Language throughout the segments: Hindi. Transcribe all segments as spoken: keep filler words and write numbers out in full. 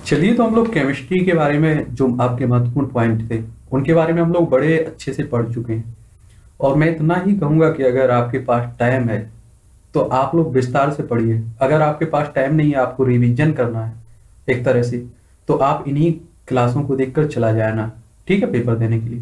चलिए, तो हम लोग केमिस्ट्री के बारे में जो आपके महत्वपूर्ण पॉइंट थे उनके बारे में हम लोग बड़े अच्छे से पढ़ चुके हैं। और मैं इतना ही कहूंगा कि अगर आपके पास टाइम है तो आप लोग विस्तार से पढ़िए। अगर आपके पास टाइम नहीं है, आपको रिवीजन करना है एक तरह से, तो आप इन्हीं क्लासों को देखकर चला जाए ना, ठीक है, पेपर देने के लिए।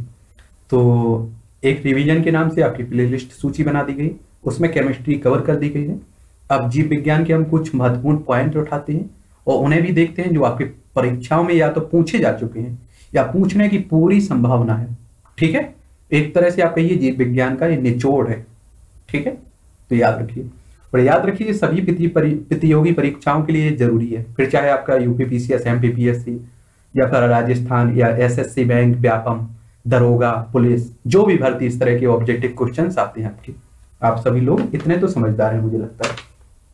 तो एक रिवीजन के नाम से आपकी प्लेलिस्ट सूची बना दी गई, उसमें केमिस्ट्री कवर कर दी गई है। अब जीव विज्ञान के हम कुछ महत्वपूर्ण पॉइंट उठाते हैं और उन्हें भी देखते हैं जो आपकी परीक्षाओं में या तो पूछे जा चुके हैं या पूछने की पूरी संभावना है। ठीक है, एक तरह से आप कहिए जीव विज्ञान का ये निचोड़ है। ठीक है, तो याद रखिए। और याद रखिए, सभी प्रतियोगी परीक्षाओं के लिए जरूरी है, फिर चाहे आपका यूपीपीसीएस, एमपीपीएससी या फिर राजस्थान या एसएससी बैंक, व्यापम, दरोगा, पुलिस, जो भी भर्ती इस तरह के ऑब्जेक्टिव क्वेश्चंस आते हैं आपके, आप सभी लोग इतने तो समझदार हैं मुझे लगता है।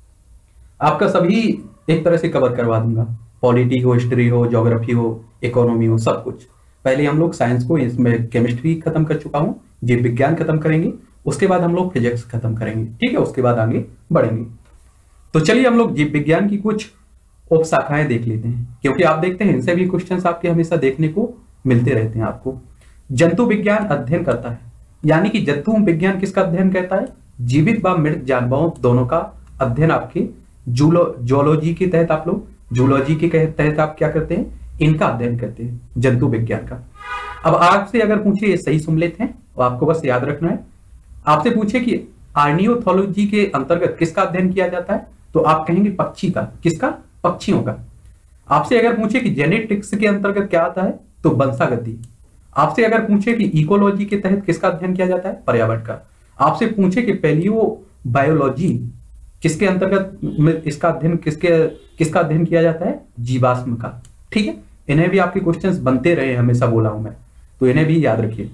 आपका सभी एक तरह से कवर करवा दूंगा, पॉलिटी हो, हिस्ट्री हो, ज्योग्राफी हो, इकोनॉमी हो, सब कुछ। पहले हम लोग साइंस को, इसमें केमिस्ट्री खत्म कर चुका हूं, जीव विज्ञान खत्म करेंगे, उसके बाद हम लोग फिजिक्स खत्म करेंगे। ठीक है, उसके बाद आगे बढ़ेंगे। तो चलिए हम लोग जीव विज्ञान की कुछ उप शाखाएं देख लेते हैं, क्योंकि आप देखते हैं इनसे भी क्वेश्चंस आपके हमेशा देखने को मिलते रहते हैं आपको। जंतु विज्ञान अध्ययन करता है, यानी कि जंतु विज्ञान किसका अध्ययन करता है? जीवित व मृत जानवरों दोनों का अध्ययन आपके जूलो जूलॉजी के तहत, आप लोग जूलॉजी के तहत आप क्या करते हैं? इनका अध्ययन करते हैं, जंतु विज्ञान का। अब आपसे अगर पूछे, ये सही सम्मिलित है और आपको बस याद रखना है। आपसे पूछे कि आर्नियोथोलॉजी के अंतर्गत किसका अध्ययन किया जाता है, तो आप कहेंगे पक्षी का। किसका? पक्षियों का। आपसे अगर पूछे कि जेनेटिक्स के अंतर्गत क्या आता है, तो वंशागति। आपसे अगर पूछे कि इकोलॉजी के तहत किसका अध्ययन किया जाता है? पर्यावरण का। आपसे पूछे कि पैलियो बायोलॉजी किसके अंतर्गत, इसका अध्ययन किसके किसका अध्ययन किया जाता है? जीवाश्म का। ठीक है, इन्हें भी आपके क्वेश्चंस बनते रहे, हमेशा बोला हूं मैं, तो इन्हें भी याद रखिए।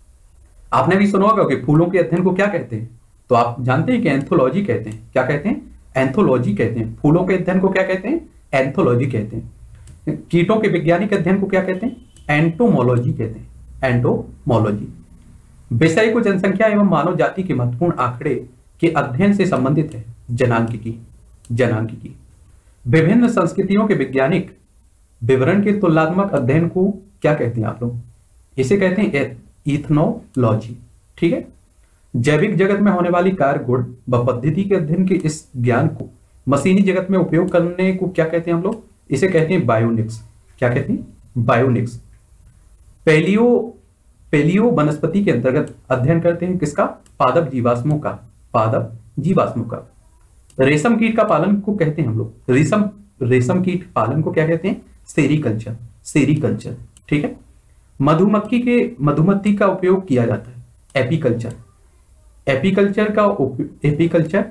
आपने भी सुना होगा कि फूलों के अध्ययन को क्या कहते हैं, तो आप जानते हैं कि एंथोलॉजी कहते हैं। क्या कहते हैं? एंथोलॉजी कहते हैं। फूलों के अध्ययन को क्या कहते हैं? एंथोलॉजी कहते हैं। कीटों के वैज्ञानिक अध्ययन को क्या कहते हैं? एंटोमोलॉजी कहते हैं। एंटोमोलॉजी विषय को जनसंख्या एवं मानव जाति के महत्वपूर्ण आंकड़े के अध्ययन से संबंधित है। जनांकिकी। जनांकिकी विभिन्न संस्कृतियों के वैज्ञानिक विवरण के तुलनात्मक अध्ययन को क्या कहते हैं आप लोग? इसे कहते हैं इथनोलॉजी। ठीक है, जैविक जगत में होने वाली कार्य, गुण व पद्धति के अध्ययन के इस ज्ञान को मशीनी जगत में उपयोग करने को क्या कहते हैं हम लोग? इसे कहते हैं बायोनिक्स। क्या कहते हैं? बायोनिक्स। पेलियो पेलियो वनस्पति के अंतर्गत अध्ययन करते हैं किसका? पादप जीवाश्मों का। पादप जीवाश्मों का। रेशम कीट का पालन को कहते हैं हम लोग, रेशम रेशम कीट पालन को क्या कहते हैं? सेरीकल्चर। सेरीकल्चर। ठीक है, मधुमक्खी के मधुमक्खी का उपयोग किया जाता है, एपीकल्चर। एपीकल्चर का एपीकल्चर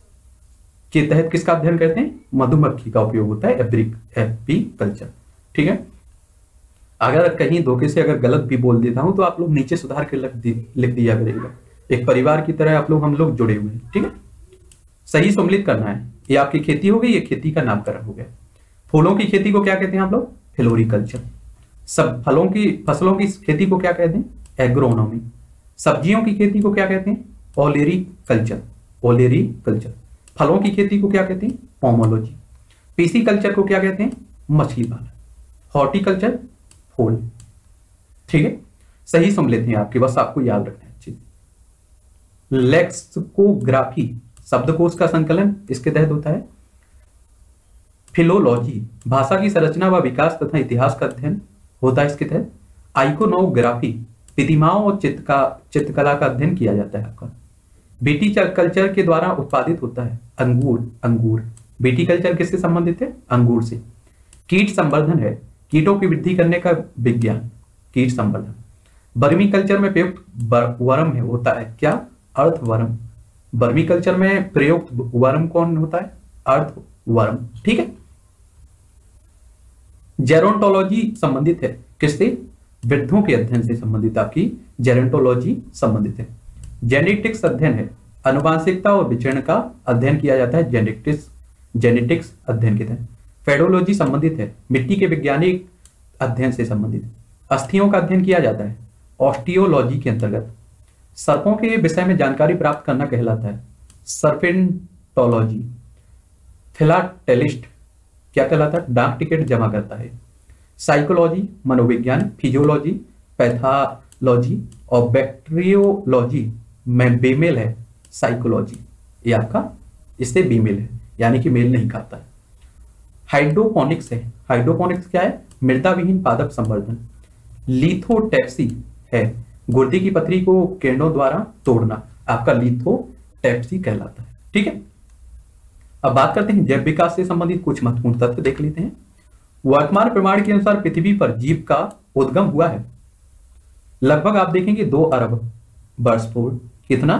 के तहत किसका अध्ययन करते हैं? मधुमक्खी का उपयोग होता है, एपीकल्चर। ठीक है, अगर कहीं धोखे से अगर गलत भी बोल देता हूं तो आप लोग नीचे सुधार के लिख दिया करिएगा। एक परिवार की तरह आप लोग, हम लोग जुड़े हुए हैं। ठीक है, सही सम्मिलित करना है। ये आपकी खेती हो गई, ये खेती का नामकरण हो गया। फूलों की खेती को क्या कहते हैं आप लोग? फ्लोरिकल्चर। सब फलों की फसलों की खेती को क्या कहते हैं? एग्रोनॉमी। सब्जियों की खेती को क्या कहते हैं? ओलेरीकल्चर। ओलेरीकल्चर। फलों की खेती को क्या कहते हैं? पोमोलॉजी। पीसीकल्चर को क्या कहते हैं? मछली पालन। हॉर्टिकल्चर, फूल। ठीक है, सही सम्मिलित हैं आपके, बस आपको याद रखना है। लेक्सिकोग्राफी, शब्दकोश का संकलन इसके तहत होता है। फिलोलॉजी, भाषा की संरचना व विकास तथा इतिहास का अध्ययन होता है इसके तहत। आइकोनोग्राफी, प्रतिमाओं और चित्रका चित्रकला का अध्ययन किया जाता है आपका। विटीकल्चर के द्वारा उत्पादित होता है अंगूर। अंगूर विटीकल्चर किससे संबंधित है? अंगूर से। कीट संवर्धन है, कीटों की वृद्धि करने का विज्ञान, कीट संवर्धन। वर्मी कल्चर में प्रयुक्त वर्म है होता है क्या? अर्थवर्म। वर्मी कल्चर में प्रयुक्त वर्म कौन होता है? अर्थवर्म। ठीक है, जेरोंटोलॉजी संबंधित है किससे? वृद्धों के अध्ययन से संबंधित आपकी जेरोंटोलॉजी संबंधित है। जेनेटिक्स अध्ययन है, अनुवांशिकता और विचरण का अध्ययन किया जाता है जेनेटिक्स जेनेटिक्स अध्ययन के तहत। फेडोलॉजी संबंधित है, मिट्टी के वैज्ञानिक अध्ययन से संबंधित। अस्थियों का अध्ययन किया जाता है ऑस्टियोलॉजी के अंतर्गत। सर्पों के विषय में जानकारी प्राप्त करना कहलाता है सर्पेंटोलॉजी। फिलाटेलिस्ट क्या कहलाता है? डाक टिकट जमा करता है। साइकोलॉजी मनोविज्ञान, फिजियोलॉजी पैथोलॉजी और बैक्टीरियोलॉजी में बेमेल है साइकोलॉजी, ये आपका इससे बीमेल है, यानी कि मेल नहीं खाता है। हाइड्रोपोनिक्स है, हाइड्रोपोनिक्स क्या है? मृदा विहीन पादप संवर्धन। लिथोट्रिप्सी है, गुर्दे की पथरी को किरणों द्वारा तोड़ना, आपका लिथोट्रिप्सी कहलाता है। ठीक है, अब बात करते हैं जैव विकास से संबंधित कुछ महत्वपूर्ण तथ्य देख लेते हैं। वर्तमान प्रमाण के अनुसार पृथ्वी पर जीव का उद्गम हुआ है लगभग आप देखेंगे दो अरब वर्ष पूर्व। कितना?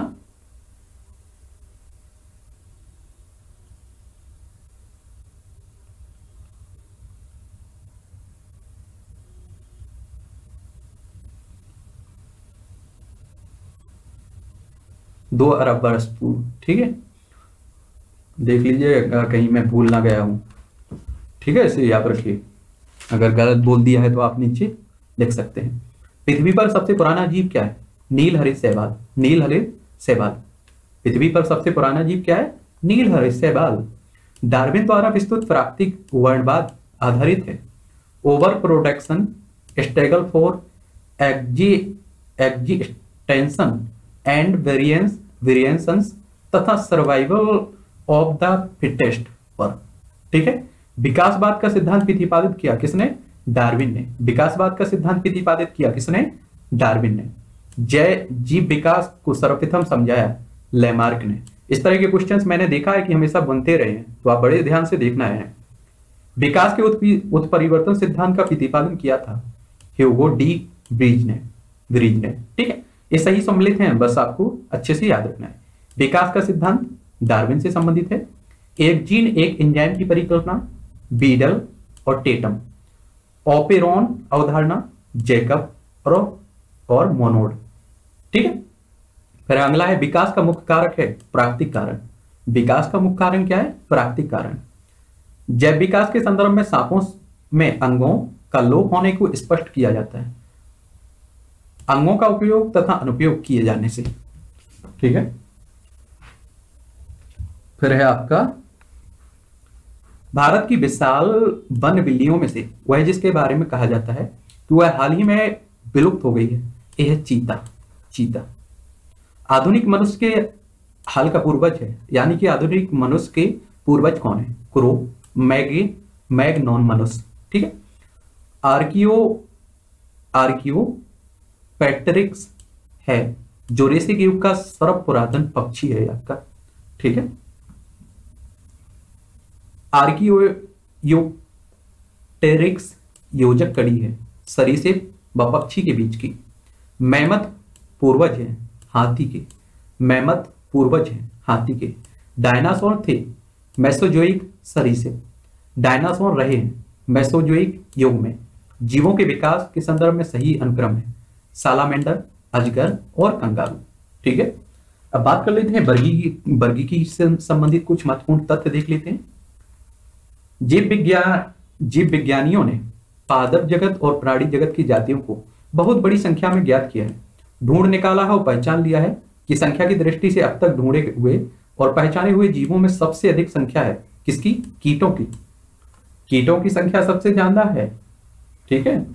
दो अरब वर्ष पूर्व। ठीक है, देख लीजिए कहीं मैं भूल ना गया हूं। ठीक है, इसे याद रखिए, अगर गलत बोल दिया है तो आप नीचे लिख सकते हैं। पृथ्वी पर सबसे पुराना जीव क्या है? नील हरित शैवाल। नील हरित शैवाल पृथ्वी पर सबसे पुराना जीव क्या है? नील हरित शैवाल। डार्विन द्वारा विस्तृत प्राकृतिक वर्णवाद आधारित है। Over production, struggle for existence and variance variations तथा सर्वाइवल ऑफ द फिटेस्ट पर। ठीक है, विकासवाद का सिद्धांत प्रतिपादित किया किसने? डार्विन ने। विकासवाद का सिद्धांत प्रतिपादित किया किसने? डार्विन ने। जय जीव विकास को सर्वप्रथम समझाया लेमार्क ने। इस तरह के क्वेश्चंस मैंने देखा है कि हमेशा बनते रहे हैं, तो आप बड़े ध्यान से देखना है। विकास के उत्परिवर्तन सिद्धांत का प्रतिपादन किया था ह्यूगो डी ब्रिज ने ब्रिज ने ठीक है, ये सही सम्मिलित हैं, बस आपको अच्छे से याद रखना है। विकास का सिद्धांत डार्विन से संबंधित है। एक जीन एक एंजाइम की परिकल्पना बीडल और टेटम। ओपेरॉन अवधारणा जैकब और, और मोनोड। ठीक है, फिर अगला है विकास का मुख्य कारक है प्राकृतिक कारण। विकास का मुख्य कारण क्या है? प्राकृतिक कारण। जैव विकास के संदर्भ में सांपों में अंगों का लोप होने को स्पष्ट किया जाता है अंगों का उपयोग तथा अनुपयोग किए जाने से। ठीक है, फिर है आपका भारत की विशाल वन बिल्लियों में से वह जिसके बारे में कहा जाता है कि वह हाल ही में विलुप्त हो गई है, यह है चीता। चीता आधुनिक मनुष्य के हाल का पूर्वज है, यानी कि आधुनिक मनुष्य के पूर्वज कौन है? क्रो मैगे मैग नॉन मनुष्य। ठीक है, आर्कियो आर्कियो पैट्रिक्स है जोरेसिक युग का सर्व पुरातन पक्षी है आपका। ठीक है, आर्कियोप्टेरिक्स योजक कड़ी है सरीसृप व पक्षी के बीच की। मैमथ पूर्वज है हाथी के। मैमथ पूर्वज है हाथी के। डायनासोर थे मेसोजोइक सरीसृप। डायनासोर रहे हैं मेसोजोइक युग में। जीवों के विकास के संदर्भ में सही अनुक्रम है सालामेंडर, अजगर और कंगारू। ठीक है, अब बात कर लेते हैं वर्गीकी वर्गीकी से संबंधित कुछ महत्वपूर्ण तथ्य देख लेते हैं। जीव विज्ञान जीव विज्ञानियों ने पादप जगत और प्राणी जगत की जातियों को बहुत बड़ी संख्या में ज्ञात किया है, ढूंढ निकाला है और पहचान लिया है कि संख्या की दृष्टि से अब तक ढूंढे हुए और पहचाने हुए जीवों में सबसे अधिक संख्या है किसकी? कीटों की। कीटों की संख्या सबसे ज्यादा है। ठीक है,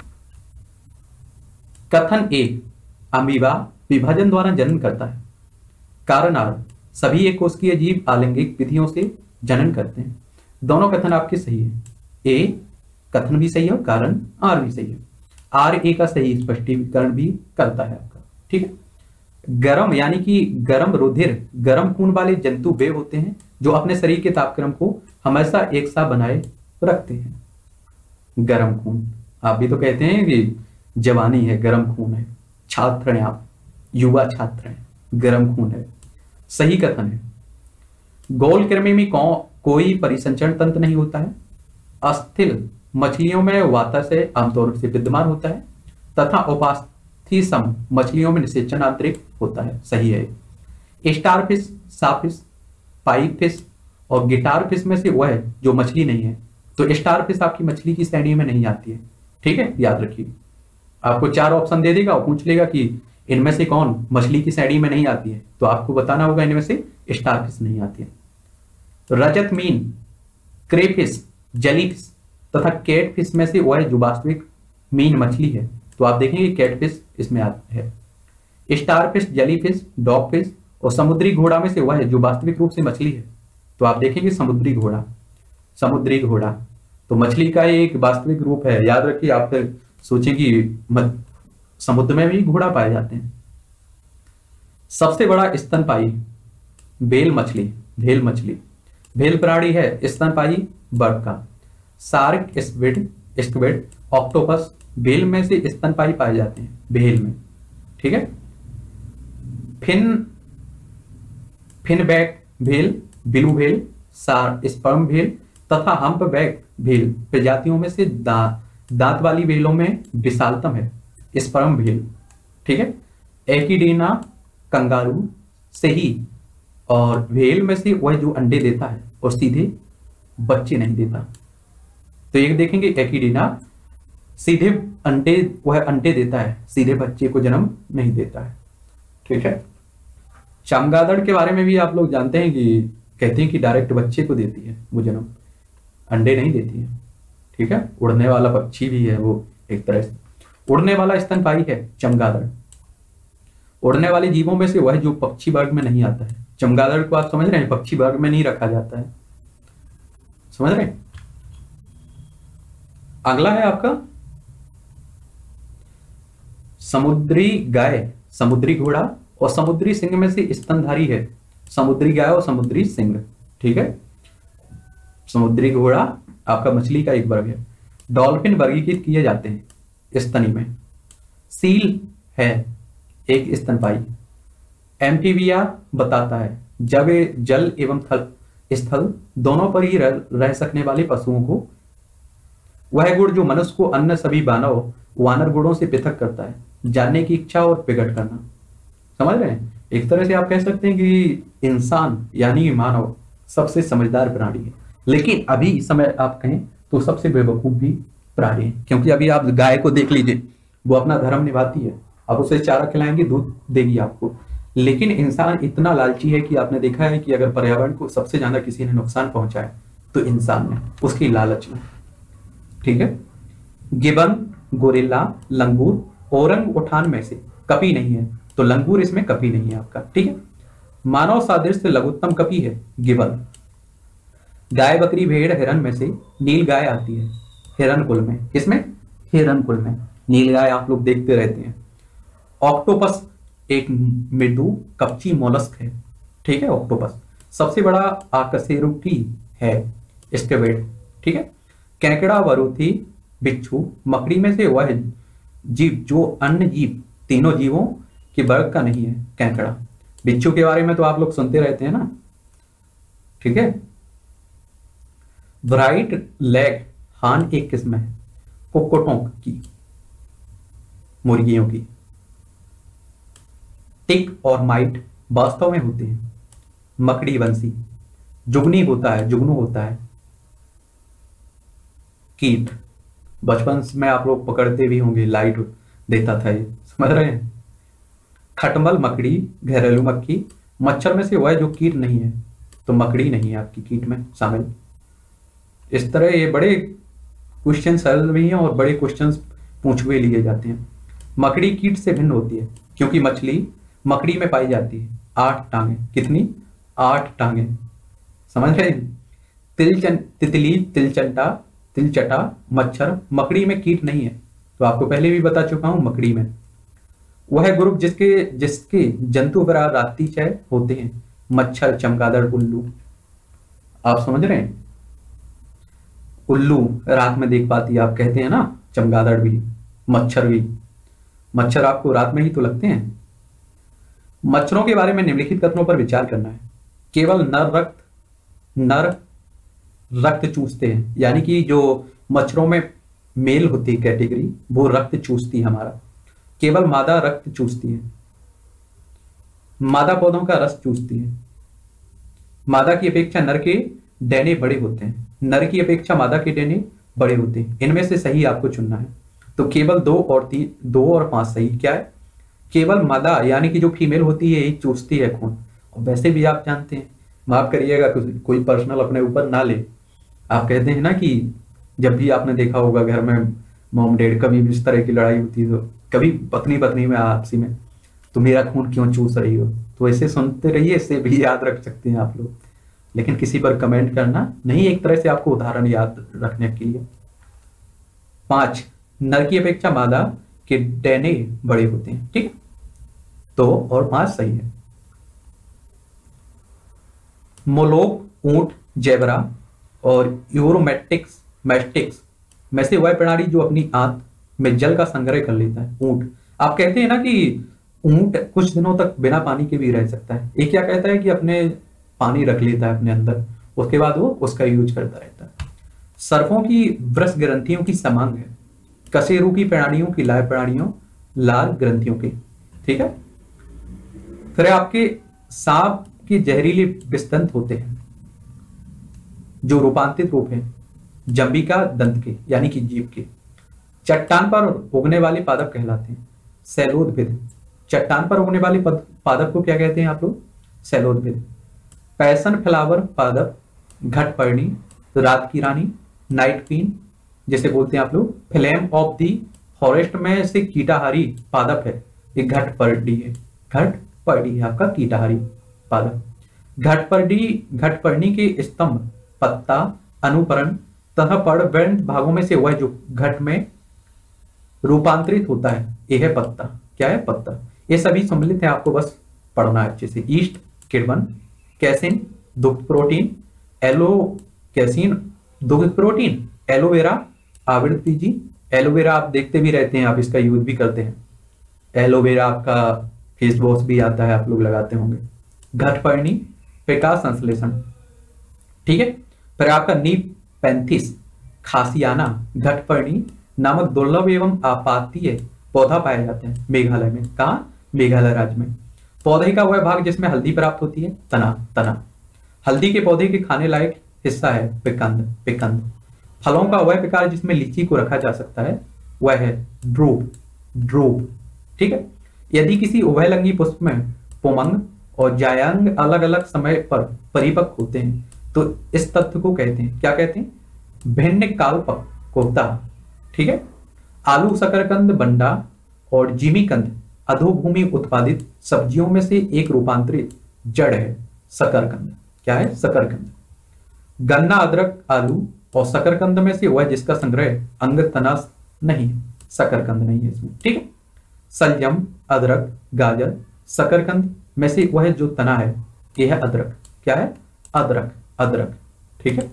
कथन एक अमीबा विभाजन द्वारा जन्म करता है। कारण आर सभी एक कोशिकीय जीव आलिंगिक विधियों से जनन करते हैं। दोनों कथन आपके सही है। ए कथन भी सही है और कारण आर भी सही है। आर ए का सही स्पष्टीकरण भी करता है आपका। ठीक है, गर्म यानी कि गर्म रुधिर गर्म खून वाले जंतु वे होते हैं जो अपने शरीर के तापक्रम को हमेशा एक सा बनाए रखते हैं। गर्म खून, आप भी तो कहते हैं कि जवानी है, गर्म खून है, छात्र हैं आप, युवा छात्र हैं, गर्म खून है, सही कथन है। गोल कृमि में कौ, कोई परिसंचरण तंत्र नहीं होता है। अस्थिल मछलियों में वाताशय आमतौर से विद्यमान होता है तथा उपास्थि मछलियों में निषेचन आंतरिक होता है, सही है। स्टारफिश, साफिश, पाइपफिश और गिटार फिश में से वह है जो मछली नहीं है, तो स्टारफिश आपकी मछली की श्रेणी में नहीं आती है। ठीक है, याद रखिए, आपको चार ऑप्शन दे देगा और पूछ लेगा कि इनमें से कौन मछली की श्रेणी में नहीं आती है, तो आपको बताना होगा इनमें से स्टारफिश नहीं आती है। रजत मीन, क्रेफिश, जेलीफिश तथा कैटफिश में से वह है जो वास्तविक मीन मछली है। तो आप देखेंगे कैटफिश इसमें आता है। स्टारफिश, जेलीफिश, डॉगफिश और समुद्री घोड़ा में से वह है जो वास्तविक रूप से मछली है। तो आप देखेंगे समुद्री घोड़ा, समुद्री घोड़ा तो मछली का एक वास्तविक रूप है। याद रखिए, आप फिर सोचें कि समुद्र में भी घोड़ा पाए जाते हैं। सबसे बड़ा स्तनपायी व्हेल मछली, व्हेल मछली व्हेल प्राणी है स्तनपायी वर्ग का। Shark, squid, squid, octopus whale में से स्तनपायी पाए जाते हैं, व्हेल में। ठीक है। Fin finback whale, blue whale, सार स्पर्म व्हेल तथा हम्पबैक व्हेल प्रजातियों में से दा, दांत वाली व्हेलों में विशालतम है स्पर्म व्हेल। ठीक है। एकिडीना कंगारू से ही और व्हेल में से वह जो अंडे देता है और सीधे बच्चे नहीं देता। तो एक देखेंगे एकिडीना सीधे अंडे, वह अंडे देता है, सीधे बच्चे को जन्म नहीं देता है। ठीक है। चमगादड़ के बारे में भी आप लोग जानते हैं कि कहते हैं कि डायरेक्ट बच्चे को देती है वो जन्म, अंडे नहीं देती है। ठीक है। उड़ने वाला पक्षी भी है वो, एक तरह से उड़ने वाला स्तनपायी है चमगादड़। उड़ने वाले जीवों में से वह जो पक्षी वर्ग में नहीं आता है। चमगादड़ को आप समझ रहे हैं, पक्षी वर्ग में नहीं रखा जाता है, समझ रहे हैं। अगला है आपका समुद्री गाय, समुद्री घोड़ा और समुद्री सिंह में से स्तनधारी है। समुद्री गाय और समुद्री सिंह। ठीक है। समुद्री घोड़ा आपका मछली का एक वर्ग है। डॉल्फिन वर्गीकृत किए जाते हैं स्तनी में। सील है एक स्तनपायी। एम्फीबिया बताता है जब जल एवं थल स्थल दोनों पर ही रह, रह सकने वाले पशुओं को वह गुण जो मनुष्य को अन्य सभी मानव वानर गुणों से पृथक करता है, जानने की इच्छा और प्रकट करना। समझ रहे हैं। एक तरह से आप कह सकते हैं कि इंसान यानी मानव सबसे समझदार प्राणी है, लेकिन अभी इस समय आप कहें तो सबसे बेवकूफ भी प्राणी है। क्योंकि अभी आप गाय को देख लीजिए, वो अपना धर्म निभाती है, आप उसे चारा खिलाएंगे दूध देगी आपको। लेकिन इंसान इतना लालची है कि आपने देखा है कि अगर पर्यावरण को सबसे ज्यादा किसी ने नुकसान पहुंचाया तो इंसान ने, उसकी लालच में। ठीक है। गिबन, गोरिल्ला, लंगूर, ओरंग उठान में से कपी नहीं है, तो लंगूर इसमें कपी नहीं है आपका। ठीक है। मानव सादृश्य लघुत्तम कपी है गिबन। गाय, बकरी, भेड़, हिरन में से नील गाय आती है हिरन कुल में। किसमें? हिरन कुल में नील गाय आप लोग देखते रहते हैं। ऑक्टोपस एक मृदु कपची मोलस्क है। ठीक है। ऑक्टोपस सबसे बड़ा आकशेरुकी है स्क्विड। ठीक है। केकड़ा, वरुथी, बिच्छू, मकड़ी में से वह जीव जो अन्य जीव तीनों जीवों के वर्ग का नहीं है। केकड़ा, बिच्छू के बारे में तो आप लोग सुनते रहते हैं ना। ठीक है। ब्राइट लेग हान एक किस्म है कोकोटों की, मुर्गियों की। टिक और माइट वास्तव में होते हैं। मकड़ी वंशी, जुगनी होता है, जुगनू होता है। कीट बचपन में आप लोग पकड़ते भी होंगे, लाइट देता था ये, समझ रहे हैं। खटमल मकड़ी, घरेलू मक्खी। मच्छर में से वह जो कीट नहीं है, तो मकड़ी नहीं है आपकी कीट में शामिल। इस तरह ये बड़े क्वेश्चन सरल भी हैं और बड़े क्वेश्चंस पूछ हुए लिए जाते हैं। मकड़ी कीट से भिन्न होती है क्योंकि मछली मकड़ी में पाई जाती है। आठ टांगे, कितनी? आठ टांगे, समझ रहे हैं। तिलचन तितली, तिलचंटा, तिलचटा, मच्छर मकड़ी में कीट नहीं है। तो आपको पहले भी बता चुका हूं, मकड़ी में वह ग्रुप जिसके जिसके जंतु रात्रिचय होते हैं। मच्छर, चमगादड़, उल्लू। आप समझ रहे हैं। उल्लू रात में देख पाती है, आप कहते हैं ना। चमगादड़ भी, मच्छर भी। मच्छर आपको रात में ही तो लगते हैं। मच्छरों के बारे में निम्नलिखित कथनों पर विचार करना है। केवल नर रक्त नर रक्त चूसते हैं, यानी कि जो मच्छरों में मेल होती है कैटेगरी, वो रक्त चूसती है हमारा। केवल मादा रक्त चूसती है। मादा पौधों का रस चूसती है। मादा की अपेक्षा नर के डेने बड़े होते हैं। नर की अपेक्षा मादा के डेने बड़े होते हैं। इनमें से सही आपको चुनना है। तो केवल दो और तीन, दो और पांच सही क्या है? केवल मादा यानी कि जो फीमेल होती है एक चूसती है खून। और वैसे भी आप जानते हैं, माफ करिएगा कोई पर्सनल अपने ऊपर ना ले, आप कहते हैं ना कि जब भी आपने देखा होगा घर में मॉम डैड कभी भी इस तरह की लड़ाई होती है, तो कभी पत्नी पत्नी में आपसी में, तो मेरा खून क्यों चूस रही हो, तो ऐसे सुनते रहिए, इससे भी याद रख सकते हैं आप लोग। लेकिन किसी पर कमेंट करना नहीं, एक तरह से आपको उदाहरण याद रखने के लिए। पांच, नर की अपेक्षा मादा के डैने बड़े होते हैं। ठीक है, तो और पांच सही है। मोलोक, ऊंट, जेबरा और यूरोमेटिक्स मैस्टिक्स में से वह प्राणी जो अपनी आंत में जल का संग्रह कर लेता है। ऊंट, आप कहते हैं ना कि ऊंट कुछ दिनों तक बिना पानी के भी रह सकता है। ये क्या कहता है कि अपने पानी रख लेता है अपने अंदर, उसके बाद वो उसका यूज करता रहता है। सर्पों की वृष ग्रंथियों की समांग है, कशेरू की प्राणियों की लाल प्राणियों लाल ग्रंथियों की। ठीक है, फिर आपके सांप के जहरीले विस्तंत होते हैं जो रूपांतरित रूप है जंबिका दंत के यानी कि जीव के। चट्टान पर उगने वाले पादप कहलाते हैं शैलोदभिद। चट्टान पर उगने वाले पादप को क्या कहते हैं आप लोग? शैलोदभिद। पैशन फ्लावर पादप, घटपर्णी, रात की रानी, नाइट क्वीन जैसे बोलते हैं आप लोग, फ्लेम ऑफ दी फॉरेस्ट में से कीटाहारी पादप है, ये घटपर्णी है। घटपर्णी है आपका कीटाहारी पादप। घटपर्णी घटपर्णी के स्तंभ, पत्ता, अनुपरण तथा पड़बैंड भागों में से वह जो घट में रूपांतरित होता है, यह है पत्ता। क्या है? पत्ता। ये सभी सम्मिलित है, आपको बस पढ़ना है अच्छे से। ईस्ट, किडवन, कैसिन, दुग्ध प्रोटीन, एलो कैसिन दुग्ध प्रोटीन, एलोवेरा, आवृत्ति जी, एलोवेरा आप देखते भी रहते हैं, आप इसका यूज भी करते हैं। एलोवेरा आपका फेस वॉश भी आता है, आप लोग लगाते होंगे। घटपर्णी, प्रकाश संश्लेषण। ठीक है, फिर आपका नीप पैंथिस खासियाना घटपर्णी नामक दुर्लभ एवं आपातीय पौधा पाए जाते हैं मेघालय में। कहा? मेघालय राज्य में। पौधे का वह भाग जिसमें हल्दी प्राप्त होती है, तना। तना हल्दी के पौधे के खाने लायक हिस्सा है पिकंद। पिकंद फलों का वह प्रकार जिसमें लीची को रखा जा सकता है, वह है ड्रूप। ड्रूप। ठीक है, यदि किसी उभयलिंगी पुष्प में पुमंग और जायांग अलग अलग समय पर परिपक्व होते हैं तो इस तथ्य को कहते हैं, क्या कहते हैं? भिन्न कालपक्वता। ठीक है, आलू, शकरकंद, बंडा और जिमीकंद अधोभूमि उत्पादित सब्जियों में से एक रूपांतरित जड़ है शकरकंद। क्या है? शकरकंद। गन्ना, अदरक, आलू और शकरकंद में से वह जिसका संग्रह अंग तना नहीं है, शकरकंद नहीं है इसमें। ठीक है, सलजम, अदरक, गाजर, शकरकंद में से वह जो तना है, यह है अदरक। क्या है? अदरक। अदरक। ठीक है,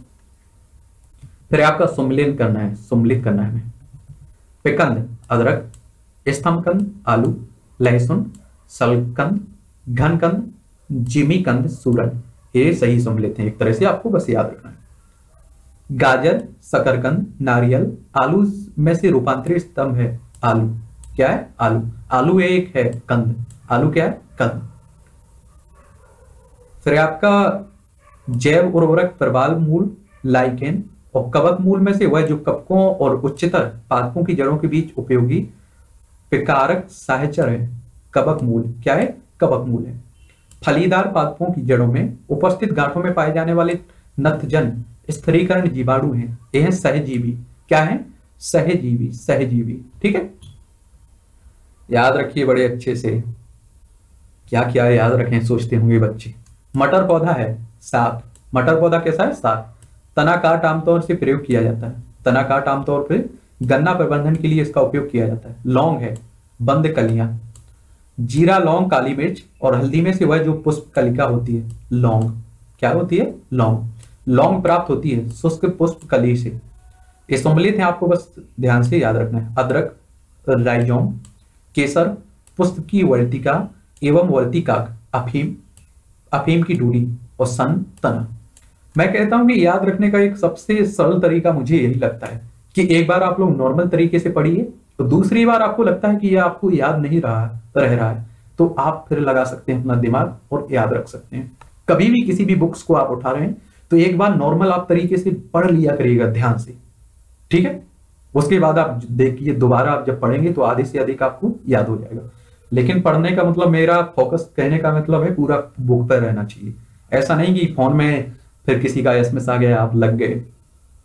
फिर आपका सुमलिन करना है, सुमलित करना है हमें। पिकंद अदरक, स्तंभकंद आलू, लहसुन, सलकंद, घनकंद, जिमीकंद सूरन। ये सही सम्मिलित हैं, एक तरह से आपको बस याद रखना है। गाजर, शकरकंद, नारियल, आलू में से रूपांतरित स्तंभ है आलू। क्या है? आलू। आलू एक है कंद। आलू क्या है? कंद। फिर आपका जैव उर्वरक प्रवाल मूल, लाइकेन और कवक मूल में से वह जो कवकों और उच्चतर पादपों की जड़ों के बीच उपयोगी प्रकारक साहचर है, कवक मूल। क्या है? कवक मूल है। फलीदार पादपों की जड़ों में उपस्थित गांठों में पाए जाने वाले नथजन स्थिरीकरण जीवाणु हैं, ये हैं सहजीवी। क्या है? सहजीवी। सहजीवी। ठीक है, याद रखिए बड़े अच्छे से। क्या क्या याद रखें सोचते होंगे बच्चे। मटर पौधा है साग। मटर पौधा कैसा है? साग। तना काट आमतौर से प्रयोग किया जाता है। तना काट आमतौर पर गन्ना प्रबंधन के लिए इसका उपयोग किया जाता है। लौंग है, बंद कलियां। जीरा, लौंग, काली मिर्च और हल्दी में से वह जो पुष्प कलिका होती है, लौंग। क्या होती है? लौंग। लौंग प्राप्त होती है शुष्क पुष्प कली से। ये सम्मिलित है, आपको बस ध्यान से याद रखना है। अदरक, राइजोम, केसर, पुष्प की वर्तिका एवं वर्तिकाक, अफीम, अफीम की डूडी और सन, तना। मैं कहता हूं कि याद रखने का एक सबसे सरल तरीका मुझे यही लगता है कि एक बार आप लोग नॉर्मल तरीके से पढ़िए, तो दूसरी बार आपको लगता है कि यह आपको याद नहीं रहा रह रहा है, तो आप फिर लगा सकते हैं अपना दिमाग और याद रख सकते हैं। कभी भी किसी भी बुक्स को आप उठा रहे हैं तो एक बार नॉर्मल आप तरीके से पढ़ लिया करिएगा ध्यान से। ठीक है, उसके बाद आप देखिए दोबारा आप जब पढ़ेंगे तो आधे से अधिक आपको याद हो जाएगा। लेकिन पढ़ने का मतलब, मेरा फोकस कहने का मतलब है पूरा बुक पर रहना चाहिए। ऐसा नहीं कि फोन में फिर किसी का एसएमएस आ गया आप लग गए,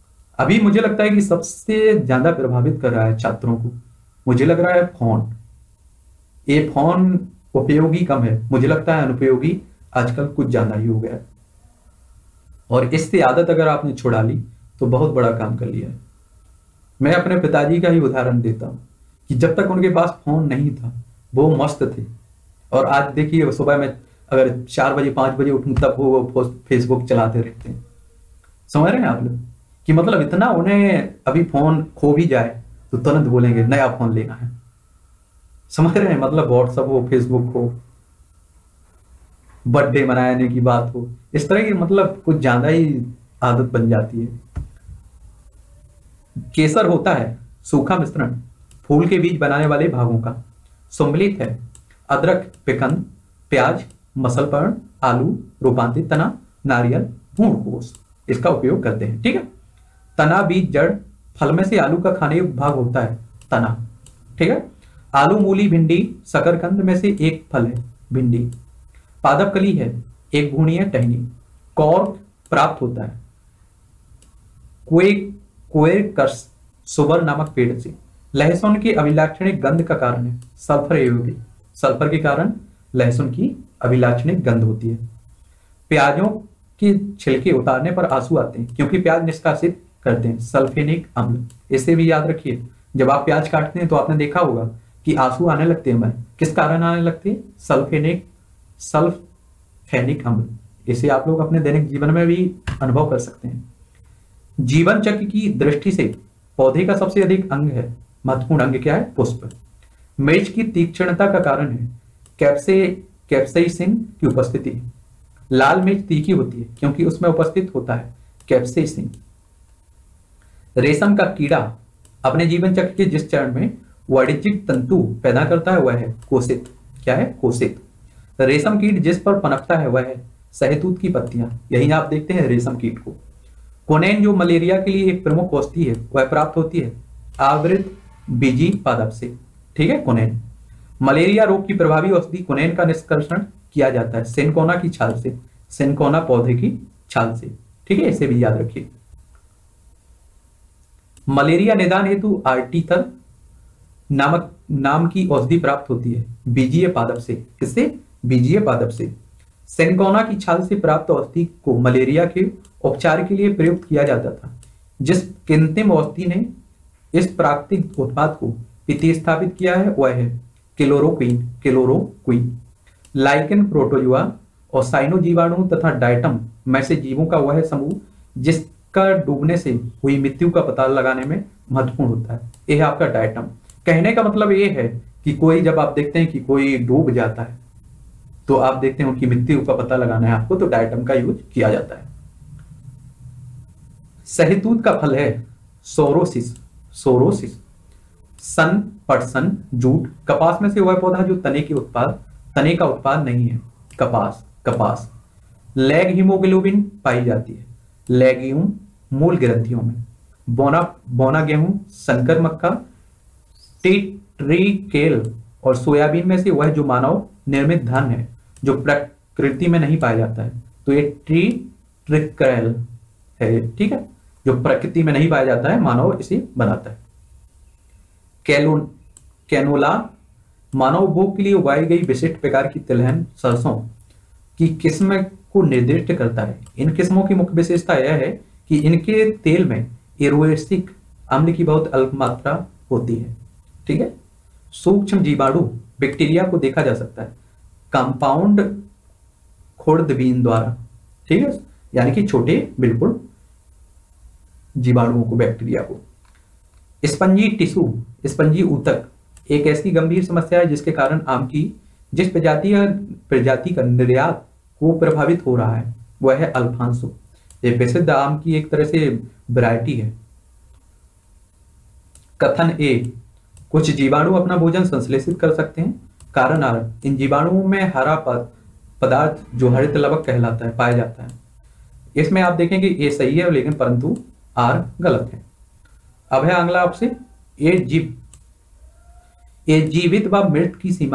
अभी मुझे लगता है कि सबसे ज्यादा प्रभावित कर रहा है छात्रों को, मुझे लग रहा है फोन। ये फोन उपयोगी कम है, मुझे लगता है अनुपयोगी आजकल कुछ ज्यादा ही हो गया है। और इससे आदत अगर आपने छुड़ा ली तो बहुत बड़ा काम कर लिया है। मैं अपने पिताजी का ही उदाहरण देता हूँ कि जब तक उनके पास फोन नहीं था वो मस्त थे, और आज देखिए सुबह में अगर चार बजे पांच बजे उठूं तब वो फेसबुक चलाते रहते हैं। समझ रहे हैं आप लोग कि मतलब इतना उन्हें अभी फोन खो भी जाए तो तुरंत बोलेंगे नया फोन लेना है। समझ रहे हैं, मतलब व्हाट्सअप हो, फेसबुक हो, बर्थडे मनाने की बात हो, इस तरह की मतलब कुछ ज्यादा ही आदत बन जाती है। केसर होता है सूखा मिश्रण फूल के बीज बनाने वाले भागों का, सम्मिलित है अदरक, पिकंद, प्याज, मसलपर्ण, आलू, रूपांतरित तना, नारियल, भूणकोश, इसका उपयोग करते हैं। ठीक है, तना, बीज, जड़, फल में से आलू का खाने योग्य भाग होता है तना। ठीक है, आलू, मूली, भिंडी, शकरकंद में से एक फल है भिंडी। पादप कली है एक भूणीय टहनी। कॉर्क प्राप्त होता है क्वेरकस सुबर नामक पेड़ से। लहसुन के अभिलाक्षणिक गंध का कारण है सल्फर एयोडी, सल्फर के कारण लहसुन की अभिलाक्षणिक गंध होती है। प्याजों के छिलके उतारने पर आंसू आते हैं क्योंकि प्याज निष्कासित करते हैं सल्फेनिक अम्ल। इसे भी याद रखिए, जब आप प्याज काटते हैं तो आपने देखा होगा कि आंसू आने लगते हैं हमें, किस कारण आने लगते हैं? सल्फेनिक सल्फेनिक अम्ल। इसे आप लोग अपने दैनिक जीवन में भी अनुभव कर सकते हैं। जीवन चक्र की दृष्टि से पौधे का सबसे अधिक अंग है, महत्वपूर्ण अंग क्या है? पुष्प। मिर्च की तीक्ष्णता का कारण है कैप्से कैप्साइसिन की उपस्थिति। लाल मिर्च तीखी होती है क्योंकि उसमें उपस्थित होता है कैप्साइसिन। रेशम का कीड़ा अपने जीवन चक्र के जिस चरण में वाणिज्यिक तंतु पैदा करता है वह है कोशित। क्या है? कोशित। रेशम कीट जिस पर पनपता है वह है शहतूत की पत्तियां। यही आप देखते हैं रेशम कीट को। कोनेन जो मलेरिया के लिए एक प्रमुख औषधि है वह प्राप्त होती है आवृत बीजी पादप से। ठीक है, कोनेन। मलेरिया रोग की प्रभावी औषधि कोनेन का निष्कर्षण किया जाता है सिनकोना की छाल से, सिनकोना पौधे की छाल से। ठीक है, इसे भी याद रखिए। मलेरिया निदान हेतु आर्टिथर नामक नाम की औषधि प्राप्त होती है बीजीय पादप से। किससे? बीजीय पादप से। सिनकोना की छाल से प्राप्त औषधि को मलेरिया के उपचार के लिए प्रयुक्त किया जाता था। जिस कृत्रिम औषधि ने इस प्राकृतिक उत्पाद को प्रतिस्थापित किया है वह है क्लोरोक्वीन। क्लोरोक्वीन लाइकेन, प्रोटोजुआ और साइनो जीवाणु तथा डायटम में से जीवों का वह समूह जिसका डूबने से हुई मृत्यु का पता लगाने में महत्वपूर्ण होता है। यह आपका डायटम। कहने का मतलब यह है कि कोई, जब आप देखते हैं कि कोई डूब जाता है तो आप देखते हैं उनकी मृत्यु का पता लगाना है आपको, तो डायटम का यूज किया जाता है। शहतूत का फल है सोरोसिस। सोरोसिस। सन, पटसन, जूट। कपास में से वह पौधा जो तने के उत्पाद तने का उत्पाद नहीं है। कपास। कपास। लैग हीमोग्लोबिन पाई जाती है लेगियम मूल ग्रंथियों में। बोना बोना गेहूं, संकर मक्का, टिट्रिकेल और सोयाबीन में से वह जो मानव निर्मित धान है जो प्रकृति में नहीं पाया जाता है, तो ये ट्रिट्रिकेल है। ठीक है, जो प्रकृति में नहीं पाया जाता है, मानव इसे बनाता है। कैलो कैनोला मानव उपभोग के लिए उगाई गई विशिष्ट प्रकार की तिलहन सरसों की किस्म को निर्दिष्ट करता है। इन किस्मों की मुख्य विशेषता यह है कि इनके तेल में एरोएसिक अम्ल की बहुत अल्प मात्रा होती है। ठीक है, सूक्ष्म जीवाणु बैक्टीरिया को देखा जा सकता है कंपाउंड खुर्दबीन द्वारा। ठीक है, यानी कि छोटे बिल्कुल जीवाणुओं को, बैक्टीरिया को। स्पंजी टिश्यू, स्पंजी ऊतक एक ऐसी गंभीर समस्या है जिसके कारण आम की जिस प्रजाति प्रजाति का निर्यात को प्रभावित हो रहा है वह है अल्फांसो। ये प्रसिद्ध आम की एक तरह से वैरायटी है। कथन ए, कुछ जीवाणु अपना भोजन संश्लेषित कर सकते हैं। कारण आर, इन जीवाणुओं में हरा पदार्थ जो हरित लवक कहलाता है पाया जाता है। इसमें आप देखेंगे ये सही है लेकिन परंतु आर गलत है। अब है अगला आपसे, ये जीव ये जीवित व मृत की सीमा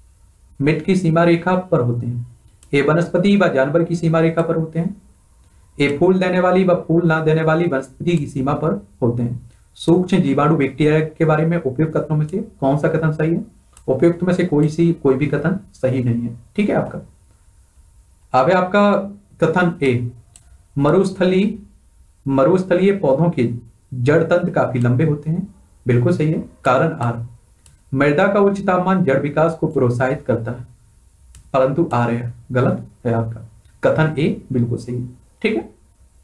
मृत की सीमा रेखा पर होते हैं। ये वनस्पति व जानवर की सीमा रेखा पर होते हैं। ये फूल देने वाली व फूल ना देने वाली वनस्पति की सीमा पर होते हैं। सूक्ष्म जीवाणु बैक्टीरिया के बारे में उपयुक्त कथनों में से कौन सा कथन सही है? उपयुक्त में से कोई सी कोई भी कथन सही नहीं है। ठीक है आपका। अब है आपका कथन ए, मरुस्थली मरुस्थलीय पौधों के जड़ तंत्र काफी लंबे होते हैं। बिल्कुल सही है। कारण आर, मृदा का उच्च तापमान जड़ विकास को प्रोत्साहित करता है, परंतु आर है गलत है आपका। कथन ए बिल्कुल सही है। ठीक है।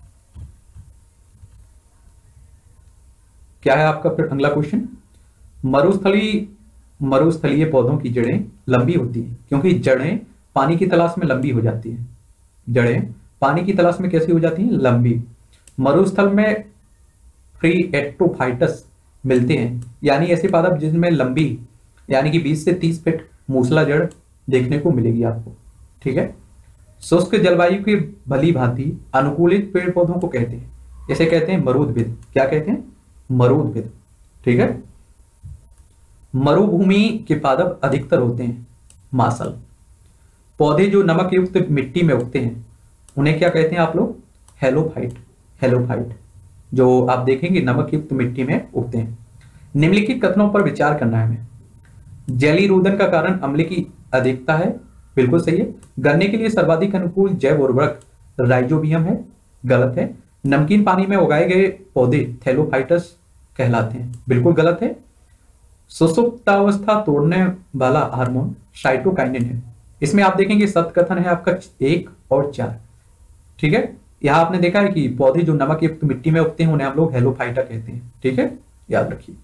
क्या है आपका फिर अगला क्वेश्चन? मरुस्थली मरुस्थलीय पौधों की जड़ें लंबी होती है क्योंकि जड़ें पानी की तलाश में लंबी हो जाती है। जड़ें पानी की तलाश में कैसी हो जाती हैं? लंबी। मरुस्थल में फ्री एट्रोफाइटस मिलते हैं, यानी ऐसे पादप जिनमें लंबी यानी कि बीस से तीस फीट मूसला जड़ देखने को मिलेगी आपको। ठीक है। शुष्क जलवायु की भली भांति अनुकूलित पेड़ पौधों को कहते हैं, इसे कहते हैं मरुद्भिद। क्या कहते हैं? मरुद्भिद। ठीक है। मरुभूमि के पादप अधिकतर होते हैं मासल। पौधे जो नमक युक्त मिट्टी में उगते हैं उन्हें क्या कहते हैं आप लोग? हेलोफाइट। हेलोफाइट जो आप देखेंगे नमक युक्त मिट्टी में उगते हैं। निम्नलिखित कथनों पर विचार करना है हमें। जलीरोधन का कारण अम्ल की अधिकता है। बिल्कुल सही है। गन्ने के लिए सर्वाधिक अनुकूल जैव उर्वरक राइजोबियम है। गलत है। नमकीन पानी में उगाए गए पौधे थैलोफाइटस कहलाते हैं। बिल्कुल गलत है। सुसुप्तावस्था तोड़ने वाला हार्मोन साइटोकाइनिन है। इसमें आप देखेंगे सत्य कथन है आपका एक और चार। ठीक है। यहां आपने देखा है कि पौधे जो नमक युक्त मिट्टी में उगते हैं उन्हें हम लोग हेलोफाइटा कहते हैं। ठीक है, याद रखिए।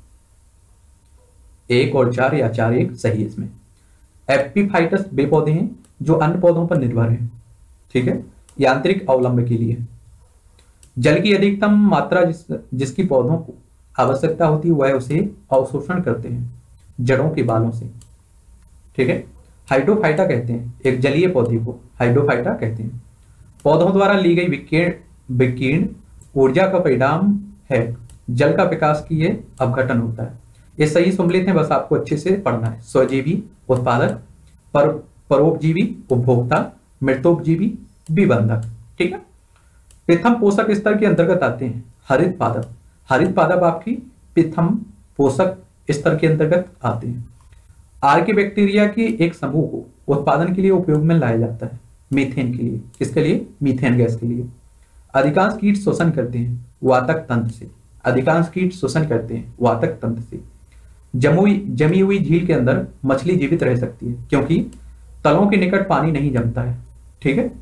एक और चार या चार एक सही है इसमें। एपिफाइटस वे पौधे हैं जो अन्य पौधों पर निर्भर हैं। ठीक है, यांत्रिक अवलंब के लिए। जल की अधिकतम मात्रा जिस जिसकी पौधों को आवश्यकता होती है वह उसे अवशोषण करते हैं जड़ों के बालों से। ठीक है, हाइड्रोफाइटा कहते हैं एक जलीय पौधे को, हाइड्रोफाइटा कहते हैं। पौधों द्वारा ली गई विकिरण विकीर्ण ऊर्जा का परिणाम है जल का विकास की ये अपघटन होता है। ये सही सम्मिलित है, बस आपको अच्छे से पढ़ना है। स्वजीवी उत्पादक, पर परोपजीवी उपभोक्ता, मृतोपजीवी विबंधक। ठीक है, प्रथम पोषक स्तर के अंतर्गत आते हैं हरित पादप। हरित पादप आपकी प्रथम पोषक स्तर के अंतर्गत आते हैं। आर्के बैक्टीरिया के एक समूह को उत्पादन के लिए उपयोग में लाया जाता है मीथेन के लिए। किसके लिए? मीथेन गैस के लिए। अधिकांश कीट शोषण करते हैं वातक तंत्र से। अधिकांश कीट शोषण करते हैं वातक तंत्र से। जमुई जमी हुई झील के अंदर मछली जीवित रह सकती है क्योंकि तलों के निकट पानी नहीं जमता है। ठीक है,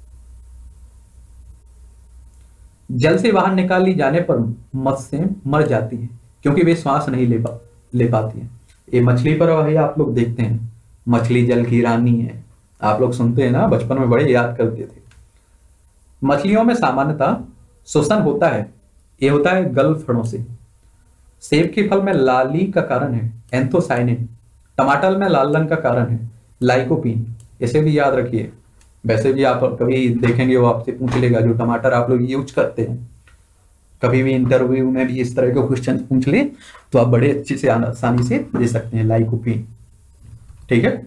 जल से बाहर निकाल ली जाने पर मत्स्य मर जाती है क्योंकि वे श्वास नहीं ले पा ले पाती है। ये मछली पर भाई आप लोग देखते हैं, मछली जल की रानी है, आप लोग सुनते हैं ना, बचपन में बड़े याद करते थे। मछलियों में सामान्यतः शोषण होता है, ये होता है गलफड़ों से। सेब के फल में लाली का कारण है एंथोसाइनिन। टमाटर में लाल रंग का कारण है लाइकोपीन। इसे भी याद रखिए। वैसे भी आप कभी देखेंगे वो आपसे पूछ लेगा जो टमाटर आप लोग यूज करते हैं, कभी भी इंटरव्यू में भी इस तरह के क्वेश्चन पूछ ले तो आप बड़े अच्छे से आसानी से दे सकते हैं लाइकोपीन। ठीक है,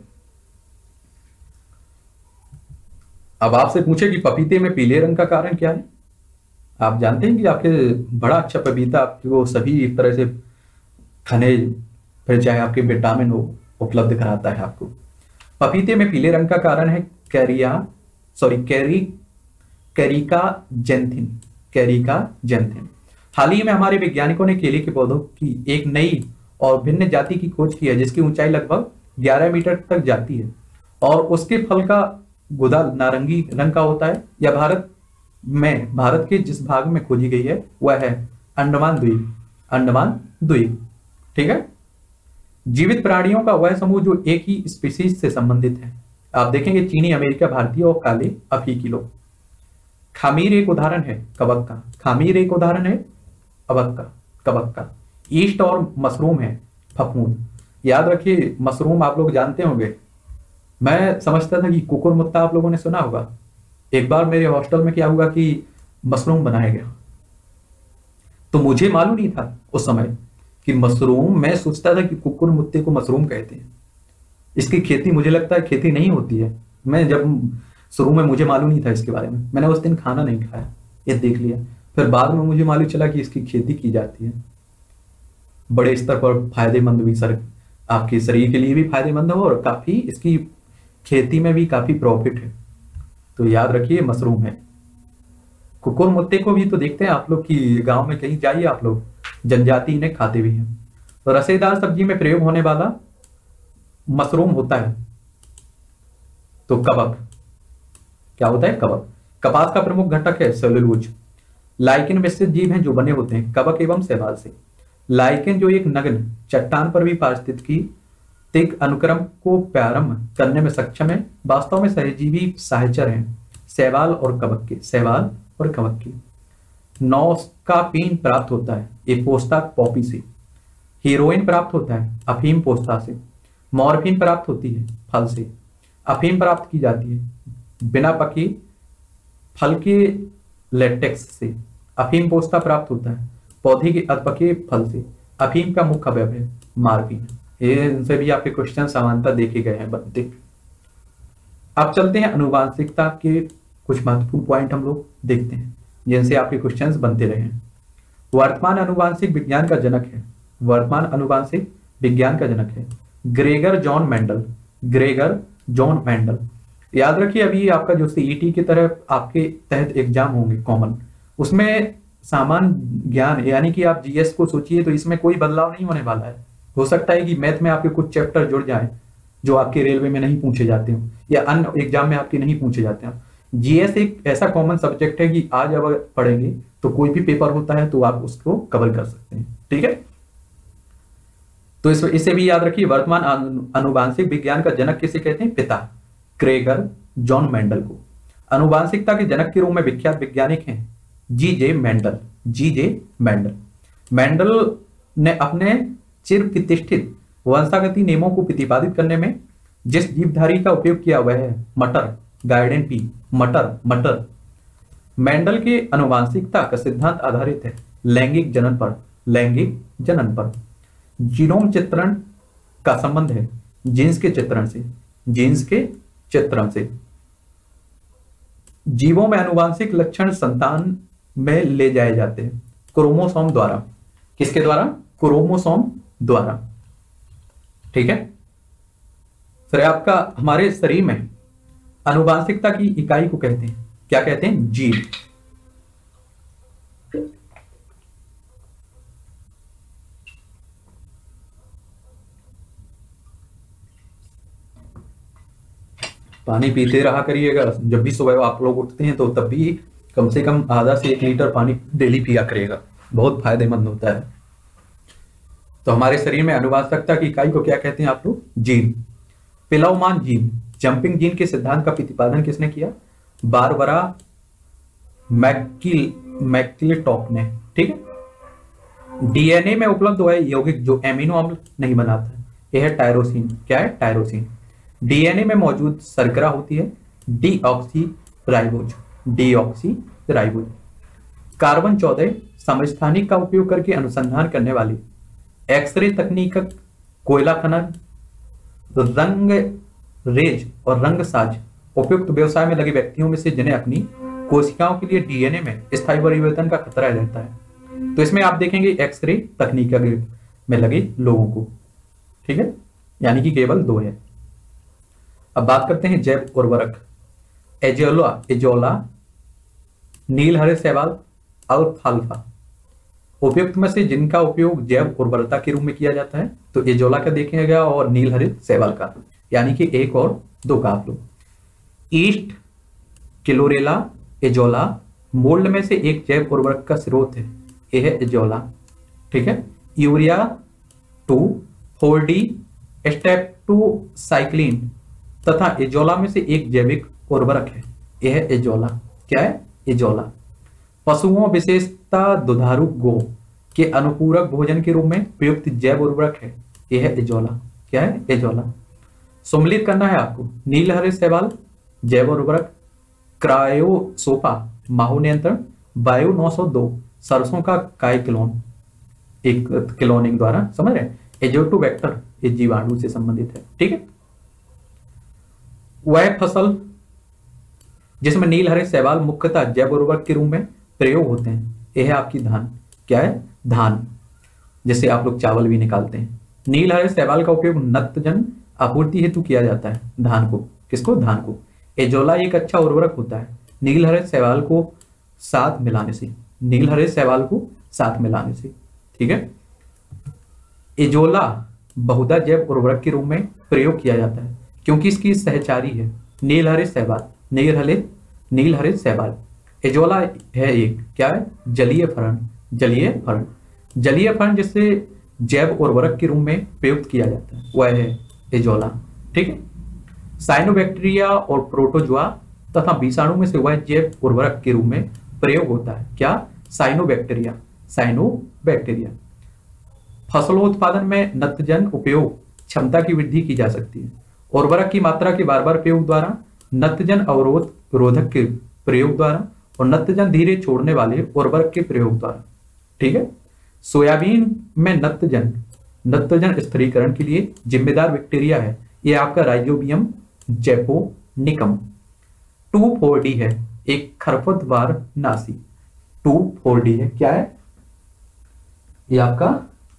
अब आपसे पूछे कि पपीते में पीले रंग का कारण क्या है। आप जानते हैं कि आपके बड़ा अच्छा पपीता आपको सभी एक तरह से खनिज फिर चाहे आपके विटामिन हो उपलब्ध कराता है आपको। पपीते में पीले रंग का कारण है caria sorry cari carica xanthine carica xanthine. हाल ही में हमारे वैज्ञानिकों ने केले के पौधों की एक नई और भिन्न जाति की खोज की है जिसकी ऊंचाई लगभग ग्यारह मीटर तक जाती है और उसके फल का गुदा नारंगी रंग का होता है। यह भारत में भारत के जिस भाग में खोजी गई है वह है अंडमान द्वीप अंडमान द्वीप। ठीक है, जीवित प्राणियों का वह समूह जो एक ही स्पीशीज से संबंधित है। आप देखेंगे चीनी, अमेरिका, भारतीय और काले अफ्रीकी लोग। खामीर एक उदाहरण है कवक का। खामीर एक उदाहरण है कवक का कवक का। ईस्ट और मशरूम है फफूंद। याद रखिए, मशरूम आप लोग जानते होंगे। मैं समझता था कि कुकुरमुत्ता आप लोगों ने सुना होगा। एक बार मेरे हॉस्टल में क्या हुआ कि मशरूम बनाया गया तो मुझे मालूम नहीं था उस समय कि मशरूम, मैं सोचता था कि कुकुरमुत्ते को मशरूम कहते हैं। इसकी खेती मुझे लगता है खेती नहीं होती है। मैं जब शुरू में मुझे मालूम नहीं था इसके बारे में, मैंने उस दिन खाना नहीं खाया। ये देख लिया। फिर बाद में मुझे मालूम चला कि इसकी खेती की जाती है, बड़े स्तर पर फायदेमंद भी, सर आपके शरीर के लिए भी फायदेमंद हो और काफी इसकी खेती में भी काफी प्रॉफिट है। तो याद रखिए मशरूम है। कुकुर मुत्ते को भी तो देखते हैं आप लोग कि गांव में कहीं जाइए आप लोग, जनजाति इन्हें खाते भी हैं। तो रसेदार सब्जी में प्रयोग होने वाला मशरूम होता है तो कवक, क्या होता है कवक। कपास का प्रमुख घटक है सेलुलोज। लाइकेन मिश्रित जीव हैं जो बने होते हैं कवक एवं शैवाल से। लाइकेन जो एक नग्न चट्टान पर भी पारिस्थितिकी तिक अनुक्रम को प्रारंभ करने में सक्षम है, वास्तव में सहजीवी सहचर हैं शैवाल और कवक के, शैवाल और कवक की। नौस्कापीन प्राप्त होता है एपोस्टा पॉपी से। हीरोइन प्राप्त होता है अफीम पोस्ता से। मॉर्फिन प्राप्त होती है फल से। अफीम प्राप्त की जाती है बिना पके फल के लेटेक्स से। अफीम पोस्ता प्राप्त होता है पौधे के अधपके फल से। अफीम का मुख्य अवयव है मार्फिन। ये इनसे भी आपके क्वेश्चन समानता देखे गए हैं बनते। अब चलते हैं अनुवांशिकता के कुछ महत्वपूर्ण पॉइंट हम लोग देखते हैं जिनसे आपके क्वेश्चंस बनते रहे हैं। वर्तमान अनुवांशिक विज्ञान का जनक है, वर्तमान अनुवांशिक विज्ञान का जनक है Gregor John Mendel. Gregor John Mendel, याद रखिए अभी आपका जो सीईटी की तरफ आपके तहत एग्जाम होंगे कॉमन, उसमें सामान्य ज्ञान यानी कि आप जीएस को सोचिए तो इसमें कोई बदलाव नहीं होने वाला है। हो सकता है कि मैथ में आपके कुछ चैप्टर जुड़ जाएं जो आपके रेलवे में नहीं पूछे जाते हो या अन्य एग्जाम में आपके नहीं पूछे जाते हैं। जीएस एक ऐसा कॉमन सब्जेक्ट है कि आज अगर पढ़ेंगे तो कोई भी पेपर होता है तो आप उसको कवर कर सकते हैं, ठीक है। तो इस, इसे भी याद रखिए वर्तमान अनुवांशिक विज्ञान का जनक किसे कहते हैं, पिता ग्रेगर जॉन मेंडल को। अनुवांशिकता के जनक के रूप में विख्यात वैज्ञानिक हैं G J Mendel. G J Mendel Mendel ने अपने चिर प्रतिष्ठित वंशागति नियमों को प्रतिपादित करने में जिस जीवधारी का उपयोग किया वह है मटर गार्डन पी मटर मटर। मेंडल के अनुवांशिकता का सिद्धांत आधारित है लैंगिक जनन पर, लैंगिक जनन पर। जीनोम चित्रण का संबंध है जीन्स के चित्रण से, जीन्स के चित्रण से। जीवों में अनुवांशिक लक्षण संतान में ले जाए जाते हैं क्रोमोसोम द्वारा। किसके द्वारा, क्रोमोसोम द्वारा, ठीक है सर। आपका हमारे शरीर में अनुवांशिकता की इकाई को कहते हैं, क्या कहते हैं, जीन। पानी पीते रहा करिएगा, जब भी सुबह आप लोग उठते हैं तो तब भी कम से कम आधा से एक लीटर पानी डेली पिया करिएगा, बहुत फायदेमंद होता है। तो हमारे शरीर में अनुवांशिकता की इकाई को क्या कहते हैं आप लोग, जीन। पिलवमान जीन, जंपिंग जीन के सिद्धांत का प्रतिपादन किसने किया, बारबरा मैकिल मैकिलटॉक ने, ठीक है। डीएनए में उपलब्ध हुआ यौगिक जो एमिनो अम्ल नहीं बनाता है, यह है टायरोसिन। क्या है, टायरोसिन। डीएनए में मौजूद शर्करा होती है deoxy ribose, deoxy ribose. Carbon चौदह समस्थानिक का उपयोग करके अनुसंधान करने वाली एक्सरे तकनीक, कोयला खनन, रंग रेज और रंग साज उपयुक्त व्यवसाय में लगे व्यक्तियों में से जिन्हें अपनी कोशिकाओं के लिए डीएनए में स्थायी परिवर्तन का खतरा रहता है। तो इसमें आप देखेंगे एक्सरे तकनीक में लगे लोगों को, ठीक है, यानी कि केवल दो है। अब बात करते हैं जैव उर्वरक। एजोला, एजोला, नील हरे शैवाल, अल्फाल्फा उपयुक्त में से जिनका उपयोग जैव उर्वरता के रूप में किया जाता है तो एजोला का देखेगा और नील हरित शैवाल का, यानी कि एक और दो का आप लोग। ईस्ट, क्लोरेला, एजोला मोल्ड में से एक जैव उर्वरक का स्रोत है, यह है एजोला, ठीक है। Urea two, four D, streptocycline तथा एजोला में से एक जैविक उर्वरक है, यह है एजोला। क्या है, एजोला। पशुओं विशेषता दुधारू गो के अनुपूरक भोजन के रूप में प्रयुक्त जैव उर्वरक है, यह है एजोला। क्या है, एजोला। सम्मिलित करना है आपको, नील हरे शैवाल जैव उर्वरक, क्रायोसोपा माहू नियंत्रण, बायो नौ सौ दो सरसों का काय क्लोन, एक क्लोनिंग द्वारा, समझ रहे हैं। एजोटोबैक्टर ये जीवाणु से संबंधित है, ठीक है। वह फसल जिसमें नील हरे शैवाल मुख्यतः जैव उर्वरक के रूप में प्रयोग होते हैं, यह है आपकी धान। क्या है? धान, जिससे आप लोग चावल भी निकालते हैं। नील हरे शैवाल का उपयोग नत्रजन आपूर्ति हेतु किया जाता है। धान को, किसको? धान को। एजोला एक अच्छा उर्वरक होता है नील हरे शैवाल को साथ मिलाने से, नील हरे शैवाल को साथ मिलाने से। ठीक है। एजोला बहुधा जैव उर्वरक के रूप में प्रयोग किया जाता है क्योंकि इसकी सहचारी है नील हरे शैवाल, नील हरे नील हरे शैवाल। एजोला है एक क्या है? जलीय फरण, जलीय फरण, जलीय फरण जिससे जैव उर्वरक के रूप में प्रयुक्त किया जाता है वह है एजोला। ठीक है। साइनोबैक्टीरिया और प्रोटोजोआ तथा विषाणु में से वह जैव उर्वरक के रूप में प्रयोग होता है। क्या? Cyanobacteria, cyanobacteria. फसलोत्पादन में नत्रजन उपयोग क्षमता की वृद्धि की जा सकती है। उर्वरक की मात्रा के बार बार प्रयोग द्वारा, नत्रजन अवरोध रोधक के प्रयोग द्वारा और नत्रजन धीरे छोड़ने वाले उर्वरक के प्रयोग द्वारा। ठीक है। सोयाबीन में नत्रजन नत्रजन स्थिरीकरण के लिए जिम्मेदार बैक्टीरिया है यह आपका rhizobium japonicum. Two four D है एक खरपतवार नाशी, टू फोर डी है क्या है? ये आपका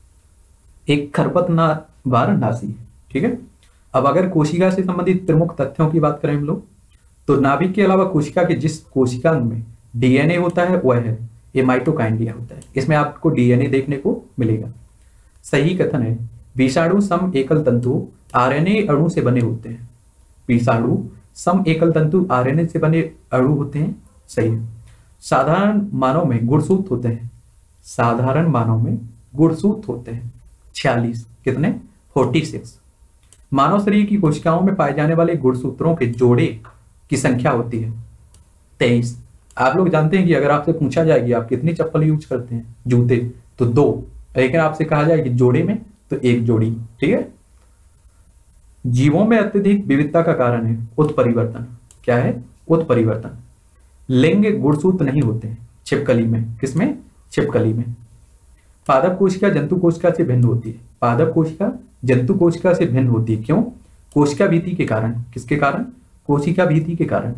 एक खरपतवार नाशी। ठीक है। अब अगर कोशिका से संबंधित प्रमुख तथ्यों की बात करें हम लोग, तो नाभिक के अलावा कोशिका के जिस कोशिकांग में डीएनए होता है वह है ये माइटोकाइंड्रिया होता है। इसमें आपको डीएनए देखने को मिलेगा। सही कथन है विषाणु सम एकल तंतु आरएनए अणु से बने होते हैं। विषाणु सम एकल तंतु आरएनए से बने अणु होते हैं। सही है। साधारण मानव में गुणसूत्र होते हैं, साधारण मानव में गुणसूत्र होते हैं छियालीस। कितने? छियालीस। मानव शरीर की कोशिकाओं में पाए जाने वाले गुणसूत्रों के जोड़े की संख्या होती है तेईस। आप लोग जानते हैं कि अगर आपसे पूछा जाए कि आप कितनी चप्पल यूज करते हैं, जूते, तो दो, लेकिन आपसे कहा जाए कि जोड़े में, तो एक जोड़ी। ठीक है। जीवों में अत्यधिक विविधता का कारण है उत्परिवर्तन। क्या है? उत्परिवर्तन। लिंग गुणसूत्र नहीं होते हैं छिपकली में। किसमें? छिपकली में। पादप कोशिका जंतु कोशिका से भिन्न होती है। पादप कोशिका जंतु कोशिका से भिन्न होती है। क्यों? कोशिका भीति के कारण। किसके कारण? कोशिका भीति के कारण।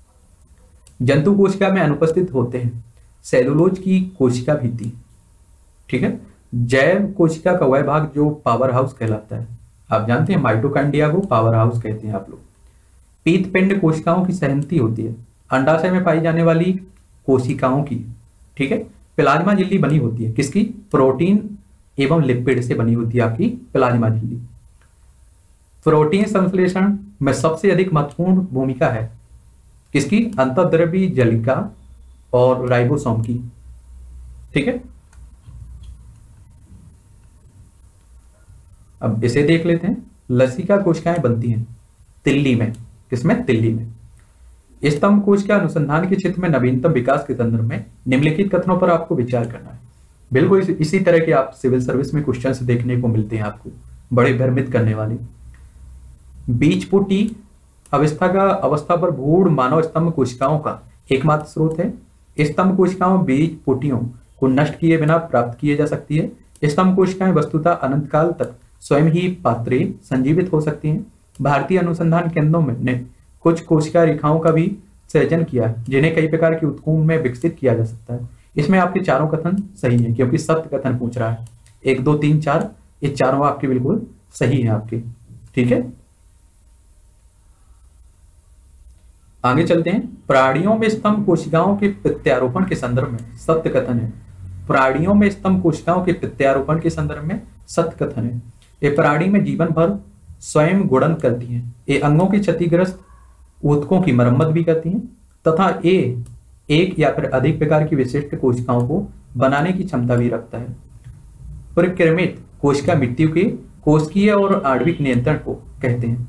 जंतु कोशिका में अनुपस्थित होते हैं सेलुलोज की कोशिका भीति। ठीक है। जैव कोशिका का वह भाग जो पावर हाउस कहलाता है, आप जानते हैं माइटोकांड्रिया को पावर हाउस कहते हैं आप लोग। पीत पिंड कोशिकाओं की सहनती होती है अंडाशय में पाई जाने वाली कोशिकाओं की। ठीक है। प्लाज्मा झिल्ली बनी होती है किसकी? प्रोटीन एवं लिपिड से बनी होती है आपकी प्लाज्मा झिल्ली। प्रोटीन संश्लेषण में सबसे अधिक महत्वपूर्ण भूमिका है किसकी? अंतःद्रव्यी जलिका और राइबोसोम की। ठीक है। अब इसे देख लेते हैं। लसिका कोशिकाएं बनती हैं तिल्ली में। किसमें? तिल्ली में। स्तंभ कोशिका अनुसंधान के क्षेत्र में नवीनतम विकास के संदर्भ में निम्नलिखित कथनों पर आपको विचार करना है। बिल्कुल इस, इसी तरह के आप सिविल सर्विस में क्वेश्चंस देखने को मिलते हैं आपको, बड़े भ्रमित करने वाले। बीजपुटी अवस्था का अवस्था पर भूण मानव स्तंभ कोशिकाओं का एकमात्र स्रोत है। स्तंभ कोशिकाओं बीज पुटियों को नष्ट किए बिना प्राप्त किए जा सकती है। स्तंभ कोशिकाएं वस्तुतः अनंत काल तक स्वयं ही पात्रे संजीवित हो सकती हैं। भारतीय अनुसंधान केंद्रों में ने कुछ कोशिका रेखाओं का भी सृजन किया है जिन्हें कई प्रकार के उत्कुंभ में विकसित किया जा सकता है। इसमें आपके चारों कथन सही है क्योंकि सत्य कथन पूछ रहा है। एक, दो, तीन, चार, ये चारों आपके बिल्कुल सही है आपके। ठीक है। आगे चलते हैं। प्राणियों में स्तंभ कोशिकाओं के प्रत्यारोपण के संदर्भ में सत्य कथन है। प्राणियों में स्तंभ कोशिकाओं के प्रत्यारोपण के संदर्भ में सत्य कथन है। ये प्राणी में जीवन भर स्वयं गुणन करती हैं। ये अंगों के क्षतिग्रस्त ऊतकों की मरम्मत भी करती हैं तथा ये एक या फिर अधिक प्रकार की विशिष्ट कोशिकाओं को बनाने की क्षमता भी रखता है। परिक्रमित कोशिका मृत्यु के कोशिकीय और आणविक नियंत्रण को कहते हैं।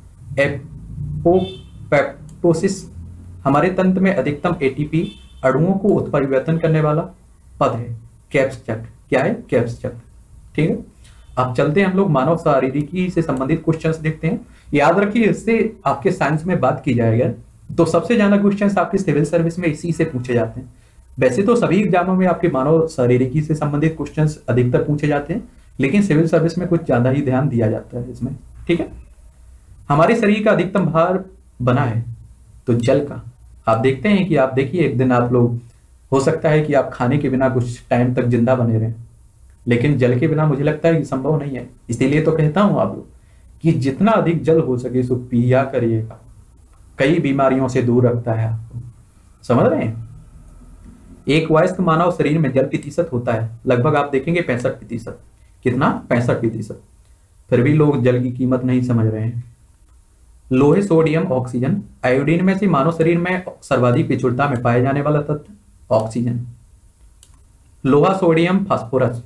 एपोप्टोसिस हमारे तंत्र में अधिकतम एटीपी अणुओं को उत्परिवर्तन करने वाला पद है। कैप्स चक्र। क्या है? कैप्स चक्र। ठीक है। अब चलते हैं हम लोग मानव शारीरिकी से संबंधित क्वेश्चंस देखते हैं। याद रखिए इससे आपके साइंस में बात की जाएगा तो सबसे ज्यादा क्वेश्चंस आपके सिविल सर्विस में इसी से पूछे जाते हैं। वैसे तो सभी एग्जामों में आपके मानव शारीरिकी से संबंधित क्वेश्चंस अधिकतर पूछे जाते हैं लेकिन सिविल सर्विस में कुछ ज्यादा ही ध्यान दिया जाता है इसमें। ठीक है। हमारे शरीर का अधिकतम भार बना है तो जल का। आप देखते हैं कि आप देखिए एक दिन आप लोग हो सकता है कि आप खाने के बिना कुछ टाइम तक जिंदा बने रहें, लेकिन जल के बिना मुझे लगता है कि संभव नहीं है। इसीलिए तो कहता हूं आप लोग कि जितना अधिक जल हो सके सो पिया करिएगा, कई बीमारियों से दूर रखता है आपको। समझ रहे हैं? एक वयस्क मानव शरीर में जल प्रतिशत होता है लगभग आप देखेंगे पैंसठ प्रतिशत। कितना? पैंसठ प्रतिशत। फिर भी लोग जल की कीमत नहीं समझ रहे हैं। लोहे, सोडियम, ऑक्सीजन, आयोडीन में से मानव शरीर में सर्वाधिक पिछुड़ता में पाए जाने वाला तत्व ऑक्सीजन। लोहा, सोडियम, फास्फोरस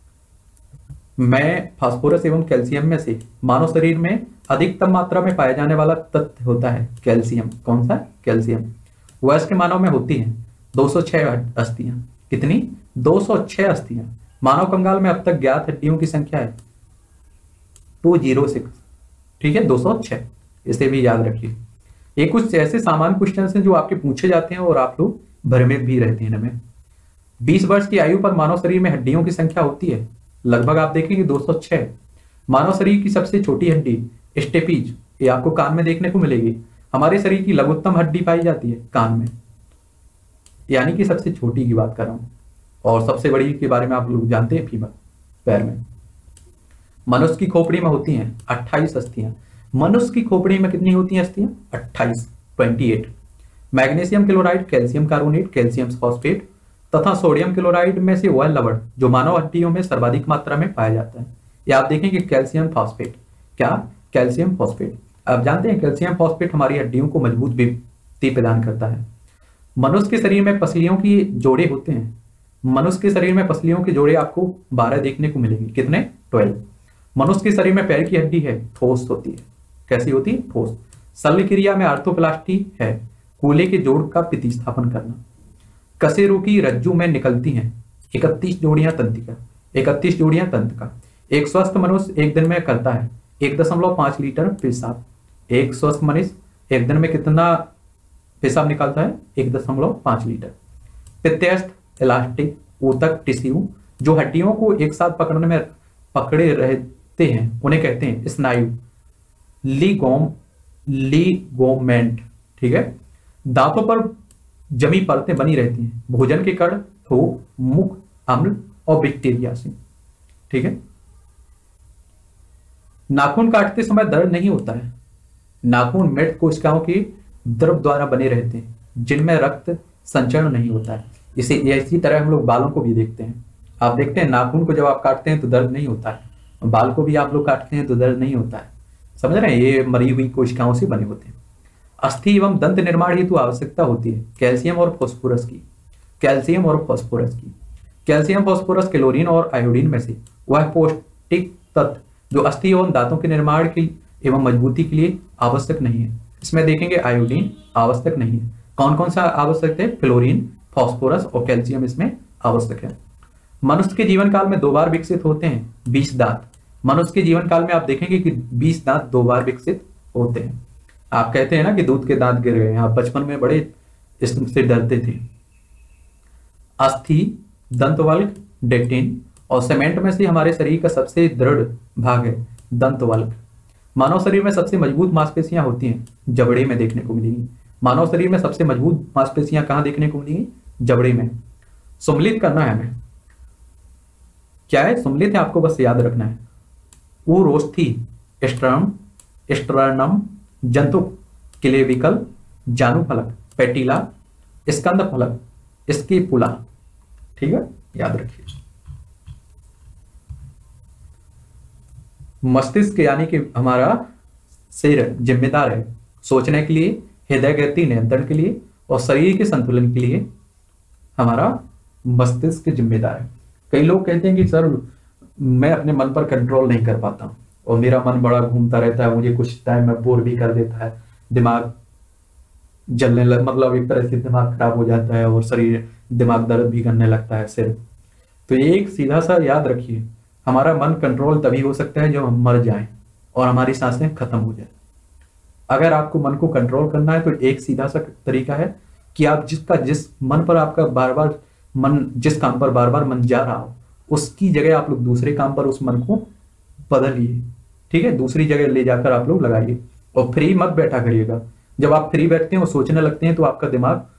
में फास्फोरस एवं कैल्शियम में से मानव शरीर में अधिकतम मात्रा में पाया जाने वाला तत्व होता है कैल्शियम। कौन सा? कैल्शियम। वयस्क मानव में होती है दो सौ छह अस्थियां। कितनी? दो सौ छह अस्थियां। मानव कंकाल में अब तक ज्ञात हड्डियों की संख्या है दो सौ छह। ठीक है, दो सौ छह। इसे भी याद रखिए। ये कुछ ऐसे सामान्य क्वेश्चन हैं जो आपके पूछे जाते हैं और आप लोग भ्रमित भी रहते हैं इनमें। बीस वर्ष की आयु पर मानव शरीर में हड्डियों की संख्या होती है लगभग आप देखेंगे दो सौ छह। मानव शरीर की सबसे छोटी हड्डी स्टेपीज, ये आपको कान में देखने को मिलेगी। हमारे शरीर की लघुत्तम हड्डी पाई जाती है कान में, यानी कि सबसे छोटी की बात कर रहा हूं। और सबसे बड़ी के बारे में आप लोग जानते हैं, फीमर, पैर में। मनुष्य की खोपड़ी में होती हैं अट्ठाईस अस्थियां। मनुष्य की खोपड़ी में कितनी होती हैं अस्थियां? अट्ठाईस, अट्ठाईस। Magnesium chloride, calcium carbonate, calcium phosphate तथा सोडियम क्लोराइड में से वह लवण जो मानव हड्डियों में सर्वाधिक मात्रा में पाया जाता है। ये आप देखेंगे कैल्शियम फॉस्फेट। क्या? Calcium phosphate. आप जानते हैं कैल्शियम फॉस्फेट हमारी हड्डियों को मजबूत भित्ति प्रदान करता है। मनुष्य के शरीर में पसलियों की जोड़े होते हैं। मनुष्य के शरीर में पसलियों के जोड़े आपको बारह देखने को मिलेंगे। कितने? ट्वेल्व। मनुष्य के शरीर में पैर की हड्डी है, ठोस होती है। कैसी होती है? ठोस। शल्य क्रिया में आर्थोप्लास्टी है, कूल्हे के जोड़ का प्रतिस्थापन करना। कशेरुकी की रज्जु में निकलती हैं इकतीस जोड़ियां तंत्रिका, इकतीस जोड़ियां तंत्र का। एक स्वस्थ मनुष्य एक दिन में करता है एक दशमलव पांच लीटर पेशाब। एक स्वस्थ मनुष्य एक दिन में कितना पेशाब निकालता है? एक दशमलव पांच लीटर। पित्तस्थ, इलास्टिक, ऊतक, टिश्यू जो हड्डियों को एक साथ पकड़ने में पकड़े रहते हैं उन्हें कहते हैं स्नायु, लीगोम लीगोमेंट। ठीक है। दांतों पर जमी परतें बनी रहती हैं भोजन के कण, थूक, मुख, अम्ल और बैक्टीरिया से। ठीक है। नाखून काटते समय दर्द नहीं होता है। नाखून मृत कोशिकाओं के द्रव द्वारा बने रहते हैं जिनमें रक्त संचरण नहीं होता है। इसे इसी तरह हम लोग बालों को भी देखते हैं। आप देखते हैं नाखून को जब आप काटते हैं तो दर्द नहीं होता है, बाल को भी आप लोग काटते हैं तो दर्द नहीं होता है। समझ रहे हैं? ये मरी हुई कोशिकाओं से बने होते हैं। अस्थि एवं दंत निर्माण हेतु आवश्यकता होती है कैल्शियम और फास्फोरस की। कैल्शियम और फास्फोरस की कैल्शियम, फास्फोरस, क्लोरीन और आयोडीन में से वह पौष्टिक तत्व जो अस्थि एवं दांतों के निर्माण के एवं मजबूती के लिए आवश्यक नहीं है। इसमें देखेंगे आयोडीन आवश्यक नहीं है। कौन कौन सा आवश्यक है? क्लोरीन, फास्फोरस और कैल्शियम इसमें आवश्यक है। मनुष्य के जीवन काल में दो बार विकसित होते हैं बीस दांत। मनुष्य के जीवन काल में आप देखेंगे कि बीस दांत दो बार विकसित होते हैं। आप कहते हैं ना कि दूध के दांत गिर गए, आप बचपन में बड़े इससे डरते थे। अस्थि, दंतवल्क, डेक्टिन और सीमेंट में से हमारे शरीर का सबसे दृढ़ भाग है दंतवल्क। मानव शरीर में सबसे मजबूत मांसपेशियां होती हैं जबड़े में देखने को मिलेंगी। मानव शरीर में सबसे मजबूत मांसपेशियां कहां देखने को मिलेंगी? जबड़े में। सम्मिलित करना है हमें। क्या है? सम्मिलित है, आपको बस याद रखना है। उरोस्थि, स्ट्रम, स्ट्रनम, जंतु, क्लेविकल, जानु फलक, पेटिला, स्कंद फलक, इसकी पुला। ठीक है, याद रखिए। मस्तिष्क यानी कि हमारा सिर जिम्मेदार है सोचने के लिए, हृदय गति नियंत्रण के लिए और शरीर के संतुलन के लिए हमारा मस्तिष्क जिम्मेदार है। कई लोग कहते हैं कि सर मैं अपने मन पर कंट्रोल नहीं कर पाता और मेरा मन बड़ा घूमता रहता है, मुझे कुछ टाइम में बोर भी कर देता है, दिमाग जलने लग मतलब एक तरह से दिमाग खराब हो जाता है और शरीर दिमाग दर्द भी करने लगता है सिर। तो ये एक सीधा सा याद रखिए, हमारा मन कंट्रोल तभी हो सकता है जब हम मर जाएं और हमारी सांसें खत्म हो जाए। अगर आपको मन को कंट्रोल करना है तो एक सीधा सा तरीका है कि आप जिसका जिस मन पर आपका बार बार मन जिस काम पर बार बार मन जा रहा हो उसकी जगह आप लोग दूसरे काम पर उस मन को बदलिए। ठीक है, दूसरी जगह ले जाकर आप लोग लगाइए और फ्री मत बैठा करिएगा। जब आप फ्री बैठते हैं और सोचने लगते हैं तो आपका दिमाग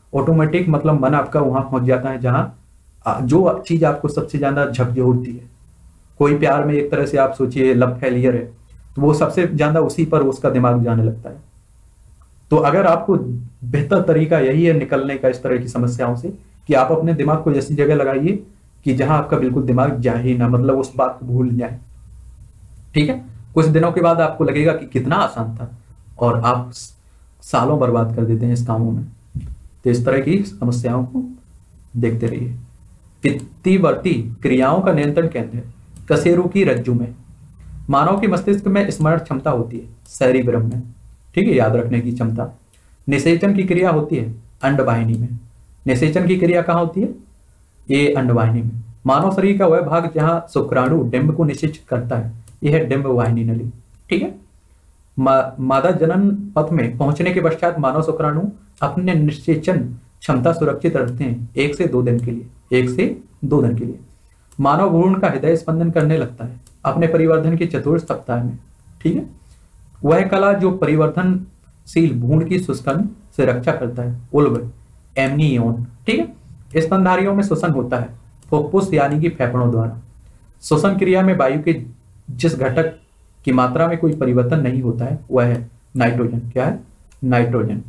ऑटोमेटिक मतलब मन आपका वहां पहुंच जाता है जहां जो चीज आपको सबसे ज्यादा झकझोरती है। कोई प्यार में एक तरह से आप सोचिए लव फेलियर है, तो वो सबसे ज्यादा उसी पर उसका दिमाग जाने लगता है। तो अगर आपको बेहतर तरीका यही है निकलने का इस तरह की समस्याओं से, कि आप अपने दिमाग को ऐसी जगह लगाइए कि जहां आपका बिल्कुल दिमाग जा ही ना, मतलब उस बात को भूल जाए। ठीक है, कुछ दिनों के बाद आपको लगेगा कि कितना आसान था, और आप सालों बर्बाद कर देते हैं इस कामों में। तो इस तरह की समस्याओं को देखते रहिए। पित्तीवर्ती क्रियाओं का नियंत्रण केंद्र है कशेरु की रज्जु में। मानव के मस्तिष्क में स्मरण क्षमता होती है सेरिब्रम में, ठीक है, याद रखने की क्षमता। निषेचन की क्रिया होती है अंडवाहिनी में। निषेचन की क्रिया कहाँ होती है? ये अंडवाहिनी में। मानव शरीर का वह भाग जहां शुक्राणु डिंब को निषेचित करता है, यह है डिंब वाहिनी नली। ठीक है, मा, मादा जनन पथ में पहुंचने के पश्चात मानव शुक्राणु अपने निषेचन क्षमता सुरक्षित रखते हैं एक से दो दिन के लिए, एक से दो दिन के लिए। मानव भ्रूण का हृदय स्पंदन करने लगता है अपने परिवर्धन के चतुर्थ सप्ताह में। ठीक है, वह कला जो परिवर्तनशील भ्रूण की शुष्कन से रक्षा करता है, उल्ब एमनियोन। ठीक है, स्तनधारियों में श्वसन होता है फुफ्फुस यानी कि फेफड़ों द्वारा। श्वसन क्रिया में वायु के जिस घटक की मात्रा में कोई परिवर्तन नहीं होता है वह है नाइट्रोजन। क्या है? नाइट्रोजन।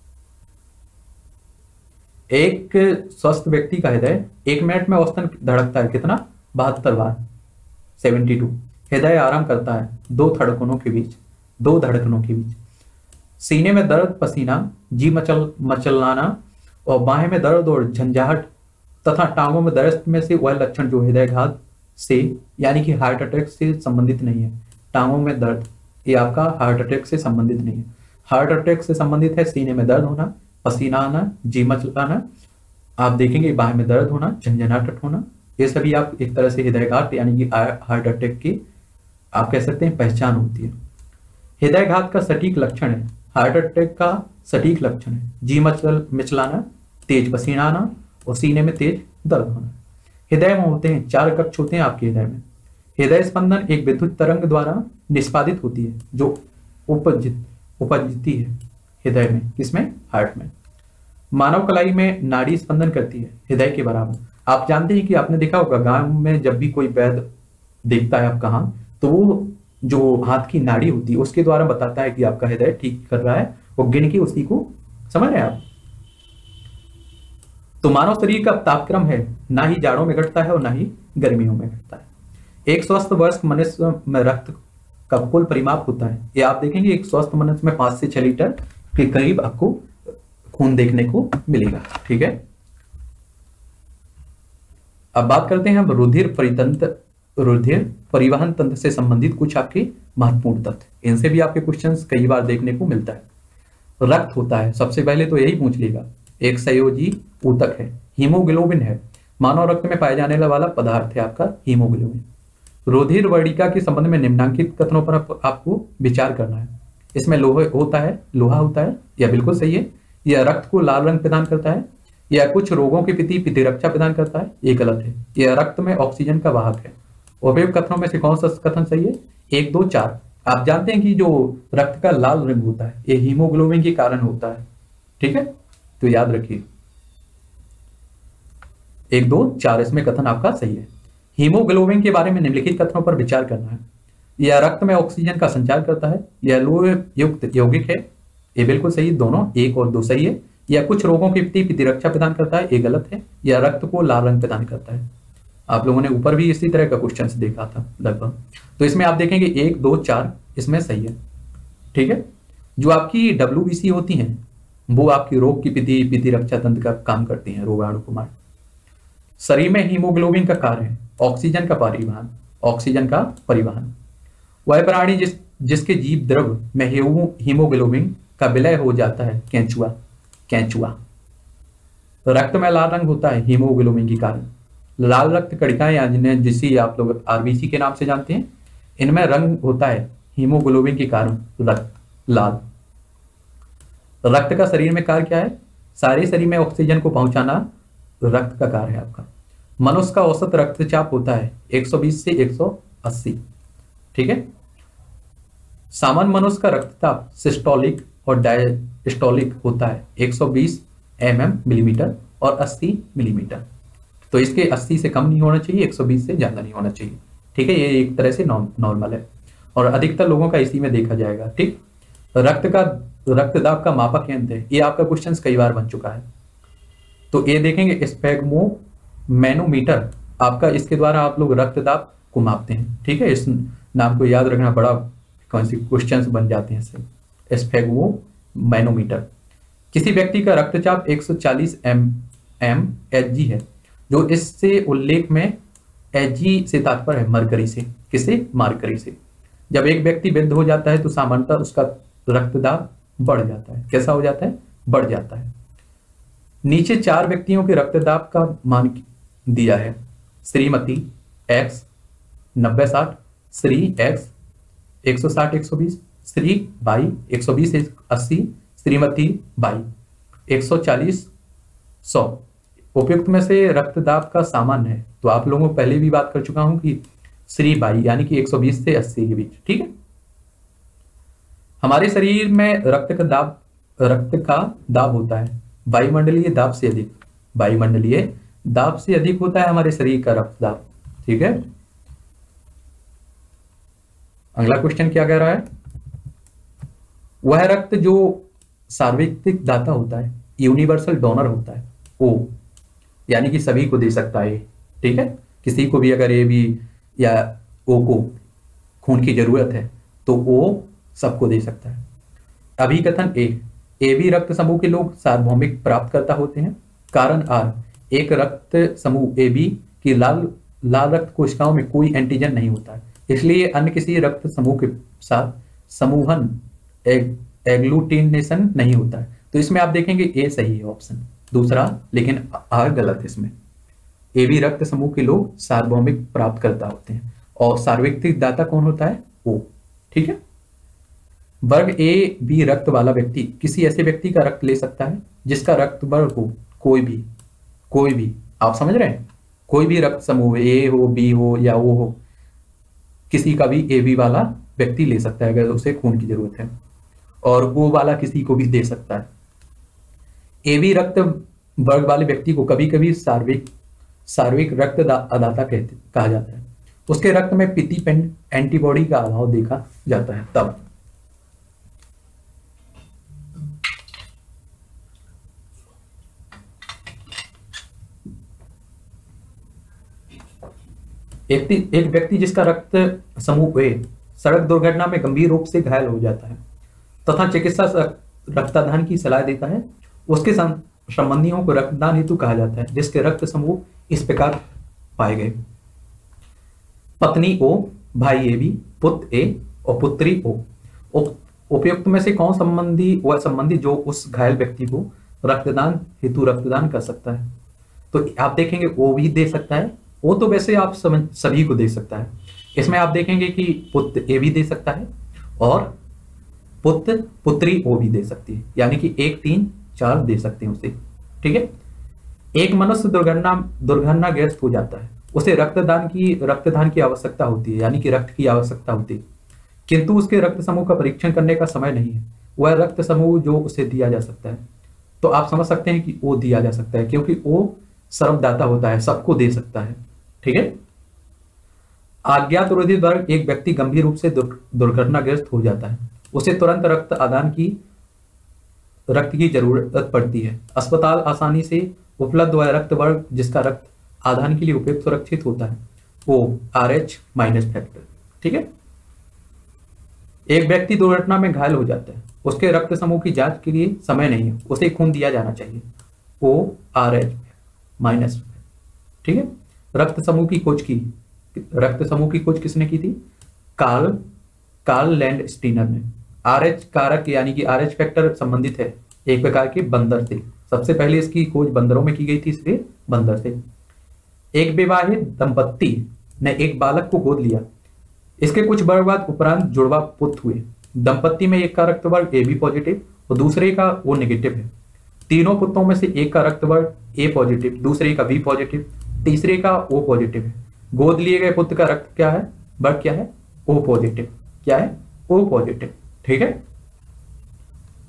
एक स्वस्थ व्यक्ति का हृदय एक मिनट में औसतन धड़कता है कितना? बहत्तर बार, सेवेंटी टू। हृदय आराम करता है दो धड़कनों के बीच, दो धड़कनों के बीच। सीने में दर्द, पसीना, जी मचल मचलाना और बाहें में दर्द और झंझाहट तथा टांगों में दर्द में से वह लक्षण जो हृदयघात से यानी कि हार्ट अटैक से संबंधित नहीं है। टांगों में दर्द ये आपका हार्ट अटैक से संबंधित नहीं है। हार्ट अटैक से संबंधित है सीने में दर्द होना, पसीना आना, जी मचलाना, आप देखेंगे बाहें में दर्द होना, झंझनाहट होना, ये सभी आप एक तरह से हृदयघात यानी कि हार्ट अटैक की आप कह सकते हैं पहचान होती है। हृदयघात का सटीक लक्षण है, हार्ट अटैक का सटीक लक्षण है जी मचल मिचलाना, तेज पसीना आना और सीने में तेज दर्द होना। हृदय में होते हैं चार कक्ष होते हैं आपके हृदय में। हृदय स्पंदन एक विद्युत तरंग द्वारा निष्पादित होती है जो उपजित उपजती है हृदय में, किसमें? हार्ट में। मानव कलाई में नाड़ी स्पंदन करती है हृदय के बराबर। आप जानते हैं कि आपने देखा होगा गांव में जब भी कोई वैद्य देखता है आप कहाँ, तो वो जो हाथ की नाड़ी होती है उसके द्वारा बताता है कि आपका हृदय ठीक कर रहा है, वो गिन के उसी को, समझ रहे हैं आप? तो मानव शरीर का तापक्रम है ना ही जाड़ों में घटता है और ना ही गर्मियों में घटता है। एक स्वस्थ वयस्क मनुष्य में रक्त का कुल परिमाप होता है, ये आप देखेंगे एक स्वस्थ मनुष्य में पांच से छह लीटर के करीब आपको खून देखने को मिलेगा। ठीक है, अब बात करते हैं हम रुधिर परितंत्र, रुधिर परिवहन तंत्र से संबंधित कुछ आपके महत्वपूर्ण तथ्य। इनसे भी आपके क्वेश्चंस कई बार देखने को मिलता है। रक्त होता है, सबसे पहले तो यही पूछ लेगा, एक संयोजी ऊतक है, हीमोग्लोबिन है, मानव रक्त में पाए जाने वाला पदार्थ है आपका हीमोग्लोबिन। रुधिर वर्णिका के संबंध में निम्नलिखित कथनों पर आप, आपको विचार करना है। इसमें लोहा होता है, लोहा होता है, यह बिल्कुल सही है। यह रक्त को लाल रंग प्रदान करता है, यह कुछ रोगों के प्रति प्रतिरक्षा प्रदान करता है, ये गलत है। यह रक्त में ऑक्सीजन का वाहक है। उपयुक्त कथनों में से कौन सा कथन सही है? एक, दो, चार। आप जानते हैं कि जो रक्त का लाल रंग होता है ये हीमोग्लोबिन के कारण होता है। ठीक है, तो याद रखिए एक, दो, चार, इसमें कथन आपका सही है। हीमोग्लोबिन के बारे में निम्नलिखित कथनों पर विचार करना है। यह रक्त में ऑक्सीजन का संचार करता है, यह लोह युक्त यौगिक है, ये बिल्कुल सही, दोनों एक और दो सही है। यह कुछ रोगों के प्रति प्रतिरक्षा प्रदान करता है, ये गलत है। यह रक्त को लाल रंग प्रदान करता है। आप लोगों ने ऊपर भी इसी तरह का क्वेश्चन देखा था लगभग, तो इसमें आप देखेंगे एक, दो, चार इसमें सही है। ठीक है, जो आपकी डब्ल्यू बी सी होती हैं वो आपकी रोग की प्रति प्रतिरक्षा तंत्र का काम करती हैं, रोगाणु को मार। शरीर में हीमोग्लोबिन का कार्य है ऑक्सीजन का परिवहन, ऑक्सीजन का परिवहन। वह प्राणी जिस जिसके जीव द्रव में हीमोग्लोबिन का विलय हो जाता है, केंचुआ, केंचुआ। रक्त में लाल रंग होता है हीमोग्लोबिन के कारण। लाल रक्त कणिकाएं या जिन्हें जिसे आप लोग आरबीसी के नाम से जानते हैं, इनमें रंग होता है हीमोग्लोबिन के कारण रक्त लाल। रक्त का शरीर में कार्य क्या है? सारे शरीर में ऑक्सीजन को पहुंचाना रक्त का कार्य है आपका। मनुष्य का औसत रक्तचाप होता है एक सौ बीस से एक सौ अस्सी। ठीक है, सामान्य मनुष्य का रक्तचाप सिस्टोलिक और डायस्टोलिक होता है एक सौ बीस एम एम मिलीमीटर और अस्सी मिलीमीटर। तो इसके अस्सी से कम नहीं होना चाहिए, एक सौ बीस से ज्यादा नहीं होना चाहिए। ठीक है, ये एक तरह से नॉर्मल है और अधिकतर लोगों का इसी में देखा जाएगा। ठीक, रक्त का रक्तदाब का मापक यंत्र है, ये आपका क्वेश्चन कई बार बन चुका है। तो ये देखेंगे स्पेग्मो मैनोमीटर आपका, इसके द्वारा आप लोग रक्तदाब को मापते हैं। ठीक है, इस नाम को याद रखना, बड़ा कौन सी क्वेश्चंस बन जाते हैं इससे। Sphygmomanometer. किसी व्यक्ति का रक्तचाप एक सौ चालीस एम एम एच जी है, जो इससे उल्लेख में एच जी से तात्पर्य है मरकरी से। किसे? मरकरी से। जब एक व्यक्ति वृद्ध हो जाता है तो सामान्यतः उसका रक्तदाब बढ़ जाता है। कैसा हो जाता है? बढ़ जाता है। नीचे चार व्यक्तियों के रक्तदाब का मान दिया है। श्रीमती एक्स नब्बे साठ, श्री एक्स एक सौ साठ एक सौ बीस, श्री बाई एक सौ बीस अस्सी, श्रीमती बाई एक सौ चालीस सौ। उपयुक्त में से रक्तदाब का सामान्य है। तो आप लोगों को पहले भी बात कर चुका हूं कि श्री बाई यानी कि एक सौ बीस से अस्सी के बीच। ठीक है, हमारे शरीर में रक्त का दाब रक्त का दाब होता है वायुमंडलीय दाब से अधिक। वायुमंडलीय दाब से अधिक होता है हमारे शरीर का रक्त दाब। ठीक है, अगला क्वेश्चन क्या कह रहा है? वह रक्त जो सार्वत्रिक दाता होता है, यूनिवर्सल डोनर होता है, ओ यानी कि सभी को दे सकता है। ठीक है, किसी को भी अगर ए बी या ओ को खून की जरूरत है तो ओ सबको दे सकता है। अभिकथन ए, ए बी रक्त समूह के लोग सार्वभौमिक प्राप्तकर्ता होते हैं। कारण आर, एक रक्त समूह ए बी की लाल लाल रक्त कोशिकाओं में कोई एंटीजन नहीं होता है, इसलिए अन्य किसी रक्त समूह के साथ समूहन एग, एग्लूटिनेशन नहीं होता है। तो इसमें आप देखेंगे ए सही है ऑप्शन दूसरा, लेकिन आर गलत है। इसमें ए बी रक्त समूह के लोग सार्वभौमिक प्राप्तकर्ता होते हैं और सार्वत्रिक दाता कौन होता है? ओ। ठीक है, वर्ग ए बी रक्त वाला व्यक्ति किसी ऐसे व्यक्ति का रक्त ले सकता है जिसका रक्त वर्ग हो कोई भी कोई भी आप समझ रहे हैं, कोई भी रक्त समूह ए हो, बी हो या ओ हो, किसी का भी ए बी वाला व्यक्ति ले सकता है अगर उसे खून की जरूरत है, और ओ वाला किसी को भी दे सकता है। ए बी रक्त वर्ग वाले व्यक्ति को कभी कभी सार्विक सार्विक रक्त अदाता कहते कहा जाता है। उसके रक्त में पिति पेंड एंटीबॉडी का अभाव देखा जाता है। तब एक एक व्यक्ति जिसका रक्त समूह ए सड़क दुर्घटना में गंभीर रूप से घायल हो जाता है तथा चिकित्सा रक्तदान की सलाह देता है, उसके संबंधियों को रक्तदान हेतु कहा जाता है जिसके रक्त समूह इस प्रकार पाए गए। पत्नी ओ, भाई ए बी, पुत्र ए और पुत्री ओ। उपयुक्त में से कौन संबंधी वह संबंधी जो उस घायल व्यक्ति को रक्तदान हेतु रक्तदान कर सकता है? तो आप देखेंगे ओ भी दे सकता है। ओ तो वैसे आप समझ सभी को दे सकता है। इसमें आप देखेंगे कि पुत्र ए भी दे सकता है और पुत्र पुत्री ओ भी दे सकती है, यानी कि एक तीन चार दे सकते हैं उसे। ठीक है, एक मनुष्य दुर्घटना दुर्घटनाग्रस्त हो जाता है, उसे रक्तदान की रक्तदान की आवश्यकता होती है, यानी कि रक्त की आवश्यकता होती है, किंतु उसके रक्त समूह का परीक्षण करने का समय नहीं है। वह रक्त समूह जो उसे दिया जा सकता है, तो आप समझ सकते हैं कि ओ दिया जा सकता है क्योंकि ओ सर्वदाता होता है, सबको दे सकता है। ठीक है, अज्ञात रोधित वर्ग एक व्यक्ति गंभीर रूप से दुर्घटनाग्रस्त हो जाता है, उसे तुरंत रक्त आदान की रक्त की जरूरत पड़ती है। अस्पताल आसानी से उपलब्ध वह रक्त वर्ग जिसका रक्त आदान के लिए उपयुक्त सुरक्षित होता है, वो आर एच माइनस फैक्टर। ठीक है, एक व्यक्ति दुर्घटना में घायल हो जाता है, उसके रक्त समूह की जांच के लिए समय नहीं है, उसे खून दिया जाना चाहिए, ओ आर एच माइनस। ठीक है, रक्त समूह की खोज की रक्त समूह की खोज किसने की थी? कार्ल कार्ल लैंड स्टीनर ने। आर एच कारक यानी कि आर एच फैक्टर संबंधित है एक प्रकार के बंदर से। सबसे पहले इसकी खोज बंदरों में की गई थी, इसलिए बंदर से। एक विवाहित दंपत्ति ने एक बालक को गोद लिया, इसके कुछ वर्ष बाद उपरांत जुड़वा पुत्र हुए। दंपत्ति में एक का रक्त वर्ग ए बी पॉजिटिव और दूसरे का ओ नेगेटिव है। तीनों पुत्रों में से एक का रक्त वर्ग ए पॉजिटिव, दूसरे का बी पॉजिटिव, तीसरे का ओ पॉजिटिव है। गोद लिए गए पुत्र का रक्त क्या है? वर्ग क्या है? O positive. क्या है? O positive. ठीक है,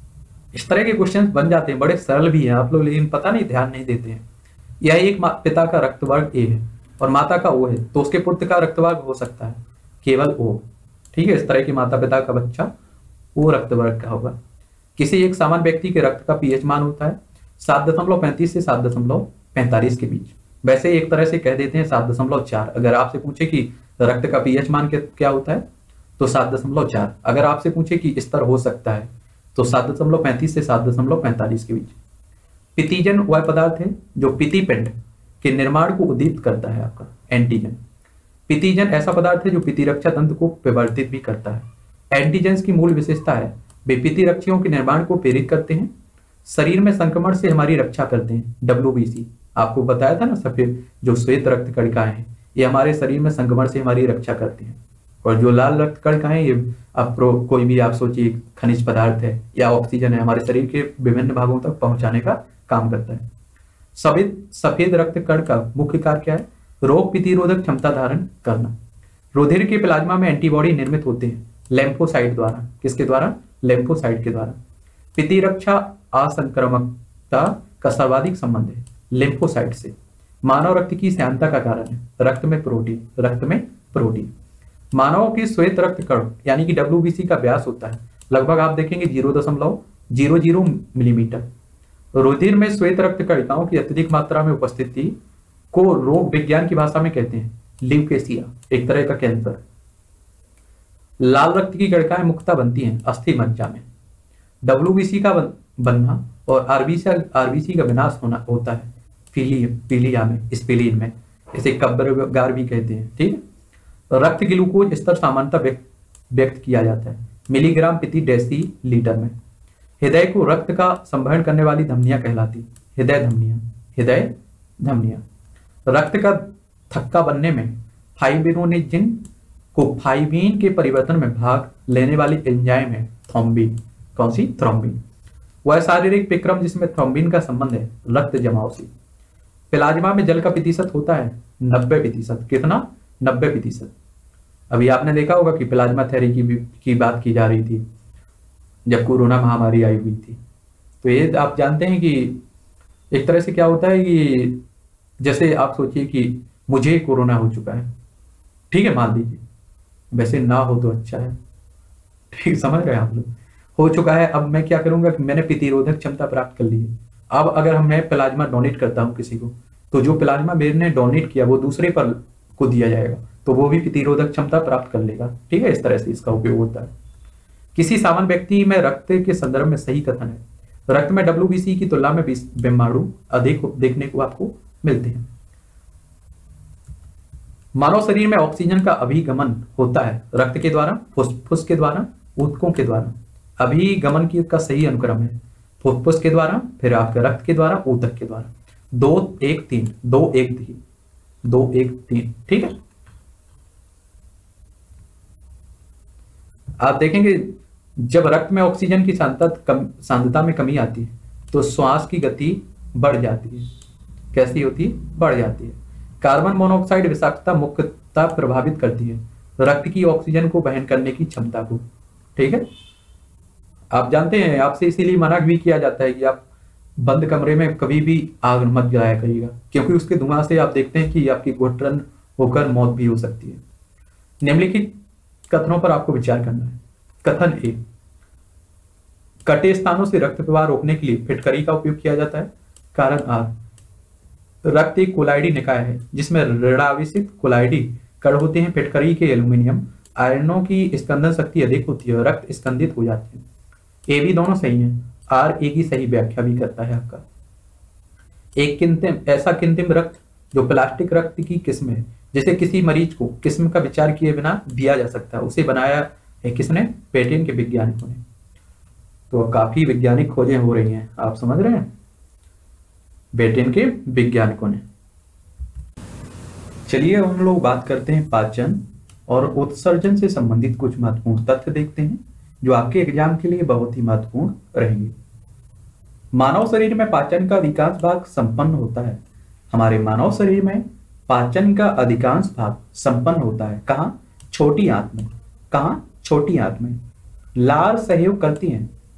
इस तरह के क्वेश्चन बन जाते हैं, बड़े सरल भी हैं आप लोग, लेकिन पता नहीं ध्यान नहीं देते हैं। यह एक पिता का रक्तवर्ग ए है और माता का ओ है, तो उसके पुत्र का रक्तवर्ग हो सकता है केवल ओ। ठीक है, इस तरह के माता पिता का बच्चा ओ रक्तवर्ग का होगा। किसी एक सामान्य व्यक्ति के रक्त का पीएच मान होता है सात दशमलव पैंतीस से सात दशमलव पैंतालीस के बीच। वैसे एक तरह से कह देते हैं सात दशमलव चार। अगर आपसे पूछे कि रक्त का पीएच मान क्या होता है तो सात दशमलव चार। अगर आपसे पूछे कि स्तर हो सकता है तो सात दशमलव पैंतीस से सात दशमलव पैंतालीस के बीच। पितिजन वह पदार्थ है जो पितिपिंड के निर्माण को उद्दीप्त करता है आपका एंटीजन। पितिजन ऐसा पदार्थ है जो पितिरक्षा तंत्र को विवर्तित भी करता है। एंटीजेंस की मूल विशेषता है वे पितिरक्षियों के निर्माण को प्रेरित करते हैं, शरीर में संक्रमण से हमारी रक्षा करते हैं। डब्ल्यूबीसी आपको बताया था ना, सफेद जो श्वेत रक्त कणिकाएं हैं ये हमारे शरीर में संक्रमण से हमारी रक्षा करते हैं। और जो लाल रक्त कणिकाएं ये आप कोई भी आप सोचिए खनिज पदार्थ है या ऑक्सीजन है, हमारे शरीर के विभिन्न भागों तक पहुंचाने का काम करता है। सफेद सफेद रक्त कण का मुख्य कार्य क्या है? रोग प्रतिरोधक क्षमता धारण करना। रुधिर के प्लाज्मा में एंटीबॉडी निर्मित होते हैं लेम्फोसाइट द्वारा। किसके द्वारा? लेम्फोसाइट के द्वारा। प्रतिरक्षा असंक्रामकता का सर्वाधिक संबंध है लिम्फोसाइट से। मानव रक्त की श्यानता का कारण है रक्त में प्रोटीन। रक्त में प्रोटीन। मानव की श्वेत रक्त कण यानी कि डब्ल्यूबीसी का व्यास होता है लगभग आप देखेंगे जीरो दशमलव जीरो जीरो मिलीमीटर। रुधिर में श्वेत रक्त कणिकाओं की अत्यधिक मात्रा में उपस्थिति को रोग विज्ञान की भाषा में कहते हैं ल्यूकेसिया, एक तरह का कैंसर। लाल रक्त की कणिकाएं मुख्यतः बनती हैं अस्थि मज्जा में। डब्ल्यूबीसी का बनना और आरबीसी आरबीसी का विनाश होना होता है पीली पीलिया में, स्प्लीन में, इसे कब्रगार भी कहते हैं। ठीक है। रक्त ग्लूकोज स्तर सामान्यतः व्यक्त, व्यक्त किया जाता है मिलीग्राम प्रति डेसी लीटर में। हृदय को रक्त का संवहन करने वाली धमनियां कहलाती हृदय धमनियां। हृदय धमनियां रक्त का थक्का बनने में फाइब्रिनोजेन को फाइब्रिन के परिवर्तन में भाग लेने वाली एंजाइम है थ्रोम्बिन। कौन सी? थ्रोम्बिन। वह शारीरिक विक्रम जिसमें थ्रोम्बिन का संबंध है रक्त जमाव से। प्लाज्मा में जल का प्रतिशत होता है नब्बे प्रतिशत। कितना? नब्बे प्रतिशत। अभी आपने देखा होगा कि प्लाज्मा थेरेपी की, की बात की जा रही थी जब कोरोना महामारी आई हुई थी। तो ये आप जानते हैं कि एक तरह से क्या होता है कि जैसे आप सोचिए कि मुझे कोरोना हो चुका है, ठीक है, मान लीजिए, वैसे ना हो तो अच्छा है, ठीक, समझ रहे हैं आप लोग। हो चुका है, अब मैं क्या करूंगा कि मैंने प्रतिरोधक क्षमता प्राप्त कर ली है। अब अगर हम मैं प्लाज्मा डोनेट करता हूं किसी को, तो जो प्लाज्मा मैंने डोनेट किया वो दूसरे पर को दिया जाएगा, तो वो भी प्रतिरोधक क्षमता प्राप्त कर लेगा। ठीक है, इस तरह से इसका उपयोग होता है। किसी सामान्य व्यक्ति में रक्त के संदर्भ में सही कथन है रक्त में डब्ल्यूबीसी की तुलना में विषाणु अधिक देखने को आपको मिलते हैं। मानव शरीर में ऑक्सीजन का अभिगमन होता है रक्त के द्वारा, फुफ्फुस के द्वारा, ऊतकों के द्वारा। अभिगमन की का सही अनुक्रम है फुफ्फुस के द्वारा, फिर आपके रक्त के द्वारा, ऊतक के द्वारा। दो एक तीन दो एक तीन दो एक तीन ठीक है। आप देखेंगे जब रक्त में ऑक्सीजन की सांद्रता सांद्रता में कमी आती है तो श्वास की गति बढ़ जाती है। कैसी होती है? बढ़ जाती है। कार्बन मोनोऑक्साइड विषाक्तता मुख्यतः प्रभावित करती है रक्त की ऑक्सीजन को वहन करने की क्षमता को। ठीक है, आप जानते हैं आपसे इसीलिए मना भी किया जाता है कि आप बंद कमरे में कभी भी आग मत जलाया करिएगा, क्योंकि उसके धुआं से आप देखते हैं कि आपकी घुटन होकर मौत भी हो सकती है। निम्नलिखित कथनों पर आपको विचार करना है। कथन ए, कटे स्थानों से रक्त प्रवाह रोकने के लिए फिटकरी का उपयोग किया जाता है। कारण आर, रक्त एक कोलाइडी निकाय है जिसमें ऋणावेशित कोलाइडी कण होते हैं। फिटकरी के एल्यूमिनियम आयनों की स्कंदन शक्ति अधिक होती है और रक्त स्कंदित हो जाते हैं। ए बी दोनों सही है। आर ए की सही व्याख्या भी करता है आपका। एक किंतिम ऐसा किंतिम रक्त जो प्लास्टिक रक्त की किस्म है, जैसे किसी मरीज को किस्म का विचार किए बिना दिया जा सकता है, उसे बनाया है किसने? पेटेंट के वैज्ञानिकों ने। तो काफी वैज्ञानिक खोजें हो रही हैं, आप समझ रहे हैं, ब्रिटेन के वैज्ञानिकों ने। चलिए हम लोग बात करते हैं पाचन और उत्सर्जन से संबंधित कुछ महत्वपूर्ण तथ्य देखते हैं जो आपके एग्जाम के लिए बहुत ही महत्वपूर्ण रहेंगे। मानव शरीर में पाचन का अधिकांश भाग संपन्न होता है। हमारे मानव शरीर में पाचन का अधिकांश भाग संपन्न होता है। कहाँ? छोटी आंत में। कहाँ? छोटी आंत में। लार सहयोग करती हैं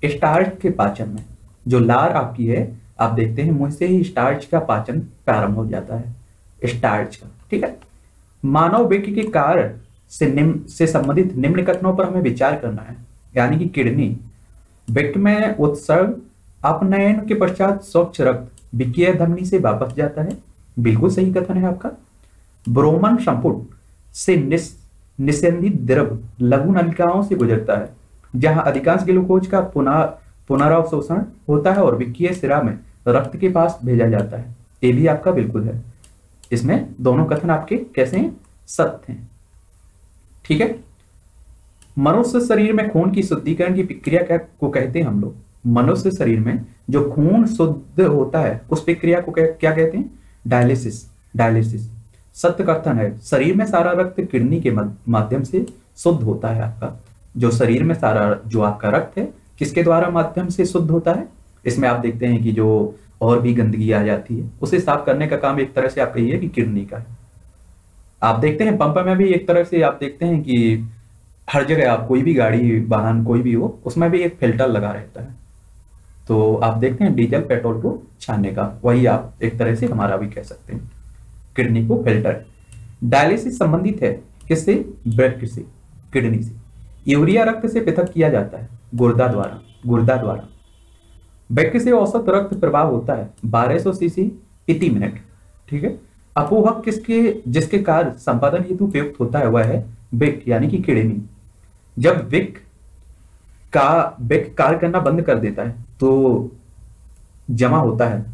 स्टार्च के पाचन में। जो लार आपकी है, आप देखते हैं मुंह से ही स्टार्च का पाचन प्रारंभ हो जाता है, स्टार्च का। ठीक है, मानव वृक्क के कार्य से निम्न से संबंधित निम्न कथनों पर हमें विचार करना है, यानी कि किडनी वृक्क में उत्सर्ग अपनयन के पश्चात स्वच्छ रक्त विकीय धमनी से वापस जाता है। बिल्कुल सही कथन है आपका। ब्रोमन संपुट से निस, निस्यंदित द्रव लघु नलिकाओं से गुजरता है, जहां अधिकांश ग्लूकोज का पुनः पुनरावशोषण होता है और विकीय सिरा में रक्त के पास भेजा जाता है। ये भी आपका बिल्कुल है। इसमें दोनों कथन आपके कैसे हैं? सत्य हैं। ठीक है, मनुष्य शरीर में खून की शुद्धिकरण की प्रक्रिया क्या को कहते हैं हम लोग? मनुष्य शरीर में जो खून शुद्ध होता है उस प्रक्रिया को क्या, क्या कहते हैं? डायलिसिस। डायलिसिस सत्य कथन है। शरीर में सारा रक्त किडनी के माध्यम से शुद्ध होता है। आपका जो शरीर में सारा जो आपका रक्त है किसके द्वारा माध्यम से शुद्ध होता है? इसमें आप देखते हैं कि जो और भी गंदगी आ जाती है उसे साफ करने का काम एक तरह से आप कहिए कि किडनी का है। आप देखते हैं पंप में भी एक तरह से आप देखते हैं कि हर जगह आप कोई भी गाड़ी वाहन कोई भी हो उसमें भी एक फिल्टर लगा रहता है। तो आप देखते हैं डीजल पेट्रोल को छानने का, वही आप एक तरह से हमारा भी कह सकते हैं किडनी को फिल्टर। डायलिसिस संबंधित है किससे? वृक्क से, किडनी से। यूरिया रक्त से पृथक किया जाता है गुर्दा द्वारा, गुर्दा द्वारा। वृक्क से औसत रक्त प्रवाह होता है बारह सौ सीसी प्रति मिनट। ठीक है, अपोहक किसके जिसके कार्य संपादन हेतु उपयुक्त होता है वह है वृक्क यानी कि किडनी। जब वृक्क का वृक्क कार्य करना बंद कर देता है तो जमा होता है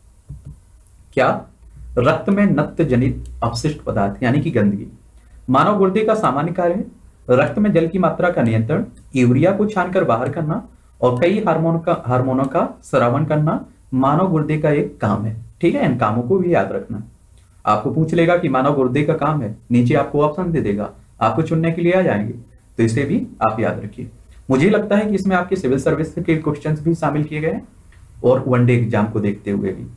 क्या? रक्त में नक्त जनित अपशिष्ट पदार्थ यानी कि गंदगी। मानव गुर्दे का सामान्य कार्य है रक्त में जल की मात्रा का नियंत्रण, यूरिया को छानकर बाहर करना और कई हार्मोन का हार्मोनों का स्रावन करना मानव गुर्दे का एक काम है। ठीक है, इन कामों को भी याद रखना। आपको पूछ लेगा कि मानव गुर्दे का काम है, नीचे आपको ऑप्शन दे देगा, आपको चुनने के लिए आ जाएंगे, तो इसे भी आप याद रखिए। मुझे लगता है कि इसमें आपके सिविल सर्विस के क्वेश्चंस भी शामिल किए गए हैं और वनडे एग्जाम को देखते हुए भी।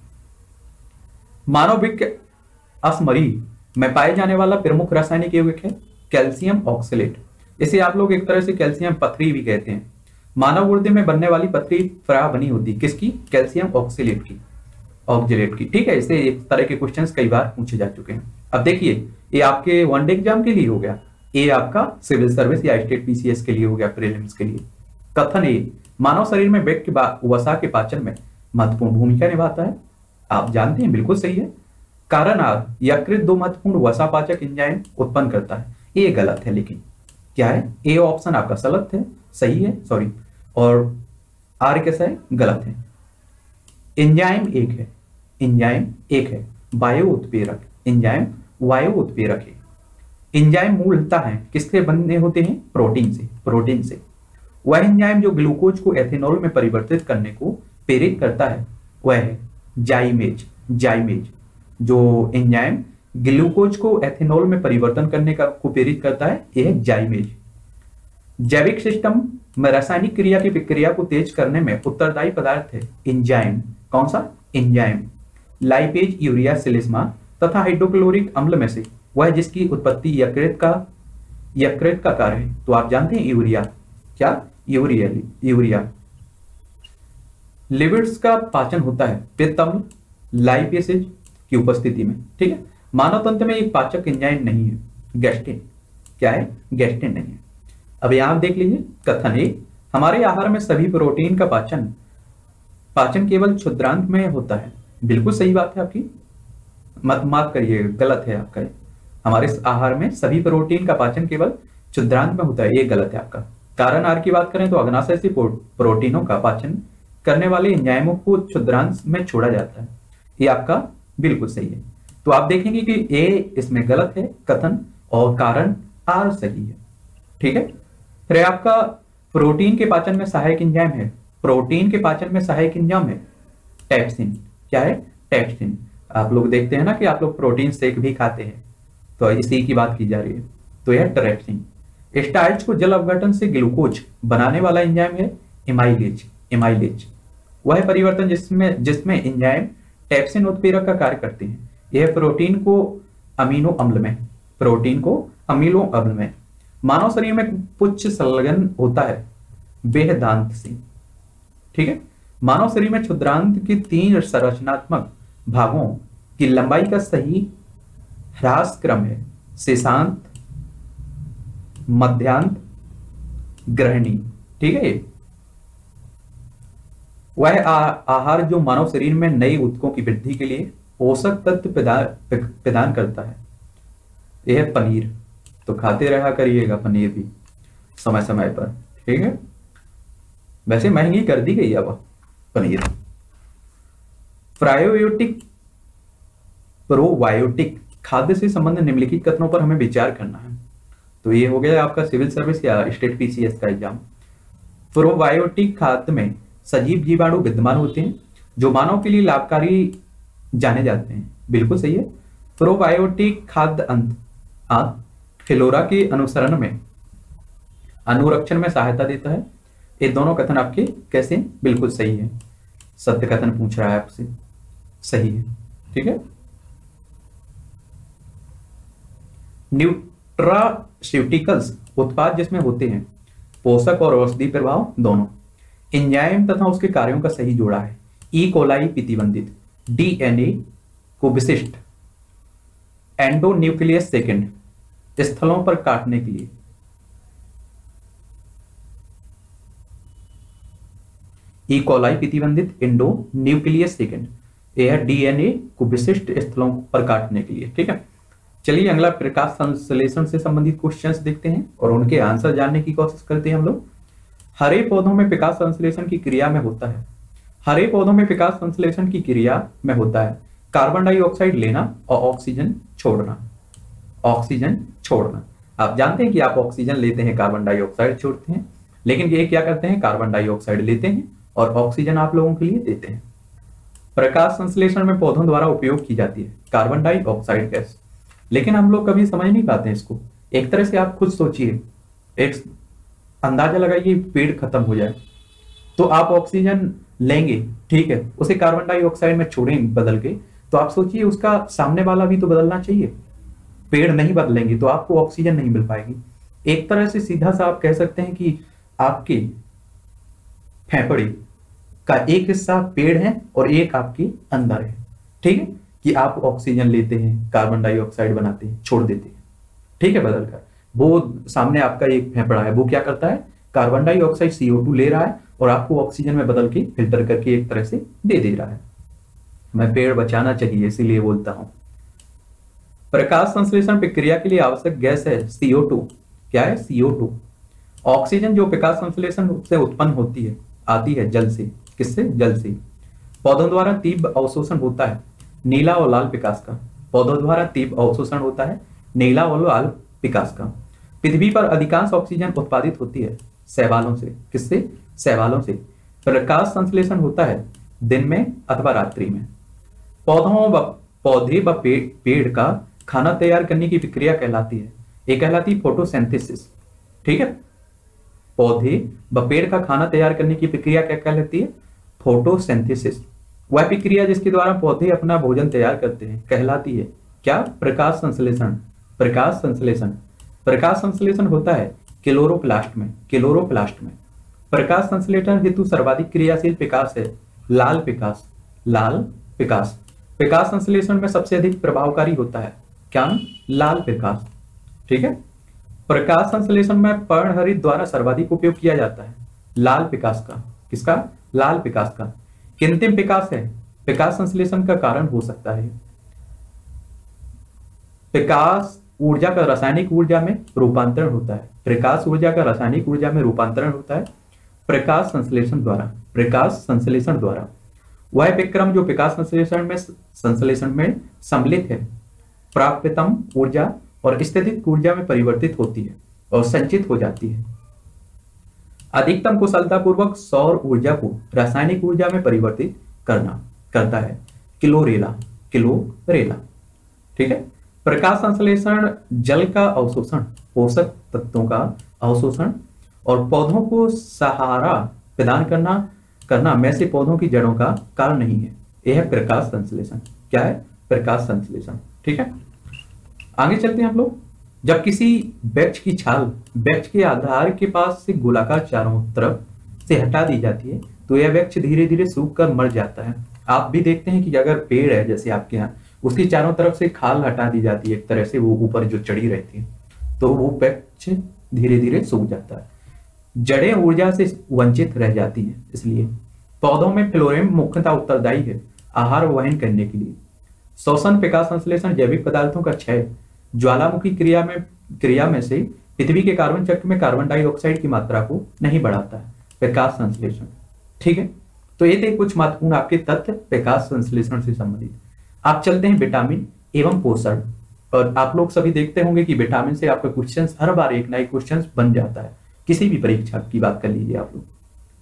मानव वृक्क असमरी में पाए जाने वाला प्रमुख रासायनिक यौगिक है कैल्शियम ऑक्सलेट। इसे आप लोग एक तरह से कैल्शियम पथरी भी कहते हैं। मानव गुर्दे में बनने वाली पथरी फ्रा बनी होती किसकी? कैल्शियम ऑक्सलेट की, ऑक्सलेट की। ठीक है, इसे एक तरह के क्वेश्चंस कई बार पूछे जा चुके हैं। अब देखिए, ये आपके वनडे एग्जाम के लिए हो गया, ये आपका सिविल सर्विस या स्टेट पीसीएस के लिए हो गया, प्रीलिम्स के लिए। कथन ए, मानव शरीर में वृक्क वसा के पाचन में महत्वपूर्ण भूमिका निभाता है। आप जानते हैं, बिल्कुल सही है। कारण आर यकृत दो महत्वपूर्ण वसापाचक एंजाइम उत्पन्न करता है। ये गलत है, लेकिन क्या है? ए ऑप्शन आपका गलत है, सही है, सॉरी, और आर कैसा है? गलत है। एंजाइम एक है, एंजाइम एक है, वायु उत्प्रेरक, एंजाइम वायु उत्प्रेरक है। एंजाइम मूलतः है किससे बने होते हैं? प्रोटीन से, प्रोटीन से। वह एंजाइम जो ग्लूकोज को एथेनॉल में परिवर्तित करने को प्रेरित करता है वह है जाइमेज। जाइमेज जो एंजाइम ग्लूकोज को एथेनॉल में परिवर्तन करने का को प्रेरित करता है, यह है जाइमेज। जैविक सिस्टम में रासायनिक क्रिया की प्रक्रिया को तेज करने में उत्तरदायी पदार्थ है एंजाइम। कौन सा? एंजाइम। लाइपेज, यूरिया, सिलिस्मा तथा हाइड्रोक्लोरिक अम्ल में से वह जिसकी उत्पत्ति यकृत का यकृत का कार्य है। तो आप जानते हैं यूरिया, क्या? Urea, urea. लिपिड्स का पाचन होता है पित्त अम्ल, लाइपेसेज की उपस्थिति में। ठीक है, मानव तंत्र में एक पाचक एंजाइम नहीं है, गैस्ट्रिन। क्या है? गैस्ट्रिन नहीं है। अब यहां देख लीजिए, कथन ए, हमारे आहार में सभी प्रोटीन का पाचन पाचन केवल क्षुद्रांत में होता है। बिल्कुल सही बात है आपकी, मत माफ करिए, गलत है आपका। हमारे आहार में सभी प्रोटीन का पाचन केवल क्षुद्रांत में होता है, ये गलत है आपका। कारण आर की बात करें तो अग्नाशय से प्रोटीनों का पाचन करने वाले एंजाइमों को क्षुद्रांत में छोड़ा जाता है, ये आपका बिल्कुल सही है। तो आप देखेंगे कि ए इसमें गलत है कथन और कारण आर सही है। ठीक है, फिर आपका प्रोटीन के पाचन में सहायक एंजाइम है, प्रोटीन के पाचन में सहायक एंजाइम है टैप्सिन। क्या है? टैप्सिन। आप लोग देखते हैं ना कि आप लोग प्रोटीन शेक भी खाते हैं, तो इसी की बात की जा रही है। तो यह ट्रैप्सिन। स्टार्च को जल अपघटन से ग्लूकोज बनाने वाला एंजाइम है एमाइलेज। एमाइलेज वह परिवर्तन जिसमें जिसमें एंजाइम टैप्सिन उत्प्रेरक का कार्य करते हैं। यह प्रोटीन को अमीनो अम्ल में प्रोटीन को अमीनो अम्ल में मानव शरीर में पुच्छ संलग्न होता है बेहदांत से। ठीक है। मानव शरीर में क्षुद्रांत के तीन संरचनात्मक भागों की लंबाई का सही ह्रास क्रम है शेषांत, मध्यांत, ग्रहणी। ठीक है। वह आहार जो मानव शरीर में नई ऊतकों की वृद्धि के लिए पोषक तत्व प्रदान करता है, यह है पनीर। तो खाते रहा करिएगा पनीर भी समय समय पर। ठीक है। वैसे महंगी कर दी गई अब पनीर। प्रोबायोटिक प्रोबायोटिक खाद्य से संबंधित निम्नलिखित कथनों पर हमें विचार करना है। तो ये हो गया आपका सिविल सर्विस या स्टेट पीसीएस का एग्जाम। प्रोबायोटिक खाद्य में सजीव जीवाणु विद्यमान होते हैं जो मानव के लिए लाभकारी जाने जाते हैं। बिल्कुल सही है। प्रोबायोटिक खाद्य अंत फ्लोरा के अनुसरण में अनुरक्षण में सहायता देता है। ये दोनों कथन आपके कैसे? बिल्कुल सही है। सत्य कथन पूछ रहा है आपसे, सही है। ठीक है। न्यूट्रास्यूटिकल्स उत्पाद जिसमें होते हैं पोषक और औषधि प्रभाव दोनों, एंजाइम तथा उसके कार्यों का सही जोड़ा है। ई कोलाई प्रतिबंधित, डीएनए को विशिष्ट एंडोन्यूक्लियस सेकेंड स्थलों पर काटने के लिए ई कोलाई प्रतिबंधित इंडो न्यूक्लियस सेकेंड, यह डीएनए को विशिष्ट स्थलों पर काटने के लिए। ठीक है। चलिए अगला प्रकाश संश्लेषण से संबंधित क्वेश्चंस देखते हैं और उनके आंसर जानने की कोशिश करते हैं हम लोग। हरे पौधों में प्रकाश संश्लेषण की क्रिया में होता है हरे पौधों में प्रकाश संश्लेषण की क्रिया में होता है कार्बन डाइऑक्साइड लेना और ऑक्सीजन छोड़ना। ऑक्सीजन छोड़ना, आप जानते हैं कि आप ऑक्सीजन लेते हैं, कार्बन डाइऑक्साइड छोड़ते हैं, लेकिन ये क्या करते हैं? कार्बन डाइऑक्साइड लेते हैं और ऑक्सीजन आप लोगों के लिए देते हैं। प्रकाश संश्लेषण में पौधों द्वारा उपयोग की जाती है कार्बन डाइऑक्साइड गैस, लेकिन हम लोग कभी समझ नहीं पाते हैं इसको। एक तरह से आप खुद सोचिए, एक अंदाजा लगाइए, पेड़ खत्म हो जाए तो आप ऑक्सीजन लेंगे, ठीक है, उसे कार्बन डाइऑक्साइड में छोड़ेंगे बदल के, तो आप सोचिए उसका सामने वाला भी तो बदलना चाहिए। पेड़ नहीं बदलेंगे तो आपको ऑक्सीजन नहीं मिल पाएगी। एक तरह से सीधा सा आप कह सकते हैं कि आपके फेफड़े का एक हिस्सा पेड़ है और एक आपके अंदर है। ठीक है, कि आप ऑक्सीजन लेते हैं, कार्बन डाइऑक्साइड बनाते हैं, छोड़ देते हैं, ठीक है, बदल कर। वो सामने आपका एक फेफड़ा है, वो क्या करता है? Carbon dioxide C O two ले रहा है और आपको ऑक्सीजन में बदल के फिल्टर करके एक तरह से दे दे रहा है। मैं पेड़ बचाना चाहिए इसीलिए बोलता हूं। प्रकाश संश्लेषण प्रक्रिया के लिए आवश्यक गैस है सी ओ टू। क्या है? सी ओ टू। ऑक्सीजन जो प्रकाश संश्लेषण से उत्पन्न होती है आती है जल से। किससे? जल से। पौधों द्वारा तीव्र अवशोषण होता है नीला और लाल प्रकाश का। पौधों द्वारा तीव्र अवशोषण होता है नीला और लाल प्रकाश का। पृथ्वी पर अधिकांश ऑक्सीजन उत्पादित होती है शैवालों से। किससे? शैवालों से। प्रकाश संश्लेषण होता है दिन में अथवा रात्रि में। पौधों व पौधे व पेड़, पेड़ का खाना तैयार करने की प्रक्रिया कहलाती है, ये कहलाती है फोटोसिंथेसिस। ठीक है, पौधे व पेड़ का खाना तैयार करने की प्रक्रिया क्या कहलाती है? फोटोसिंथेसिस। वह प्रक्रिया जिसके द्वारा पौधे अपना भोजन तैयार करते हैं कहलाती है क्या? प्रकाश संश्लेषण। प्रकाश संश्लेषण प्रकाश संश्लेषण होता है क्लोरोप्लास्ट में। क्लोरोप्लास्ट में प्रकाश संश्लेषण हेतु सर्वाधिक क्रियाशील प्रकाश है लाल प्रकाश। लाल प्रकाश प्रकाश संश्लेषण में सबसे अधिक प्रभावकारी होता है क्या? लाल प्रकाश। ठीक है, प्रकाश संश्लेषण में पर्णहरित द्वारा सर्वाधिक उपयोग किया जाता है लाल प्रकाश का। किसका? लाल प्रकाश का। कृत्रिम प्रकाश है प्रकाश संश्लेषण का कारण हो सकता है। प्रकाश ऊर्जा का रासायनिक ऊर्जा में रूपांतरण होता है। प्रकाश ऊर्जा का रासायनिक ऊर्जा में रूपांतरण होता है प्रकाश संश्लेषण द्वारा। प्रकाश संश्लेषण द्वारा वह विक्रम जो प्रकाश संश्लेषण में संश्लेषण में सम्मिलित है प्राप्यतम ऊर्जा और स्थितिक ऊर्जा में परिवर्तित होती है और संचित हो जाती है। अधिकतम कुशलता पूर्वक सौर ऊर्जा को रासायनिक ऊर्जा में परिवर्तित करना करता है क्लोरेला। क्लोरेला। ठीक है, प्रकाश संश्लेषण जल का अवशोषण, पोषक तत्वों का अवशोषण और पौधों को सहारा प्रदान करना करना में से पौधों की जड़ों का कारण नहीं है। यह है प्रकाश संश्लेषण। क्या है? प्रकाश संश्लेषण। ठीक है, आगे चलते हैं हम लोग। जब किसी वृक्ष की छाल वृक्ष के आधार के पास से गोलाकार चारों तरफ से हटा दी जाती है तो यह वृक्ष धीरे धीरे सूख कर मर जाता है। आप भी देखते हैं कि अगर पेड़ है जैसे आपके यहाँ, उसकी चारों तरफ से खाल हटा दी जाती है एक तरह से, वो ऊपर जो चढ़ी रहती है, तो वो वृक्ष धीरे धीरे सूख जाता है। जड़ें ऊर्जा से वंचित रह जाती हैं। इसलिए पौधों में फ्लोएम मुख्यतः उत्तरदायी है आहार वहन करने के लिए। श्वसन, प्रकाश संश्लेषण, जैविक पदार्थों का क्षय, ज्वालामुखी क्रिया में क्रिया में से पृथ्वी के कार्बन चक्र में कार्बन डाइऑक्साइड की मात्रा को नहीं बढ़ाता है। प्रकाश संश्लेषण, ठीक है। तो ये थे कुछ महत्वपूर्ण आपके तथ्य प्रकाश संश्लेषण से संबंधित। आप चलते हैं विटामिन एवं पोषण। और आप लोग सभी देखते होंगे कि विटामिन से आपका क्वेश्चन हर बार एक ना एक क्वेश्चन बन जाता है, किसी भी परीक्षा की बात कर लीजिए आप लोग।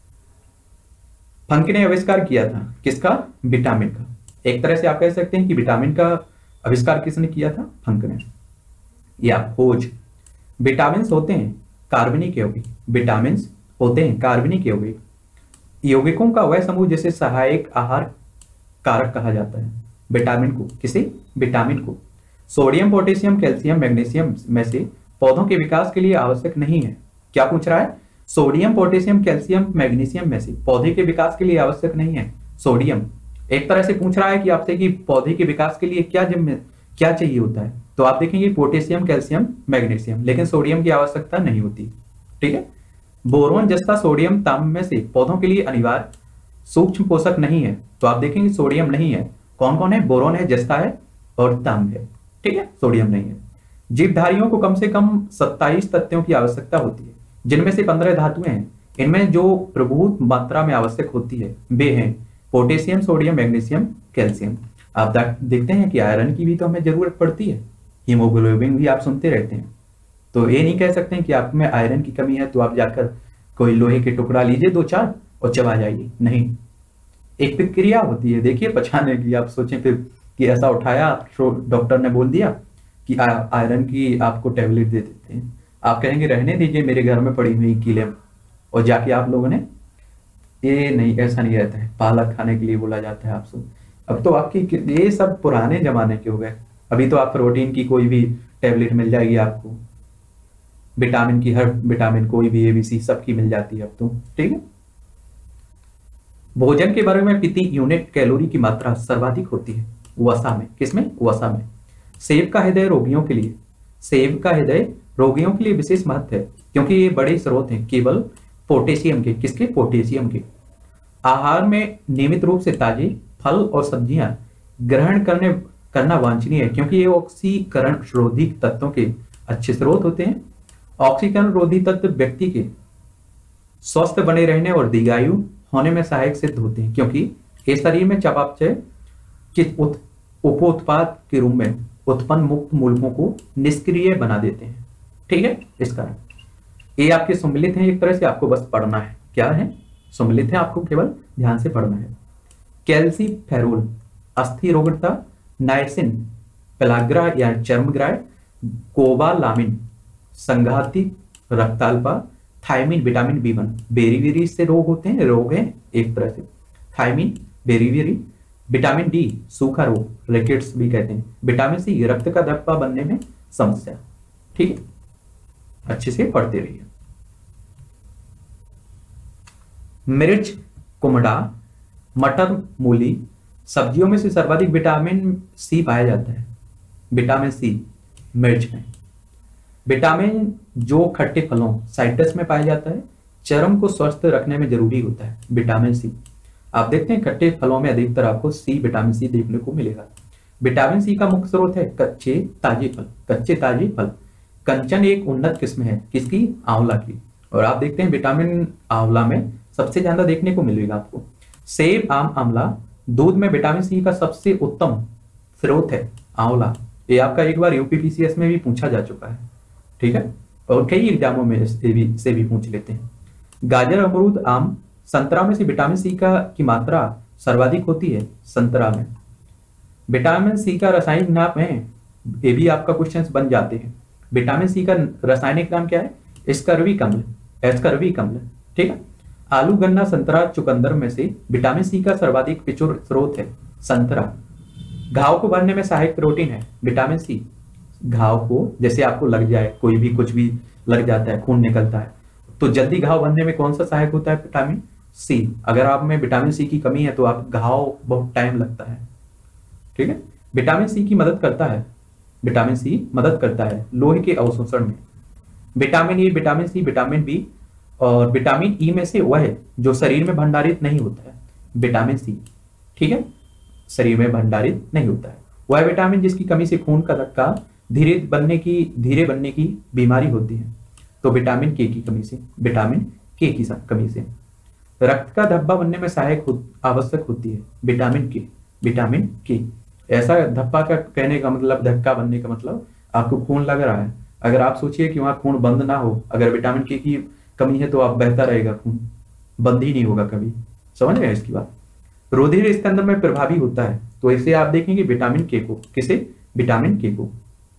फंक ने आविष्कार किया था किसका? विटामिन का। एक तरह से आप कह सकते हैं कि विटामिन का आविष्कार किसने किया था? फंक ने। या खोज। विटामिन होते हैं कार्बनिक यौगिक। विटामिन होते हैं कार्बनिक यौगिक। यौगिकों का वह समूह जिसे सहायक आहार कारक कहा जाता है। विटामिन को, किसे? विटामिन को। सोडियम, पोटेशियम, कैल्शियम, मैग्नीशियम में से पौधों के विकास के लिए आवश्यक नहीं है। क्या पूछ रहा है? सोडियम, पोटेशियम, कैल्शियम, मैग्नीशियम में से पौधे के विकास के लिए आवश्यक नहीं है। सोडियम एक तरह से पूछ रहा है कि आपसे कि पौधे के विकास के लिए क्या जिम्मे क्या चाहिए होता है, तो आप देखेंगे पोटेशियम, कैल्शियम, मैग्नीशियम, लेकिन सोडियम की आवश्यकता नहीं होती। ठीक है। बोरोन, जस्ता, सोडियम, तांबे में से पौधों के लिए अनिवार्य सूक्ष्म पोषक नहीं है, तो आप देखेंगे सोडियम नहीं है। कौन कौन है? बोरोन है, जस्ता है और तांबे है। ठीक है, सोडियम नहीं है। जीवधारियों को कम से कम सत्ताईस तत्वों की आवश्यकता होती है, जिनमें से पंद्रह धातुएं हैं। इनमें जो प्रभुत मात्रा में आवश्यक होती है वे हैं पोटेशियम, सोडियम, मैग्नीशियम, कैल्शियम। आप देखते हैं कि आयरन की भी तो हमें जरूरत पड़ती है। हीमोग्लोबिन भी आप सुनते रहते हैं। तो ये नहीं कह सकते हैं कि आप में आयरन की कमी है तो आप जाकर कोई लोहे के टुकड़ा लीजिए दो चार और चबा जाइए। नहीं, एक प्रक्रिया होती है देखिए पचाने की। आप सोचें फिर कि ऐसा उठाया तो डॉक्टर ने बोल दिया कि आयरन की आपको टैबलेट दे देते हैं, आप कहेंगे रहने दीजिए मेरे घर में पड़ी हुई कीलेम, और जाके आप लोगों ने, ये नहीं, ऐसा नहीं रहता है। पालक खाने के लिए बोला जाता है आपसे। अब तो आपकी ये सब पुराने जमाने के हो गए। अभी तो आप प्रोटीन की कोई भी टैबलेट मिल जाएगी आपको, विटामिन की, हर विटामिन कोई भी एबीसी सबकी मिल जाती है अब तो। ठीक है। भोजन के बारे में प्रति यूनिट कैलोरी की मात्रा सर्वाधिक होती है वसा में। किसमें? वसा में। सेब का हृदय रोगियों के लिए सेब का हृदय रोगियों के लिए विशेष महत्व है, क्योंकि ये बड़े स्रोत हैं केवल पोटेशियम के। किसके? पोटेशियम के। आहार में नियमित रूप से ताजे फल और सब्जियां ग्रहण करने करना वांछनीय है, क्योंकि ये ऑक्सीकरण रोधी तत्वों के अच्छे स्रोत होते हैं। ऑक्सीकरण रोधी तत्व व्यक्ति के स्वस्थ बने रहने और दीर्घायु होने में सहायक सिद्ध होते हैं, क्योंकि ये शरीर में चयापचय के उपोत्पाद के रूप में उत्पन्न मुक्त मूलकों को निष्क्रिय बना देते हैं। ठीक है। इस कारण ये आपके सम्मिलित हैं, एक तरह से आपको बस पढ़ना है। क्या है? सम्मिलित है, आपको केवल ध्यान से पढ़ना है। कैल्सीफेरोल अस्थिरोगता, नाइसिन पेलाग्रा या चर्मग्राय, कोबालामिन संघाती रक्ताल्पा, thiamine vitamin B one beriberi से रोग होते हैं, रोग है एक तरह से। थायमिन बेरीवेरी, विटामिन डी सूखा रोग, रिकेट्स भी कहते हैं। विटामिन सी रक्त का धब्बा बनने में समस्या। ठीक है, अच्छे से पढ़ते रहिए। मिर्च, कुमड़ा, मटर, मूली, सब्जियों में से सर्वाधिक विटामिन सी पाया जाता है। विटामिन सी मिर्च में। विटामिन जो खट्टे फलों साइट्रस में पाया जाता है, चर्म को स्वस्थ रखने में जरूरी होता है। विटामिन सी आप देखते हैं खट्टे फलों में अधिकतर आपको सी विटामिन सी देखने को मिलेगा। विटामिन सी का मुख्य स्रोत है कच्चे ताजे फल। कच्चे ताजे फल। कंचन एक उन्नत किस्म है, किसकी? आंवला की। और आप देखते हैं विटामिन आंवला में सबसे ज्यादा देखने को मिलेगा आपको। सेब, आम, आंवला। दूध में विटामिन सी का सबसे उत्तम स्रोत है आंवला। ये आपका एक बार यूपीपीसीएस में भी पूछा जा चुका है। ठीक है, और कई एग्जामों में से भी से भी पूछ लेते हैं। गाजर, अमरूद, आम, संतरा में से विटामिन सी का की मात्रा सर्वाधिक होती है संतरा में। विटामिन सी का रासायनिक नाम है, ये भी आपका क्वेश्चन बन जाते हैं। विटामिन सी का रासायनिक नाम क्या है? एस्कर्बिक अम्ल। एस्कर्बिक अम्ल। ठीक है। आलू, गन्ना, संतरा, चुकंदर में से विटामिन सी का सर्वाधिक प्रचुर स्रोत है संतरा। घाव को भरने में सहायक प्रोटीन है विटामिन सी। घाव को, जैसे आपको लग जाए, कोई भी कुछ भी लग जाता है, खून निकलता है, तो जल्दी घाव भरने में कौन सा सहायक होता है? विटामिन सी, अगर आप में विटामिन सी की कमी है तो आप घाव बहुत टाइम लगता है, ठीक है। विटामिन सी की मदद करता है, विटामिन सी मदद करता है लोहे के अवशोषण में। Vitamin A, vitamin C, vitamin B और विटामिन ई में से वह है जो शरीर में भंडारित नहीं होता है, विटामिन सी, ठीक है, शरीर में भंडारित नहीं होता है। वह विटामिन जिसकी कमी से खून का धक्का धीरे बनने की धीरे बनने की बीमारी होती है। तो विटामिन के की कमी से, विटामिन के की कमी से रक्त का धब्बा बनने में सहायक हो, आवश्यक होती है विटामिन के, विटामिन के। ऐसा धब्बा का कहने का मतलब, धक्का बनने का मतलब आपको खून लग रहा है, अगर आप सोचिए कि वहां खून बंद ना हो, अगर विटामिन के की कमी है तो आप बहता रहेगा खून, बंद ही नहीं होगा कभी, समझ गए इसकी बात। रुधिर इसके अंदर में प्रभावी होता है, तो इसे आप देखेंगे विटामिन के को, किसे, विटामिन के को।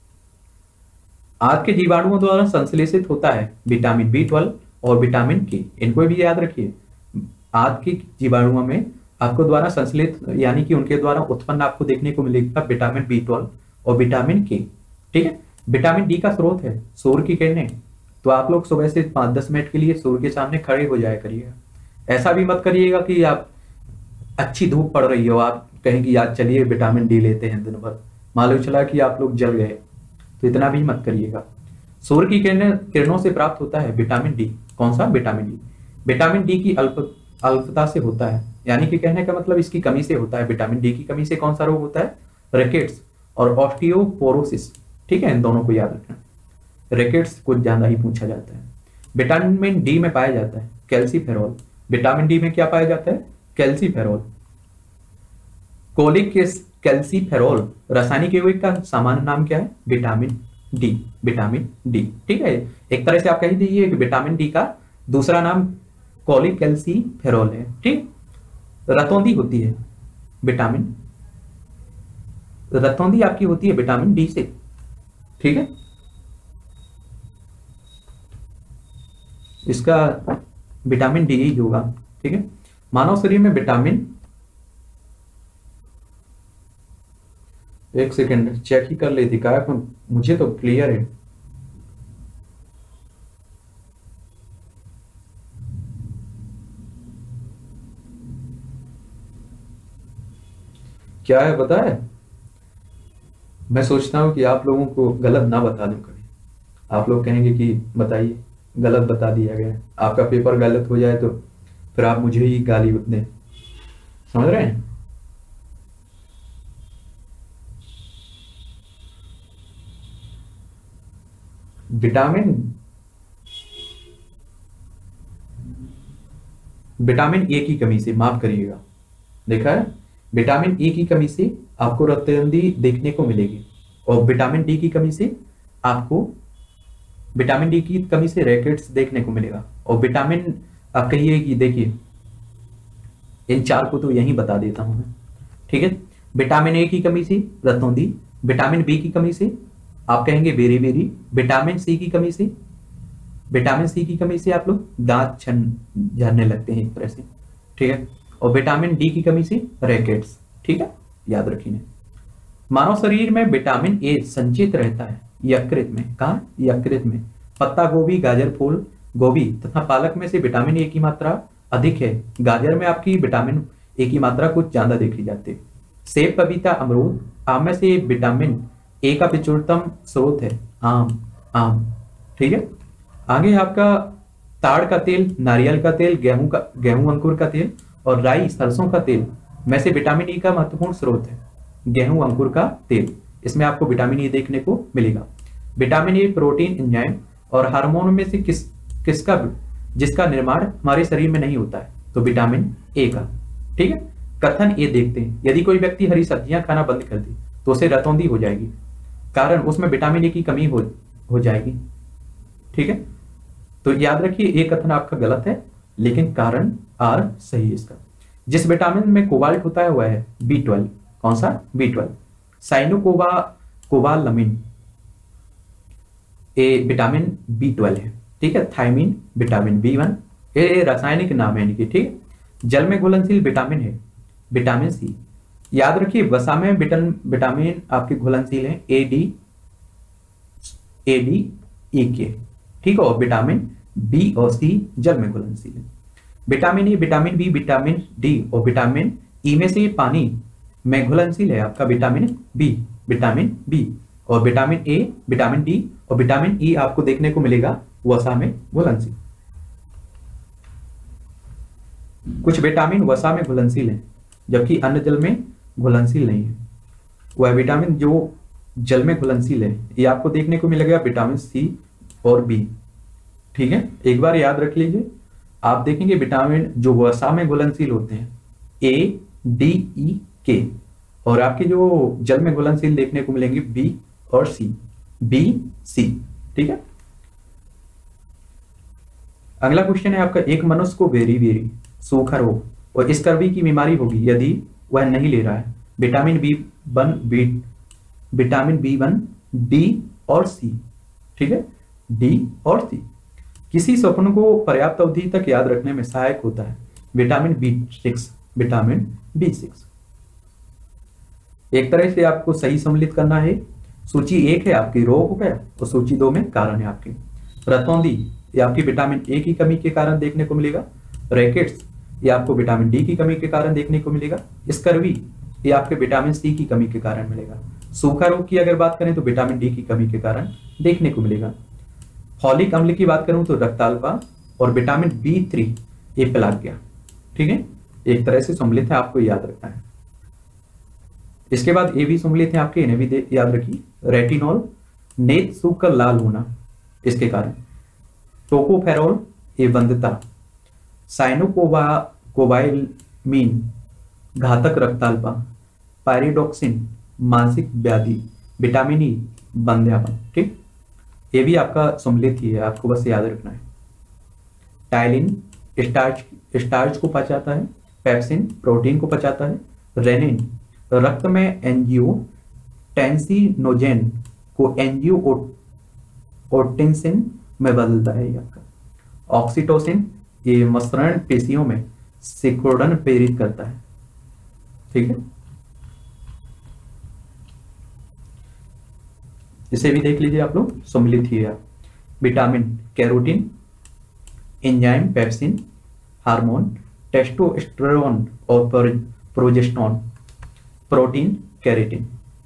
आंत के जीवाणुओं द्वारा संश्लेषित होता है विटामिन बी ट्वेल्व और विटामिन के, इनको भी याद रखिए। आंत के जीवाणुओं में आपको द्वारा संश्लेषित यानी कि उनके द्वारा उत्पन्न आपको देखने को मिलेगा विटामिन बी ट्वेल्व और विटामिन के, ठीक है। विटामिन डी का स्रोत है सूर्य की किरणें, तो आप लोग सुबह से पांच दस मिनट के लिए सूर्य के सामने खड़े हो जाया करिएगा। ऐसा भी मत करिएगा कि आप अच्छी धूप पड़ रही हो, आप कहें कि यार चलिए विटामिन डी लेते हैं दिन भर, मालूम चला कि आप लोग जल गए, तो इतना भी मत करिएगा। सूर्य की किरणें किरणों से प्राप्त होता है विटामिन डी, कौन सा, विटामिन डी। विटामिन डी की अल्प अल्पता से होता है, यानी कि कहने का मतलब इसकी कमी से होता है। विटामिन डी की कमी से कौन सा रोग होता है, रिकेट्स और ऑस्टियोपोरोसिस, ठीक है, इन दोनों को याद रखना। रिकेट्स कुछ ज्यादा ही पूछा जाता है। विटामिन डी में पाया जाता है कैल्सीफेरॉल, विटामिन डी में क्या पाया जाता है, कैल्सीफेरॉल। कोलिक कैल्सीफेरॉल रासायनिक यौगिक का सामान्य नाम क्या है, विटामिन डी, विटामिन डी, ठीक है। एक तरह से आप कह दीजिए कि विटामिन डी का दूसरा नाम कोलिक कैल्सीफेरॉल है, ठीक। रतौंधी होती है विटामिन, रतौंधी आपकी होती है विटामिन डी से, ठीक है। इसका विटामिन डी ही होगा, ठीक है। मानव शरीर में विटामिन, एक सेकेंड चेक ही कर लेती का, मुझे तो क्लियर है। क्या है पता है, मैं सोचता हूं कि आप लोगों को गलत ना बता दूं कभी, आप लोग कहेंगे कि बताइए गलत बता दिया गया, आपका पेपर गलत हो जाए तो फिर आप मुझे ही गाली दें, समझ रहे हैं। विटामिन विटामिन ए की कमी से, माफ करिएगा, देखा है, विटामिन ए की कमी से आपको रतौंधी देखने को मिलेगी और विटामिन डी की कमी से आपको, विटामिन डी की कमी से रैकेट्स देखने को मिलेगा। और विटामिन आप कहिए कि देखिए इन चार को तो यही बता देता हूं मैं, ठीक है। विटामिन ए की कमी से रतौंधी, विटामिन बी की कमी से आप कहेंगे बेरी बेरी, विटामिन सी की कमी से, विटामिन सी की कमी से आप लोग दांत छन झरने लगते हैं एक तरह से, ठीक है। और विटामिन डी की कमी से रैकेट्स, ठीक है, याद रखिए। मानव शरीर में विटामिन ए संचित रहता है यकृत में, कहा, यकृत में। पत्ता गोभी, गाजर, फूल गोभी तथा पालक में से विटामिन ए की मात्रा अधिक है, गाजर में आपकी विटामिन ए की मात्रा कुछ ज्यादा देखी जाती है। सेब, पपीता, अमरूद, आम में से विटामिन ए का प्रचुरतम स्रोत है आम, आम, ठीक है। आगे आपका ताड़ का तेल, नारियल का तेल, गेहूं का गेहूं अंकुर का तेल और राई सरसों का तेल में से विटामिन ई का महत्वपूर्ण स्रोत है गेहूं अंकुर का तेल, इसमें आपको विटामिन ई देखने को मिलेगा। विटामिन ए प्रोटीन, एंजाइम और हार्मोन में से किस किसका जिसका निर्माण हमारे शरीर में नहीं होता है, तो विटामिन ए का, ठीक है। कथन ए देखते हैं, यदि कोई व्यक्ति हरी सब्जियां खाना बंद कर दे तो उसे रतौंधी हो जाएगी, कारण उसमें विटामिन ए की कमी हो हो जाएगी, ठीक है। तो याद रखिए ये कथन आपका गलत है, लेकिन कारण आर सही है इसका। जिस विटामिन में कोबाल्ट होता है वह है बी ट्वेल्व, कौन सा, B twelve. Cyanoco cobalamin a vitamin B twelve है, ठीक है। थायमिन विटामिन बी वन, ये रासायनिक नाम है इनके, ठीक है। जल में घुलनशील विटामिन है विटामिन सी, याद रखिए। वसा में विटामिन आपके घुलनशील है A D A D E के, ठीक है। और विटामिन बी और सी जल में घुलनशील है। Vitamin A, vitamin B, vitamin D और विटामिन ई में से पानी में घुलनशील है आपका विटामिन बी, विटामिन बी और विटामिन ए, विटामिन डी और विटामिन ई आपको देखने को मिलेगा वसा में घुलनशील। कुछ विटामिन वसा में घुलनशील है जबकि अन्य जल में घुलनशील नहीं है। वह विटामिन जो जल में घुलनशील है ये आपको देखने को मिलेगा विटामिन सी और बी। ठीक है, एक बार याद रख लीजिए, आप देखेंगे विटामिन जो वसा में घुलनशील होते हैं ए, डी, ई, के और आपके जो जल में घुलनशील देखने को मिलेंगे बी और सी, बी, सी। ठीक है, अगला क्वेश्चन है आपका, एक मनुष्य को वेरी वेरी सूखा रोग और स्कर्वी की बीमारी होगी यदि वह नहीं ले रहा है vitamin B one, B vitamin B one, D और सी। ठीक है, डी और सी किसी स्वप्न को पर्याप्त अवधि तक याद रखने में सहायक होता है vitamin B six, vitamin B six. एक तरह से आपको सही सम्मिलित करना है। सूची एक है आपकी रोग हो गया और सूची दो में कारण है आपके। रतौंधी ये आपकी विटामिन ए की कमी के कारण देखने को मिलेगा। रैकेट्स ये आपको विटामिन डी की कमी के कारण देखने को मिलेगा। स्कर्वी ये आपके विटामिन सी की कमी के कारण मिलेगा। सूखा रोग की अगर बात करें तो विटामिन डी की कमी के कारण देखने को मिलेगा। फॉलिक अम्ल की बात करूं तो रक्ताल्पा और विटामिन बी थ्री ये प्लाग्या। ठीक है, एक तरह से सम्मिलित है, आपको याद रखना है। इसके बाद ये भी सम्मिलित है आपके, इन्हें भी याद रखिए। रेटिनॉल नेत्र सूखकर लाल होना इसके कारण। टोकोफेरॉल ये बंधता। साइनोकोबा कोबाइलमीन घातक रक्ताल्पा। पायरिडॉक्सिन मानसिक व्याधि। विटामिन ई बंध्यापन। ठीक, ये भी आपका सम्मिलित ही है, आपको बस याद रखना है। टाइलिन स्टार्च स्टार्च को पचाता है। पेप्सिन प्रोटीन को पचाता है। रेनिन रक्त में एंजियो टेंसिनोजेन को एंजियोटेंसिन में बदलता है आपका। ऑक्सीटोसिन ये मसृण पेशियों में सिकुड़न प्रेरित करता है। ठीक है, इसे भी देख लीजिए आप लोग, सम्मिलित ही है। Vitamin carotene, enzyme pepsin, hormone testosterone और प्रोजेस्टेरोन। Protein keratin.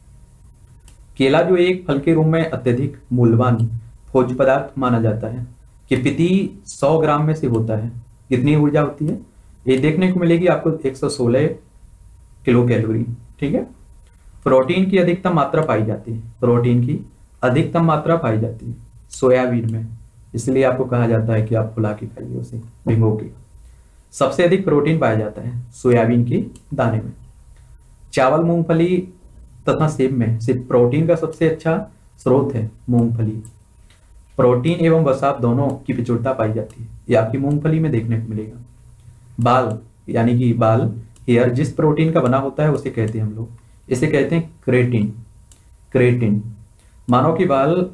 केला जो एक फल के रूप में अत्यधिक मूल्यवान भोज्य पदार्थ माना जाता है कि प्रति सौ ग्राम में से होता है कितनी ऊर्जा होती है, ये देखने को मिलेगी आपको एक सौ सोलह किलो कैलोरी। ठीक है, प्रोटीन की अधिकतम मात्रा पाई जाती है, प्रोटीन की अधिकतम मात्रा पाई जाती है सोयाबीन में, इसलिए आपको कहा जाता है कि आप फुला के खाइए उसे, भिगो के। सबसे अधिक प्रोटीन पाया जाता है सोयाबीन के दाने में। चावल, मूंगफली तथा सेब में से प्रोटीन का सबसे अच्छा स्रोत है मूंगफली। प्रोटीन एवं वसा दोनों की प्रचुरता पाई जाती है, ये आपकी मूंगफली में देखने को मिलेगा। बाल यानी कि बाल हेयर जिस प्रोटीन का बना होता है उसे कहते हैं हम लोग, इसे कहते हैं क्रेटिन। क्रेटिन मानव के बाल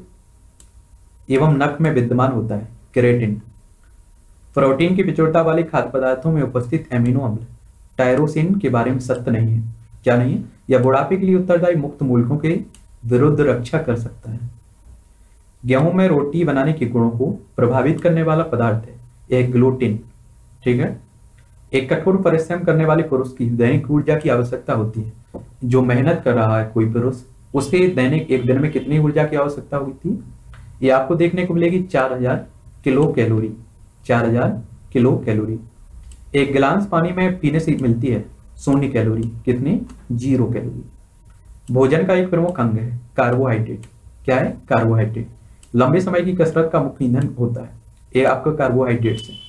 एवं नख में विद्यमान होता है क्रेटिन। प्रोटीन की प्रचुरता वाले खाद्य पदार्थों में उपस्थित एमिनो अम्ल टायरोसिन के बारे में सत्य नहीं है। क्या नहीं है? यह बुढ़ापे के लिए उत्तरदायी मुक्त मूलकों के विरुद्ध रक्षा कर सकता है। गेहूं में रोटी बनाने के गुणों को प्रभावित करने वाला पदार्थ है यह ग्लूटिन। ठीक है, एक कठोर परिश्रम करने वाले पुरुष की दैनिक ऊर्जा की आवश्यकता होती है। जो मेहनत कर रहा है कोई पुरुष, उसके दैनिक एक दिन में कितनी ऊर्जा की आवश्यकता होती है, ये आपको देखने को मिलेगी चार हजार किलो कैलोरी। चार हजार किलो कैलोरी। एक गिलास पानी में पीने से मिलती है शून्य कैलोरी। कितनी? Zero calorie. भोजन का एक प्रमुख अंग है कार्बोहाइड्रेट। क्या है? कार्बोहाइड्रेट। लंबे समय की कसरत का मुख्य ईंधन होता है ये आपका कार्बोहाइड्रेट से।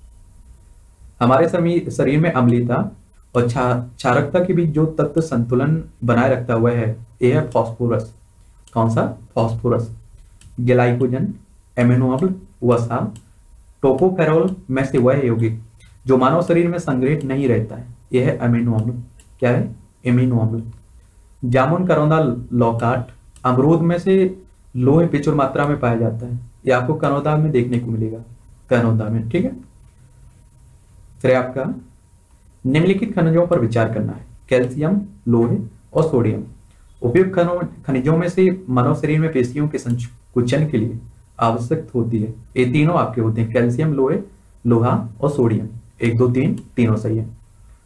हमारे शरीर में अम्लीयता और क्षारकता के बीच जो तत्व संतुलन बनाए रखता हुआ है यह है फास्फोरस। कौन सा? फास्फोरस। ग्लाइकोजन, एमिनो अम्ल, वसा, टोकोफेरॉल में से वह यौगिक जो मानव शरीर में संग्रहित नहीं रहता है यह है अमीनो अम्ल। क्या है? एमिनो अम्ल। जामुन, करौंदा, लौकाट, अमरूद में से लोहे प्रचुर मात्रा में पाया जाता है, यह आपको करौंदा में देखने को मिलेगा, करौंदा में। ठीक है, फिर आपका निम्नलिखित खनिजों पर विचार करना है कैल्शियम, लोहे और सोडियम। उपयुक्त खनिजों में से मानव शरीर में पेशियों के संकुचन के लिए आवश्यक होती है, ये तीनों आपके होते हैं कैल्शियम, लोहे, लोहा और सोडियम। एक दो तीन तीनों सही है।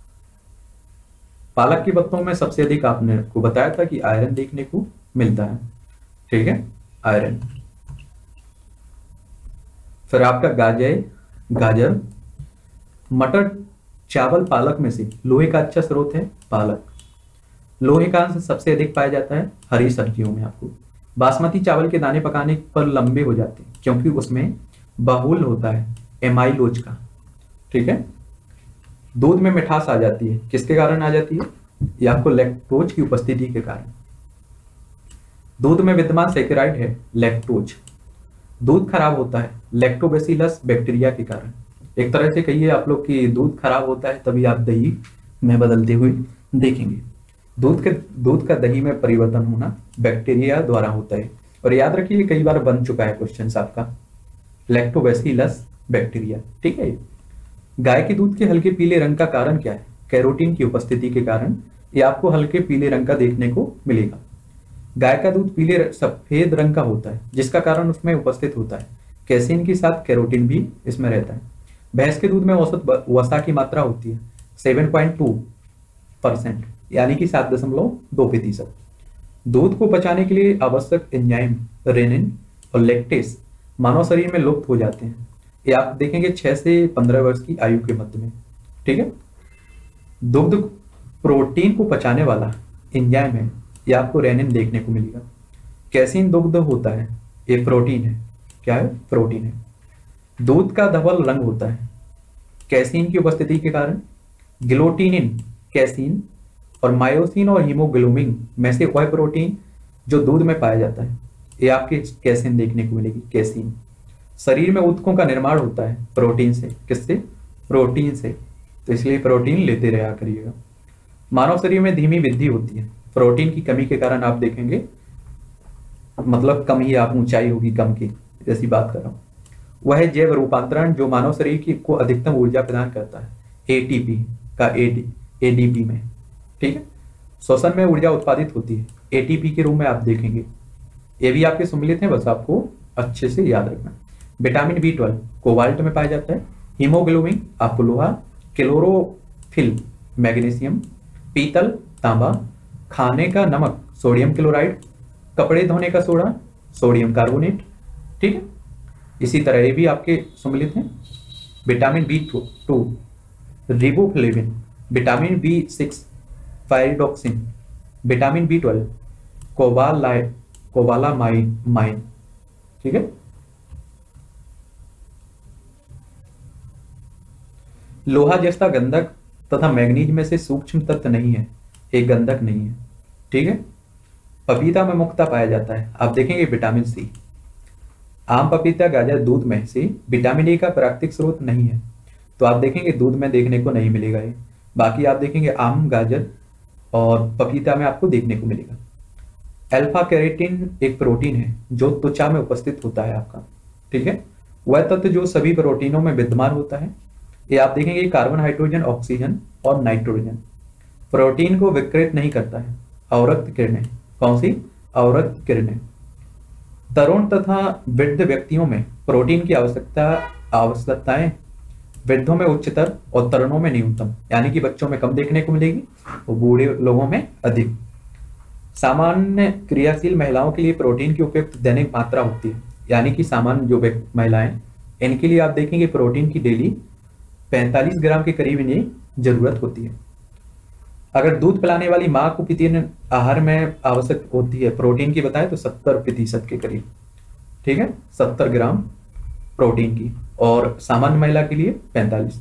पालक के पत्तों में सबसे अधिक आपने को बताया था कि आयरन देखने को मिलता है, ठीक है, आयरन। फिर आपका गाजर, गाजर, मटर, चावल, पालक में से लोहे का अच्छा स्रोत है पालक। लोहे का अंश सबसे अधिक पाया जाता है हरी सब्जियों में आपको। बासमती चावल के दाने पकाने पर लंबे हो जाते हैं क्योंकि उसमें बहुल होता है एमाइलोज का, ठीक है। दूध में मिठास आ जाती है, किसके कारण आ जाती है? ये आपको लैक्टोज की उपस्थिति के कारण। दूध में विद्यमान सैकेराइड है लैक्टोज। दूध खराब होता है लैक्टोबैसिलस बैक्टीरिया के कारण। एक तरह से कहिए आप लोग कि दूध खराब होता है तभी आप दही में बदलते हुए देखेंगे। दूध के दूध का दही में परिवर्तन होना बैक्टीरिया द्वारा होता है। और याद रखिए कई बार बन चुका है क्वेश्चन आपका, लैक्टोबैसिलस बैक्टीरिया, ठीक है। गाय के दूध के हल्के पीले रंग का कारण क्या है? कैरोटीन की उपस्थिति के कारण ये आपको हल्के पीले रंग का देखने को मिलेगा। गाय का दूध पीले सफेद रंग का होता है जिसका कारण उसमें उपस्थित होता है कैसीन के साथ कैरोटीन भी इसमें रहता है। भैंस के दूध में औसत वसा की मात्रा होती है सात पॉइंट दो परसेंट, यानी कि सात दशमलव दो प्रतिशत। दूध को पचाने के लिए आवश्यक एंजाइम रेनिन और लैक्टेस मानव शरीर में लुप्त हो जाते हैं। ये आप देखेंगे छह से पंद्रह वर्ष की आयु के मध्य में, ठीक है। दुग्ध प्रोटीन को पचाने वाला एंजाइम है, ये आपको रेनिन देखने को मिलेगा। कैसीन दुग्ध होता है, ये प्रोटीन है, क्या है? प्रोटीन है। दूध का धवल रंग होता है कैसीन की उपस्थिति के कारण। ग्लूटिनिन, कैसीन और मायोसिन और हीमोग्लोबिन में से वह प्रोटीन जो दूध में पाया जाता है, ये आपके कैसीन देखने को मिलेगी, कैसीन। शरीर में ऊतकों का निर्माण होता है प्रोटीन से, किससे? प्रोटीन से, तो इसलिए प्रोटीन लेते रहा करिएगा। मानव शरीर में धीमी वृद्धि होती है प्रोटीन की कमी के कारण। आप देखेंगे मतलब कम ही आप ऊंचाई होगी, कम की जैसी बात कर रहा हूं। वह जैव रूपांतरण जो मानव शरीर की को अधिकतम ऊर्जा प्रदान करता है एटीपी का एडीपी में, ठीक है। श्वसन में ऊर्जा उत्पादित होती है एटीपी के रूप में, आप देखेंगे। ये भी आपके सम्मिलित हैं, बस आपको अच्छे से याद रखना। विटामिन बी ट्वेल्व कोबाल्ट में पाया जाता है। हीमोग्लोबिन आपको लोहा, क्लोरोफिल मैग्नीशियम, पीतल तांबा, खाने का नमक सोडियम क्लोराइड, कपड़े धोने का सोडा सोडियम कार्बोनेट, ठीक है। इसी तरह ये भी आपके सम्मिलित हैं। Vitamin B two riboflavin, vitamin B six pyridoxine, vitamin B twelve cobalai cobalamin mine, ठीक है। लोहा जैसा गंधक तथा मैग्नीज में से सूक्ष्म तत्व नहीं है, एक गंधक नहीं है, ठीक है। पपीता में मुख्यतः पाया जाता है, आप देखेंगे विटामिन सी। आम, पपीता, गाजर, दूध में से विटामिन ए का प्राकृतिक स्रोत नहीं है, तो आप देखेंगे दूध में देखने को नहीं मिलेगा ये। बाकी आप देखेंगे आम, गाजर और पपीता में आपको देखने को मिलेगा। अल्फा कैरोटीन एक प्रोटीन है जो त्वचा में उपस्थित होता है आपका, ठीक है। वह तत्व जो सभी प्रोटीनों में विद्यमान होता है। ये आप देखेंगे कार्बन, हाइड्रोजन, ऑक्सीजन और नाइट्रोजन। प्रोटीन को विकृत नहीं करता है अवरक्त किरणें। कौन सी? अवरक्त किरणें। तरुण तथा वृद्ध व्यक्तियों में प्रोटीन की आवश्यकता आवश्यकताएं वृद्धों में उच्चतर और तरुणों में न्यूनतम, यानी कि बच्चों में कम देखने को मिलेगी और बूढ़े लोगों में अधिक। सामान्य क्रियाशील महिलाओं के लिए प्रोटीन की उपयुक्त दैनिक मात्रा होती है, यानी कि सामान्य जो महिलाएं, इनके लिए आप देखेंगे प्रोटीन की डेली पैंतालीस ग्राम के करीब इन्हें जरूरत होती है। अगर दूध पिलाने वाली माँ को प्रतिदिन आहार में आवश्यक होती है प्रोटीन की बताएं तो सत्तर प्रतिशत के करीब, ठीक है, सत्तर ग्राम प्रोटीन की, और सामान्य महिला के लिए पैंतालीस।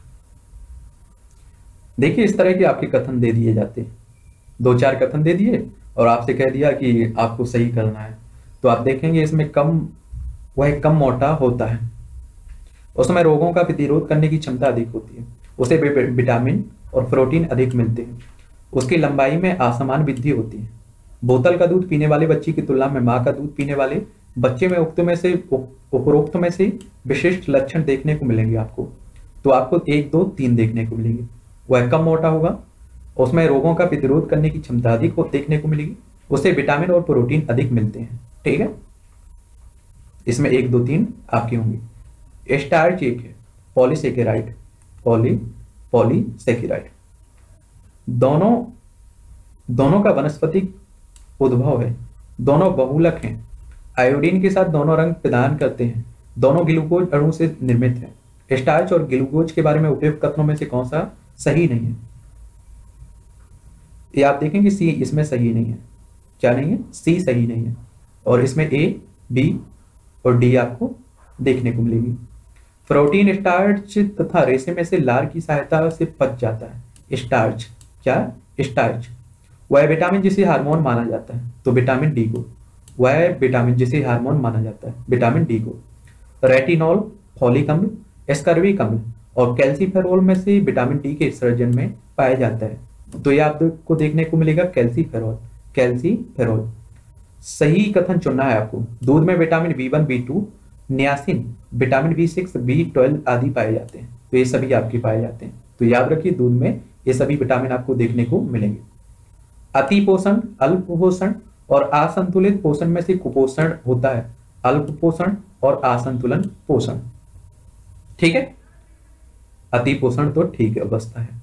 देखिए इस तरह के आपके कथन दे दिए जाते हैं, दो चार कथन दे दिए और आपसे कह दिया कि आपको सही करना है, तो आप देखेंगे इसमें कम वह कम मोटा होता है, उसमें रोगों का प्रतिरोध करने की क्षमता अधिक होती है, उसे विटामिन और प्रोटीन अधिक मिलते हैं, उसकी लंबाई में असमान वृद्धि होती है। बोतल का दूध पीने वाले बच्चे की तुलना में माँ का दूध पीने वाले बच्चे में उक्त में से उपरोक्त में से विशिष्ट लक्षण देखने को मिलेंगे आपको। तो आपको एक दो तीन देखने को मिलेंगे। वह कम मोटा होगा, उसमें रोगों का प्रतिरोध करने की क्षमता अधिक देखने को मिलेगी, उसे विटामिन और प्रोटीन अधिक मिलते हैं, ठीक है। इसमें एक दो तीन आपके होंगे। स्टार्च एक है पॉलीसेकेराइड, पॉली पॉलीसैकेराइड। दोनों दोनों का वनस्पतिक उद्भव है, दोनों बहुलक हैं, आयोडीन के साथ दोनों रंग प्रदान करते हैं, दोनों ग्लूकोज अणु से निर्मित है। स्टार्च और ग्लूकोज के बारे में उपयुक्त कथनों में से कौन सा सही नहीं है? ये आप देखेंगे सी इसमें सही नहीं है। क्या नहीं है? सी सही नहीं है। और इसमें ए, बी और डी आपको देखने को मिलेगी। प्रोटीन स्टार्च तथा रेशे में से लार की सहायता से पच जाता है। स्टार्च क्या? स्टार्च। वह विटामिन जिसे हार्मोन माना जाता है, तो विटामिन डी को। वह विटामिन जिसे हार्मोन माना जाता है, विटामिन डी को। रेटिनॉल, फॉलिक अम्ल, एस्कर्बिक अम्ल और कैल्सीफेरोल में से विटामिन डी के उत्सर्जन में पाया जाता है, तो ये आपको देखने को मिलेगा कैल्सीफेरोल। कैल्सीफेरोल सही कथन चुनना है आपको। दूध में vitamin B one, B two, niacin, vitamin B six, B twelve आदि पाए जाते हैं, तो ये सभी आपके पाए जाते हैं। तो याद रखिए दूध में ये सभी विटामिन आपको देखने को मिलेंगे। अति पोषण, अल्प पोषण और असंतुलित पोषण में से कुपोषण होता है। अल्प पोषण और असंतुलन पोषण, ठीक है। अति पोषण तो ठीक है अवस्था है।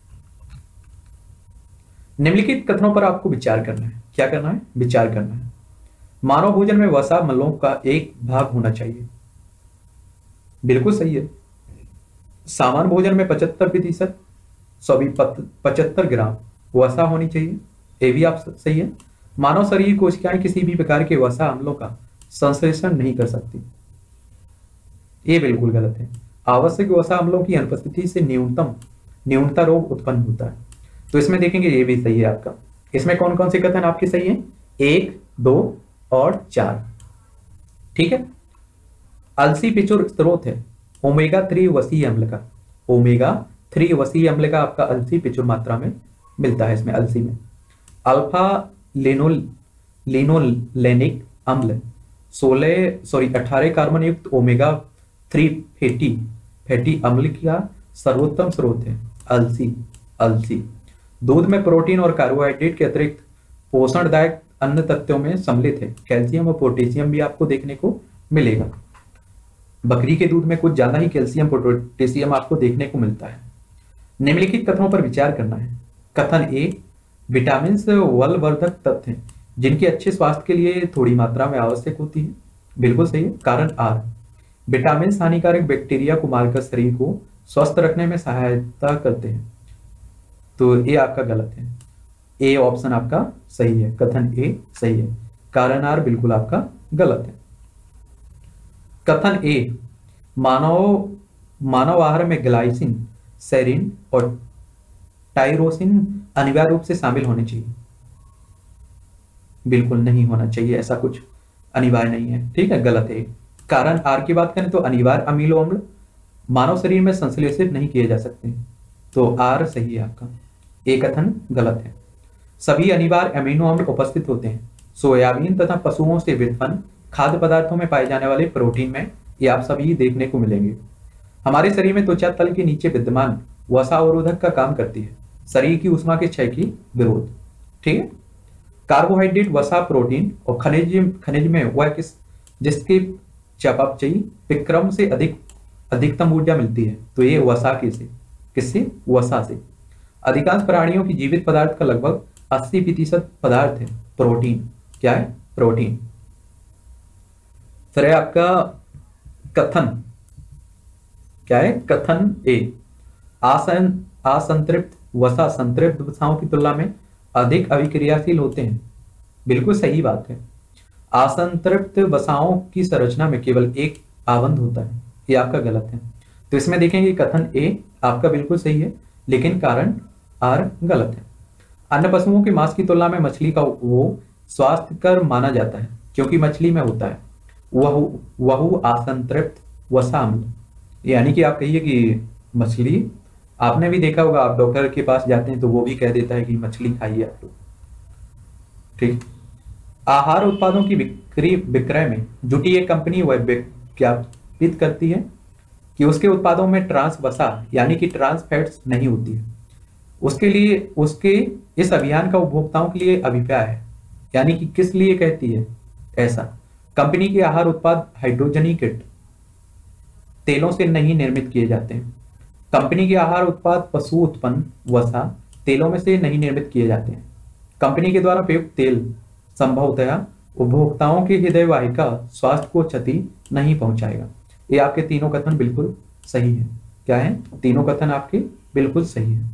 निम्नलिखित कथनों पर आपको विचार करना है। क्या करना है? विचार करना है। मानव भोजन में वसा मलों का एक भाग होना चाहिए, बिल्कुल सही है। सामान्य भोजन में पचहत्तर प्रतिशत सभी पचहत्तर ग्राम वसा होनी चाहिए, ये भी आप सही है। मानव शरीर कोशिकाएं किसी भी प्रकार के वसा अम्लों का संश्लेषण नहीं कर सकती, ये बिल्कुल गलत है। आवश्यक वसा अम्लों की अनुपस्थिति से न्यूनतम न्यूनता रोग उत्पन्न होता है, तो इसमें देखेंगे ये भी सही है आपका। इसमें कौन कौन से कथन आपके सही हैं? एक, दो और चार, ठीक है। अलसी पिचुर स्रोत है ओमेगा थ्री वसीय अम्ल का। ओमेगा थ्री वसीय अम्ल का आपका अलसी पिचुर मात्रा में मिलता है इसमें, अलसी में। अल्फा लेनोल लिनोलेनिक अम्ल सोलह सॉरी अठारह कार्बन युक्त ओमेगा थ्री फैटी फैटी अम्ल का सर्वोत्तम स्रोत है अलसी अलसी। दूध में प्रोटीन और कार्बोहाइड्रेट के अतिरिक्त पोषणदायक अन्य तत्वों में सम्मिलित है। कैल्शियम और पोटेशियम भी आपको देखने को मिलेगा। बकरी के दूध में कुछ ज्यादा ही कैल्शियम पोटेशियम आपको देखने को मिलता है। निम्नलिखित कथनों पर विचार करना है। कथन ए, विटामिन बलवर्धक तत्व हैं जिनकी अच्छे स्वास्थ्य के लिए थोड़ी मात्रा में आवश्यक होती है, बिल्कुल सही है। कारण आर, विटामिन हानिकारक बैक्टीरिया को मारकर शरीर को स्वस्थ रखने में सहायता करते हैं, तो ये आपका गलत है। ए ऑप्शन आपका सही है, कथन ए सही है। कारण आर बिल्कुल आपका गलत है। कथन ए, मानव मानव आहार में ग्लाइसिन, सेरिन और टाइरोसिन अनिवार्य रूप से शामिल होने चाहिए, बिल्कुल नहीं होना चाहिए, ऐसा कुछ अनिवार्य नहीं है, ठीक है, गलत है। कारण आर की बात करें तो अनिवार्य अमीनो अम्ल मानव शरीर में संश्लेषित नहीं किए जा सकते, तो आर सही है आपका। ए कथन गलत है। सभी अनिवार्य अमीनो अम्ल उपस्थित होते हैं सोयाबीन तथा पशुओं से व्युत्पन्न खाद्य पदार्थों में पाए जाने वाले प्रोटीन में, ये आप सभी देखने को मिलेंगे। हमारे शरीर में त्वचा तल के नीचे विद्यमान वसा अवरोधक का काम करती है, शरीर की ऊष्मा के क्षय की विरोध, ठीक है। कार्बोहाइड्रेट, वसा, प्रोटीन और खनिज खनिज में वह किस जिसके चयापचयी विक्रम से अधिक अधिकतम ऊर्जा मिलती है, तो ये वसा के से किससे? वसा से। अधिकांश प्राणियों की जीवित पदार्थ का लगभग अस्सी प्रतिशत पदार्थ है प्रोटीन। क्या है? प्रोटीन। फिर है आपका कथन, क्या है? कथन ए, आसन असंतृप्त वसा संतृप्त वसाओं की तुलना में अधिक अभिक्रियाशील होते हैं, बिल्कुल सही बात है। असंतृप्त वसाओं की संरचना में केवल एक आवंत होता है, ये आपका गलत है। तो इसमें देखेंगे कथन ए आपका बिल्कुल सही है, लेकिन कारण आर गलत है। अन्य पशुओं के मांस की तुलना में मछली का वो स्वास्थ्यकर माना जाता है क्योंकि मछली में होता है वह वह असंतृप्त वसा अम्ल, यानी कि आप कहिए कि मछली, आपने भी देखा होगा, आप डॉक्टर के पास जाते हैं तो वो भी कह देता है कि मछली खाइए आप लोग, ठीक। आहार उत्पादों की बिक्री विक्रय में जुटी एक कंपनी वह विज्ञापित करती है कि उसके उत्पादों में ट्रांस वसा यानी कि ट्रांस फैट्स नहीं होती है। उसके लिए उसके इस अभियान का उपभोक्ताओं के लिए अभिप्राय है, यानी कि किस लिए कहती है ऐसा। कंपनी के आहार उत्पाद हाइड्रोजनीकृत तेलों से नहीं निर्मित किए जाते हैं। कंपनी के आहार उत्पाद पशु उत्पन्न वसा तेलों में से नहीं निर्मित किए जाते हैं। कंपनी के द्वारा प्रयुक्त तेल संभवतः उपभोक्ताओं के हृदय वाहिका स्वास्थ्य को क्षति नहीं पहुंचाएगा। ये आपके तीनों कथन बिल्कुल सही है। क्या है? तीनों कथन आपके बिल्कुल सही है।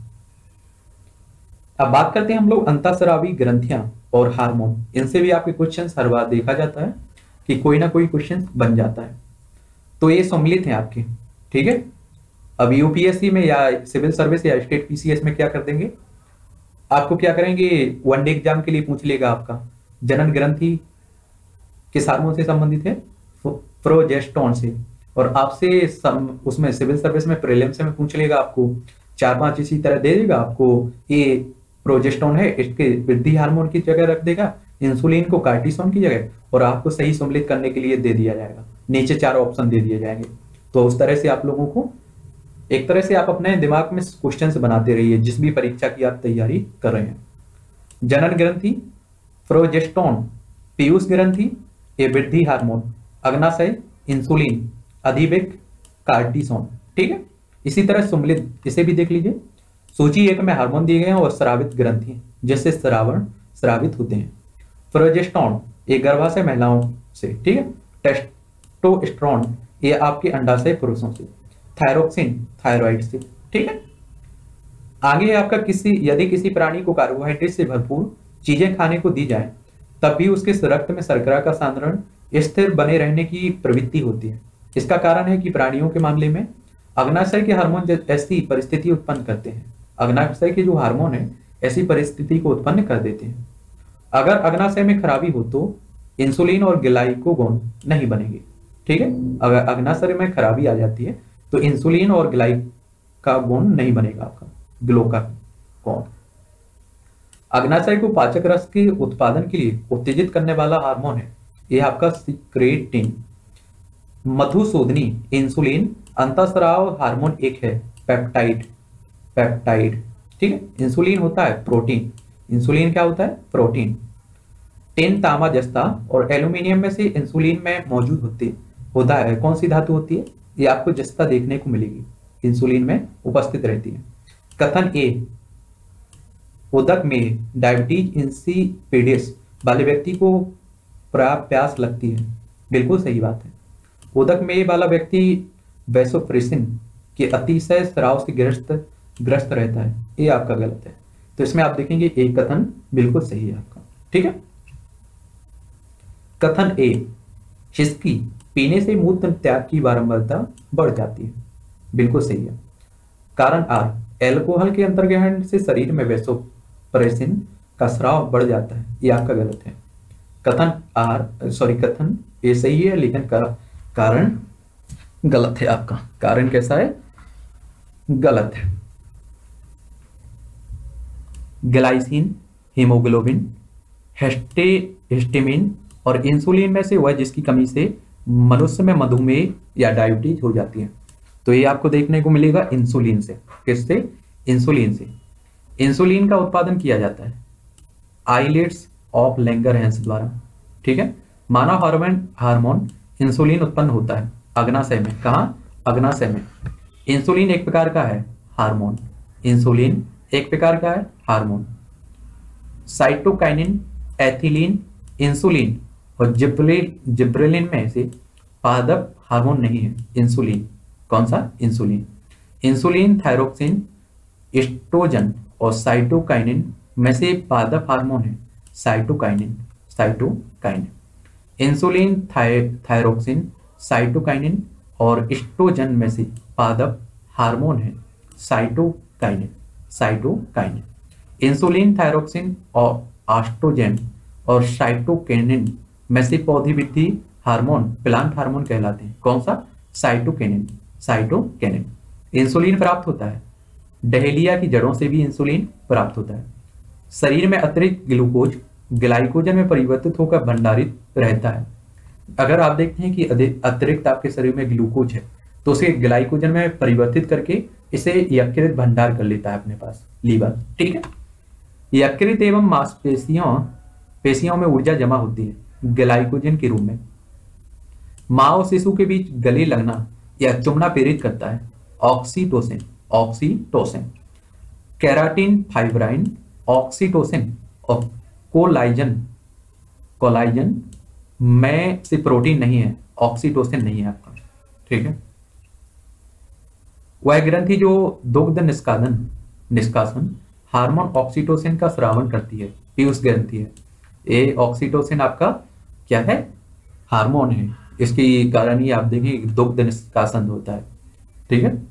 अब बात करते हैं हम लोग अंतःस्रावी ग्रंथियां और हार्मोन। इनसे भी आपके क्वेश्चन हर बार देखा जाता है कि कोई ना कोई क्वेश्चन बन जाता है। तो ये सम्मिलित है आपके, ठीक है। अब यूपीएससी में या सिविल सर्विस या स्टेट पीसीएस में क्या कर देंगे, आपको क्या करेंगे, वनडे एग्जाम के लिए पूछ लेगा आपका जनन ग्रंथि किस हार्मोन से संबंधित है, प्रोजेस्टेरोन से। और आपसे सम, उसमें सिविल सर्विस में प्रीलिम्स में पूछ लेगा आपको चार पांच इसी तरह दे देगा आपको, ये प्रोजेस्टेरोन है, इसके वृद्धि हार्मोन की जगह रख देगा, इंसुलिन को कार्टिसोन की जगह, और आपको सही सम्मिलित करने के लिए दे दिया जाएगा। नीचे चार ऑप्शन दे दिए जाएंगे। तो उस तरह से आप लोगों को एक तरह से आप अपने दिमाग में क्वेश्चंस बनाते रहिए जिस भी परीक्षा की आप तैयारी कर रहे हैं। जनन ग्रंथि, प्रोजेस्टेरोन, पीयूष ग्रंथि, ये वृद्धि हार्मोन, अग्नाशय, इंसुलिन, अधिवेग, कार्टिसोन, ठीक है। इसी तरह सम्मिलित इसे भी देख लीजिए। सूची एक में हार्मोन दिए गए हैं और स्रावित ग्रंथि जैसे श्रावण स्रावित होते हैं। प्रोजेस्टेरोन ये गर्भाशय महिलाओं से, ठीक है। टेस्टोस्टेरोन ये आपके अंडाशय पुरुषों से। थायरोक्सिन थायराइड से, ठीक है। आगे आपका किसी यदि किसी प्राणी को कार्बोहाइड्रेट से भरपूर चीजें खाने को दी जाए तब भी उसके रक्त में शर्करा का सांद्रण स्थिर बने रहने की प्रवृत्ति होती है। इसका कारण है कि प्राणियों के मामले में अग्नाशय के हार्मोन ऐसी परिस्थिति उत्पन्न करते हैं। अग्नाशय के जो हार्मोन है ऐसी परिस्थिति को उत्पन्न कर देते हैं। अगर अग्नाशय में खराबी हो तो इंसुलिन और ग्लाइकोगोन नहीं बनेंगे, ठीक है। अगर अग्नाशय में खराबी आ जाती है तो इंसुलिन और ग्लाइकागोन नहीं बनेगा आपका, ग्लूकागोन। अग्नाशय को पाचक रस के उत्पादन के लिए उत्तेजित करने वाला हार्मोन है, यह आपका सिक्रेटिन। मधुसूदनी इंसुलिन, अंतःस्राव हार्मोन एक है पेप्टाइड, पेप्टाइड, ठीक है। इंसुलिन होता है प्रोटीन, इंसुलिन क्या होता है, प्रोटीन। टिन, तांबा, जस्ता और एल्यूमिनियम में से इंसुलिन में मौजूद होती होता है कौन सी धातु होती है, ये आपको जस्ता देखने को मिलेगी, इंसुलिन में उपस्थित रहती है। कथन ए, उदक में डायबिटीज इंसिपिडिस वाले व्यक्ति को प्यास लगती है, बिल्कुल सही बात है। उदक में वाला व्यक्ति वैसोप्रेसिन के अतिशय स्राव से ग्रस्त ग्रस्त रहता है, ये आपका गलत है। तो इसमें आप देखेंगे एक कथन बिल्कुल सही है आपका, ठीक है। कथन ए, हिस्की पीने से मूत्र त्याग की बारंबारता बढ़ जाती है, बिल्कुल सही है। कारण आर, एल्कोहल के अंतर्ग्रहण से शरीर में वैसोप्रेसिन का स्राव बढ़ जाता है, ये आपका गलत है। कथन आर सॉरी कथन ए सही है लेकिन का, कारण गलत है आपका। कारण कैसा है, गलत है। ग्लाइसिन, हीमोग्लोबिन, हेस्टे हिस्टामिन और इंसुलिन में से वह जिसकी कमी से मनुष्य में मधुमेह या डायबिटीज हो जाती है। तो ये आपको देखने को मिलेगा इंसुलिन से। किससे, इंसुलिन से। इंसुलिन का उत्पादन किया जाता है आइलेट्स ऑफ लैंगरहैंस द्वारा, ठीक है। मानव हार्मोन हार्मोन इंसुलिन उत्पन्न होता है अग्नाशय में, कहाँ, अग्नाशय में। इंसुलिन एक प्रकार का है हार्मोन, इंसुलिन एक प्रकार का है हार्मोन। साइटोकाइनिन, एथिलीन, इंसुलिन और जिब्रेलिन जिब्रेलिन में से पादप हार्मोन नहीं है इंसुलिन। कौन सा, इंसुलिन। इंसुलिन, थायरोक्सिन, एस्ट्रोजन और साइटोकाइनिन में से पादप हार्मोन है cytokinin, cytokinin. Insulin, thy, thyroxine, cytokinin और एस्ट्रोजन में से पादप हार्मोन है साइटोकाइनिन, साइटोकाइनिन। इंसुलिन, थायरोक्सिन और एस्ट्रोजन और साइटोकाइनिन में से पौधी वृद्धि हार्मोन प्लांट हार्मोन कहलाते हैं। कौन सा, साइटोकाइनिन, साइटोकाइनिन। इंसुलिन प्राप्त होता है डहेलिया की जड़ों से भी इंसुलिन प्राप्त होता है। शरीर में अतिरिक्त ग्लूकोज ग्लाइकोजन में परिवर्तित होकर भंडारित रहता है। अगर आप देखते हैं कि अतिरिक्त आपके शरीर में ग्लूकोज है तो उसे ग्लाइकोजन में परिवर्तित करके इसे यकृत भंडार कर लेता है अपने पास, लीवर, ठीक है। यकृत एवं मांसपेशियों पेशियों में ऊर्जा जमा होती है ग्लाइकोजन के रूप में। माँ और शिशु के बीच गले लगना या चुमना प्रेरित करता है oxytocin oxytocin, keratin fibrin, oxytocin और कोलाइजन। कोलाइजन में से प्रोटीन नहीं है, ऑक्सीटोसिन नहीं है आपका, ठीक है। वह ग्रंथि जो दुग्ध निष्कासन निष्कासन हार्मोन ऑक्सीटोसिन का स्रावन करती है, पीयूष ग्रंथि है। ये ऑक्सीटोसिन आपका क्या है, हार्मोन है, इसके कारण ही आप देखेंगे दुग्ध निष्कासन होता है, ठीक है,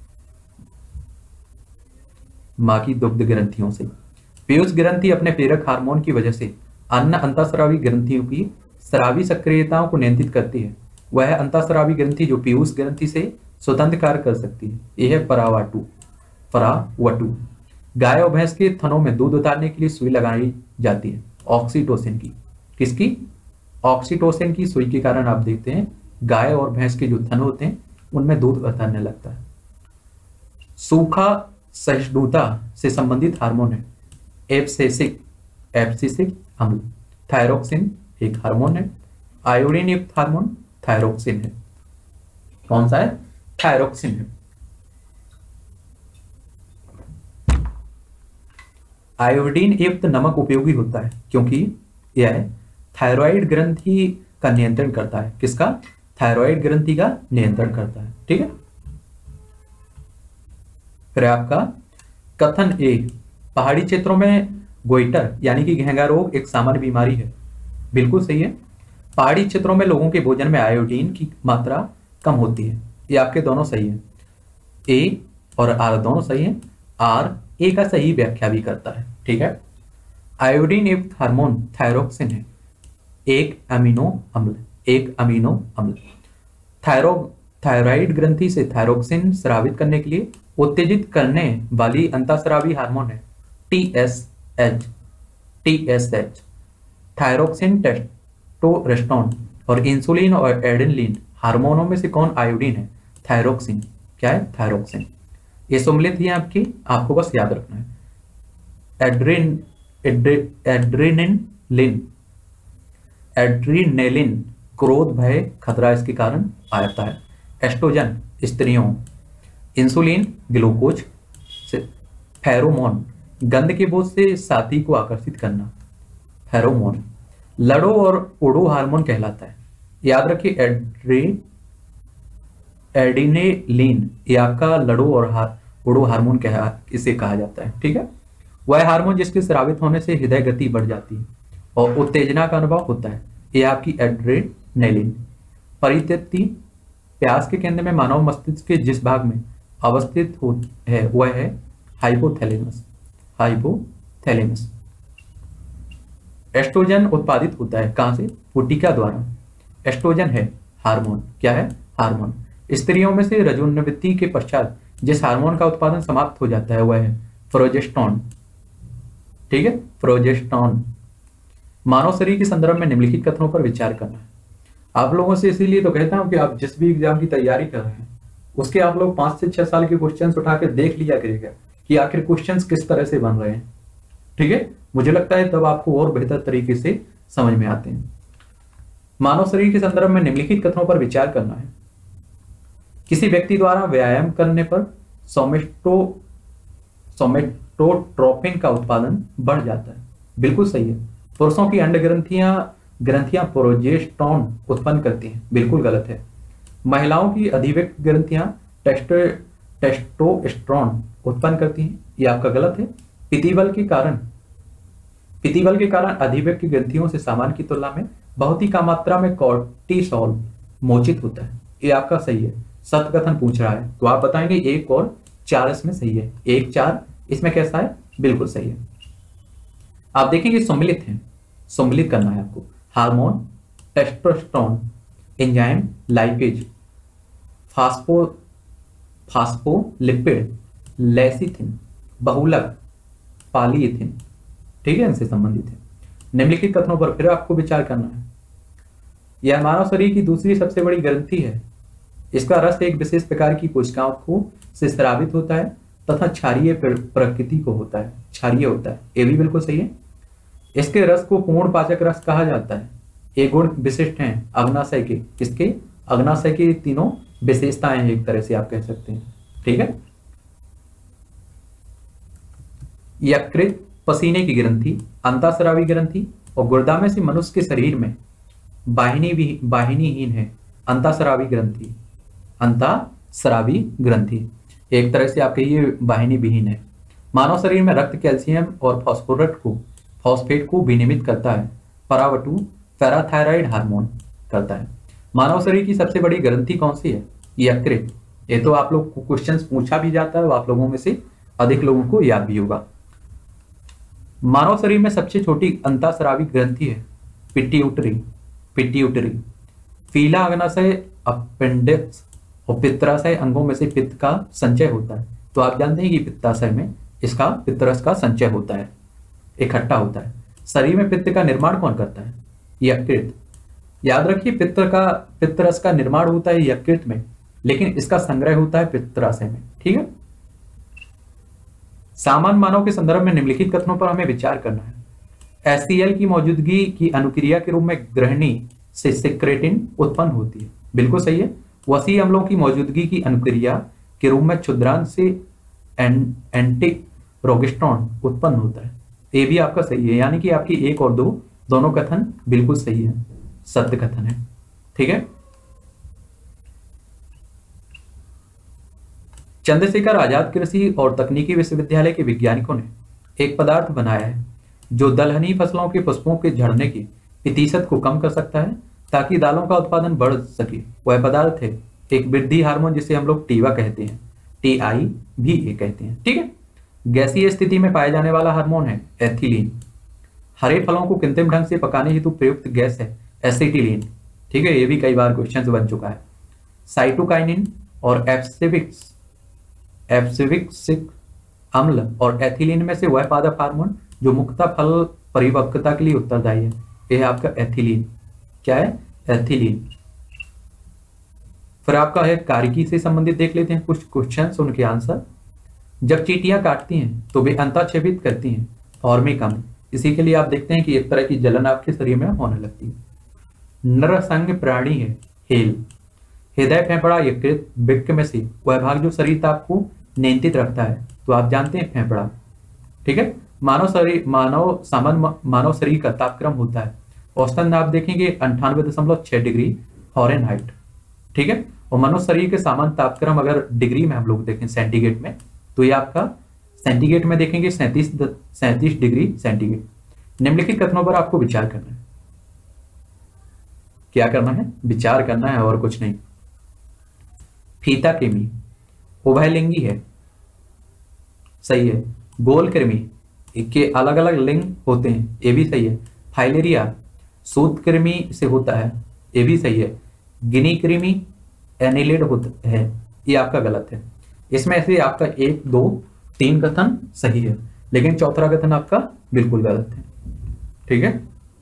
मां की दुग्ध ग्रंथियों से। पीयूष ग्रंथि अपने प्रेरक हार्मोन की वजह से अन्य अंतःस्रावी ग्रंथियों की स्रावी सक्रियताओं को नियंत्रित करती है। वह अंतःस्रावी ग्रंथि जो पीयूष ग्रंथि से स्वतंत्र कार्य कर सकती है, यह है परावटु परावटु। गाय और भैंस के थनों में दूध उतारने के लिए सुई लगाई जाती है ऑक्सीटोसिन की। किसकी? ऑक्सीटोसिन की सुई के कारण आप देखते हैं गाय और भैंस के जो थन होते हैं उनमें दूध उतारने लगता है। सूखा सहिष्णुता से संबंधित हार्मोन है एब्सिसिक एब्सिसिक अम्ल। थायरोक्सिन एक हार्मोन है। आयोडीन युक्त हार्मोन थायरोक्सिन है। कौन सा है? थायरोक्सिन है। आयोडीन युक्त नमक उपयोगी होता है क्योंकि यह थायराइड ग्रंथि का नियंत्रण करता है। किसका? थायराइड ग्रंथि का नियंत्रण करता है, ठीक है। फिर आपका कथन ए, पहाड़ी क्षेत्रों में गोइटर यानी कि घेंगा रोग एक सामान्य बीमारी है। बिल्कुल सही है। पहाड़ी क्षेत्रों में लोगों के भोजन में आयोडीन की मात्रा कम होती है। ये आपके दोनों सही है, ए और आर दोनों सही है। आर ए का सही व्याख्या भी करता है, ठीक है। आयोडीन युक्त हार्मोन थायरोक्सिन है, एक अमीनो अम्ल एक अमीनो अम्ल। थायरो थायराइड ग्रंथि से थायरोक्सिन स्रावित करने के लिए उत्तेजित करने वाली अंतःस्रावी हार्मोन है T S H T S H. Thyroxine, testosterone और इंसुलिन और एड्रेनलिन हार्मोनों में से कौन आयोडीन है? थायरोक्सिन। क्या है? थायरोक्सिन। ये सम्मिलित है आपकी, आपको बस याद रखना है। एड्रेन एड्रेनलिन एड्रीनेलिन क्रोध, भय, खतरा इसके कारण आता है। एस्ट्रोजन स्त्रियों, इंसुलिन ग्लूकोज, फेरोमोन गंध के बोझ से साथी को आकर्षित करना, फेरोमोन। लड़ो और उड़ो हार्मोन कहलाता है। याद रखिए एड्रे एडिनेलिन ये आपका लड़ो और हार, उड़ो हार्मोन कहा इसे कहा जाता है, ठीक है। वह हार्मोन जिसके स्रावित होने से हृदय गति बढ़ जाती है और उत्तेजना का अनुभव होता है, ये आपकी एड्रेनलिन। परितृप्ति, प्यास के केंद्र में मानव मस्तिष्क के जिस भाग में अवस्थित हो है वह है हाइपोथैलेमस हाइपोथैलेमस। एस्ट्रोजन उत्पादित होता है कहां से? पुटिका द्वारा। एस्ट्रोजन है हार्मोन। क्या है? हार्मोन। स्त्रियों में से रजोनिवृत्ति के पश्चात जिस हार्मोन का उत्पादन समाप्त हो जाता है वह है प्रोजेस्टेरोन, ठीक है, प्रोजेस्टेरोन। मानव शरीर के संदर्भ में निम्नलिखित कथनों पर विचार करना है। आप लोगों से इसीलिए तो कहता हूं कि आप जिस भी एग्जाम की तैयारी कर रहे हैं उसके आप लोग पांच से छह साल के क्वेश्चंस उठा के देख लिया करिएगा कि आखिर क्वेश्चंस किस तरह से बन रहे हैं, ठीक है। मुझे लगता है तब आपको और बेहतर तरीके से समझ में आते हैं। मानव शरीर के संदर्भ में निम्नलिखित कथनों पर विचार करना है। किसी व्यक्ति द्वारा व्यायाम करने पर सोमेटो सोमेटोट्रोपिन का उत्पादन बढ़ जाता है। बिल्कुल सही है। पुरुषों की अंड ग्रंथियां ग्रंथियां प्रोजेस्टेरोन उत्पन्न करती हैं। बिल्कुल गलत है। महिलाओं की अधिव्यक्त ग्रंथियां टेस्टो टेस्टोस्टेरोन उत्पन्न करती हैं। ये आपका गलत है। पित्तीबल के कारण पित्तीबल के कारण अधिव्यक्त ग्रंथियों से सामान्य की तुलना में बहुत ही कम मात्रा में कोर्टिसोल मोचित होता है। ये आपका सही है। सत्य कथन पूछ रहा है तो आप बताएंगे एक और चार इसमें सही है। एक चार इसमें कैसा है? बिल्कुल सही है। आप देखेंगे सम्मिलित है, सम्मिलित करना है आपको। Hormone, testosterone, enzyme, lipase, phospho phospholipid, lecithin, बहुलक, पॉलीइथिन, ठीक है, इनसे संबंधित है। निम्नलिखित कथनों पर फिर आपको विचार करना है। यह मानव शरीर की दूसरी सबसे बड़ी ग्रंथि है। इसका रस एक विशेष प्रकार की कोशिकाओं को से स्रावित होता है तथा क्षारीय प्रकृति को होता है, क्षारीय होता है। ये भी बिल्कुल सही है। इसके रस को पूर्ण पाचक रस कहा जाता है। ये गुण विशिष्ट हैं अग्नाशय के। किसके? अग्नाशय की तीनों विशेषताएं हैं, एक तरह से आप कह सकते हैं, ठीक है। यकृत पसीने की ग्रंथि, अंतःस्रावी ग्रंथि, और गुर्दा में से मनुष्य के शरीर में वाहिनी भी वाहिनीहीन है अंतःस्रावी ग्रंथि, अंतःस्रावी ग्रंथि, एक तरह से आपके ये वाहिनी विहीन है। मानव शरीर में रक्त कैल्शियम और फॉस्फोरस को फॉस्फेट को विनियमित करता है, परावटु पैराथायराइड हार्मोन करता है। मानव शरीर की सबसे बड़ी ग्रंथि कौन सी है? यकृत। ये तो आप लोग को क्वेश्चंस पूछा भी जाता है, वो आप लोगों में से अधिक लोगों को याद भी होगा। मानव शरीर में सबसे छोटी अंतःस्रावी ग्रंथि है पिट्यूटरी, पिट्यूटरी। फीला अग्नाशय, अपेंडिक्स और पित्ताशय अंगों में से पित्त का संचय होता है। तो आप जानते हैं कि पित्ताशय में इसका पित्तरस का संचय होता है, इकट्ठा होता है। शरीर में पित्त का निर्माण कौन करता है? यकृत। याद रखिए, पित्त का पित्तरस का निर्माण होता है यकृत में, लेकिन इसका संग्रह होता है पित्ताशय में। ठीक है। सामान्य मानव के संदर्भ में निम्नलिखित कथनों पर हमें विचार करना है। एच सी एल की मौजूदगी की अनुक्रिया के रूप में ग्रहणी से सिक्रेटिन उत्पन्न होती है। बिल्कुल सही है। वसी अम्लों की मौजूदगी की अनुक्रिया के रूप में क्षुद्रांश से एन, एंटी प्रोगेस्टेरॉन उत्पन्न होता है। ये भी आपका सही है, यानी कि आपकी एक और दो दोनों कथन बिल्कुल सही है, सत्य कथन है। ठीक है। चंद्रशेखर आजाद कृषि और तकनीकी विश्वविद्यालय के वैज्ञानिकों ने एक पदार्थ बनाया है जो दलहनी फसलों के पुष्पों के झड़ने की प्रतिशत को कम कर सकता है ताकि दालों का उत्पादन बढ़ सके। वह पदार्थ है एक वृद्धि हार्मोन जिसे हम लोग टीवा कहते हैं, टी आई भी ए कहते हैं। ठीक है। गैसीय स्थिति में पाए जाने वाला हार्मोन है एथिलीन। हरे फलों को कृत्रिम ढंग से पकाने हेतु प्रयुक्त गैस है एसिटिलीन। ठीक है, ये भी कई बार क्वेश्चन बन चुका है। साइटोकाइनिन और एब्सिविक्स एब्सिविक्सिक अम्ल और एथिलीन में से वह पादप हार्मोन जो मुख्यतः फल परिपक्वता के लिए उत्तरदायी है, यह है आपका एथिलीन। क्या है? एथिलीन। फिर आपका है कार्यकी से संबंधित देख लेते हैं कुछ क्वेश्चंस, उनके आंसर। जब चींटियां काटती हैं तो वे अंतःक्षेपित करती हैं फॉर्मिक अम्ल। इसी के लिए आप देखते हैं कि एक तरह की जलन आपके शरीर में होने लगती है। नरसंग प्राणी है हेल। हृदय, फेफड़ा, यकृत, वृक्क में से वह भाग जो शरीर ताप को नियंत्रित रखता है, तो आप जानते हैं फेफड़ा। ठीक है। मानव शरीर मानव सामान्य मानव शरीर का तापक्रम होता है औसतन आप देखेंगे अंठानवे दशमलव छह डिग्री फॉरेनहाइट। ठीक है। और मनुष्य शरीर के सामान्य तापक्रम अगर डिग्री में हम लोग देखें सेंटीग्रेड में, तो ये आपका सेंटीग्रेड में देखेंगे सैंतीस सैंतीस डिग्री सेंटीग्रेड। निम्नलिखित कथनों पर आपको विचार करना है। क्या करना है? विचार करना है और कुछ नहीं। फीता कृमि उभयलिंगी है, सही है। गोल कृमि के अलग अलग लिंग होते हैं, ये भी सही है। फाइलेरिया सूत कृमि से होता है, ये भी सही है। गिनी कृमि एनिलिड होता है, ये आपका गलत है। इसमें से आपका एक दो तीन कथन सही है, लेकिन चौथा कथन आपका बिल्कुल गलत है। ठीक है।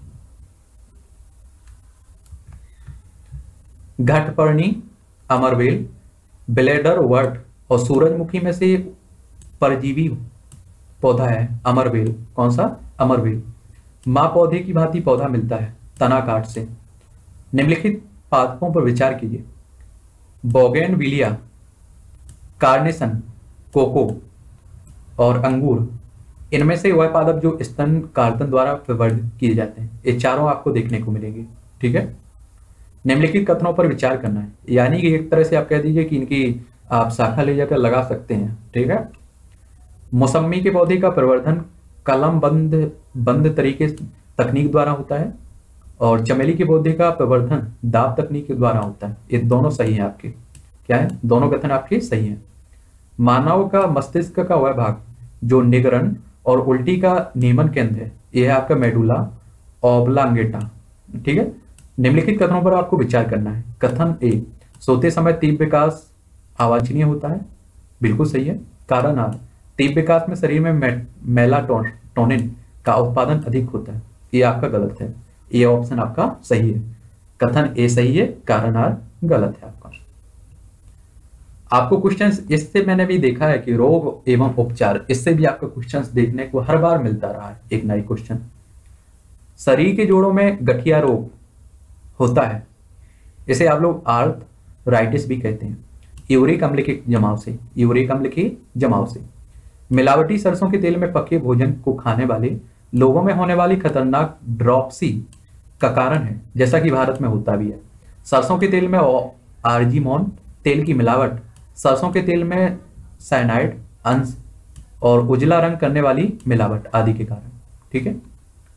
घटपर्णी, अमरवेल, ब्लेडर वर्ट और सूरजमुखी में से परजीवी पौधा है अमरवेल। कौन सा? अमरवेल। मां पौधे की भांति पौधा मिलता है तना काट से। निम्नलिखित पादपों पर विचार कीजिए। बोगेनविलिया, कार्नेशन, कोको और अंगूर, इनमें से वह पादप जो स्तन कार्तन द्वारा प्रवर्धित किए जाते हैं, ये चारों आपको देखने को मिलेंगे। ठीक है। निम्नलिखित कथनों पर विचार करना है, यानी कि एक तरह से आप कह दीजिए कि इनकी आप शाखा ले जाकर लगा सकते हैं। ठीक है। मौसमी के पौधे का प्रवर्धन कलम बंद बंद तरीके तकनीक द्वारा होता है और चमेली के पौधे का प्रवर्धन दाब तकनीक के द्वारा होता है। ये दोनों सही हैं आपके। क्या है? दोनों कथन आपके सही हैं। मानव का मस्तिष्क का वह भाग जो निगरण और उल्टी का नियमन केंद्र है, यह है आपका मेडुला ऑब्लांगेटा। ठीक है। निम्नलिखित कथनों पर आपको विचार करना है। कथन ए, सोते समय तीव्र विकास अवांछनीय होता है, बिल्कुल सही है। कारण आर, तीव्र विकास में शरीर में मेलाटोनिन का उत्पादन अधिक होता है, ये आपका गलत है। ये ऑप्शन आपका सही है। कथन ए सही है, कारण आर गलत है आपका। आपको क्वेश्चंस इससे मैंने भी देखा है कि रोग एवं उपचार, इससे भी आपका क्वेश्चंस देखने को हर बार मिलता रहा है एक नई क्वेश्चन। शरीर के जोड़ों में गठिया रोग होता है, इसे आप लोग आर्थराइटिस भी कहते हैं, यूरिक अम्ल के जमाव से यूरिक अम्ल के जमाव से। मिलावटी सरसों के तेल में पके भोजन को खाने वाले लोगों में होने वाली खतरनाक ड्रॉप्सी का कारण है, जैसा कि भारत में होता भी है। सरसों के तेल में आर्जिमोन तेल की मिलावट, सरसों के तेल में साइनाइड अंश और उजला रंग करने वाली मिलावट आदि के कारण। ठीक है,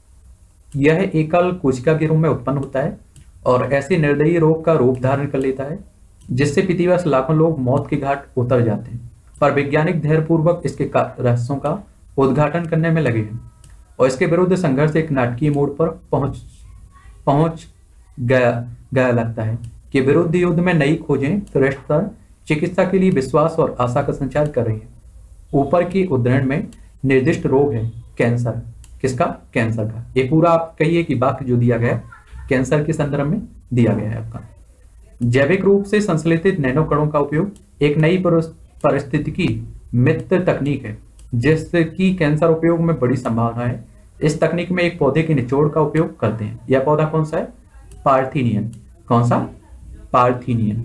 यह एकल कोशिका के रूप में उत्पन्न होता है और ऐसे निर्दयी रोग का रूप धारण कर लेता है जिससे प्रतिवर्ष लाखों लोग मौत के घाट उतर जाते हैं। पर वैज्ञानिक धैर्यपूर्वक इसके रहस्यों का उद्घाटन करने में लगे हैं और इसके विरुद्ध संघर्ष एक नाटकीय मोड़ पर पहुंच पहुंच गया गया लगता है कि विरुद्ध युद्ध में नई खोजें श्रेष्ठतर चिकित्सा के लिए विश्वास और आशा का संचार कर रही है। ऊपर की उद्धरण में निर्दिष्ट रोग है कैंसर। किसका? कैंसर का। ये पूरा आप कहिए कि वाक्य जो दिया गया कैंसर के संदर्भ में दिया गया है आपका। जैविक रूप से संश्लेषित नैनो कणों का उपयोग एक नई परिस्थितिकी मित्र तकनीक है जिसकी कैंसर उपयोग में बड़ी संभावना है। इस तकनीक में एक पौधे के निचोड़ का उपयोग करते हैं। यह पौधा कौन सा है? पार्थीनियन। कौन सा? पार्थीनियन।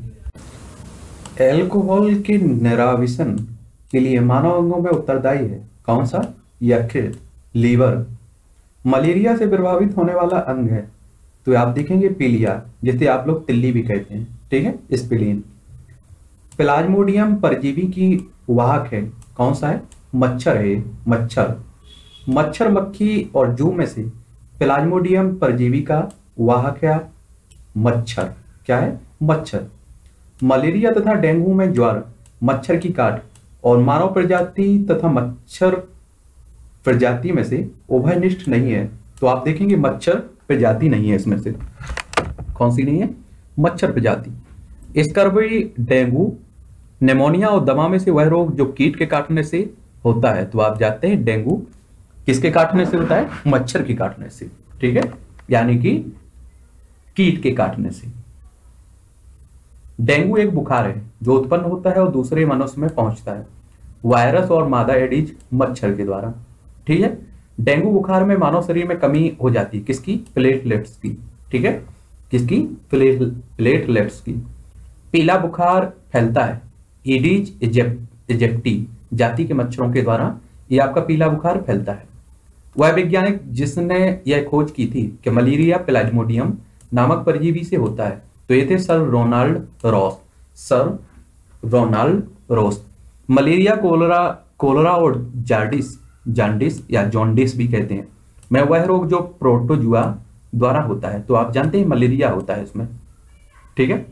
एल्कोहल के निराविशन के लिए मानव अंगों में उत्तरदायी है। कौन सा? यकृत, लीवर। मलेरिया से प्रभावित होने वाला अंग है तो आप देखेंगे पीलिया, जिसे आप लोग तिल्ली भी कहते हैं। ठीक है, स्प्लीन। प्लाज्मोडियम परजीवी की वाहक है। कौन सा है? मच्छर है। मच्छर मच्छर मक्खी और जू में से प्लाज्मोडियम परजीवी का वाहक है आप मच्छर। क्या है? मच्छर। मलेरिया तथा डेंगू में ज्वर मच्छर की काट और मानव प्रजाति तथा मच्छर प्रजाति में से उभयनिष्ठ नहीं है तो आप देखेंगे मच्छर प्रजाति नहीं है। इसमें से कौन सी नहीं है? मच्छर प्रजाति। स्कर्वी, डेंगू, निमोनिया और दमा में से वह रोग जो कीट के काटने से होता है तो आप जानते हैं डेंगू किसके काटने से होता है? मच्छर के काटने से। ठीक है, यानी कि कीट के काटने से। डेंगू एक बुखार है जो उत्पन्न होता है और दूसरे मनुष्य में पहुंचता है वायरस और मादा एडिज मच्छर के द्वारा। ठीक है, डेंगू बुखार में मानव शरीर में कमी हो जाती है। किसकी? प्लेटलेट्स की। ठीक है, किसकी? प्लेटलेट्स की। पीला बुखार फैलता है एडिज इजिप्टी जाति के मच्छरों के द्वारा। यह आपका पीला बुखार फैलता है। वह वैज्ञानिक जिसने यह खोज की थी कि मलेरिया प्लाज्मोडियम नामक परजीवी से होता है तो ये थे sir Ronald Ross. Sir Ronald Ross. Malaria, cholera cholera और जार्डिस जांडिस या जॉन्डिस भी कहते हैं मैं वह रोग जो प्रोटोजुआ द्वारा होता है तो आप जानते हैं मलेरिया होता है इसमें। ठीक है,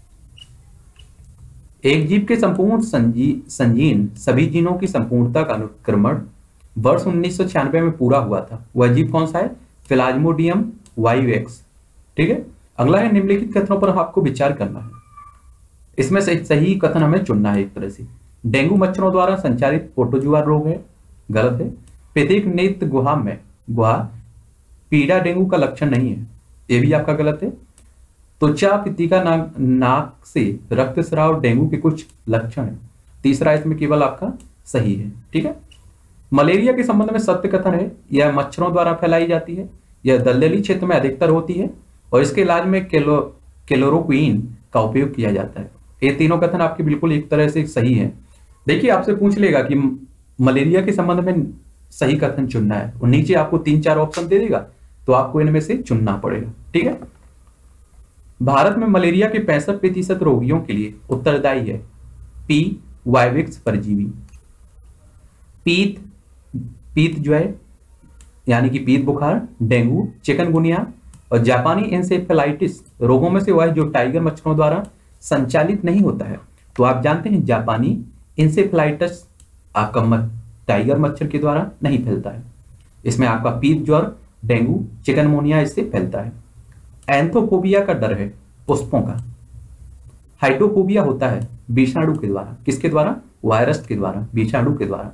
एक जीव के संपूर्ण संजी संजीन सभी जीनों की संपूर्णता का अनुक्रमण वर्ष उन्नीस सौ छियानवे में पूरा हुआ था। वह जीव कौन सा है? Plasmodium vivax. ठीक है, अगला है निम्नलिखित कथनों पर आपको विचार करना है। इसमें से सही कथन हमें चुनना है। एक तरह से डेंगू मच्छरों द्वारा संचारित प्रोटोजुआ रोग है। गलत है। प्रत्येक नेत्र गुहा में गुहा पीड़ा डेंगू का लक्षण नहीं है। यह भी आपका गलत है। त्वचा पित्तिका नाक, नाक से रक्तस्राव डेंगू के कुछ लक्षण है। तीसरा इसमें केवल आपका सही है। ठीक है, मलेरिया के संबंध में सत्य कथन है यह मच्छरों द्वारा फैलाई जाती है। यह दलदली क्षेत्र में अधिकतर होती है और इसके इलाज में केलो क्लोरोक्विन का उपयोग किया जाता है। ये तीनों कथन आपके बिल्कुल एक तरह से सही है। देखिए, आपसे पूछ लेगा कि मलेरिया के संबंध में सही कथन चुनना है और नीचे आपको तीन चार ऑप्शन दे देगा तो आपको इनमें से चुनना पड़ेगा। ठीक है, भारत में मलेरिया के पैंसठ प्रतिशत रोगियों के लिए उत्तरदायी है पी वाइविक्स परजीवी। पीत पीत जो है यानी कि पीत बुखार, डेंगू, चिकनगुनिया और जापानी इंसेफेलाइटिस रोगों में से वह जो टाइगर मच्छरों द्वारा संचालित नहीं होता है तो आप जानते हैं जापानी इंसेफेलाइटिस आपका टाइगर मच्छर के द्वारा नहीं फैलता है। इसमें आपका पीत ज्वर, डेंगू, चिकनगुनिया इससे फैलता है। एंथोफोबिया का डर है पुष्पों का। हाइड्रोफोबिया होता है विषाणु के द्वारा। किसके द्वारा? वायरस के द्वारा, विषाणु के द्वारा।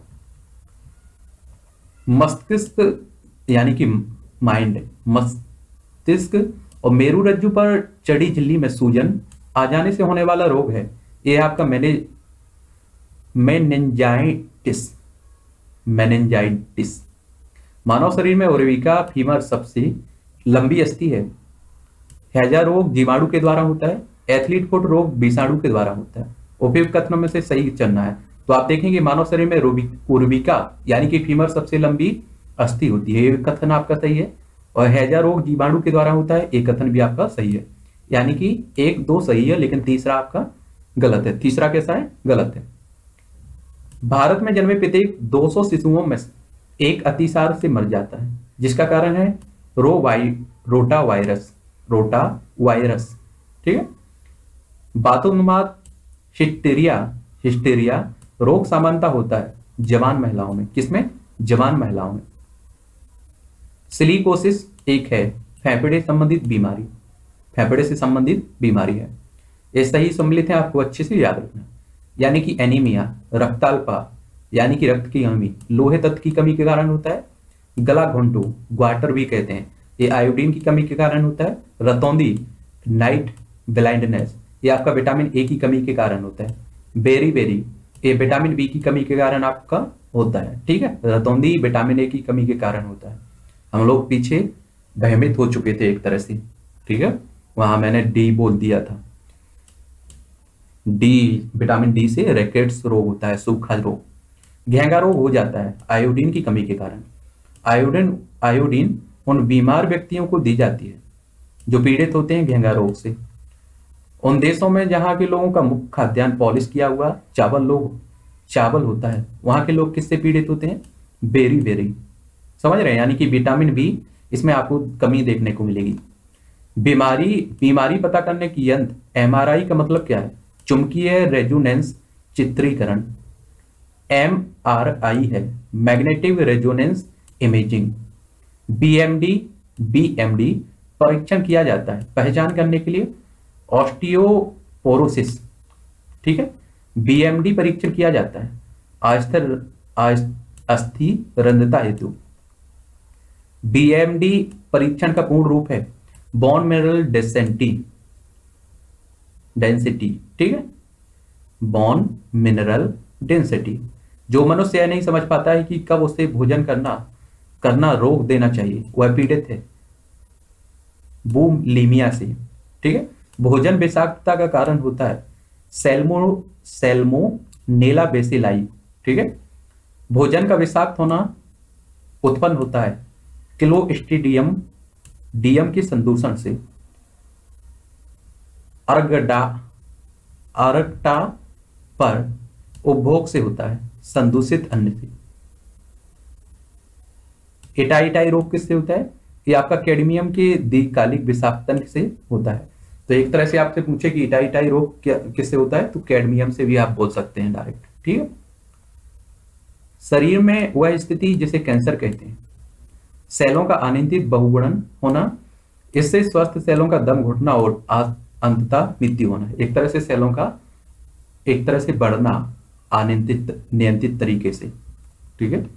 मस्तिष्क यानी कि माइंड, मस्तिष्क और मेरुरज्जु पर चढ़ी झिल्ली में सूजन आ जाने से होने वाला रोग है। यह आपका मैने मेनिंजाइटिस मेनिंजाइटिस। मानव शरीर में उर्विका फीमर सबसे लंबी अस्थि है। हैजा रोग जीवाणु के द्वारा होता है। एथलीट फुट रोग विषाणु के द्वारा होता है। उपयुक्त कथनों में से सही चुनना है। तो आप देखेंगे मानव शरीर में रूबी उर्विका यानी कि फीमर सबसे लंबी अस्थि होती है, ये कथन आपका सही है। और हैजा रोग जीवाणु के द्वारा होता है, ये कथन भी आपका सही है। यानी कि एक दो सही है लेकिन तीसरा आपका गलत है। तीसरा कैसा है? गलत है। भारत में जन्मे प्रत्येक दो सौ शिशुओं में एक अतिसार से मर जाता है, जिसका कारण है रो वाई रोटा वायरस रोटा वायरस ठीक है। बातोन्माद हिस्टीरिया हिस्टीरिया रोग सामान्यतः होता है जवान महिलाओं में। किसमें? जवान महिलाओं में। सिलिकोसिस एक है फेफड़े संबंधित बीमारी, फेफड़े से संबंधित बीमारी है। ये सही सम्मिलित है, आपको अच्छे से याद रखना। यानी कि एनीमिया, रक्ताल्पा यानी कि रक्त की कमी, लोहे तत्व की कमी के कारण होता है। गला घोंटू, ग्वाटर भी कहते हैं, ये आयोडीन की कमी के कारण होता है। रतौंधी, नाइट ब्लाइंडनेस, ये आपका विटामिन ए की कमी के कारण होता है। बेरी बेरी, ये विटामिन बी की कमी के कारण आपका होता है। ठीक है, रतौंधी विटामिन ए की कमी के कारण होता है। हम लोग पीछे भयभीत हो चुके थे एक तरह से, ठीक है, वहां मैंने डी बोल दिया था। डी, विटामिन डी से रैकेट्स रोग होता है, सूखा रोग। घेंगा रोग हो जाता है आयोडीन की कमी के कारण। आयोडीन आयोडीन उन बीमार व्यक्तियों को दी जाती है जो पीड़ित होते हैं घेंगा रोग से। उन देशों में जहां के लोगों का मुख्य खाद्यान्न पॉलिश किया हुआ चावल लोग चावल होता है, वहां के लोग किससे पीड़ित होते हैं? Beriberi. समझ रहे हैं? यानी कि विटामिन बी इसमें आपको कमी देखने को मिलेगी। बीमारी बीमारी पता करने की यंत्र एमआरआई का मतलब क्या है? चुंबकीय रेजोनेंस चित्रीकरण। एम आर आई है magnetic resonance imaging. BMD BMD परीक्षण किया जाता है पहचान करने के लिए ऑस्टियोपोरोसिस। ठीक है, बीएमडी परीक्षण किया जाता है अस्थिर अस्थि रंध्रता हेतु। बीएमडी परीक्षण का पूर्ण रूप है बोन मिनरल डेंसिटी डेंसिटी ठीक है, बोन मिनरल डेंसिटी। जो मनुष्य यह नहीं समझ पाता है कि कब उसे भोजन करना करना रोक देना चाहिए, वह पीड़ित है बुलिमिया से। ठीक है, भोजन विषाक्तता का कारण होता है सेल्मो सेल्मोनेला बेसिलाई। ठीक है, भोजन का विषाक्त होना उत्पन्न होता है क्लोस्ट्रीडियम डीएम के संदूषण से। अर्गडा अर्गटा पर उपभोग से होता है संदूषित अन्न से। एटाइटाई रोग किससे होता है? ये आपका कैडमियम के दीर्घकालिक विषाक्तन से होता है। तो एक तरह से आपसे पूछे कि एटाइटाई रोग क्या किससे होता है, तो कैडमियम से भी आप बोल सकते हैं डायरेक्ट। ठीक है, शरीर में वह स्थिति जिसे कैंसर कहते हैं, सेलों का अनियंत्रित बहुगुणन होना, इससे स्वस्थ सेलों का दम घुटना और अंततः मृत्यु होना। एक तरह से सेलों का एक तरह से बढ़ना अनियंत्रित नियंत्रित तरीके से। ठीक है,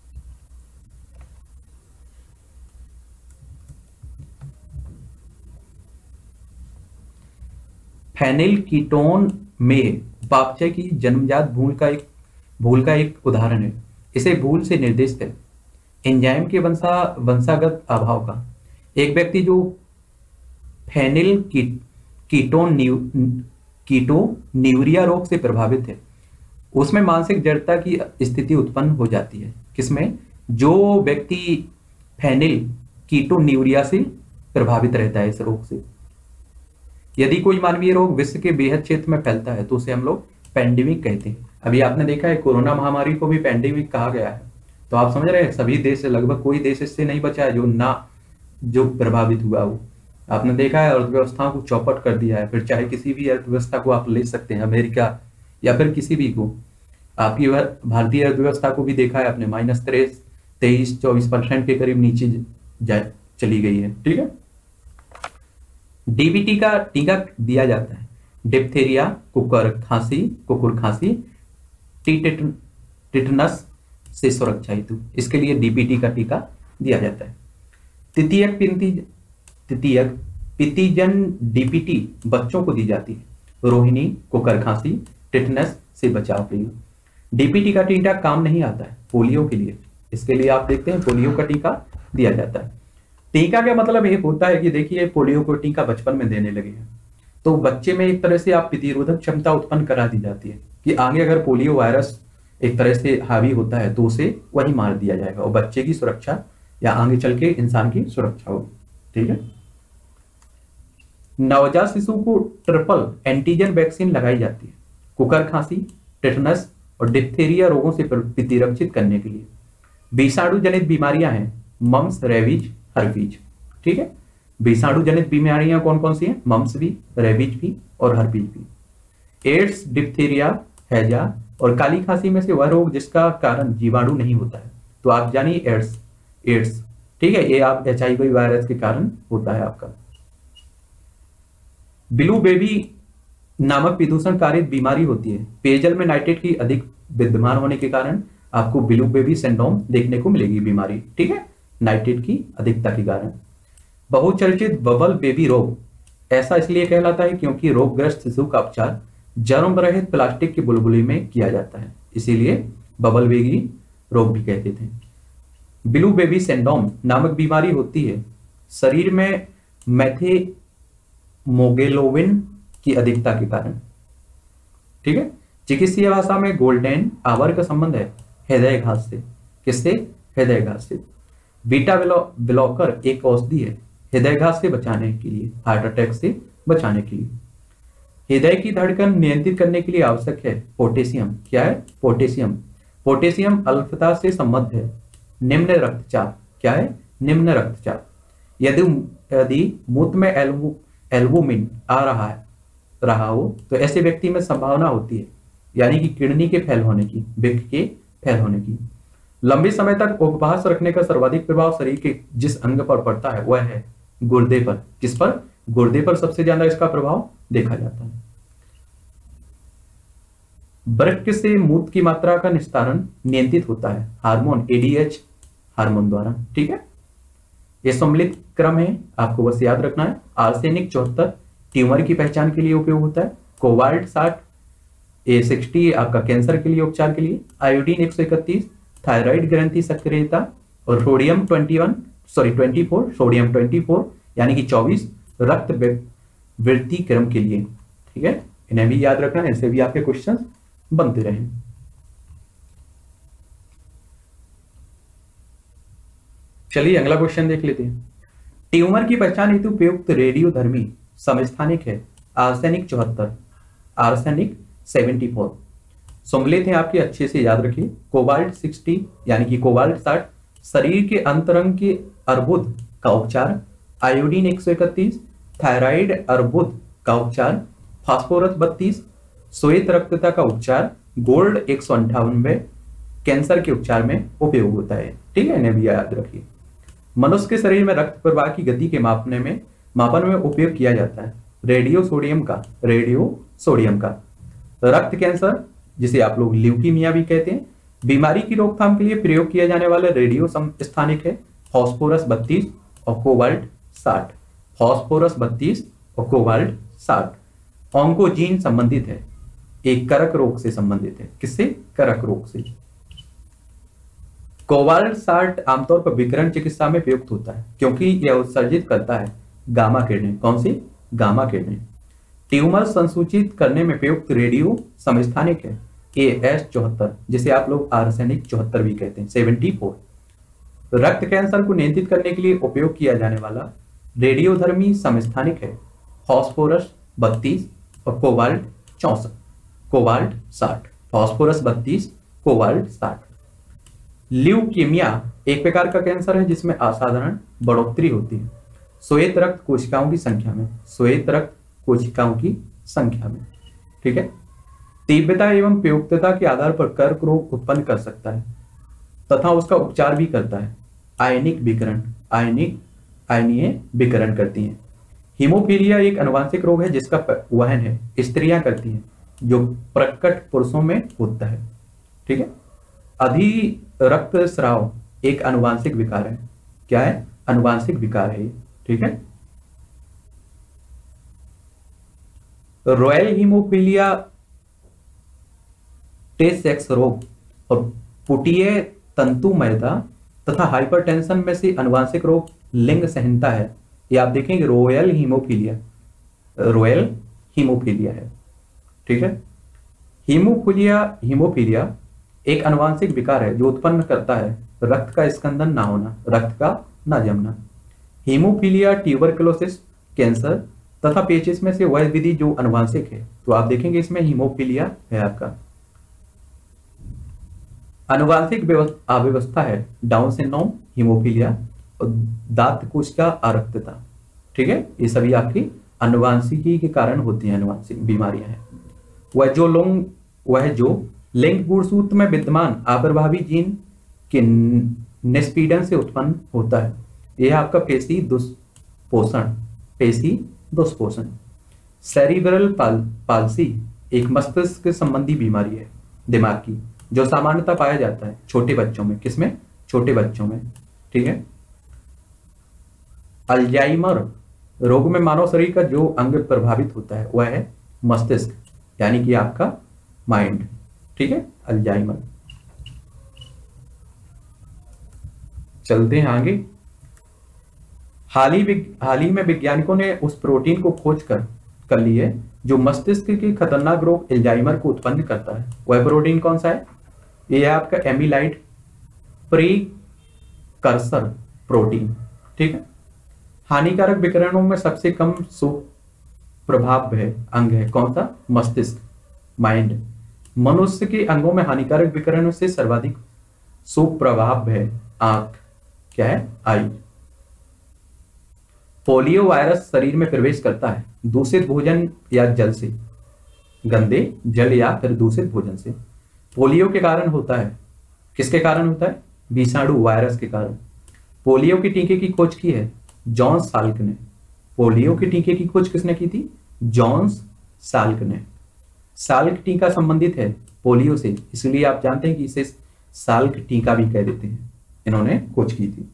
फेनिल कीटोन में उपापचय की जन्मजात भूल का एक भूल का एक उदाहरण है। इसे भूल से निर्दिष्ट है एंजाइम के वंशा वंशागत अभाव का। एक व्यक्ति जो फेनिल की, कीटोन न्यू, कीटोन्यूरिया रोग से प्रभावित है, उसमें मानसिक जड़ता की स्थिति उत्पन्न हो जाती है। किसमें? जो व्यक्ति फेनिल कीटोन्यूरिया से प्रभावित रहता है इस रोग से। यदि कोई मानवीय रोग विश्व के बेहद क्षेत्र में फैलता है तो उसे हम लोग पैंडेमिक कहते हैं। अभी आपने देखा है कोरोना महामारी को भी पैंडेमिक कहा गया है। तो आप समझ रहे हैं सभी देश से लगभग कोई देश इससे नहीं बचा है जो ना जो प्रभावित हुआ हो। आपने देखा है अर्थव्यवस्थाओं को चौपट कर दिया है। फिर चाहे किसी भी अर्थव्यवस्था को आप ले सकते हैं, अमेरिका या फिर किसी भी को। आपकी भारतीय अर्थव्यवस्था को भी देखा है आपने, माइनस तेईस तेईस चौबीस परसेंट के करीब नीचे जा चली गई है। ठीक है, डीबीटी का टीका दिया जाता है डिप्थीरिया, कुकर खांसी कुकुर खांसी, टिटनस से सुरक्षा हेतु। इसके लिए डीबीटी का टीका दिया जाता है। तृतीयक तृतीयक पितिजन डीपीटी बच्चों को दी जाती है रोहिणी, कुकर खांसी, टिटनस से बचाव के लिए। डीपीटी का टीका काम नहीं आता है पोलियो के लिए। इसके लिए आप देखते हैं पोलियो का टीका दिया जाता है। टीका का मतलब ये होता है कि देखिए पोलियो को टीका बचपन में देने लगे हैं तो बच्चे में एक तरह से आप प्रतिरोधक क्षमता उत्पन्न करा दी जाती है कि आगे अगर पोलियो वायरस एक तरह से हावी होता है तो उसे वही मार दिया जाएगा और बच्चे की सुरक्षा या आगे चल के इंसान की सुरक्षा होगी। ठीक है। नवजात शिशु को ट्रिपल एंटीजन वैक्सीन लगाई जाती है कुकर खांसी, टेटनस और डिप्थीरिया रोगों से प्रतिरक्षित करने के लिए। विषाणु जनित बीमारियां हैं मम्स, रेबीज, हर्पीज। ठीक है। विषाणु जनित बीमारियां कौन कौन सी हैं? मम्स भी, रेबीज भी और हर्पीज भी। एड्स, डिप्थीरिया, हैजा और काली खांसी में से वह रोग जिसका कारण जीवाणु नहीं होता है। तो आप जानिए एड्स, एड्स ठीक है, ये आप एच आई वी वायरस के कारण होता है आपका। ब्लू बेबी नामक विदूषण कारित बीमारी होती है। पेयजल में नाइट्रेट की अधिक विद्यमान होने के कारण आपको ब्लू बेबी सिंड्रोम देखने को मिलेगी बीमारी। ठीक है, नाइट्रेट की अधिकता के कारण। बहुचर्चित बबल बेबी रोग ऐसा इसलिए कहलाता है क्योंकि रोगग्रस्त शिशु का उपचार जर्म रहित प्लास्टिक की बुलबुली में किया जाता है, इसीलिए बबल बेबी रोग भी कहते थे। ब्लू बेबी सिंड्रोम नामक बीमारी होती है शरीर में मेथेमोग्लोबिन की अधिकता के कारण। ठीक है। चिकित्सीय भाषा में गोल्डन आवर का संबंध है हृदय घात से। किससे? हृदय घात से। बीटा ब्लॉकर एक औषधि है हृदय घात से बचाने के लिए, हार्ट अटैक से बचाने के लिए। हृदय की धड़कन नियंत्रित करने के लिए आवश्यक है पोटेशियम। क्या है? पोटेशियम। पोटेशियम अल्पता से संबद्ध है निम्न रक्तचाप। क्या है? निम्न रक्तचाप। यदि यदि मूत्र में एल्बु एल्बुमिन आ रहा है रहा हो तो ऐसे व्यक्ति में संभावना होती है यानी कि किडनी के फेल होने की, वृक्क के फेल होने की। लंबे समय तक उपवास रखने का सर्वाधिक प्रभाव शरीर के जिस अंग पर पड़ता है वह है गुर्दे पर। किस पर? गुर्दे पर सबसे ज्यादा इसका प्रभाव देखा जाता है। वृक्क से मूत्र की मात्रा का निस्तारण नियंत्रित होता है hormone A D H hormone द्वारा। ठीक है। यह सम्मिलित क्रम है, आपको बस याद रखना है। आर्सेनिक चौहत्तर ट्यूमर की पहचान के लिए उपयोग होता है। कोबाल्ट साठ ए सिक्सटी आपका कैंसर के लिए उपचार के लिए। आयोडीन एक सौ इकतीस थायराइड ग्रंथि सक्रियता और sodium twenty one sorry twenty four sodium twenty four यानी कि चौबीस रक्त वृद्धि क्रम के लिए। ठीक है, इन्हें भी याद रखना है, इनसे भी आपके क्वेश्चन बनते रहे। चलिए अगला क्वेश्चन देख लेते हैं। ट्यूमर की पहचान हेतु उपयुक्त रेडियोधर्मी समस्थानिक है आर्सेनिक चौहत्तर, आर्सेनिक सेवेंटी फोर। सम्मिलित है आपके, अच्छे से याद रखिए। कोबाल्ट साठ यानी कि कोबाल्ट साठ शरीर के अंतरंग के अर्बुद का उपचार। आयोडीन एक सौ इकतीस थायराइड अर्बुद का उपचार। फास्फोरस बत्तीस श्वेत रक्तता का उपचार। गोल्ड एक सौ अंठानवे कैंसर के उपचार में उपयोग होता है। ठीक है, इन्हें भी याद रखिए। मनुष्य के शरीर में रक्त प्रवाह की गति के मापने में मापन में उपयोग किया जाता है रेडियो सोडियम का रेडियो सोडियम का। रक्त कैंसर जिसे आप लोग ल्यूकीमिया भी कहते हैं, बीमारी की रोकथाम के लिए प्रयोग किया जाने वाला रेडियो समस्थानिक है फास्फोरस बत्तीस और कोबाल्ट साठ। फास्फोरस बत्तीस और कोबाल्ट साठ। ऑन्कोजीन संबंधित है, एक करक रोग से संबंधित है। किससे? करक रोग से। कोबाल्ट साठ आमतौर पर विकिरण चिकित्सा में प्रयुक्त होता है क्योंकि यह उत्सर्जित करता है गामा किरणें। कौन सी? गामा किरणें। ट्यूमर संसूचित करने में प्रयुक्त रेडियो समस्थानिक है ए एस चौहत्तर जिसे आप लोग आर्सेनिक चौहत्तर भी कहते हैं, सेवेंटी फोर। रक्त कैंसर को नियंत्रित करने के लिए उपयोग किया जाने वाला रेडियोधर्मी समस्थानिक है फास्फोरस बत्तीस और कोबाल्ट चौसठ कोबाल्ट साठ। फास्फोरस बत्तीस कोबाल्ट साठ। ल्यूकीमिया एक प्रकार का कैंसर है जिसमें असाधारण बढ़ोतरी होती है श्वेत रक्त कोशिकाओं की संख्या में श्वेत रक्त कोशिकाओं की संख्या में। ठीक है। तीव्रता एवं प्रयुक्तता के आधार पर कर्क रोग उत्पन्न कर सकता है तथा उसका उपचार भी करता है आयनिक विकिरण आयनिक आयनीय विकिरण करती हैं। हीमोफीलिया एक अनुवांशिक रोग है जिसका वहन है स्त्रियां करती हैं जो प्रकट पुरुषों में होता है। ठीक है। अधि रक्तस्राव एक अनुवांशिक विकार है। क्या है? अनुवांशिक विकार है। ठीक है। रॉयल हीमोफीलिया टेस्ट सेक्स रोग और पुटीय तंतु मैदा तथा हाइपरटेंशन में से अनुवांशिक रोग लिंग सहनता है। ये आप देखेंगे रॉयल हीमोफीलिया रॉयल हीमोफीलिया है। ठीक है। हीमोफीलिया हीमोफीलिया एक अनुवांशिक विकार है जो उत्पन्न करता है रक्त का स्कंदन ना होना, रक्त का ना जमना। हीमोफीलिया, ट्यूबरकुलोसिस, कैंसर तथा पेचिस में से वह विधि जो अनुवांशिक है, तो आप देखेंगे इसमें हीमोफीलिया है आपका। अनुवांशिक अव्यवस्था है डाउन सिंड्रोम, हीमोफीलिया और दांत कोशिका आरक्तता। ठीक है, ये सभी आपकी अनुवांशिकी के कारण होती हैं, अनुवांशिक बीमारियां हैं। वह जो लोग वह जो लिंग गुणसूत्र में विद्यमान अप्रभावी जीन के निष्पीड़न से उत्पन्न होता है, यह आपका पेशी दुष्पोषण, पेशी दुष्पोषण। सेरिब्रल पाल, पाल्सी एक मस्तिष्क संबंधी बीमारी है दिमाग की, जो सामान्यतः पाया जाता है छोटे बच्चों में। किसमें? छोटे बच्चों में। ठीक है। अल्जाइमर रोग में मानव शरीर का जो अंग प्रभावित होता है वह है मस्तिष्क, यानी कि आपका माइंड। ठीक है, अल्जाइमर। चलते हैं आगे। हाल ही हाल ही में वैज्ञानिकों ने उस प्रोटीन को खोज कर कर ली है जो मस्तिष्क के खतरनाक रोग अल्जाइमर को उत्पन्न करता है। वह प्रोटीन कौन सा है? यह है आपका एमिलाइड प्रीकर्सर प्रोटीन। ठीक है। हानिकारक विकिरणों में सबसे कम सुप्रभाव है अंग है कौन सा? मस्तिष्क, माइंड। मनुष्य के अंगों में हानिकारक विकिरणों से सर्वाधिक सुप्रभाव है आंख, क्या है? आई। पोलियो वायरस शरीर में प्रवेश करता है दूषित भोजन या जल से, गंदे जल या फिर दूषित भोजन से। पोलियो के कारण होता है, किसके कारण होता है? विषाणु वायरस के कारण। पोलियो के टीके की खोज की है जॉन साल्क ने। पोलियो के टीके की खोज किसने की थी? जॉन साल्क ने। साल्क टीका संबंधित है पोलियो से, इसलिए आप जानते हैं कि इसे साल्क टीका भी कह देते हैं। इन्होंने खोज की थी।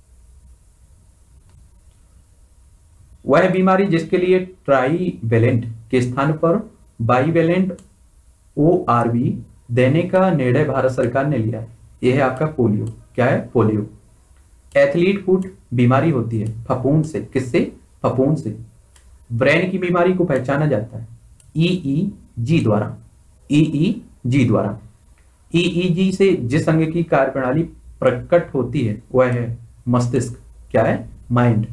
वह बीमारी जिसके लिए ट्राईवेलेंट के स्थान पर बाईवेलेंट ओ आर बी देने का निर्णय भारत सरकार ने लिया है, यह है आपका पोलियो। क्या है? पोलियो। एथलीट फुट बीमारी होती है फफूंद से। किससे? फफूंद से। ब्रेन की बीमारी को पहचाना जाता है ईईजी द्वारा, ईईजी द्वारा। ईईजी से जिस अंग की कार्यप्रणाली प्रकट होती है वह है मस्तिष्क, क्या है? माइंड।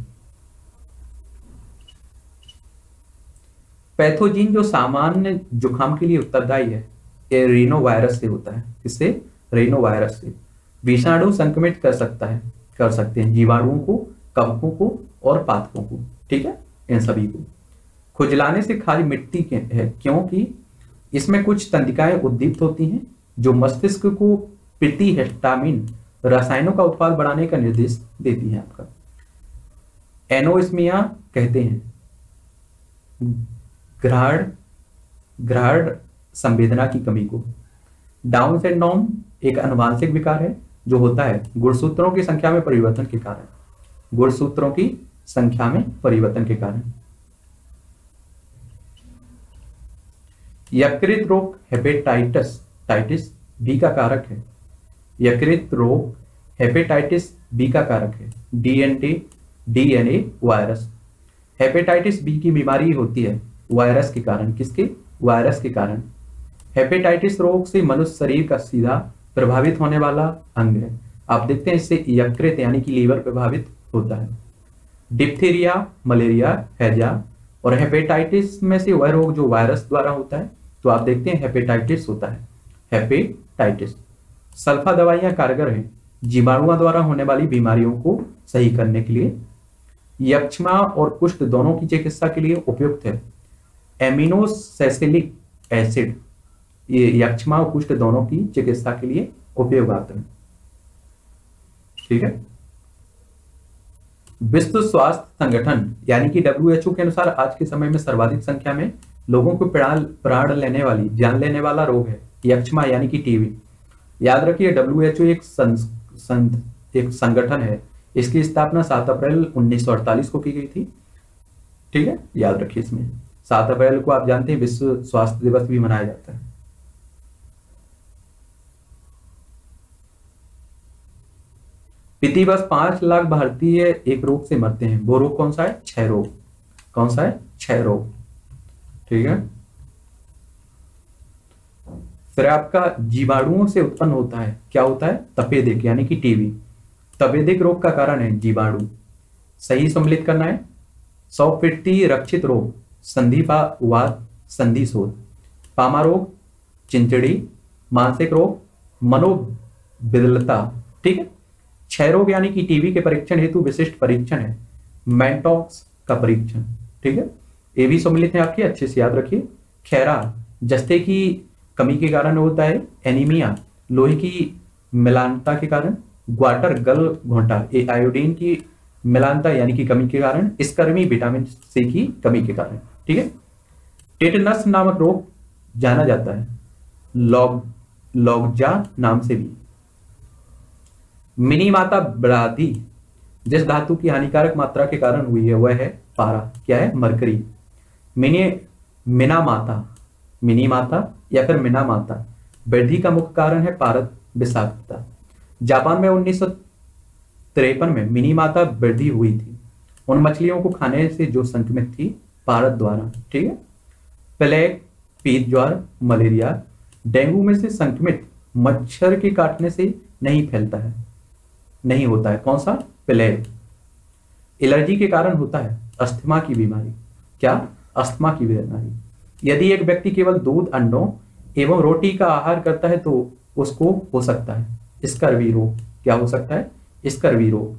पैथोजीन जो सामान्य जुकाम के लिए उत्तरदायी है, ये रीनो वायरस से होता है। किससे? रीनो वायरस से। विषाणु संक्रमित कर सकता है कर सकते हैं जीवाणुओं को, कवकों को और पादपों को। ठीक है, इन सभी को। खुजलाने से खाली मिट्टी के है क्योंकि इसमें कुछ तंत्रिकाएं उद्दीप्त होती हैं जो मस्तिष्क को प्रीतिहिस्टामिन रसायनों का उत्पाद बढ़ाने का निर्देश देती हैं। आपका एनोस्मिया कहते हैं घ्राण घ्राण संवेदना की कमी को। डाउन सिंड्रोम एक आनुवंशिक विकार है जो होता है गुणसूत्रों की संख्या में परिवर्तन के कारण, गुणसूत्रों की संख्या में परिवर्तन के कारण। यकृत रोग हेपेटाइटिस टाइटिस बी का कारक है। यकृत रोग हेपेटाइटिस बी का कारक है DNA DNA virus. Hepatitis B की बीमारी होती है वायरस के कारण। किसके? वायरस के कारण। हेपेटाइटिस रोग से मनुष्य शरीर का सीधा प्रभावित होने वाला अंग है। आप देखते हैं इससे यकृत यानी कि लीवर प्रभावित होता है। डिप्थीरिया, मलेरिया, हैजा और हेपेटाइटिस में से वह रोग जो वायरस द्वारा होता है, तो आप देखते हैं हेपेटाइटिस होता है, हेपेटाइटिस। सल्फा दवाइयां कारगर हैं जीवाणुओं द्वारा होने वाली बीमारियों को सही करने के लिए। यक्ष्मा और कुष्ठ दोनों की चिकित्सा के लिए उपयुक्त है एमिनोसैलिसिलिक एसिड। ये यक्ष्मा और कुष्ठ दोनों की चिकित्सा के लिए उपयोग आते हैं। ठीक है। विश्व स्वास्थ्य संगठन यानी कि डब्ल्यू एच ओ के अनुसार आज के समय में सर्वाधिक संख्या में लोगों को प्राण प्राण लेने वाली जान लेने वाला रोग है यक्ष्मा यानी कि टीबी। याद रखिए डब्ल्यू एच ओ एक सं, सं, एक संगठन है। इसकी स्थापना सात अप्रैल उन्नीस सौ अड़तालीस को की गई थी। ठीक है, याद रखिए। इसमें सात अप्रैल को आप जानते हैं विश्व स्वास्थ्य दिवस भी मनाया जाता है। प्रतिवर्ष पांच लाख भारतीय एक रोग से मरते हैं। वो रोग कौन सा है? क्षय रोग। कौन सा है? क्षय रोग। ठीक है। फिर आपका जीवाणुओं से उत्पन्न होता है, क्या होता है, तपेदिक यानी कि टीबी। तपेदिक रोग का कारण है जीवाणु। सही सम्मिलित करना है। सौफिट्टी रक्षित रोग, संधिपावात, संधिशोथ। पामा रोग, चिंचड़ी। मानसिक रोग, मनोविदलता। ठीक है। क्षय रोग यानी कि टीबी के परीक्षण हेतु विशिष्ट परीक्षण है मैंटॉक्स का परीक्षण। ठीक है, ये भी सम्मिलित है आपके, अच्छे से याद रखिए। खैरा, जस्ते की कमी के कारण होता है एनीमिया, लोहे की मिलानता के कारण। ग्वाटर गल घोंटा, ये आयोडीन की मिलानता यानी कि कमी के कारण। स्कर्वी, विटामिन सी की कमी के कारण। ठीक है। टेटनस नामक रोग जाना जाता है लॉग लॉगजा नाम से भी। मिनी माता व्याधि जिस धातु की हानिकारक मात्रा के कारण हुई है वह है पारा, क्या है, मरकरी। मिनी मिना माता, मिनी माता या फिर मिना माता वृद्धि का मुख्य कारण है पारद विषाक्तता। जापान में उन्नीस सौ तिरपन में मिनी माता वृद्धि हुई थी उन मछलियों को खाने से जो संक्रमित थी पारद द्वारा। ठीक है। प्लेग, पीत ज्वर, मलेरिया, डेंगू में से संक्रमित मच्छर के काटने से नहीं फैलता है, नहीं होता है। कौन सा, प्लेग। एलर्जी के कारण होता है अस्थमा की बीमारी, क्या, अस्थमा की बीमारी। यदि एक व्यक्ति केवल दूध, अंडों एवं रोटी का आहार करता है तो उसको हो सकता है स्कर्वी रोग। क्या हो सकता है, स्कर्वी रोग।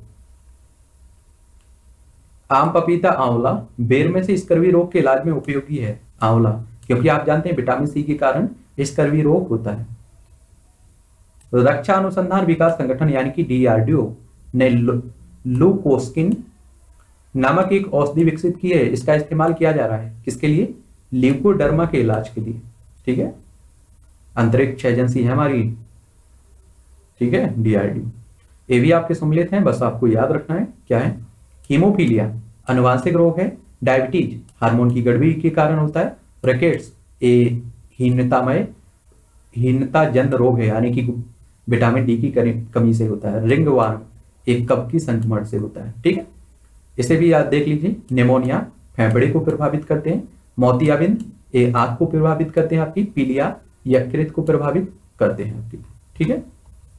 आम, पपीता, आंवला, बेर में से स्कर्वी रोग के इलाज में उपयोगी है आंवला, क्योंकि आप जानते हैं विटामिन सी के कारण स्कर्वी रोग होता है। रक्षा अनुसंधान विकास संगठन यानी कि डीआरडीओ ने लुकोस्किन नामक एक औषधि विकसित की है। इसका इस्तेमाल किया जा रहा है किसके लिए, ल्यूकोडर्मा के इलाज के लिए। ठीक है। अंतरिक्ष एजेंसी है हमारी, ठीक है, डीआरडीओ। ये भी आपके सम्मिलित हैं, बस आपको याद रखना है क्या है। हीमोफीलिया अनुवांशिक रोग है। डायबिटीज हार्मोन की गड़बड़ी के कारण होता है। रिकेट्स ए हीनतामय हीनता जन्य रोग है यानी कि विटामिन डी की कमी से होता है। रिंग वार्म एक कफ की संक्रमण से होता है। ठीक है, इसे भी याद देख लीजिए। निमोनिया फेफड़े को प्रभावित करते हैं। मोतियाबिंद ये आंख को प्रभावित करते हैं आपकी। पीलिया यकृत को प्रभावित करते हैं आपकी। ठीक है,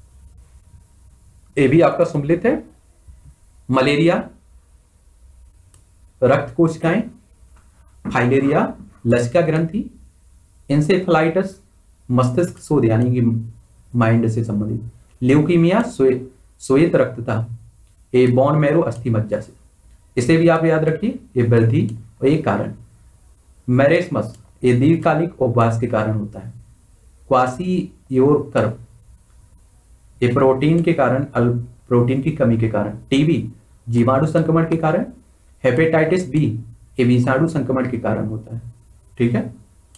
ये भी आपका सम्मिलित है। मलेरिया रक्त कोशिकाएं। फाइलेरिया लसिका ग्रंथि। इंसेफेलाइटिस मस्तिष्क शोध यानी कि माइंड से संबंधित। ल्यूकीमिया श्वेत रक्तता ये बोन मैरो अस्थि मज्जा से। इसे भी आप याद रखिए, ये वृद्धि और ये कारण। मैरेस्मस ये दीर्घकालिक उपवास के कारण होता है। क्वासियोर ये प्रोटीन के कारण, प्रोटीन की कमी के कारण। टीबी जीवाणु संक्रमण के कारण। हेपेटाइटिस बी ये विषाणु संक्रमण के कारण होता है। ठीक है,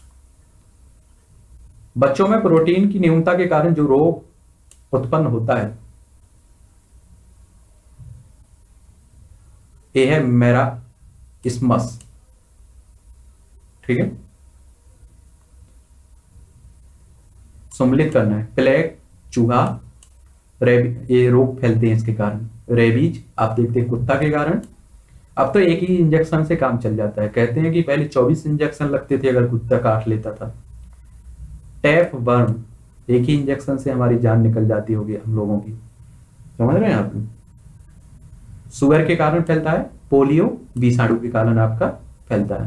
बच्चों में प्रोटीन की न्यूनता के कारण जो रोग उत्पन्न होता है ये है मेरास्मस। ठीक है, सम्मिलित करना है। प्लेग, चूहा, रेबीज ये रोग फैलते हैं इसके कारण। रेबीज आप देखते हैं कुत्ता के कारण। अब तो एक ही इंजेक्शन से काम चल जाता है। कहते हैं कि पहले चौबीस इंजेक्शन लगते थे अगर कुत्ता काट लेता था। टैप वर्म एक ही इंजेक्शन से हमारी जान निकल जाती होगी हम लोगों की, समझ रहे हैं आप। शुगर के कारण फैलता है। पोलियो विषाणु के कारण आपका फैलता है।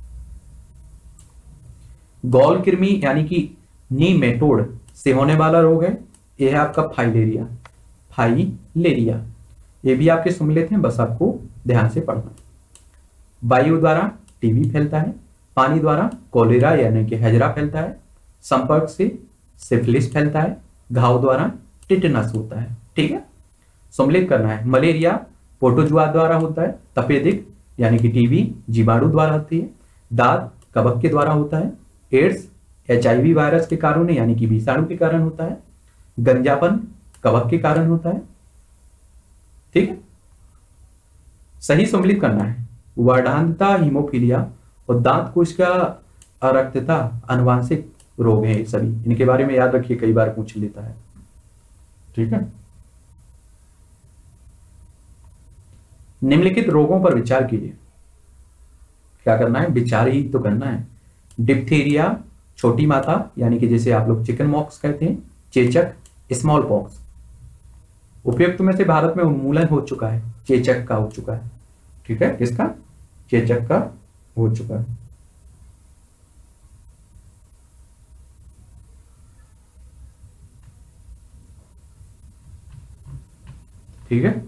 गॉल कृमि यानी कि नीमेटोड से होने वाला रोग है, यह है आपका फाइलेरिया। फाइलेरिया ये भी आपके सम्मिलित हैं, बस आपको ध्यान से पढ़ना। वायु द्वारा टीबी फैलता है। पानी द्वारा कोलेरा यानी कि हैजरा फैलता है। संपर्क से सिफिलिस फैलता है। घाव द्वारा टिटनस होता है। ठीक है, सम्मिलित करना है। मलेरिया प्रोटोजुआ द्वारा होता है। तपेदिक यानी कि टीबी जीवाणु द्वारा होती है। दाद कवक के द्वारा होता है। एड्स एचआईवी वायरस के कारण यानी कि विषाणु के कारण होता है। गंजापन कवक के कारण होता है। ठीक है, सही सम्मिलित करना है। वर्णांधता हीमोफीलिया और दांत कोशिका अरक्तता आनुवांशिक रोग हैं सभी। इनके बारे में याद रखिए, कई बार पूछ लेता है। ठीक है, निम्नलिखित रोगों पर विचार कीजिए। क्या करना है, विचार ही तो करना है। डिप्थीरिया छोटी माता यानी कि जैसे आप लोग चिकन मॉक्स कहते हैं, चेचक, स्मॉल पॉक्स। उपयुक्त में से भारत में उन्मूलन हो चुका है, चेचक का हो चुका है। ठीक है, किसका? चेचक का हो चुका है। ठीक है,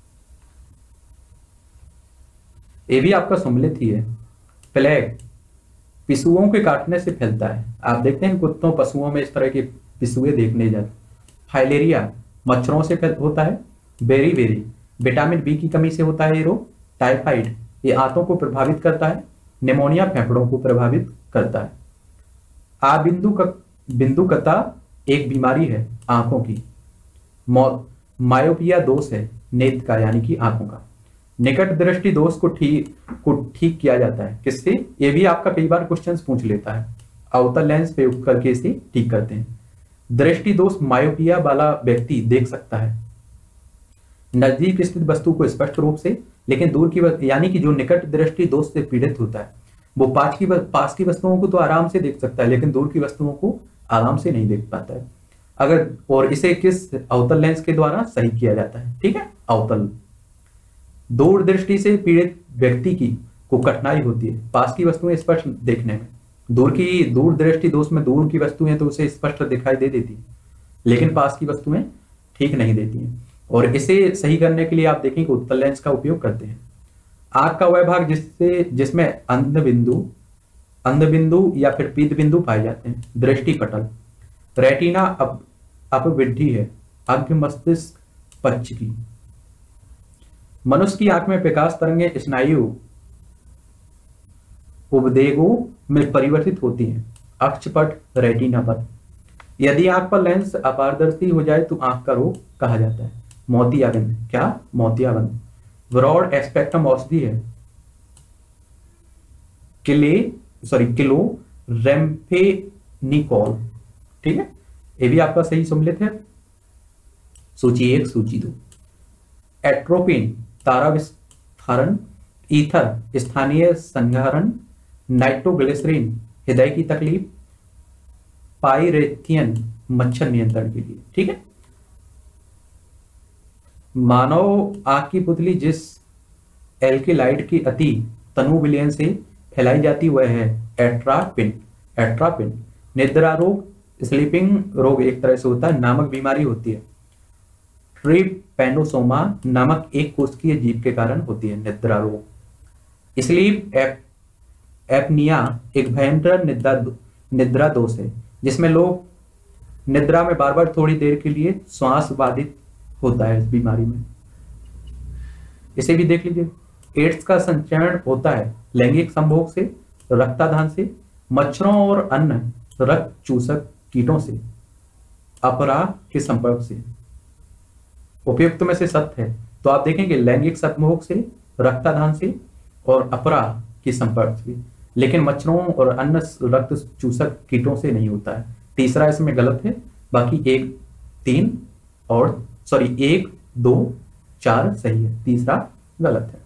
ये भी आपका सम्मिलित ही है। प्लेग पिशुओं के काटने से फैलता है। आप देखते हैं कुत्तों पशुओं में इस तरह के पिशुए देखने जाते। फाइलेरिया मच्छरों से होता है। बेरी बेरी विटामिन बी की कमी से होता है ये रोग। टाइफाइड ये आंतों को प्रभावित करता है। निमोनिया फेफड़ों को प्रभावित करता है। आबिंदु का बिंदुकता एक बीमारी है आंखों की। मायोपिया दोष है नेत्र का यानी कि आंखों का। निकट दृष्टि दोष को ठीक को ठीक किया जाता है किससे? ये भी आपका कई बार क्वेश्चंस पूछ लेता है। अवतल लेंस प्रयोग करके इसे ठीक करते हैं। दृष्टि दोष मायोपिया वाला व्यक्ति देख सकता है नजदीक स्थित वस्तु को स्पष्ट रूप से, लेकिन दूर की यानी कि जो निकट दृष्टि दोष से पीड़ित होता है वो पास की पास की वस्तुओं को तो आराम से देख सकता है, लेकिन दूर की वस्तुओं को आराम से नहीं देख पाता है। अगर और इसे किस अवतल लेंस के द्वारा सही किया जाता है। ठीक है, अवतल। दूर दृष्टि से पीड़ित व्यक्ति की को कठिनाई होती है पास की वस्तुएं स्पष्ट देखने में। दूर की दूर दृष्टि दोष में दूर की वस्तुएं तो उसे स्पष्ट दिखाई दे देती है, लेकिन पास की वस्तुएं ठीक नहीं देती हैं। और इसे सही करने के लिए आप देखें कि उत्तल लेंस का उपयोग करते हैं। आंख का वह भाग जिससे जिसमें अंध बिंदु अंध बिंदु या फिर पीत बिंदु पाए जाते हैं। दृष्टि पटल। रेटिना अप अपवृद्धि है अग्र मस्तिष्क पक्ष की। मनुष्य की आंख में प्रकाश तरंगें स्नायु उपदेगों में परिवर्तित होती हैं अक्षपट रेटिना पर। यदि आंख पर लेंस अपारदर्शी हो जाए तो आंख का रोग कहा जाता है मोतियाबिंद। क्या? मोतियाबिंद। ब्रॉड स्पेक्ट्रम औषधि है किले सॉरी किलो रेम्फेनिकोल। ठीक है, ये भी आपका सही सम्मिलित है। सूची एक, सूची दो। एट्रोपिन तारा विस्फारण, ईथर स्थानीय संहरण, नाइट्रोग्लिसरीन हृदय की तकलीफ, पाइरेथियन मच्छर नियंत्रण के लिए। ठीक है, मानव आंख की पुतली जिस एल्केलाइड की अति तनु विलयन से फैलाई जाती वह है एट्रापिन। एट्रापिन। निद्रा रोग स्लीपिंग रोग एक तरह से होता है, नामक बीमारी होती है। ट्रिपैनोसोमा नामक एक कोशिकीय जीव के कारण होती है निद्रा रोग। स्लीप एप, एपनिया एक भयंकर निद्रा निद्रा दोष है जिसमें लोग निद्रा में बार बार थोड़ी देर के लिए श्वास बाधित होता है इस बीमारी में। इसे भी देख लीजिए। एड्स का संचरण होता है लैंगिक संभोग से, रक्तादान से, मच्छरों और अन्य रक्त चूसक कीटों से, अपराह के संपर्क से। उपयुक्त में से सत्य है तो आप देखेंगे लैंगिक संभोग से, रक्तादान से और अपराह के संपर्क से, लेकिन मच्छरों और अन्य रक्त चूसक कीटों से नहीं होता है। तीसरा इसमें गलत है, बाकी एक तीन और सॉरी एक दो चार सही है, तीसरा गलत है।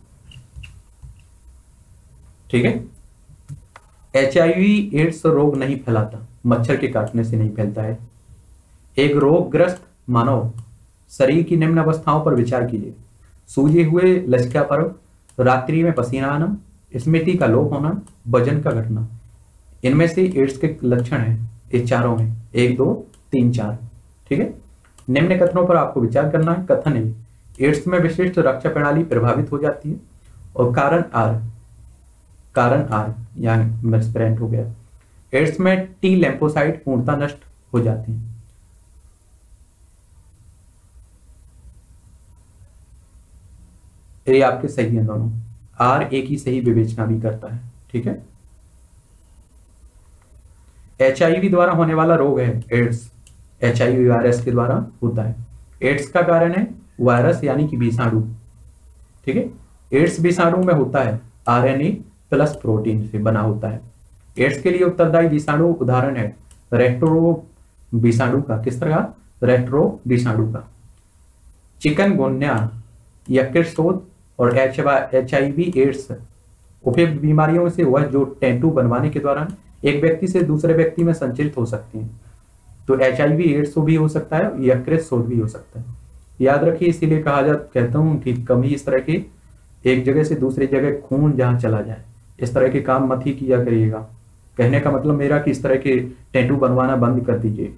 ठीक है, एच आई वी एड्स रोग नहीं फैलाता, मच्छर के काटने से नहीं फैलता है। एक रोगग्रस्त मानव शरीर की निम्न अवस्थाओं पर विचार कीजिए। सूजे हुए लचकापन, रात्रि में पसीना आना, स्मृति का लोप होना, वजन का घटना, इनमें से एड्स के लक्षण हैं। ये चारों हैं, एक दो तीन चार। ठीक है, निम्न कथनों पर आपको विचार करना है। कथन है एड्स में विशिष्ट रक्षा प्रणाली प्रभावित हो जाती है और कारण आर कारण आर यानी मिसप्रेंट हो गया। एड्स में टी लैम्फोसाइट पूर्णतः नष्ट हो जाते हैं। ये आपके सही हैं दोनों। आर एक ही सही विवेचना भी करता है। ठीक है, एच आई वी द्वारा होने वाला रोग है AIDS. H I V virus के द्वारा होता है। एड्स का कारण है वायरस यानी कि विषाणु। ठीक है, एड्स विषाणु में होता है R N A plus protein से बना होता है। एड्स के लिए उत्तरदायी विषाणु उदाहरण है रेट्रो विषाणु का। किस तरह? रेट्रो विषाणु का। चिकनगुन्या, यकृत और एच आई वी एड्स उपयुक्त बीमारियों से वह जो टैटू बनवाने के दौरान एक व्यक्ति से दूसरे व्यक्ति में संचरित हो सकती हैं। तो एच आई वी एड्स भी हो सकता है, यकृत शोथ भी हो सकता है। याद रखिए, इसीलिए कहा जा कहता हूँ कि कभी इस तरह के एक जगह से दूसरी जगह खून जहाँ चला जाए इस तरह के काम मत ही किया करिएगा। कहने का मतलब मेरा कि इस तरह के टैटू बनवाना बंद कर दीजिए।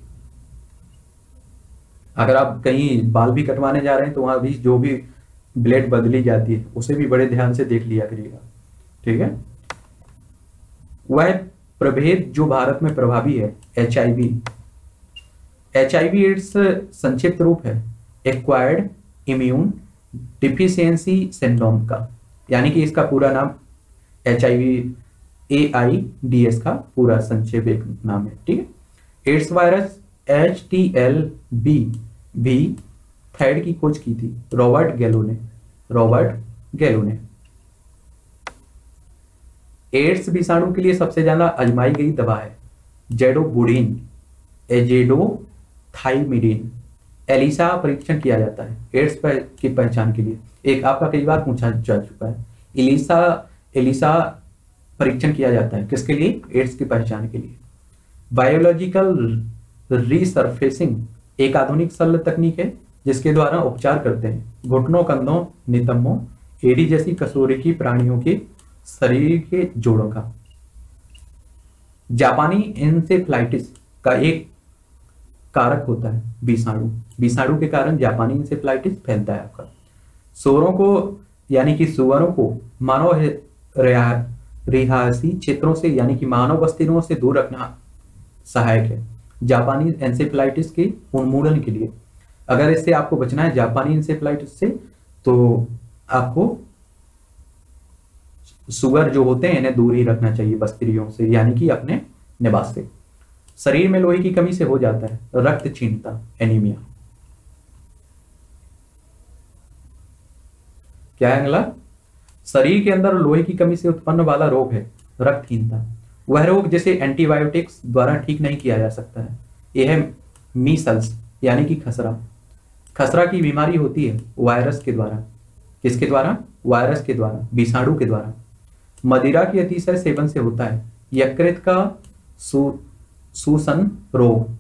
अगर आप कहीं बाल भी कटवाने जा रहे हैं तो वहां भी जो भी ब्लेड बदली जाती है उसे भी बड़े ध्यान से देख लिया करिएगा, ठीक है। वह प्रभेद जो भारत में प्रभावी है H I V H I V AIDS संक्षिप्त रूप है एक्वायर्ड इम्यून डिफिशियंसी सिंड्रोम का, यानी कि इसका पूरा नाम H I V A I D S का पूरा संक्षेप नाम है, ठीक है। AIDS virus H T L B भी थर्ड की खोज की थी रॉबर्ट गैलो ने रॉबर्ट गैलो ने एड्स विषाणु के लिए सबसे ज्यादा आजमाई गई दवा है जेडोबुडिन एजेडोथाइमिडिन। एलिसा परीक्षण किया जाता है एड्स पर की पहचान के लिए। एक आपका कई बार पूछा जा चुका है, एलिसा एलिसा परीक्षण किया जाता है किसके लिए? एड्स की पहचान के लिए। बायोलॉजिकल रीसरफेसिंग एक आधुनिक शल्य तकनीक है जिसके द्वारा उपचार करते हैं घुटनों, कंधों, नितंबों, एड़ी जैसी कशेरुकी प्राणियों के शरीर के जोड़ों का। जापानी इंसेफ्लाइटिस का एक कारक होता है विषाणु। विषाणु के कारण जापानी इंसेफ्लाइटिस फैलता है आपका। सूअरों को यानी कि सुअरों को मानव रिहायशी क्षेत्रों से यानी कि मानव बस्तियों से दूर रखना सहायक है जापानी एंसेफ्लाइटिस के उन्मूलन के लिए। अगर इससे आपको बचना है जापानी इंसेफ्लाइटिस से तो आपको सुअर जो होते हैं इन्हें दूर ही रखना चाहिए बस्तियों से यानी कि अपने निवास से। शरीर में लोहे की कमी से हो जाता है रक्त क्षीणता एनीमिया। क्या है अगला? शरीर के अंदर लोहे की कमी से उत्पन्न वाला रोग है रक्तहीनता। वह रोग जिसे एंटीबायोटिक्स द्वारा ठीक नहीं किया जा सकता है। यह है मीसल्स यानी कि खसरा। खसरा की बीमारी होती है वायरस के द्वारा। किसके द्वारा? वायरस के द्वारा, विषाणु के द्वारा। मदिरा के अतिशय सेवन से होता है यकृत का सु, सूसन रोग।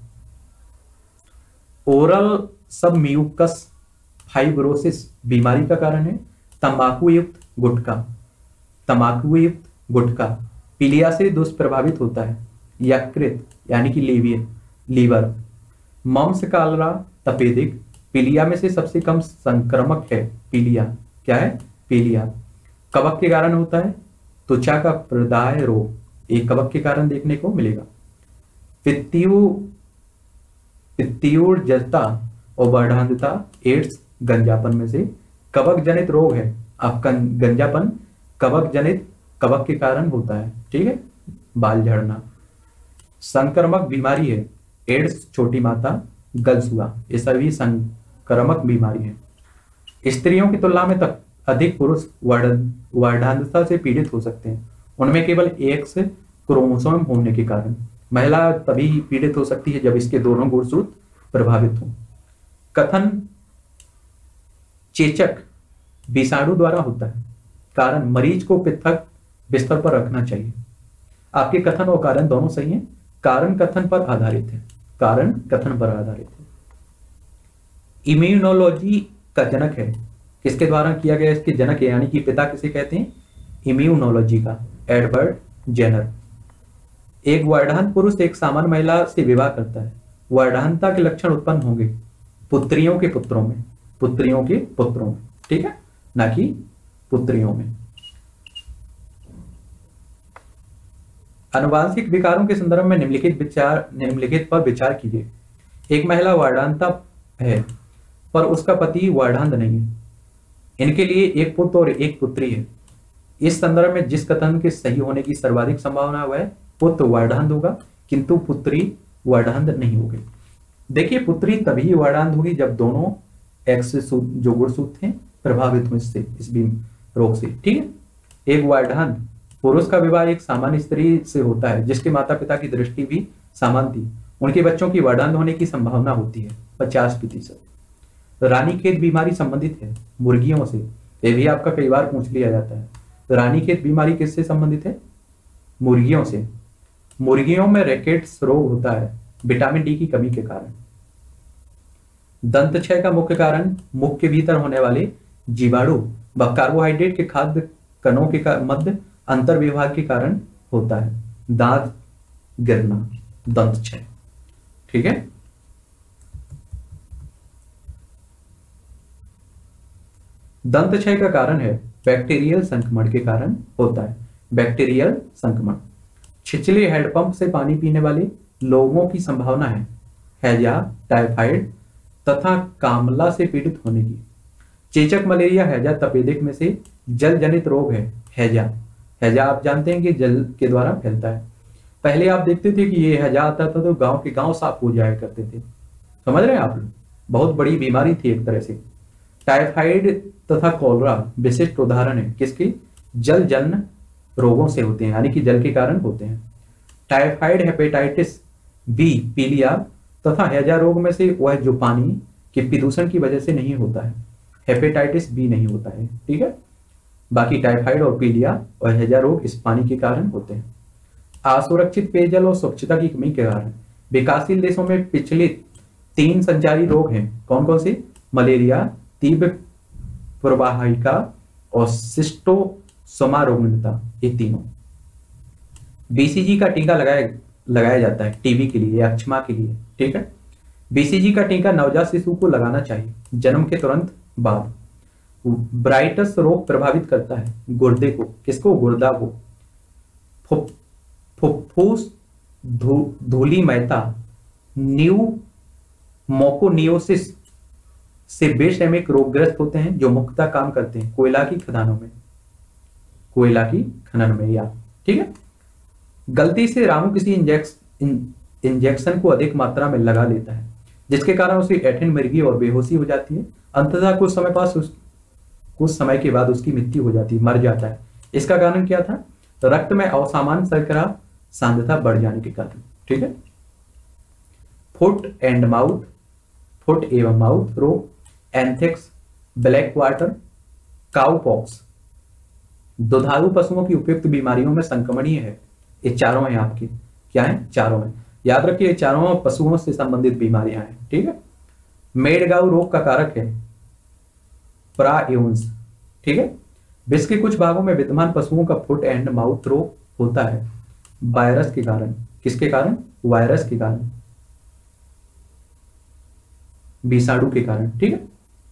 ओरल सब म्यूकस फाइब्रोसिस बीमारी का कारण है तंबाकू युक्त गुटखा। तंबाकू युक्त गुटखा पीलिया से दुष्प्रभावित होता है यकृत यानी कि लीवियर लीवर। मम्स कालरा तपेदिक पीलिया में से सबसे कम संक्रामक है पीलिया। क्या है? पीलिया। कवक के कारण होता है त्वचा का प्रदाह रोग। एक कवक के कारण देखने को मिलेगा। पित्तियु पित्तियुर्जता और वर्धांधता एड्स गंजापन में से कवक जनित रोग है। आपका गंजापन कवक जनित कवक के कारण होता है, ठीक है। बाल झड़ना संक्रामक बीमारी है एड्स, छोटी माता, गलसुआ, ये सभी संक्रामक बीमारी है। स्त्रियों की तुलना में तक अधिक पुरुष वर्धांधता से पीड़ित हो सकते हैं। उनमें केवल एक्स क्रोमोसोम होने के कारण। महिला तभी पीड़ित हो सकती है जब इसके दोनों गुणसूत्र प्रभावित हों। कथन चेचक विषाणु द्वारा होता है। कारण मरीज को पृथक बिस्तर पर रखना चाहिए। आपके कथन और कारण दोनों सही हैं। कारण कथन पर आधारित है कारण कथन पर आधारित है। इम्यूनोलॉजी का जनक है किसके द्वारा किया गया? इसके जनक है यानी कि पिता किसे कहते हैं? इम्यूनोलॉजी का एडवर्ड जेनर। एक वर्धांत पुरुष एक सामान्य महिला से विवाह करता है। वर्धांतता के लक्षण उत्पन्न होंगे पुत्रियों के पुत्रों में पुत्रियों के पुत्रों में, ठीक है, ना कि पुत्रियों में। आनुवांशिक विकारों के संदर्भ में निम्नलिखित विचार निम्नलिखित पर विचार कीजिए। एक महिला वर्धांता है पर उसका पति वर्धांत नहीं है। इनके लिए एक पुत्र और एक पुत्री है। इस संदर्भ में जिस कथन के सही होने की सर्वाधिक संभावना वह पुत्र वर्धांत होगा किंतु पुत्री वर्धांत नहीं होगी। देखिए, पुत्री तभी वर्धांत होगी जब दोनों एक्स जो गुणसूत्र हैं प्रभावित हो इससे इस रोग से, ठीक है। एक वर्धांत पुरुष का विवाह एक सामान्य स्त्री से होता है जिसके माता पिता की दृष्टि भी सामान्य थी। उनके बच्चों की वर्धांत होने की संभावना होती है पचास प्रतिशत। रानीखेत बीमारी संबंधित है मुर्गियों से। यह भी आपका कई बार पूछ लिया जाता है। रानीखेत बीमारी किससे संबंधित है? मुर्गियों से। मुर्गियों में रैकेट्स रोग होता है विटामिन डी की कमी के कारण। दंत क्षय का मुख्य कारण मुख के भीतर होने वाले जीवाणु व कार्बोहाइड्रेट के खाद्य कणों के मध्य अंतर विभाग के कारण होता है। दांत गिरना, दंत क्षय। ठीक है, दंत क्षय का कारण है बैक्टीरियल संक्रमण के कारण होता है। बैक्टीरियल संक्रमण। छिछले हैंडपंप से पानी पीने वाले लोगों की संभावना है हैजा, टाइफाइड तथा कामला से पीड़ित होने की। चेचक, मलेरिया, हैजा तपेदिक में से जल जनित रोग है हैजा। हैजा आप जानते हैं कि जल के द्वारा फैलता है। पहले आप देखते थे कि ये हैजा आता था तो गांव के गांव साफ हो जाया करते थे। समझ रहे हैं आप लोग, बहुत बड़ी बीमारी थी एक तरह से। टाइफाइड तथा कॉलरा विशिष्ट उदाहरण है किसके? जल जन्य रोगों से होते हैं, यानी कि जल के कारण होते हैं। टाइफाइड, हेपेटाइटिस बी, पीलिया तथा हैजा रोग में से वह जो पानी के प्रदूषण की वजह से नहीं होता है। हेपेटाइटिस बी नहीं होता है, ठीक है। बाकी टाइफाइड और पीलिया और हैजा रोग इस पानी के कारण होते हैं। असुरक्षित पेयजल और स्वच्छता की कमी के कारण विकासशील देशों में पिछले तीन संचारी रोग हैं। कौन कौन से? मलेरिया, तीव्र प्रवाहिका और सिस्टोसोमारोगणता, ये तीनों। बीसीजी का टीका लगाया लगाया जाता है टीबी के लिए या अक्षमा के लिए, ठीक है। बीसीजी का टीका नवजात शिशु को लगाना चाहिए जन्म के तुरंत बाद। ब्राइटस रोग प्रभावित करता है गुर्दे को। किसको? गुर्दा को। फुफ्फुस धूलिमयता, न्यू मोकोनियोसिस से बेशेमिक रोगग्रस्त होते हैं जो मुख्यतः काम करते हैं कोयला की खदानों में, कोयला की खनन में या, ठीक है। गलती से रामू किसी इंजेक्शन इंजेक्शन को अधिक मात्रा में लगा लेता है जिसके कारण उसे एठिन मिर्गी और बेहोशी हो जाती है। अंततः कुछ समय पास उस कुछ समय के बाद उसकी मृत्यु हो जाती है, मर जाता है। इसका कारण क्या था? रक्त में असामान्य शर्करा सांद्रता बढ़ जाने के कारण, ठीक है। फुट एंड माउथ, फुट एवं माउथ रोग, एंथ्रेक्स, ब्लैक वाटर, काउपॉक्स दुधारू पशुओं की उपयुक्त बीमारियों में संक्रमणीय है। ये चारों हैं आपके, क्या है? चारों हैं। याद रखिए चारों पशुओं से संबंधित बीमारियां हैं, ठीक है। मेडगांव रोग का कारक है प्रायोन्स, ठीक है। विश्व के कुछ भागों में विद्यमान पशुओं का फुट एंड माउथ रोग होता है वायरस के कारण। किसके कारण? वायरस के कारण, विषाणु के कारण, ठीक है।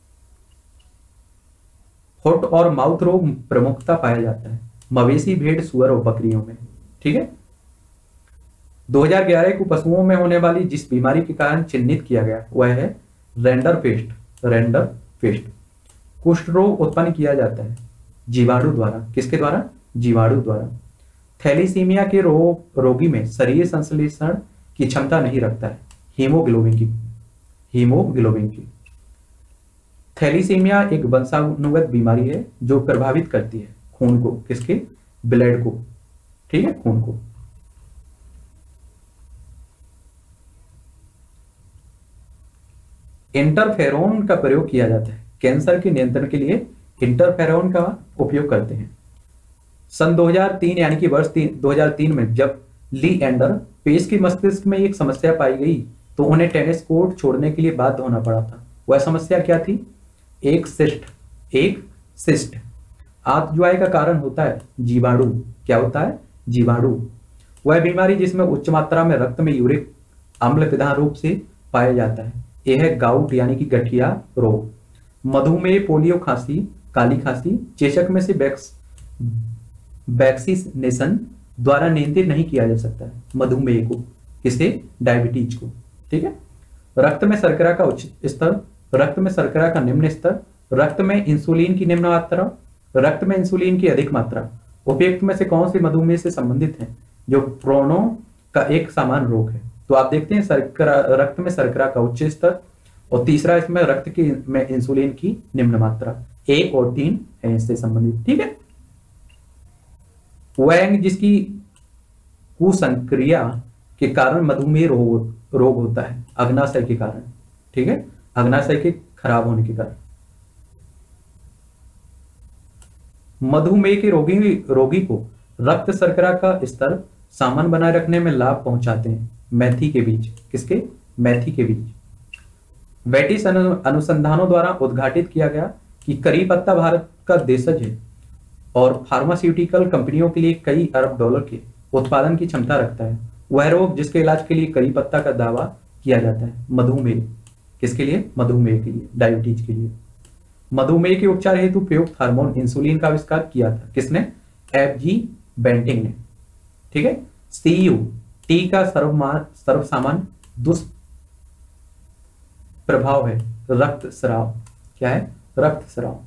फुट और माउथ रोग प्रमुखता पाया जाता है मवेशी, भेड़, सुअर और बकरियों में, ठीक है। दो हज़ार ग्यारह को पशुओं में होने वाली जिस बीमारी के कारण चिन्हित किया गया वह है रेंडरपेस्ट। रेंडरपेस्ट कुष्ठ रोग उत्पन्न किया जाता है जीवाणु द्वारा। किसके द्वारा? जीवाणु द्वारा। थैलीसीमिया के रोग रोगी में शरीर संश्लेषण की क्षमता नहीं रखता है हीमोग्लोबिन की हीमोग्लोबिन की थैलीसीमिया एक वंशानुगत बीमारी है जो प्रभावित करती है खून को। किसके? ब्लड को, ठीक है, खून को। इंटरफेरोन का प्रयोग किया जाता है कैंसर के नियंत्रण के लिए। इंटरफेरोन का उपयोग करते हैं। सन दो हज़ार तीन यानी कि वर्ष दो हज़ार तीन में जब ली एंडर पेश के मस्तिष्क में एक समस्या पाई गई तो उन्हें टेनिस कोर्ट छोड़ने के लिए बाध्य होना पड़ा था। वह समस्या क्या थी? एक सिस्ट एक सिस्ट आतज्वाय का कारण होता है जीवाणु। क्या होता है? जीवाणु। वह बीमारी जिसमें उच्च मात्रा में रक्त में यूरिक अम्ल प्रधान रूप से पाया जाता है। यह है गाउट यानी कि गठिया रोग। मधुमेह, पोलियो, खांसी, काली खांसी चेचक में से बैक्स वैक्सीनेशन द्वारा नियंत्रित नहीं किया जा सकता है मधुमेह को। किसे? डायबिटीज को, ठीक है। रक्त में शर्करा का उच्च स्तर, रक्त में शर्करा का निम्न स्तर, रक्त में इंसुलिन की निम्न मात्रा, रक्त में इंसुलिन की अधिक मात्रा उपयुक्त में से कौन से मधुमेह से संबंधित है? जो प्रोनो का एक सामान्य रोग है। तो आप देखते हैं शर्करा, रक्त में शर्करा का उच्च स्तर और तीसरा इसमें रक्त की में इंसुलिन की निम्न मात्रा। एक और तीन है इससे संबंधित, ठीक है। वैंग जिसकी कुसंक्रिया के कारण मधुमेह रोग रोग होता है अग्नाशय के कारण, ठीक है, अग्नाशय के खराब होने के कारण। मधुमेह के रोगी रोगी को रक्त शर्करा का स्तर सामान बनाए रखने में लाभ पहुंचाते हैं। मेथी के बीज, किसके? मेथी के बीज। ब्रिटिश अनु- अनुसंधानों द्वारा उद्घाटित किया गया कि करी पत्ता भारत का देशज है और फार्मास्यूटिकल कंपनियों के लिए कई अरब डॉलर के उत्पादन की क्षमता रखता है। वह रोग जिसके इलाज के लिए करी पत्ता का दावा किया जाता है, मधुमेह। किसके लिए? मधुमेह के लिए, डायबिटीज के लिए। मधुमेह के उपचार हेतु प्रयुक्त हार्मोन इंसुलिन का आविष्कार किया था किसने? एफ जी बेंटिंग ने। ठीक है। सीयू, टी का सर्वमान सर्वसामान्य दुष्प्रभाव है रक्तस्राव। क्या है? रक्तस्राव।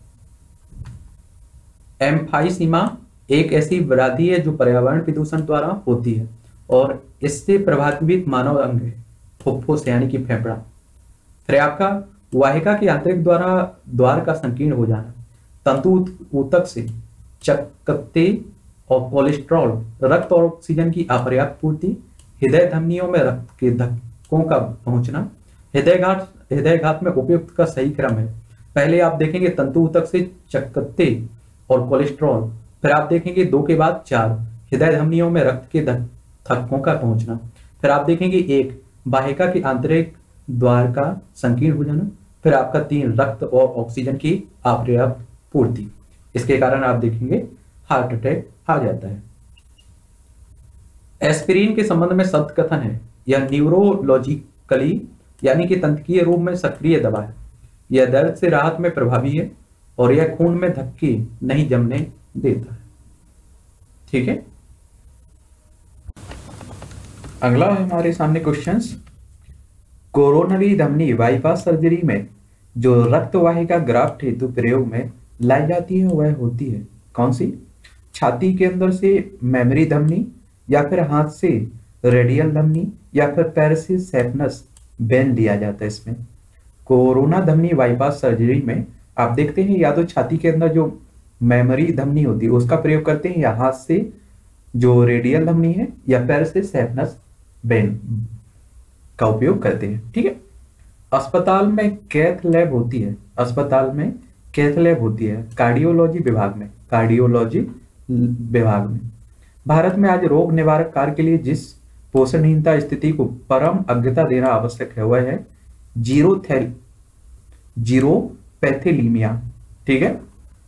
एम्फाइसीमा एक ऐसी व्याधि है जो पर्यावरण प्रदूषण द्वारा होती है और इससे प्रभावित मानव अंग है फुफ्फुस यानी कि फेफड़ा। फिर आपका वाहिका की आंतरिक द्वारा द्वार का संकीर्ण हो जाना, तंतु ऊतक से चकत्ते और कोलेस्ट्रॉल, रक्त और ऑक्सीजन की अपर्याप्त पूर्ति, हृदय धमनियों में रक्त के धक्कों का पहुंचना। हृदयघात हृदयघात में उपयुक्त का सही क्रम है। पहले आप देखेंगे तंतु ऊतक से चकत्ते और कोलेस्ट्रॉल, फिर आप देखेंगे दो के बाद चार हृदय धमनियों में रक्त के धक्कों का पहुंचना, फिर आप देखेंगे एक वाहिका की आंतरिक द्वार का संकीर्ण हो जाना, फिर आपका तीन रक्त और ऑक्सीजन की अपर्याप्त पूर्ति। इसके कारण आप देखेंगे हार्ट अटैक आ जाता है। एस्पिरिन के संबंध में शब्द कथन है, यह न्यूरोलॉजिकली यानी कि तंत्रिकीय रूप में सक्रिय दवा है, यह दर्द से राहत में प्रभावी है और यह खून में धक्के नहीं जमने देता है। ठीक है। अगला है हमारे सामने क्वेश्चंस। कोरोनरी धमनी बाईपास सर्जरी में जो रक्त वाहिका ग्राफ्ट हेतु प्रयोग में लाई जाती है वह होती है कौन सी? छाती के अंदर से मेमोरी धमनी या फिर हाथ से रेडियल धमनी या फिर पैर से सेफनस वेन दिया जाता है। इसमें कोरोना धमनी बाईपास सर्जरी में आप देखते हैं या तो छाती के अंदर जो मेमोरी धमनी होती है उसका प्रयोग करते हैं या हाथ से जो रेडियल धमनी है या पैर से सेफनस वेन का उपयोग करते हैं। ठीक है। अस्पताल में कैथ लैब होती है, अस्पताल में कैथ लैब होती है कार्डियोलॉजी विभाग में, कार्डियोलॉजी विभाग में। भारत में आज रोग निवारक कार्य के लिए जिस पोषणहीनता स्थिति को परम अज्ञता देना आवश्यक है वह है जीरो थैल जीरोपैथेलीमिया। ठीक है।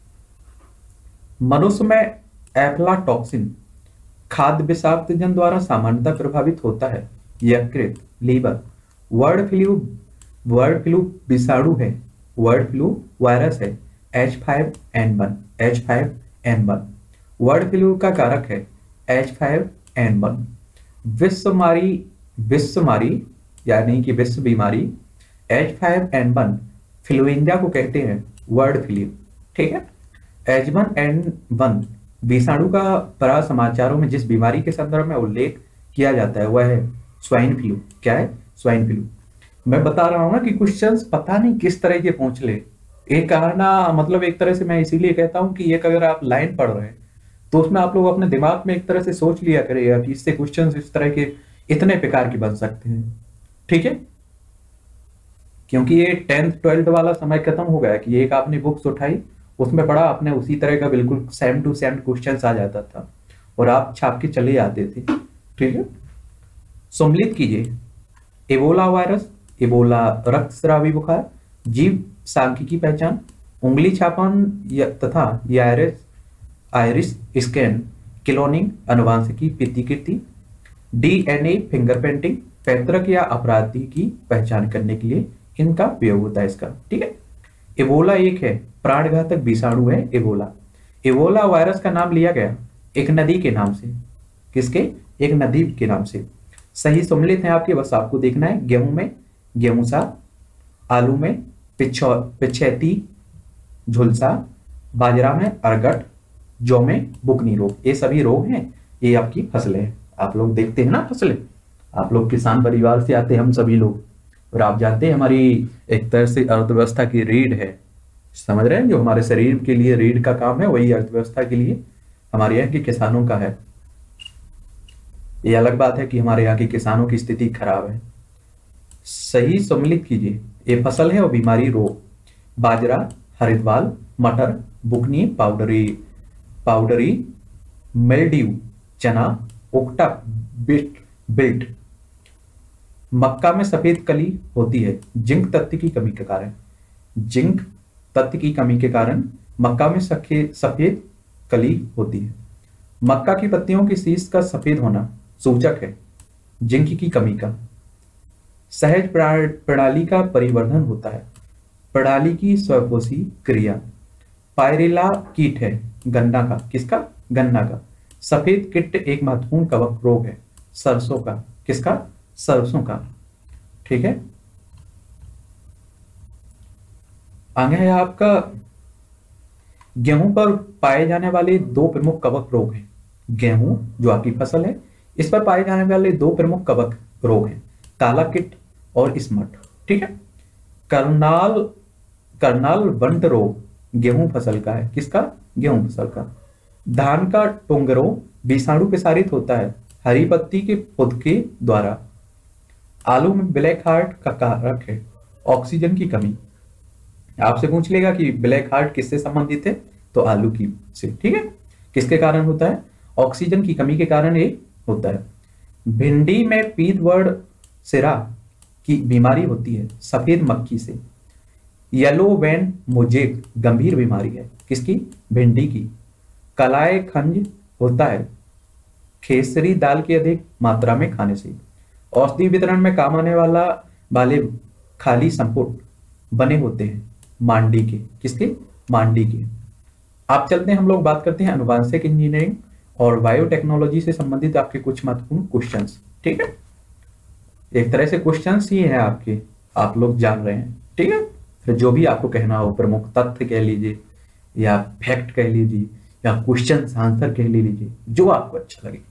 मनुष्य में एफ्लाटॉक्सिन खाद्य विषाक्त जन द्वारा सामान्यतः प्रभावित होता है। यकृत, liver, bird flu bird flu विषाणु है, बर्ड फ्लू वायरस है H five N one, H five N one. Bird flu का कारक है एच फाइव एन वन। विश्वमारी विश्वमारी यानी कि विश्व बीमारी H five N one influenza को कहते हैं बर्ड फ्लू। ठीक है। एच वन एन वन विषाणु का परा समाचारों में जिस बीमारी के संदर्भ में उल्लेख किया जाता है वह है स्वाइन फ्लू। क्या है? Swine flu. मैं बता रहा हूं ना कि क्वेश्चंस पता नहीं किस तरह के पूछ ले। एक कहना मतलब एक तरह से मैं इसीलिए कहता हूं कि एक अगर आप लाइन पढ़ रहे हैं तो उसमें आप लोग अपने दिमाग में एक तरह से सोच लिया करिएगा कि इससे क्वेश्चंस इस तरह के इतने प्रकार के बन सकते हैं। ठीक है। क्योंकि ये टेंथ ट्वेल्थ वाला समय खत्म हो गया कि एक आपने बुक्स उठाई उसमें पढ़ा आपने उसी तरह का बिल्कुल सेम टू सेम क्वेश्चंस आ जाता था और आप छाप के चले आते थे। ठीक है। सम्मिलित कीजिए। एबोला वायरस, एबोला रक्तस्रावी बुखार, जीव सांख्यिकी पहचान, उंगली छापन तथा आयरिस आयरिस स्कैन, क्लोनिंग अनुवांशिकी प्रतिकृति, डीएनए फिंगरप्रिंटिंग, पैतृक या अपराधी की पहचान करने के लिए इनका उपयोग होता है इसका। ठीक है। एबोला एक है प्राणघातक विषाणु है एबोला। एबोला वायरस का नाम लिया गया एक नदी के नाम से। किसके? एक नदी के नाम से। सही सम्मिलित है आपके, बस आपको देखना है। गेहूं में गेहूंसा, आलू में पिछौ पिछैती झुलसा, बाजरा में अरगट, जौ में बुकनी रोग। ये सभी रोग हैं, ये आपकी फसलें हैं। आप लोग देखते हैं ना फसलें, आप लोग किसान परिवार से आते हैं हम सभी लोग, और आप जानते हैं हमारी एक तरह से अर्थव्यवस्था की रीढ़ है। समझ रहे हैं? जो हमारे शरीर के लिए रीढ़ का काम है वही अर्थव्यवस्था के लिए हमारे यहाँ के किसानों का है। ये अलग बात है कि हमारे यहाँ के किसानों की स्थिति खराब है। सही सम्मिलित कीजिए। ये फसल है और बीमारी रोग। बाजरा, हरिद्वार, मटर, बुकनी, पाउडरी पाउडरी मिल्ड्यू, चना, ओक्टा बिट बिल्ट। मक्का में सफेद कली होती है जिंक तत्व की कमी के कारण। जिंक तत्व की कमी के कारण मक्का में सफेद कली होती है। मक्का की पत्तियों की शीश का सफेद होना सूचक है जिंक की कमी का। सहज प्रणाली का परिवर्धन होता है, प्रणाली की स्वपोषी क्रिया। पायरेला कीट है गन्ना का, किसका? गन्ना का। सफेद कीट एक महत्वपूर्ण कवक रोग है सरसों का, किसका? सरसों का। ठीक है, आगे है आपका गेहूं पर पाए जाने वाले दो प्रमुख कवक रोग हैं। गेहूं जो आपकी फसल है, इस पर पाए जाने वाले दो प्रमुख कवक रोग हैं, काला कीट और स्मट। ठीक है, करनाल करनाल वंट रोग गेहूं फसल का है, किसका? गेहूं फसल का। धान का टोंगरो विषाणु प्रसारित होता है हरी पत्ती के पौध के द्वारा। आलू में ब्लैक हार्ट का कारक है ऑक्सीजन की कमी। आपसे पूछ लेगा कि ब्लैक हार्ट किससे संबंधित है, तो आलू की से। ठीक है, किसके कारण होता है? ऑक्सीजन की कमी के कारण ये होता है। भिंडी में पीतवर्ड सिरा की बीमारी होती है सफेद मक्खी से। येलो वेन मोजेक गंभीर बीमारी है, किसकी? भिंडी की। कलाए खंज होता है खेसरी दाल की अधिक मात्रा में खाने से। औषधि वितरण में काम आने वाला वाले खाली संपुट बने होते हैं मांडी के, किसके? मांडी के। आप चलते हैं, हम लोग बात करते हैं आनुवांशिक इंजीनियरिंग और बायोटेक्नोलॉजी से संबंधित आपके कुछ महत्वपूर्ण क्वेश्चंस। ठीक है, एक तरह से क्वेश्चंस ही हैं आपके, आप लोग जान रहे हैं। ठीक है, फिर जो भी आपको कहना हो, प्रमुख तथ्य कह लीजिए या फैक्ट कह लीजिए या क्वेश्चन आंसर कह लीजिए, जो आपको अच्छा लगे।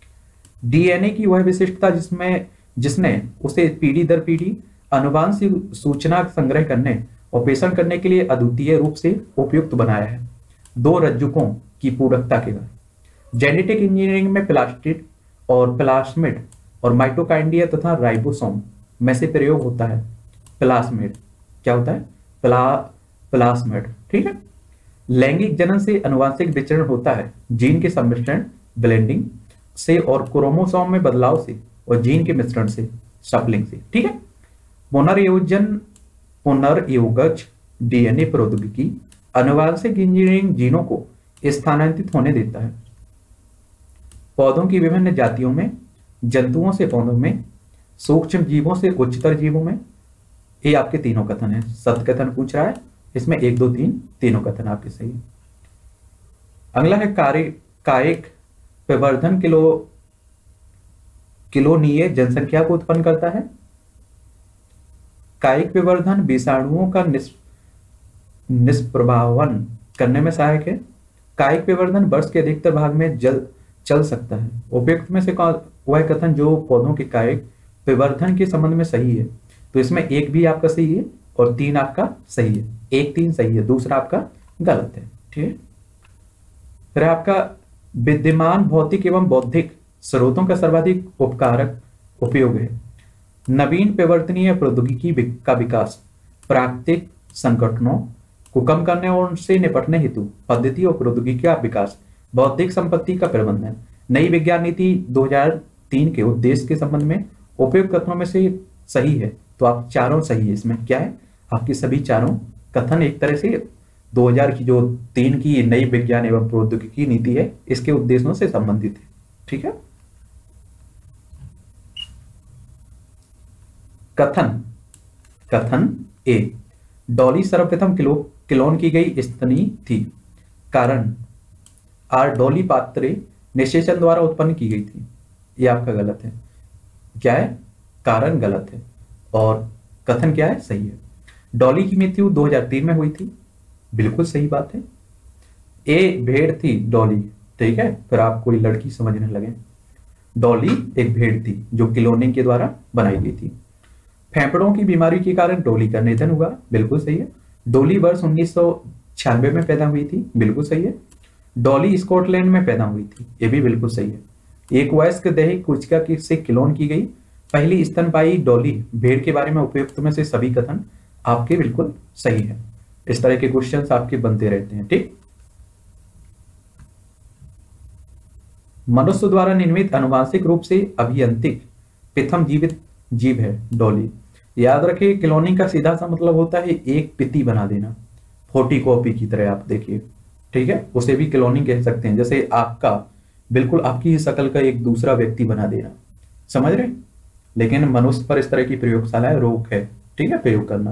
डीएनए की वह विशिष्टता जिसमें जिसने उसे पीढ़ी दर पीढ़ी आनुवांशिक सूचना संग्रह करने और प्रेषण करने के लिए अद्वितीय रूप से उपयुक्त बनाया है, दो रज्जुकों की पूरकता के कारण। जेनेटिक इंजीनियरिंग में प्लास्टिड और प्लास्मिड और माइटोकाइंड्रिया तथा राइबोसोम में से प्रयोग होता है प्लास्मिड। क्या होता है? प्ला प्लास्मिड। ठीक है, लैंगिक जनन से आनुवांशिक विचरण होता है जीन के सम्मिश्रण ब्लेंडिंग से और क्रोमोसोम में बदलाव से और जीन के मिश्रण से शफलिंग से। ठीक है, पुनर्योजन पुनर्योगज डीएनए प्रौद्योगिकी आनुवांशिक इंजीनियरिंग जीनों को स्थानांतरित होने देता है पौधों की विभिन्न जातियों में, जंतुओं से पौधों में, सूक्ष्म जीवों से उच्चतर जीवों में। ये आपके तीनों कथन है, सत्य कथन पूछ रहा है, इसमें एक दो तीन तीनों कथन आपके सही है। अगला है कार्य कायिक प्रवर्धन किलो किलोनीय जनसंख्या को उत्पन्न करता है। कायिक विवर्धन विषाणुओं का निष् निष्प्रभावन करने में सहायक है। कायिक विवर्धन वर्ष के अधिकतर भाग में जल चल सकता है। उपयुक्त में से वह कथन जो पौधों के कायिक विवर्धन के संबंध में सही है, तो इसमें एक भी आपका सही है और तीन आपका सही है। एक तीन सही है, दूसरा आपका गलत है। ठीक है, फिर आपका विद्यमान भौतिक एवं बौद्धिक स्रोतों का सर्वाधिक उपकारक उपयोग है। नवीन परिवर्तनीय प्रौद्योगिकी का विकास, प्राकृतिक संकटों को कम करने और उनसे निपटने हेतु पद्धति और प्रौद्योगिकी का विकास, बौद्धिक संपत्ति का प्रबंधन। नई विज्ञान नीति दो हज़ार तीन के उद्देश्य के संबंध में उपयुक्त कथनों में से सही है, तो आप चारों सही है। इसमें क्या है? आपकी सभी चारों कथन एक तरह से दो हज़ार की जो तीन की नई विज्ञान एवं प्रौद्योगिकी नीति है, इसके उद्देश्यों से संबंधित है। ठीक है, कथन कथन ए, डॉली सर्वप्रथम किलो क्लोन की गई स्तनी थी। कारण, आर डॉली पात्रे निषेचन द्वारा उत्पन्न की गई थी। यह आपका गलत है। क्या है? कारण गलत है और कथन क्या है? सही है। डॉली की मृत्यु दो हज़ार तीन में हुई थी, बिल्कुल सही बात है। ए भेड़ थी डॉली, ठीक है, फिर आप कोई लड़की समझने लगे। डॉली एक भेड़ थी जो क्लोनिंग के द्वारा बनाई गई थी। फेफड़ों की बीमारी के कारण डॉली का निधन हुआ, बिल्कुल सही है। डॉली वर्ष उन्नीस सौ छियानवे में पैदा हुई थी, बिल्कुल सही है। डॉली स्कॉटलैंड में पैदा हुई थी, ये भी बिल्कुल सही है। एक वयस्क दैहिक कोशिका की से क्लोन की गई पहली स्तनपायी डॉली भेड़ के बारे में उपयुक्त में से सभी कथन आपके बिल्कुल सही है। इस तरह के क्वेश्चंस आपके बनते रहते हैं। ठीक, मनुष्य द्वारा निर्मित आनुवंशिक रूप से अभियंत्रित प्रथम जीवित जीव है डॉली। याद रखिए, क्लोनिंग का सीधा सा मतलब होता है एक प्रति बना देना, फोटो कॉपी की तरह। आप देखिए, ठीक है, उसे भी क्लोनिंग कह सकते हैं। जैसे आपका बिल्कुल आपकी ही शक्ल का एक दूसरा व्यक्ति बना देना, समझ रहे। लेकिन मनुष्य पर इस तरह की प्रयोगशालाएं रोक है, ठीक है, प्रयोग करना।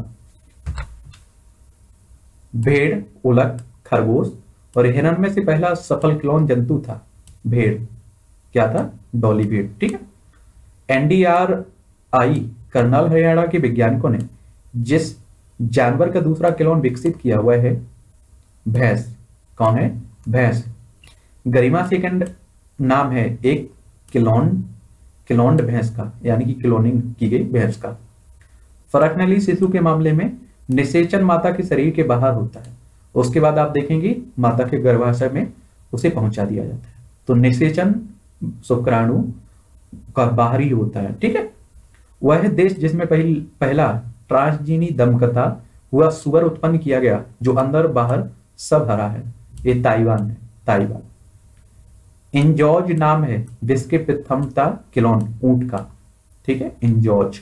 भेड़, उलक, खरगोश और हिरन में से पहला सफल क्लोन जंतु था भेड़। क्या था? डॉली भेड़, ठीक है। एनडीआरआई कर्नल हरियाणा के वैज्ञानिकों ने जिस जानवर का दूसरा क्लोन विकसित किया हुआ है भैंस। कौन है? भैंस। गरिमा सेकंड नाम है एक क्लोन क्लोन्ड भैंस का, यानी कि क्लोनिंग की गई भैंस का। फरकनली शिशु के मामले में निषेचन माता के शरीर के बाहर होता है, उसके बाद आप देखेंगे माता के गर्भाशय में उसे पहुंचा दिया जाता है। तो निषेचन शुक्राणु का बाहरी होता है, ठीक है। वह देश जिसमें पहल, पहला ट्रांसजीनी दमकता हुआ सुअर उत्पन्न किया गया, जो अंदर बाहर सब हरा है, ये ताइवान है, ताइवान। इंजॉज नाम है विश्व के प्रथमता क्लोन ऊंट का, ठीक है, इंजॉज।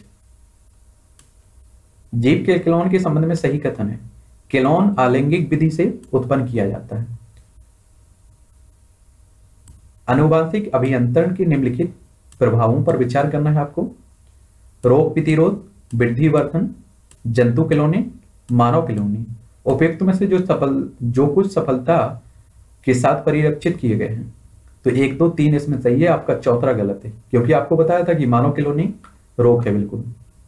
जीव के क्लोन के संबंध में सही कथन है, क्लोन आलैंगिक विधि से उत्पन्न किया जाता है। आनुवंशिक अभियंत्रण के निम्नलिखित प्रभावों पर विचार करना है आपको। रोग प्रतिरोध, वृद्धि वर्धन, जंतु क्लोनिंग, मानव क्लोनिंग। उपयुक्त में से जो सफल जो कुछ सफलता के साथ परिरक्षित किए गए हैं, तो एक दो तीन इसमें सही है, आपका चौथा गलत है, क्योंकि आपको बताया था कि मानव क्लोनिंग रोग है बिल्कुल।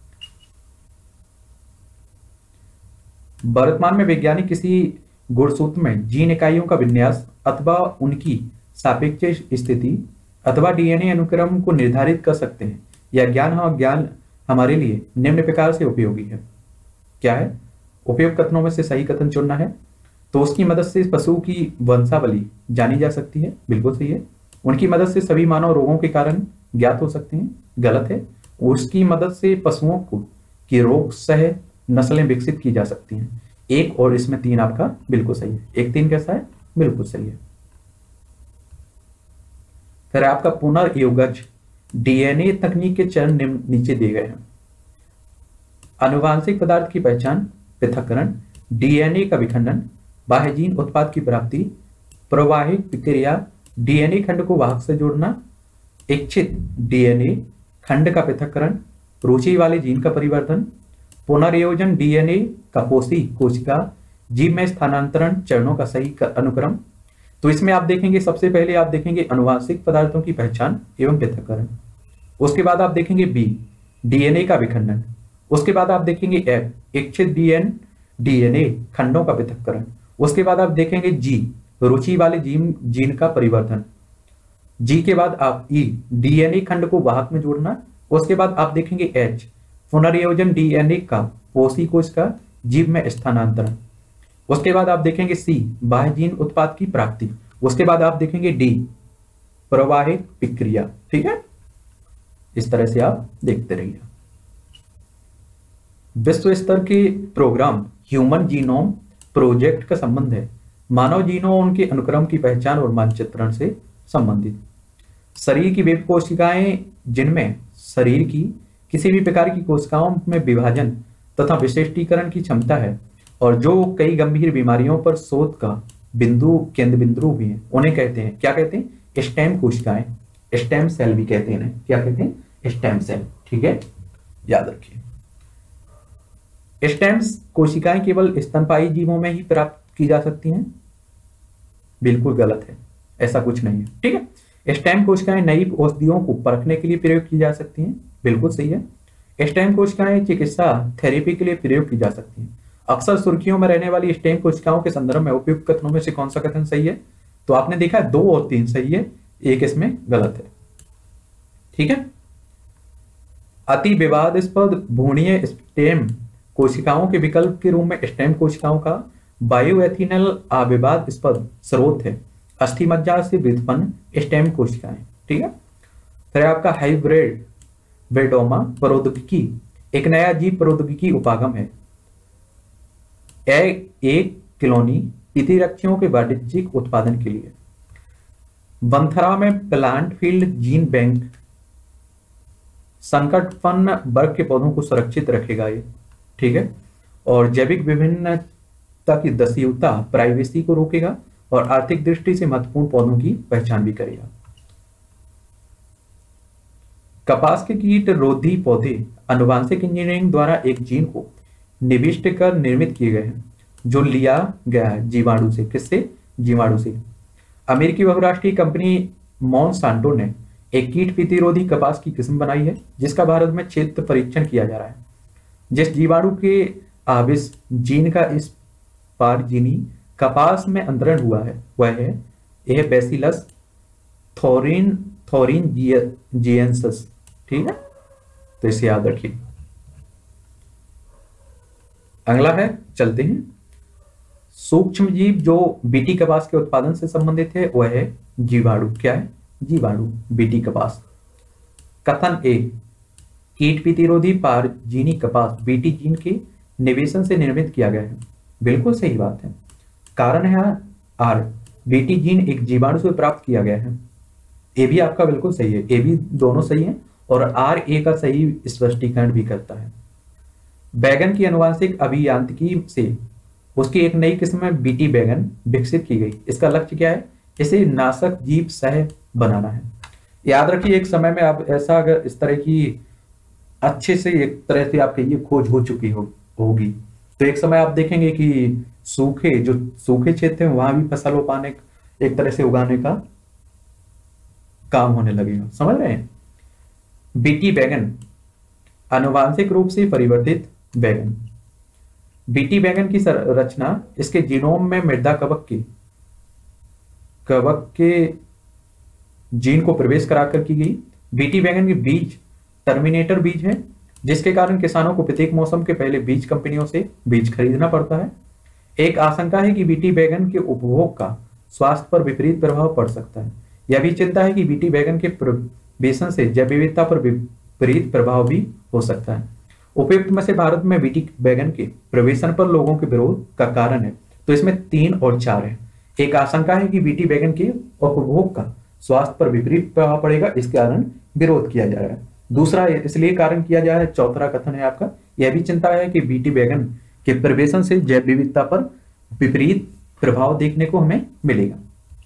वर्तमान में वैज्ञानिक किसी गुणसूत्र में जीन इकाइयों का विन्यास अथवा उनकी सापेक्ष स्थिति अथवा डीएनए अनुक्रम को निर्धारित कर सकते हैं। यह ज्ञान हम ज्ञान हमारे लिए निम्न प्रकार से उपयोगी है। क्या है? उपयोग कथनों में से सही कथन चुनना है। तो उसकी मदद से पशु की वंशावली जानी जा सकती है, बिल्कुल सही है। उनकी मदद से सभी मानव रोगों के कारण ज्ञात हो सकते हैं, गलत है। उसकी मदद से पशुओं को की रोग सह नस्लें विकसित की जा सकती हैं, एक और इसमें तीन आपका बिल्कुल सही है। एक तीन कैसा है? बिल्कुल सही है। फिर आपका पुनर्योगज डीएनए तकनीक के चरण निम्न नीचे दिए गए हैं। आनुवांशिक पदार्थ की पहचान, पृथक्करण, डीएनए का विखंडन, बाह्य जीन उत्पाद की प्राप्ति, प्रवाहिक प्रक्रिया, डीएनए खंड को वाहक से जोड़ना, इच्छित डीएनए खंड का पृथक्करण, रुचि वाले जीन का परिवर्तन, पुनर्योजन डीएनए का कोशी कोशिका जीव में स्थानांतरण चरणों का सही अनुक्रम। तो इसमें आप देखेंगे सबसे पहले आप देखेंगे आनुवांशिक पदार्थों की पहचान एवं पृथक्करण, उसके बाद आप देखेंगे बी डीएनए का विखंडन, उसके बाद आप देखेंगे एफ इच्छित डीएन डीएनए खंडों का पृथक्करण, उसके बाद आप देखेंगे जी रुचि वाले जीन जीन का परिवर्तन, जी के बाद आप ई डीएनए खंड को वाहक में जोड़ना, उसके बाद आप देखेंगे एच पुनर्योजन डीएनए का कोशी कोश का जीव में स्थानांतरण, उसके बाद आप देखेंगे सी बाह्य जीन उत्पाद की प्राप्ति, उसके बाद आप देखेंगे डी प्रवाहिक प्रक्रिया। ठीक है, इस तरह से आप देखते रहिए। विश्व स्तर के प्रोग्राम ह्यूमन जीनोम प्रोजेक्ट का संबंध है मानव जीनों और उनके अनुक्रम की पहचान और मानचित्रण से संबंधित। शरीर की वे कोशिकाएं जिनमें शरीर की किसी भी प्रकार की कोशिकाओं में विभाजन तथा विशिष्टीकरण की क्षमता है और जो कई गंभीर बीमारियों पर शोध का बिंदु केंद्र बिंदु भी हैं, उन्हें कहते हैं, क्या कहते हैं? स्टेम कोशिकाएं, स्टेम सेल भी कहते हैं, क्या कहते हैं? Stem cell. ठीक है, याद रखिए। स्टेम कोशिकाएं केवल स्तनपायी जीवों में ही प्राप्त की जा सकती हैं, बिल्कुल गलत है, ऐसा कुछ नहीं है। ठीक है, स्टेम कोशिकाएं नई औषधियों को परखने के लिए प्रयोग की जा सकती हैं, बिल्कुल सही है। स्टेम कोशिकाएं चिकित्सा थेरेपी के लिए प्रयोग की जा सकती हैं। अक्सर सुर्खियों में रहने वाली स्टेम कोशिकाओं के संदर्भ में उपयुक्त कथनों में से कौन सा कथन सही है? तो आपने देखा दो और तीन सही है, एक इसमें गलत है। ठीक है, अति विवादास्पद भ्रूणीय स्टेम कोशिकाओं के विकल्प के रूप में स्टेम कोशिकाओं का बायोएथिनल अविवादास्पद स्रोत है अस्थि मज्जा से व्युत्पन्न स्टेम कोशिकाएं। ठीक है, फिर आपका हाइब्रिड ब्रेडोमा प्रौद्योगिकी एक नया जीव प्रौद्योगिकी उपागम है। एक क्लोनी प्रतिरक्षियों के वाणिज्यिक उत्पादन के लिए। वंथरा में प्लांट फील्ड जीन बैंक संकटपन्न वर्ग के पौधों को सुरक्षित रखेगा ये, ठीक है। और जैविक विभिन्नता की दस्युता प्राइवेसी को रोकेगा और आर्थिक दृष्टि से महत्वपूर्ण पौधों की पहचान भी करेगा। कपास के कीट रोधी पौधे आनुवांशिक इंजीनियरिंग द्वारा एक जीन को निविष्ट कर निर्मित किए गए हैं जो लिया गया है जीवाणु से। किससे? जीवाणु से। अमेरिकी बहुराष्ट्रीय कंपनी मॉन्सांटो ने एक कीट प्रतिरोधी कपास की किस्म बनाई है जिसका भारत में क्षेत्र परीक्षण किया जा रहा है। जिस जीवाणु के आविष जीन का इस पारजीनी कपास में अंतरण हुआ है वह है यह बैसिलस थोरिन थोरिन जिएंसिस, ठीक है। तो इसे याद रखिए। अगला है, चलते हैं, सूक्ष्म जीव जो बीटी कपास के उत्पादन से संबंधित है वह है जीवाणु। क्या है? जीवाणु, बीटी कपास। कथन ए, कीट प्रतिरोधी पारजीनी कपास बीटी जीन के निवेशन से निर्मित किया गया है। बिल्कुल सही बात है। कारण है आर, बीटी जीन एक जीवाणु से प्राप्त किया गया है। ए भी आपका बिल्कुल सही है, ए भी दोनों सही है और आर ए का सही स्पष्टीकरण भी करता है। बैगन की आनुवांशिक अभियांत्रिकी से उसकी एक नई किस्म में बीटी बैगन विकसित की गई। इसका लक्ष्य क्या है? इसे नाशक जीव सह बनाना है। याद रखिए, एक समय में आप ऐसा अगर इस तरह की अच्छे से एक तरह से आपके ये खोज हो चुकी हो होगी तो एक समय आप देखेंगे कि सूखे जो सूखे क्षेत्र हैं वहां भी फसल उगाने एक तरह से उगाने का काम होने लगेगा। समझ रहे हैं? बीटी बैगन आनुवांशिक रूप से परिवर्तित बैगन। बीटी बैगन की रचना इसके जीनोम में मृदा कवक के कवक के जीन को प्रवेश कराकर की गई। बीटी बैगन के बीज टर्मिनेटर बीज है जिसके कारण किसानों को प्रत्येक मौसम के पहले बीज कंपनियों से बीज खरीदना पड़ता है। एक आशंका है कि बीटी बैगन के उपभोग का स्वास्थ्य पर विपरीत प्रभाव पड़ सकता है। यह भी चिंता है कि बीटी बैगन के प्रवेशन से जैव विविधता पर विपरीत प्रभाव भी हो सकता है। उपयुक्त में से भारत में बीटी बैगन के प्रवेशन पर लोगों के विरोध का कारण है। तो इसमें तीन और चार है। एक आशंका है कि बीटी बैगन के उपभोग का स्वास्थ्य पर विपरीत प्रभाव पड़ेगा, इस कारण विरोध किया जा रहा है। दूसरा इसलिए कारण किया जा रहा है। चौथा कथन है आपका, यह भी चिंता है कि बीटी बैगन के प्रवेशन से जैव विविधता पर विपरीत प्रभाव देखने को हमें मिलेगा।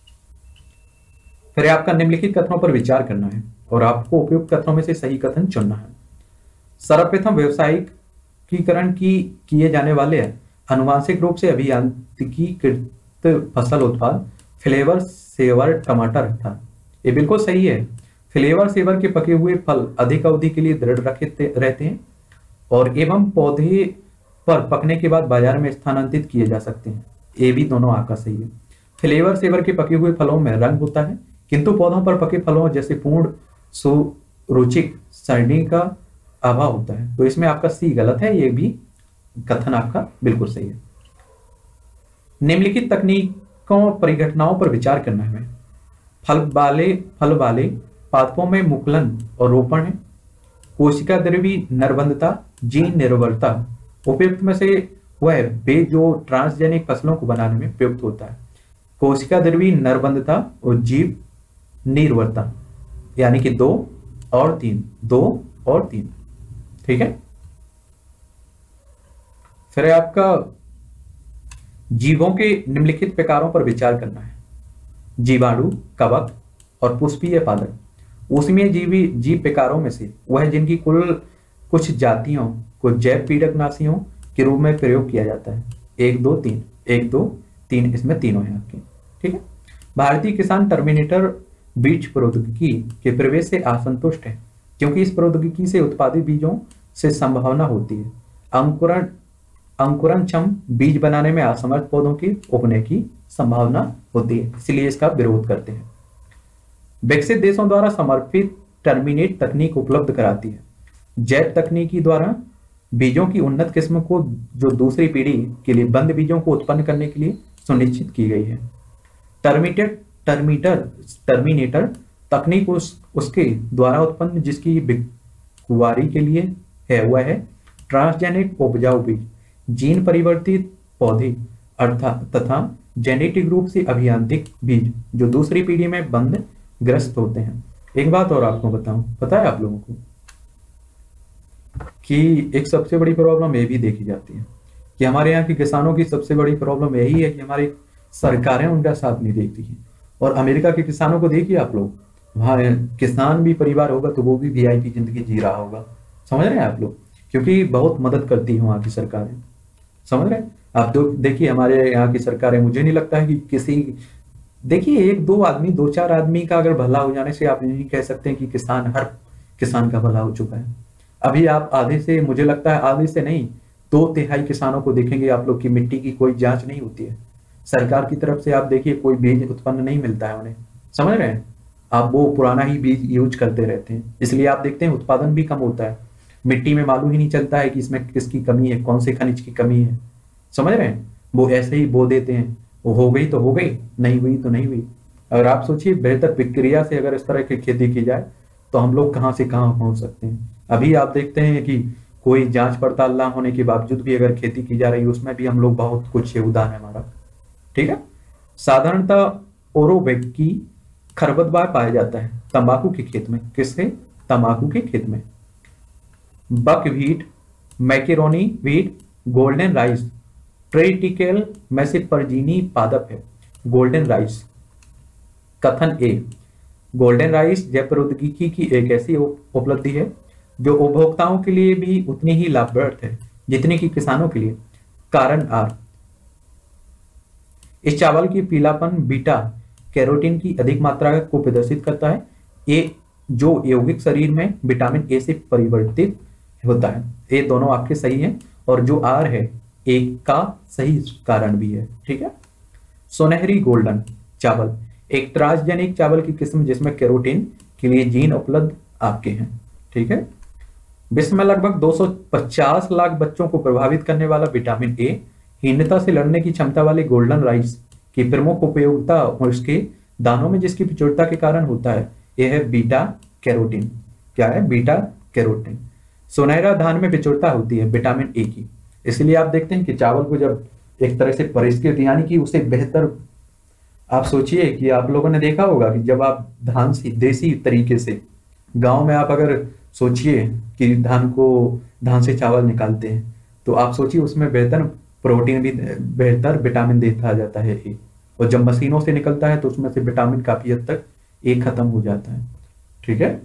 फिर आपका निम्नलिखित कथनों पर विचार करना है और आपको उपयुक्त कथनों में से सही कथन चुनना है। सर्वप्रथम व्यावसायिकीकरण की किए जाने वाले आनुवांशिक रूप से अभियांत्रिकीकृत फसल उत्पाद फ्लेवर सेवर टमाटर था। ये बिल्कुल सही है। फ्लेवर सेवर के पके हुए फल अधिक अवधि के लिए दृढ़ रखे रहते हैं और एवं पौधे पर पकने के बाद बाजार में स्थानांतरित किए जा सकते हैं। ये भी दोनों आपका सही है। फ्लेवर सेवर के पके हुए फलों में रंग होता है किंतु पौधों पर पके फलों जैसे पूर्ण सुरुचिक सरणी का अभाव होता है। तो इसमें आपका सी गलत है, ये भी कथन आपका बिल्कुल सही है। निम्नलिखित तकनीकों परिघटनाओं पर विचार करना है। फल वाले फल वाले पादपों में मुकुलन और रोपण है। कोशिका द्रवी नरबंधता, जीन निर्भरता उपयुक्त में से वह वे जो ट्रांसजेनिक फसलों को बनाने में प्रयुक्त होता है। कोशिका द्रवी नरबंधता और जीव निर्भरता, यानी कि दो और तीन, दो और तीन, ठीक है। फिर आपका जीवों के निम्नलिखित प्रकारों पर विचार करना है। जीवाणु, कवक और पुष्पीय पादप। उसमें जीवी जीव प्रकारों में से वह जिनकी कुल कुछ जातियों को जैव पीड़कनाशियों के रूप में प्रयोग किया जाता है। एक दो तीन, एक दो तीन, इसमें तीनों हैं आपके, ठीक है। भारतीय किसान टर्मिनेटर बीज प्रौद्योगिकी के प्रवेश से असंतुष्ट है क्योंकि इस प्रौद्योगिकी से उत्पादित बीजों से संभावना होती है अंकुरण अंकुरणक्षम बीज बनाने में असमर्थ पौधों के उगने की संभावना होती है, इसलिए इसका विरोध करते हैं। विकसित देशों द्वारा समर्पित टर्मिनेट तकनीक उपलब्ध कराती है। जैव तकनीकी द्वारा बीजों की उन्नत किस्म को जो दूसरी पीढ़ी के लिए बंद बीजों को उत्पन्न करने के लिए सुनिश्चित की गई है। टर्मिनेटर टर्मिटर टर्मिनेटर तकनीक उस उसके द्वारा उत्पन्न जिसकी बिकवारी के लिए है वह है ट्रांसजेनिक उपजाऊ बीज, जीन परिवर्तित पौधे अर्थात तथा जेनेटिक रूप से अभियांत्रिक बीज जो दूसरी पीढ़ी में बंद ग्रस्त होते हैं। एक बात और आपको बताऊं, पता है आप लोगों को कि एक सबसे बड़ी प्रॉब्लम ये भी देखी जाती है कि हमारे यहाँ के किसानों की सबसे बड़ी प्रॉब्लम यही है कि हमारी सरकारें उनका साथ नहीं देती हैं। और अमेरिका के किसानों को देखिए आप लोग, वहाँ किसान भी परिवार होगा तो वो भी वीआईपी जिंदगी जी रहा होगा। समझ रहे हैं आप लोग, क्योंकि बहुत मदद करती है वहाँ की सरकारें। समझ रहे हैं आप? तो देखिए हमारे यहाँ की सरकारें, मुझे नहीं लगता है कि किसी, देखिए एक दो आदमी, दो चार आदमी का अगर भला हो जाने से आप नहीं कह सकते हैं कि किसान, हर किसान का भला हो चुका है। अभी आप आधे से, मुझे लगता है आधे से नहीं, दो तिहाई किसानों को देखेंगे आप लोग की मिट्टी की कोई जांच नहीं होती है सरकार की तरफ से। आप देखिए कोई बीज उत्पन्न नहीं मिलता है उन्हें। समझ रहे हैं आप? वो पुराना ही बीज यूज करते रहते हैं, इसलिए आप देखते हैं उत्पादन भी कम होता है। मिट्टी में मालूम ही नहीं चलता है कि इसमें किसकी कमी है, कौन से खनिज की कमी है। समझ रहे हैं? वो ऐसे ही बो देते हैं, वो हो गई तो हो गई, नहीं हुई तो नहीं हुई। अगर आप सोचिए बेहतर प्रक्रिया से अगर इस तरह की खेती की जाए तो हम लोग कहाँ से कहाँ पहुंच सकते हैं। अभी आप देखते हैं कि कोई जांच पड़ताल ना होने के बावजूद भी अगर खेती की जा रही है, उसमें भी हम लोग बहुत कुछ योगदान है हमारा। ठीक है। साधारणतः ओरोबेकी खरपतवार पाया जाता है तंबाकू के खेत में। किससे? तंबाकू के खेत में। Buckwheat, macaroni wheat, golden rice triticale में से परजीनी पादप है। Golden rice. कथन ए, गोल्डन राइस जैव प्रौद्योगिकी की एक ऐसी उपलब्धि है जो उपभोक्ताओं के लिए भी उतनी ही लाभप्रद है जितनी कि किसानों के लिए। कारण आर, इस चावल की पीलापन बीटा कैरोटीन की अधिक मात्रा को प्रदर्शित करता है, ए जो यौगिक शरीर में विटामिन ए से परिवर्तित होता है। ये दोनों आपके सही हैं, और जो आर है एक का सही कारण भी है। ठीक है। सुनहरी गोल्डन चावल एक ट्रांसजेनिक चावल की किस्म जिसमें कैरोटीन के लिए जीन उपलब्ध आपके हैं। ठीक है। विश्व में लगभग दो सौ पचास लाख बच्चों को प्रभावित करने वाला विटामिन ए हीनता से लड़ने की क्षमता वाले गोल्डन राइस की प्रमुख उपयोगिता और उसके दानों में जिसकी प्रचुरता के कारण होता है यह है बीटा कैरोटीन। क्या है? Beta carotene. सुनहरा धान में प्रचुरता होती है विटामिन ए की, इसलिए आप देखते हैं कि चावल को जब एक तरह से परिष्कृत यानी कि उसे बेहतर, आप सोचिए कि आप लोगों ने देखा होगा कि जब आप धान से देसी तरीके से गांव में आप अगर सोचिए कि धान को धान से चावल निकालते हैं तो आप सोचिए उसमें बेहतर प्रोटीन भी, बेहतर विटामिन देखा जाता है ए, और जब मशीनों से निकलता है तो उसमें से विटामिन काफी हद तक ए खत्म हो जाता है। ठीक है।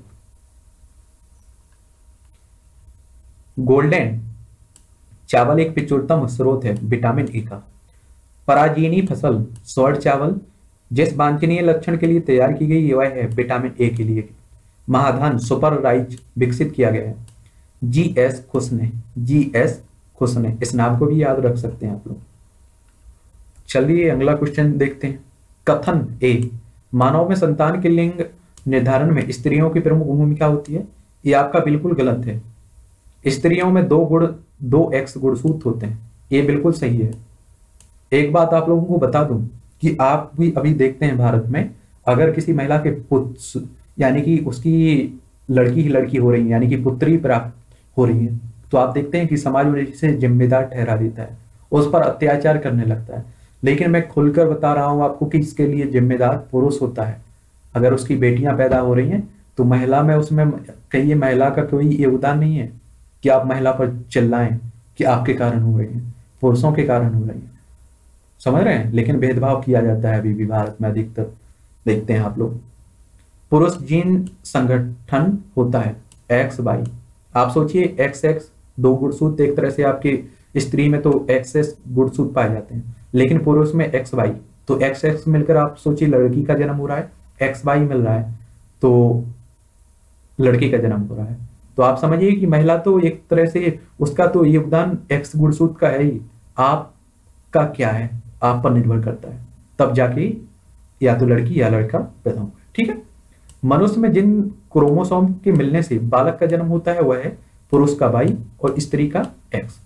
गोल्डन चावल एक पिछोड़तम स्रोत है विटामिन ए का। पराजीनी फसल स्वर्ण चावल जिस वांछनीय लक्षण के लिए तैयार की गई वह है विटामिन ए के लिए। महाधान सुपर राइज विकसित किया गया है जी एस खुसने, जी एस खुसने, इस नाम को भी याद रख सकते हैं आप लोग। चलिए अगला क्वेश्चन देखते हैं। कथन ए, मानव में संतान के लिंग निर्धारण में स्त्रियों की प्रमुख भूमिका होती है। ये आपका बिल्कुल गलत है। स्त्रियों में दो गुण, दो एक्स गुणसूत्र होते हैं, ये बिल्कुल सही है। एक बात आप लोगों को बता दूं कि आप भी अभी देखते हैं भारत में अगर किसी महिला के पुत्र यानी कि उसकी लड़की ही लड़की हो रही है यानी कि पुत्री प्राप्त हो रही है तो आप देखते हैं कि समाज उसे जिम्मेदार ठहरा देता है, उस पर अत्याचार करने लगता है। लेकिन मैं खुलकर बता रहा हूं आपको कि इसके लिए जिम्मेदार पुरुष होता है। अगर उसकी बेटियां पैदा हो रही हैं तो महिला में उसमें कहिए महिला का कोई योगदान नहीं है कि आप महिला पर चिल्लाएं कि आपके कारण हो रही है, पुरुषों के कारण हो रही है। समझ रहे हैं? लेकिन भेदभाव किया जाता है अभी भी भारत में अधिकतर, देखते हैं आप लोग। पुरुष जीन संगठन होता है एक्स वाई। आप सोचिए एक्स एक्स दो गुणसूत्र, एक तरह से आपकी स्त्री में तो एक्स एक्स गुणसूत्र पाए जाते हैं लेकिन पुरुष में एक्स वाई, तो एक्स एक्स मिलकर आप सोचिए लड़की का जन्म हो रहा है, एक्स वाई मिल रहा है तो लड़की का जन्म हो रहा है। तो आप समझिए कि महिला तो एक तरह से उसका तो योगदान एक्स गुणसूत्र का है ही, आपका क्या है आप पर निर्भर करता है, तब जाके या तो लड़की या लड़का पैदा होगा। ठीक है। मनुष्य में जिन क्रोमोसोम के मिलने से बालक का जन्म होता है वह है पुरुष का वाई और स्त्री का एक्स।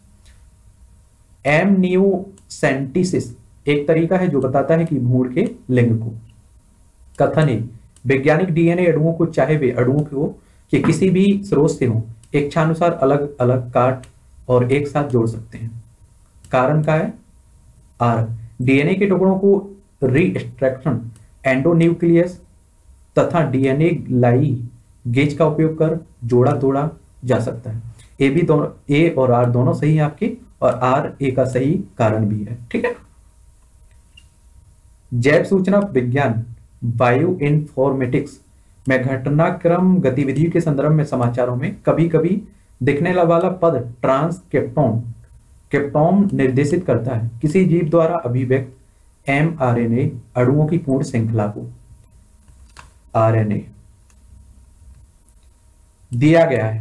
एमनियोसेंटिसिस एक तरीका है जो बताता है कि भ्रूण के लिंग को। कथन है, वैज्ञानिक डीएनए अणुओं को चाहे वे अणुओं को कि किसी भी स्रोत से हो इच्छानुसार अलग अलग काट और एक साथ जोड़ सकते हैं। कारण का है आर, डीएनए के टुकड़ों को रीएक्सट्रैक्शन एंडोन्यूक्लियस तथा डीएनए लाइगेज का उपयोग कर जोड़ा तोड़ा जा सकता है। ए भी दोनों, ए और आर दोनों सही है आपके, और आर ए का सही कारण भी है। ठीक है। जैव सूचना विज्ञान बायो इन्फॉर्मेटिक्स में घटनाक्रम गतिविधि के संदर्भ में समाचारों में कभी कभी दिखने वाला पद ट्रांसक्रिप्टोम क्रिप्टोम निर्देशित करता है किसी जीव द्वारा अभिव्यक्त एमआरएनए अणुओं की पूर्ण श्रृंखला को। आरएनए दिया गया है।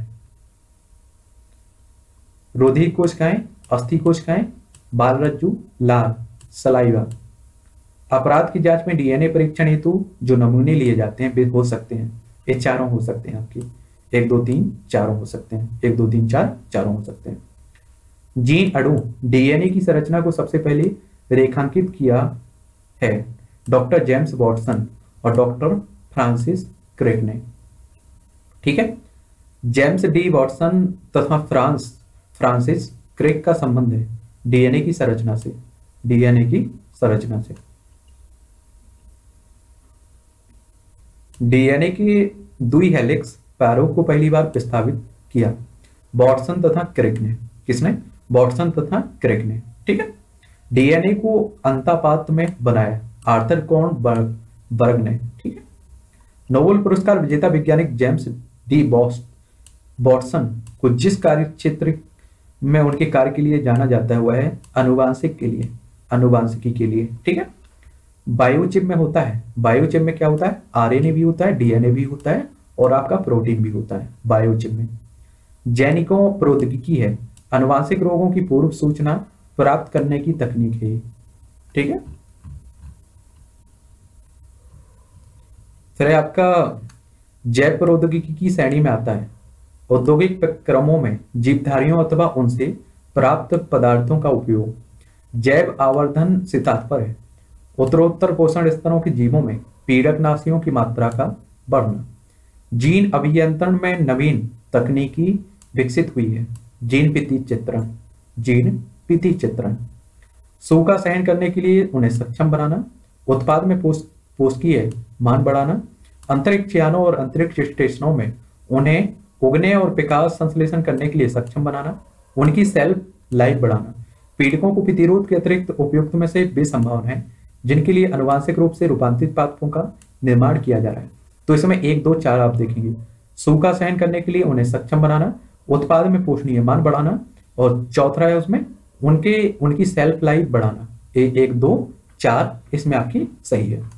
रोधी कोशिकाएं, अस्थि कोशिकाएं, बाल रज्जु, लार, सलाइवा। अपराध की जांच में डीएनए परीक्षण हेतु जो नमूने लिए जाते हैं वे हो सकते हैं, ये चारों हो सकते हैं आपकी, एक दो तीन चारों हो सकते हैं, एक दो तीन चार चारों हो सकते हैं। जीन अणु डीएनए की संरचना को सबसे पहले रेखांकित किया है डॉक्टर जेम्स वॉटसन और डॉक्टर फ्रांसिस क्रिक ने। ठीक है। जेम्स डी वॉटसन तथा फ्रांस फ्रांसिस क्रिक का संबंध है डीएनए की संरचना से, डीएनए की संरचना से। डीएनए के द्वि हेलिक्स प्रारूप को पहली बार प्रस्तावित किया वॉटसन तथा क्रिक ने। किसने? वॉटसन तथा क्रिक ने। ठीक है। डीएनए को अंतापात में बनाया आर्थर कॉर्न बर्ग बर्ग ने। ठीक है। नोबेल पुरस्कार विजेता वैज्ञानिक जेम्स डी वॉटसन को जिस कार्य क्षेत्र में उनके कार्य के लिए जाना जाता है वह है अनुवांशिक के लिए, अनुवांशिकी के लिए। ठीक है। बायोचिप में होता है, बायोचिप में क्या होता है? आरएनए भी होता है, डीएनए भी होता है और आपका प्रोटीन भी होता है बायोचिप में। जैनिको प्रौद्योगिकी है, अनुवांशिक रोगों की पूर्व सूचना प्राप्त करने की तकनीक है। ठीक है। फिर आपका जैव प्रौद्योगिकी की श्रेणी में आता है औद्योगिक क्रमों में जीवधारियों अथवा उनसे प्राप्त पदार्थों का उपयोग। जैव आवर्धन से तात्पर्य है उत्तरोत्तर पोषण स्तरों के जीवों में पीड़कनाशियों की मात्रा का बढ़ना। जीन अभियंत्रण में नवीन तकनीकी विकसित हुई है। जीन पीति चित्रण, जीन पीति चित्रण। सूखा सहन करने के लिए उन्हें सक्षम बनाना, उत्पाद में पोष पोषकीय मान बढ़ाना, अंतरिक्ष यानों और अंतरिक्ष स्टेशनों में उन्हें उगने और विकास संश्लेषण करने के लिए सक्षम बनाना, उनकी सेल्फ लाइफ बढ़ाना। पीड़कों को प्रतिरोध के अतिरिक्त उपयुक्त में से वे संभावना है जिनके लिए अनुवांशिक रूप से रूपांतरित पादपों का निर्माण किया जा रहा है। तो इसमें एक दो चार आप देखेंगे। सूखा सहन करने के लिए उन्हें सक्षम बनाना, उत्पाद में पोषणीय मान बढ़ाना, और चौथा है उसमें उनके उनकी सेल्फ लाइफ बढ़ाना। ए, एक दो चार इसमें आपकी सही है।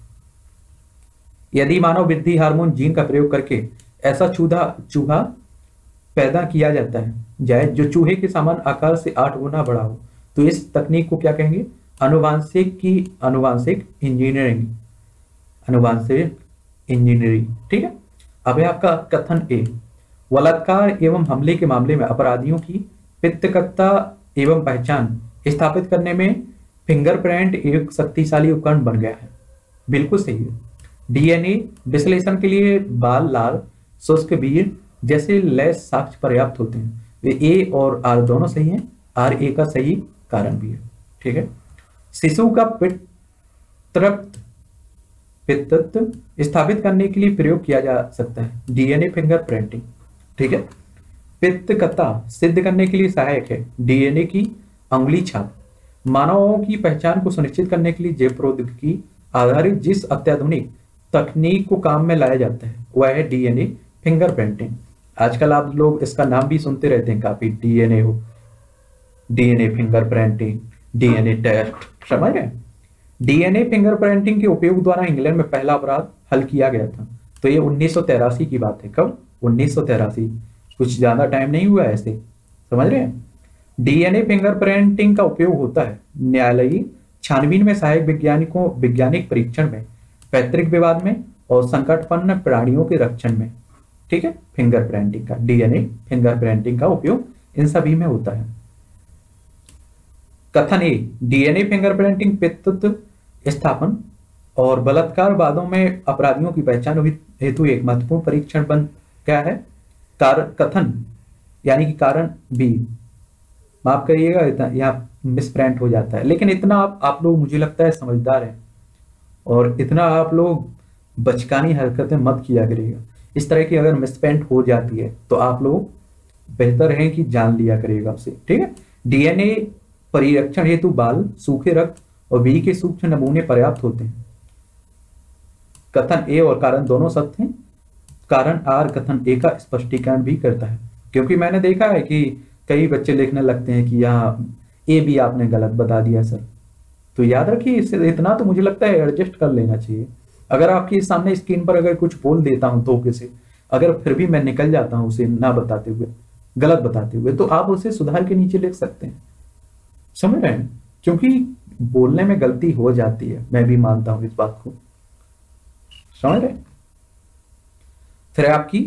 यदि मानव वृद्धि हार्मोन जीन का प्रयोग करके ऐसा चूहा चूहा पैदा किया जाता है जाए जो चूहे के समान आकार से आठ गुना बड़ा हो, तो इस तकनीक को क्या कहेंगे? अनुवांशिक की अनुवांशिक इंजीनियरिंग, अनुवांशिक इंजीनियरिंग। ठीक है। अब है आपका कथन ए, बलात्कार एवं हमले के मामले में अपराधियों की पितृकता एवं पहचान स्थापित करने में फिंगरप्रिंट एक शक्तिशाली उपकरण बन गया है। बिल्कुल सही है। डीएनए विश्लेषण के लिए बाल, लार, शुष्क वीर जैसे लैस साक्ष्य पर्याप्त होते हैं। वे ए और आर दोनों सही हैं, आर ए का सही कारण भी है। ठीक है। शिशु का पितृत्व पितृत्व स्थापित करने के लिए प्रयोग किया जा सकता है डीएनए फिंगरप्रिंटिंग। ठीक है। पितृकता सिद्ध करने के लिए सहायक है डीएनए की अंगुली छाप। मानवों की पहचान को सुनिश्चित करने के लिए जैव प्रौद्योगिकी आधारित जिस अत्याधुनिक तकनीक को काम में लाया जाता है वह है डीएनए फिंगरप्रिंटिंग। आजकल आप लोग इसका नाम भी सुनते रहते हैं काफी, डीएनए हो, डीएनए फिंगरप्रिंटिंग, डीएनए टेस्ट, समझ रहे हैं? डीएनए फिंगरप्रिंटिंग के उपयोग द्वारा इंग्लैंड में पहला अपराध हल किया गया था। तो ये उन्नीस सौ तिरासी की बात है। कब? उन्नीस सौ तिरासी। कुछ ज्यादा टाइम नहीं हुआ ऐसे, समझ रहे हैं? डीएनए फिंगरप्रिंटिंग का उपयोग होता है न्यायालयी छानबीन में, सहायक वैज्ञानिकों वैज्ञानिक परीक्षण में, पैतृक विवाद में और संकटपन्न प्राणियों के रक्षण में। ठीक है। फिंगरप्रिंटिंग का, डीएनए फिंगरप्रिंटिंग का उपयोग इन सभी में होता है। कथन ए, डीएनए फिंगरप्रिंटिंग पितृत्व स्थापन और बलात्कार वादों में अपराधियों की पहचान हेतु एक महत्वपूर्ण परीक्षण बन गया है। कारण कथन यानी कि कारण बी, माफ करिएगा, इतना यहाँ मिसप्रिंट हो जाता है, लेकिन इतना आप आप लोग मुझे लगता है समझदार हैं, और इतना आप लोग बचकानी हरकतें मत किया करिएगा। इस तरह की अगर मिसप्रिंट हो जाती है तो आप लोग बेहतर है कि जान लिया करिएगा उसे, ठीक है। डीएनए परिरक्षण हेतु बाल, सूखे रक्त और बी के सूक्ष्म नमूने पर्याप्त होते हैं। कथन ए और कारण दोनों सत्य हैं। कारण आर कथन ए का स्पष्टीकरण भी करता है, क्योंकि मैंने देखा है कि कई बच्चे लिखने लगते हैं कि यहाँ ए भी आपने गलत बता दिया सर। तो याद रखिए, इससे इतना तो मुझे लगता है एडजस्ट कर लेना चाहिए। अगर आपके सामने स्क्रीन पर अगर कुछ बोल देता हूं धोखे से, अगर फिर भी मैं निकल जाता हूं उसे ना बताते हुए, गलत बताते हुए, तो आप उसे सुधार के नीचे लिख सकते हैं। समझ रहे हैं? क्योंकि बोलने में गलती हो जाती है, मैं भी मानता हूं इस बात को। समझ रहे? फिर आपकी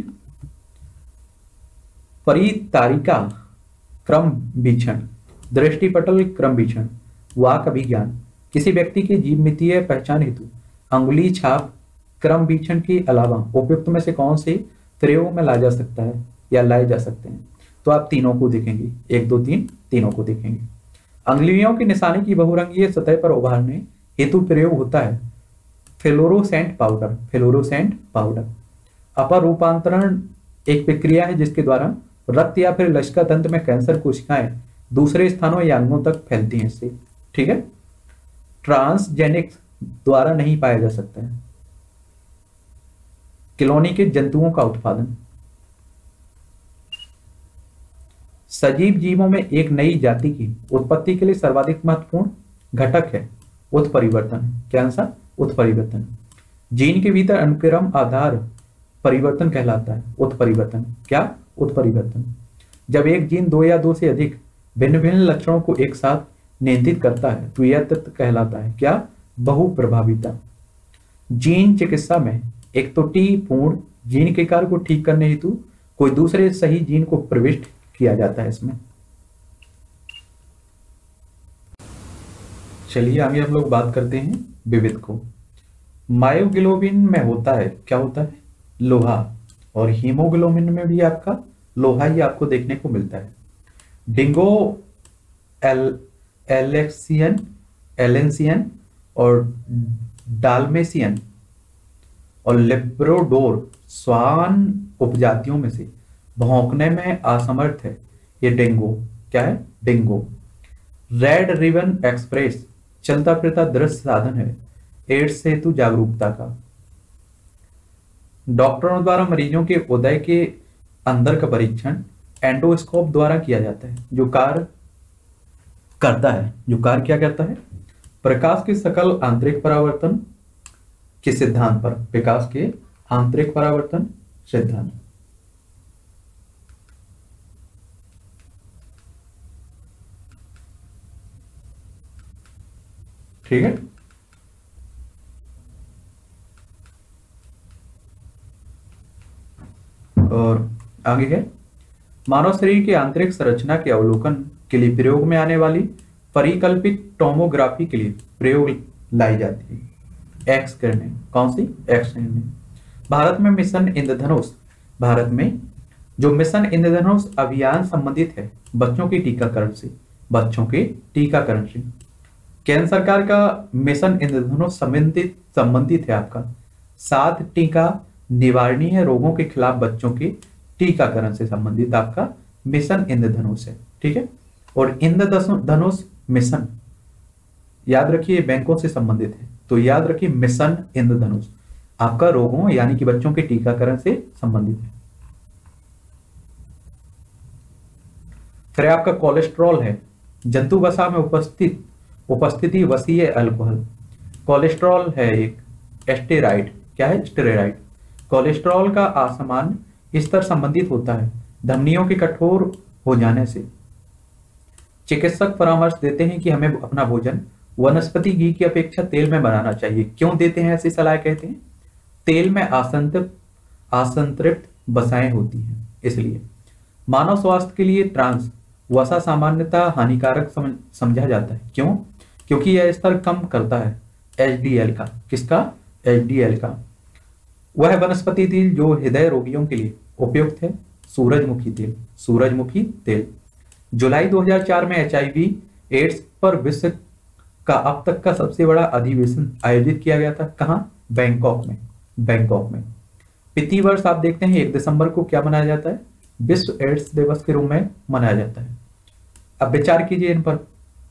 परितारिका क्रम बीक्षण, दृष्टिपटल क्रम बीक्षण, वाक अभिज्ञान, किसी व्यक्ति की जीवमितीय पहचान हेतु अंगुली छाप क्रम बीक्षण के अलावा उपयुक्त में से कौन से प्रयोग में लाया जा सकता है या लाए जा सकते हैं? तो आप तीनों को देखेंगे, एक दो तीन तीनों को देखेंगे। अंगुलियों की निशानी की बहुरंगीय सतह पर उभारने हेतु प्रयोग होता है फ्लोरोसेंट पाउडर, फ्लोरोसेंट पाउडर। अपर रूपांतरण एक प्रक्रिया है जिसके द्वारा रक्त या फिर लसिका तंत्र में कैंसर कोशिकाएं दूसरे स्थानों या अंगों तक फैलती हैं इससे, ठीक है। ट्रांसजेनिक्स द्वारा नहीं पाया जा सकता है। किलोनी के जंतुओं का उत्पादन, सजीव जीवों में एक नई जाति की उत्पत्ति के लिए सर्वाधिक महत्वपूर्ण घटक है उत्परिवर्तन। क्या आंसर? उत्परिवर्तन। जीन के भीतर अनुक्रम आधार परिवर्तन कहलाता है उत्परिवर्तन। क्या? उत्परिवर्तन। जब एक जीन दो या दो से अधिक भिन्न भिन्न लक्षणों को एक साथ नियंत्रित करता है तो यह तत्व कहलाता है क्या? बहुप्रभाविता। जीन चिकित्सा में एक त्रुटिपूर्ण जीन के कार्य को ठीक करने हेतु कोई दूसरे सही जीन को प्रविष्ट किया जाता है इसमें। चलिए आगे हम लोग बात करते हैं विविध को। मायोग्लोबिन में होता है, क्या होता है? लोहा। और हीमोग्लोबिन में भी आपका लोहा ही आपको देखने को मिलता है। डिंगो एल एलेक्सियन एलेंसियन और डाल्मेशियन और लेब्राडोर स्वान उपजातियों में से भौंकने में असमर्थ है ये डिंगो। क्या है? डिंगो। रेड रिबन एक्सप्रेस चलता फिरता दृश्य साधन है एड्स हेतु जागरूकता का। डॉक्टरों द्वारा मरीजों के उदय के अंदर का परीक्षण एंडोस्कोप द्वारा किया जाता है, जो कार्य करता है जो कार्य क्या करता है? प्रकाश के सकल आंतरिक परावर्तन के सिद्धांत पर, प्रकाश के आंतरिक परावर्तन सिद्धांत। ठीक है। और आगे है मानव शरीर के आंतरिक संरचना के अवलोकन के लिए प्रयोग में आने वाली परिकल्पित टोमोग्राफी के लिए प्रयोग लाई जाती है एक्स किरणें। कौन सी? एक्स किरणें। भारत में मिशन इंद्रधनुष, भारत में जो मिशन इंद्रधनुष अभियान संबंधित है बच्चों के टीकाकरण से, बच्चों के टीकाकरण से। केंद्र सरकार का मिशन इंद्रधनुष संबंधित संबंधित है आपका सात टीका निवारणीय रोगों के खिलाफ बच्चों के टीकाकरण से संबंधित आपका मिशन इंद्रधनुष है, ठीक है। और इंद्रधनुष मिशन याद रखिए बैंकों से संबंधित है, तो याद रखिए मिशन इंद्रधनुष आपका रोगों यानी कि बच्चों के टीकाकरण से संबंधित है। फिर आपका कोलेस्ट्रॉल है जंतु वसा में उपस्थित उपस्थिति वसीय अल्कोहल। कोलेस्ट्रॉल है एक स्टेरॉइड। क्या है? स्टेरॉइड। कोलेस्ट्रॉल का असमान स्तर संबंधित होता है धमनियों के कठोर हो जाने से। चिकित्सक परामर्श देते हैं कि हमें अपना भोजन वनस्पति घी की अपेक्षा तेल में बनाना चाहिए। क्यों देते हैं ऐसी सलाह? कहते हैं तेल में आसंतृप्त आसंतृप्त वसाएं होती हैं, इसलिए मानव स्वास्थ्य के लिए ट्रांस वसा सामान्यतः हानिकारक समझा जाता है। क्यों? क्योंकि यह स्तर कम करता है एचडीएल का। किसका? एचडीएल का। वह वनस्पति तेल जो हृदय रोगियों के लिए उपयुक्त है सूरजमुखी तेल। सूरजमुखी तेल जुलाई दो हज़ार चार में एचआईवी एड्स पर विश्व का अब तक का सबसे बड़ा अधिवेशन आयोजित किया गया था। कहाँ? बैंकॉक में। बैंकॉक में प्रति वर्ष आप देखते हैं एक दिसंबर को क्या मनाया जाता है? विश्व एड्स दिवस के रूप में मनाया जाता है। अब विचार कीजिए इन पर,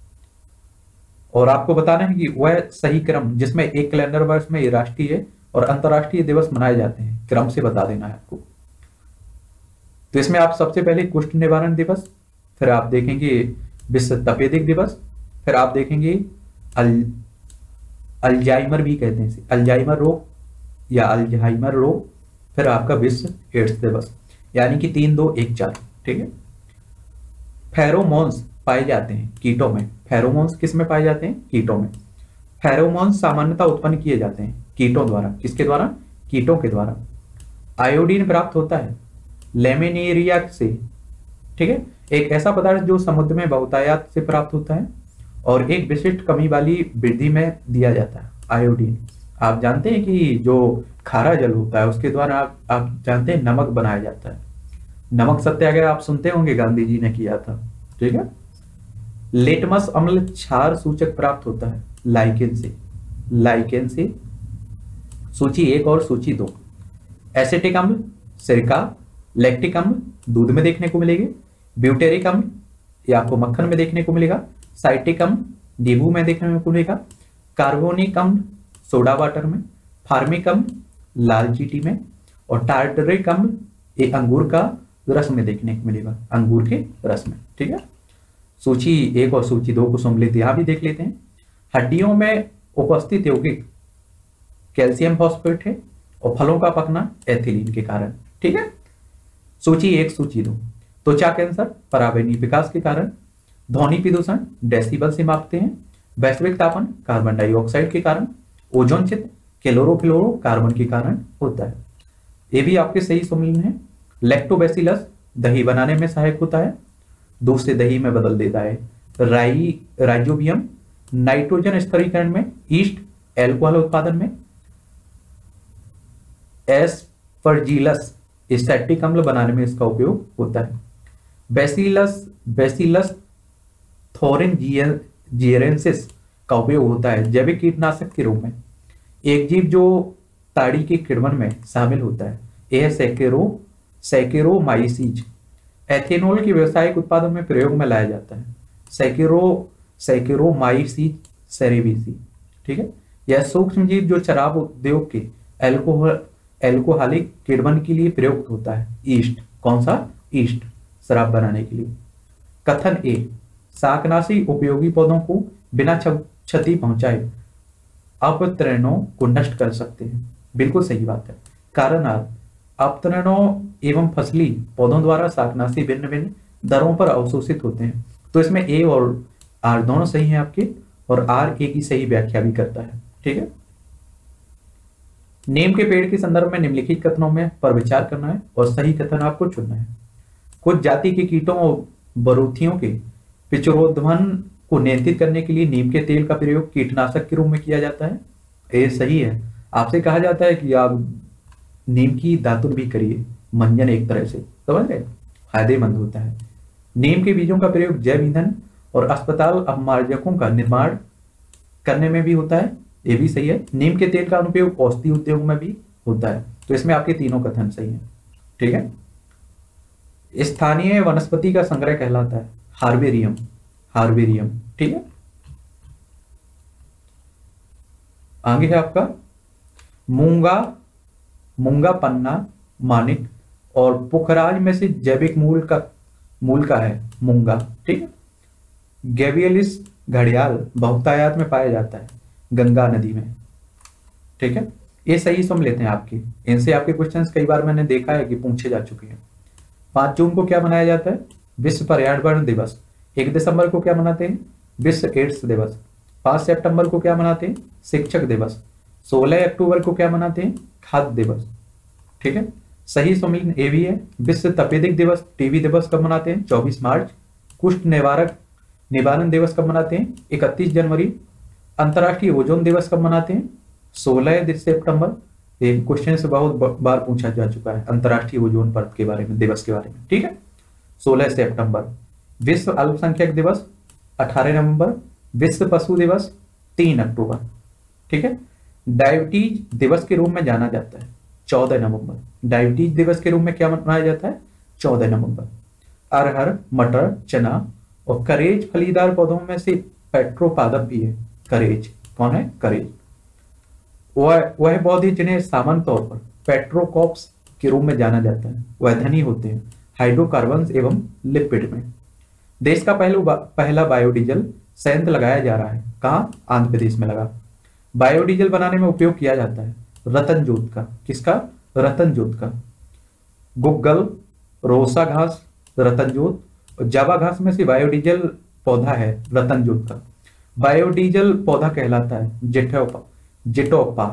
और आपको बताना है कि वह सही क्रम जिसमें एक कैलेंडर वर्ष में राष्ट्रीय और अंतर्राष्ट्रीय दिवस मनाए जाते हैं, क्रम से बता देना है आपको। तो इसमें आप सबसे पहले कुष्ठ निवारण दिवस, फिर आप देखेंगे विश्व तपेदिक दिवस, फिर आप देखेंगे अल अल्जाइमर भी कहते हैं, अल्जाइमर रोग या अल्जाइमर रोग, फिर आपका विश्व एड्स दिवस, यानी कि तीन दो एक चार। ठीक है। फेरोमोन्स पाए जाते हैं कीटों में। फेरोमोन्स किस में पाए जाते हैं? कीटों में। फेरोमोन्स सामान्यतः उत्पन्न किए जाते हैं कीटों द्वारा। किसके द्वारा? कीटों के द्वारा। आयोडीन प्राप्त होता है लेमिनेरिया से। ठीक है। एक ऐसा पदार्थ जो समुद्र में बहुतायत से प्राप्त होता है और एक विशिष्ट कमी वाली वृद्धि में दिया जाता है। आयोडीन आप जानते हैं कि जो खारा जल होता है उसके द्वारा आप, आप जानते हैं नमक बनाया जाता है। नमक सत्याग्रह आप सुनते होंगे, गांधी जी ने किया था। ठीक है। लेटमस अम्ल क्षार सूचक प्राप्त होता है लाइकेन से। लाइकेन से सूची एक और सूची दो। एसिटिक अम्ल सिरका, लैक्टिक अम्ल दूध में देखने को मिलेगी, ब्यूटेरिक अम्ल ये आपको मक्खन में देखने को मिलेगा, साइटिक अम्ल नींबू में देखने को मिलेगा, कार्बोनिक अम्ल सोडा वाटर में, फार्मिक अम्ल लाल चींटी में, और टार्टरिक अम्ल ये अंगूर का रस में देखने को मिलेगा, अंगूर के रस में। ठीक है। सूची एक और सूची दो को सम्मिलित यहां भी देख लेते हैं। हड्डियों में उपस्थित यौगिक कैल्शियम फॉस्फेट है और फलों का पकना एथिलीन के कारण। ठीक है। सूची एक सूची दो। त्वचा कैंसर पराबैंगनी विकास के कारण, ध्वनि प्रदूषण डेसिबल से मापते हैं, वैश्विक तापमान कार्बन डाइऑक्साइड के कारण, ओजोन चित्र क्लोरोफ्लोरो कार्बन के कारण होता है। ये भी आपके सही सम्मिलन है। लैक्टोबैसिलस दही बनाने में सहायक होता है, दूध से दही में बदल देता है। राई राइजोबियम नाइट्रोजन स्थिरीकरण में, ईस्ट एल्कोहल उत्पादन में, एस्परजिलस एसिटिक अम्ल बनाने में इसका उपयोग होता है। बैसिलस बैसिलस थोरिनजियरेंसिस का उपयोग होता है जैविक कीटनाशक के रूप में। एक जीव जो ताड़ी के किण्वन में शामिल होता है यह सैकेरो सैकेरोमाइसीज। एथेनॉल के व्यावसायिक उत्पादन में प्रयोग में लाया जाता है। सैकेरो सैकेरोमाइसीज सेरेविसी। ठीक है। यह सूक्ष्म जीव जो शराब उद्योग के एल्कोहल एल्कोहलिक किण्वन के लिए प्रयुक्त होता है। ईस्ट कौन सा? ईस्ट शराब बनाने के लिए। कथन ए शाकनाशी उपयोगी पौधों को बिना क्षति पहुंचाए अपतरणों को नष्ट कर सकते हैं। बिल्कुल सही बात है। कारण आर अपतरणों एवं फसली पौधों द्वारा शाकनाशी भिन्न भिन्न दरों पर अवशोषित होते हैं। तो इसमें ए और आर दोनों सही हैं आपके, और आर ए की सही व्याख्या भी करता है। ठीक है। नीम के पेड़ के संदर्भ में निम्नलिखित कथनों में पर विचार करना है और सही कथन आपको चुनना है। कुछ जाति के कीटों और बरूथियों के पिचरोधन को नियंत्रित करने के लिए नीम के तेल का प्रयोग कीटनाशक के रूप में किया जाता है। ये सही है। आपसे कहा जाता है कि आप नीम की दातुन भी करिए, मंजन एक तरह से, समझ गए, फायदेमंद होता है। नीम के बीजों का प्रयोग जैव ईंधन और अस्पताल अपमार्जकों का निर्माण करने में भी होता है। ये भी सही है। नीम के तेल का अनुप्रयोग औषधि उद्योग में भी होता है। तो इसमें आपके तीनों कथन सही हैं। ठीक है। स्थानीय वनस्पति का संग्रह कहलाता है हार्बेरियम। हार्बेरियम। ठीक है। आगे है आपका मूंगा मूंगा पन्ना मानिक और पुखराज में से जैविक मूल का मूल का है मूंगा। ठीक है। गैबियलिस घड़ियाल बहुतायत में पाया जाता है गंगा नदी में। ठीक है। ये सही सुन लेते हैं आपके, इनसे आपके क्वेश्चंस कई बार मैंने देखा है कि पूछे जा चुके हैं। पांच जून को क्या मनाया जाता है? विश्व पर्यावरण दिवस। एक दिसंबर को क्या मनाते हैं? विश्व एड्स दिवस। पांच सितंबर को क्या मनाते हैं? शिक्षक दिवस। सोलह अक्टूबर को क्या मनाते हैं? खाद्य दिवस। ठीक है। सही सम्मिलन ए भी है। विश्व तपेदिक दिवस टीबी दिवस कब मनाते हैं? चौबीस मार्च। कुष्ठ निवारक निवारण दिवस कब मनाते हैं? इकतीस जनवरी। अंतर्राष्ट्रीय ओजोन दिवस कब मनाते हैं? सोलह सितंबर। एक क्वेश्चन से बहुत बार पूछा जा चुका है अंतर्राष्ट्रीय ओजोन परत के बारे में, दिवस के बारे में। ठीक है। सोलह सितंबर। विश्व अल्पसंख्यक दिवस अठारह नवंबर, विश्व पशु दिवस तीन अक्टूबर, ठीक है। डायबिटीज दिवस के रूप में जाना जाता है चौदह नवंबर, डायबिटीज दिवस के रूप में क्या मनाया जाता है चौदह नवंबर। अरहर, मटर, चना और करेज फलीदार पौधों में से पेट्रोपादप भी है। करेज कौन है? करेज वह वह पौधे जिन्हें सामान्य तौर पर पेट्रोकॉप्स के रूप में जाना जाता है, वह धनी होते हैं हाइड्रोकार्बन एवं लिपिड में। देश का पहलू पहला बायोडीजल संयंत्र लगाया जा रहा है, कहाँ? आंध्र प्रदेश में लगा। बायोडीजल बनाने में उपयोग किया जाता है रतन जोत का। किसका? रतन जोत का। गुग्गल, रोसा घास, रतन जोत और जावा घास में से बायोडीजल पौधा है रतन जोत का। बायोडीजल पौधा कहलाता है जेठोपा जेटोपा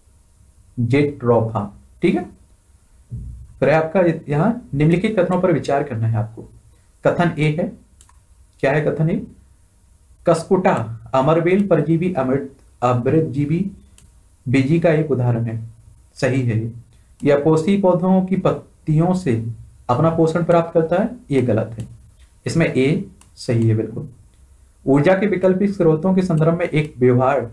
जेट्रोफा, ठीक है। फिर आपका यहाँ निम्नलिखित कथनों पर विचार करना है आपको। कथन ए है, क्या है कथन ए? कसकुटा अमरबेल परजीवी अमृत अमृतजीवी बीजी का एक उदाहरण है, सही है ये। यह पोषी पौधों की पत्तियों से अपना पोषण प्राप्त करता है, ये गलत है। इसमें ए सही है बिल्कुल। ऊर्जा के वैकल्पिक स्रोतों के संदर्भ में एक व्यवहार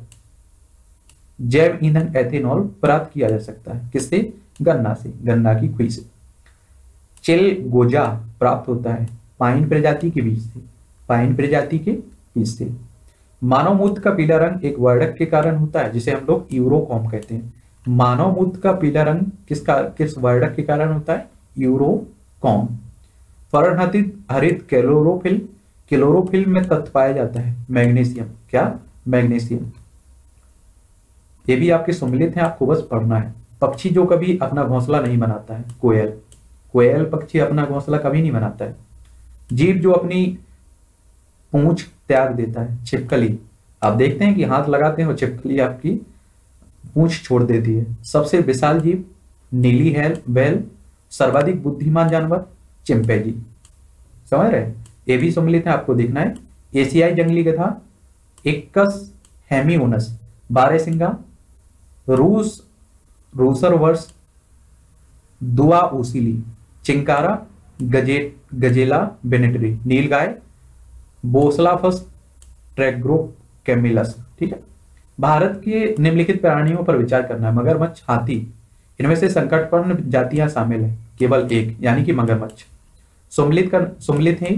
जैव ईंधन एथेनॉल प्राप्त किया जा सकता है। किससे? गन्ना से, गन्ना की खुई से। चिल गोजा प्राप्त होता है पाइन प्रजाति के बीज से, पाइन प्रजाति के बीज से। मानव मूत्र का पीला रंग एक वर्णक के कारण होता है जिसे हम लोग यूरोकॉम कहते हैं। मानव मूत्र का पीला रंग किसका किस वर्णक के कारण होता है? यूरोकॉम। वर्णहरित हरित क्लोरोफिल, क्लोरोफिल में तत्व पाया जाता है मैग्नीशियम। क्या? मैग्नीशियम। ये भी आपके सम्मिलित हैं, आपको बस पढ़ना है। पक्षी जो कभी अपना घोंसला नहीं बनाता है, कोयल। कोयल पक्षी अपना घोंसला कभी नहीं बनाता है। जीव जो अपनी पूंछ त्याग देता है, छिपकली। आप देखते हैं कि हाथ लगाते हैं और छिपकली आपकी पूंछ छोड़ देती है। सबसे विशाल जीव नीली हैल बैल। सर्वाधिक बुद्धिमान जानवर चिंपैंजी। समझ रहे? ये भी सम्मिलित है, आपको देखना है। एशियाई जंगली गधा इक्कस हेमियोनस बारहसिंगा। रूस रूसर वर्ष दुआ उसीली। चिंकारा गजे गजेला बेनेटरी। नीलगाय बोसलाफस ट्रैग्रोकैमिलस, ठीक है। भारत के निम्नलिखित प्राणियों पर विचार करना है। मगरमच्छ, हाथी, इनमें से संकटपूर्ण जातियां शामिल हैं, केवल एक, यानी कि मगरमच्छ। सम्मिलित कर सम्मिलित है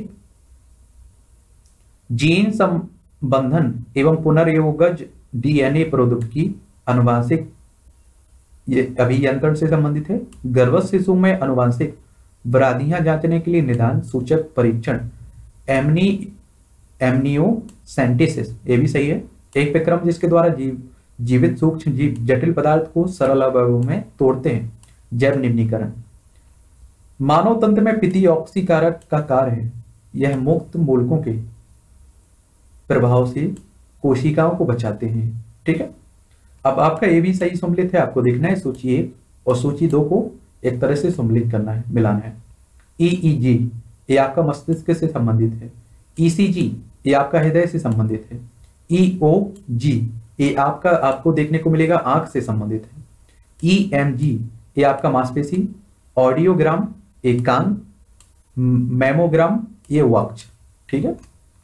जीन संबंधन एवं पुनर्योगज डीएनए प्रौद्योगिकी अनुवांशिक ये अभियंत्रण से संबंधित है। गर्भस्थ शिशु में अनुवांशिक व्याधियां जांचने के लिए निदान सूचक परीक्षण एमनी एमनियोसेंटेसिस, ये भी सही है। एक विक्रम जिसके द्वारा जीव जीवित सूक्ष्म जीव जटिल पदार्थ को सरल अवयवों में तोड़ते हैं, जैव निम्नीकरण। मानव तंत्र में पित्ती ऑक्सीकारक का कार्य है, यह मुक्त मूलकों के प्रभाव से कोशिकाओं को बचाते हैं, ठीक है। अब आपका ये भी सही सम्मिलित है, आपको देखना है सूची एक और सूची दो को एक तरह से सम्मिलित करना है, मिलाना है। ईईजी ये आपका मस्तिष्क से संबंधित है। ईसीजी ये आपका हृदय से संबंधित है। ईओजी ये आपका आपको देखने को मिलेगा आंख से संबंधित है। ईएमजी ये आपका मांसपेशी। ऑडियोग्राम ये कान। मेमोग्राम ये वक्ष, ठीक है।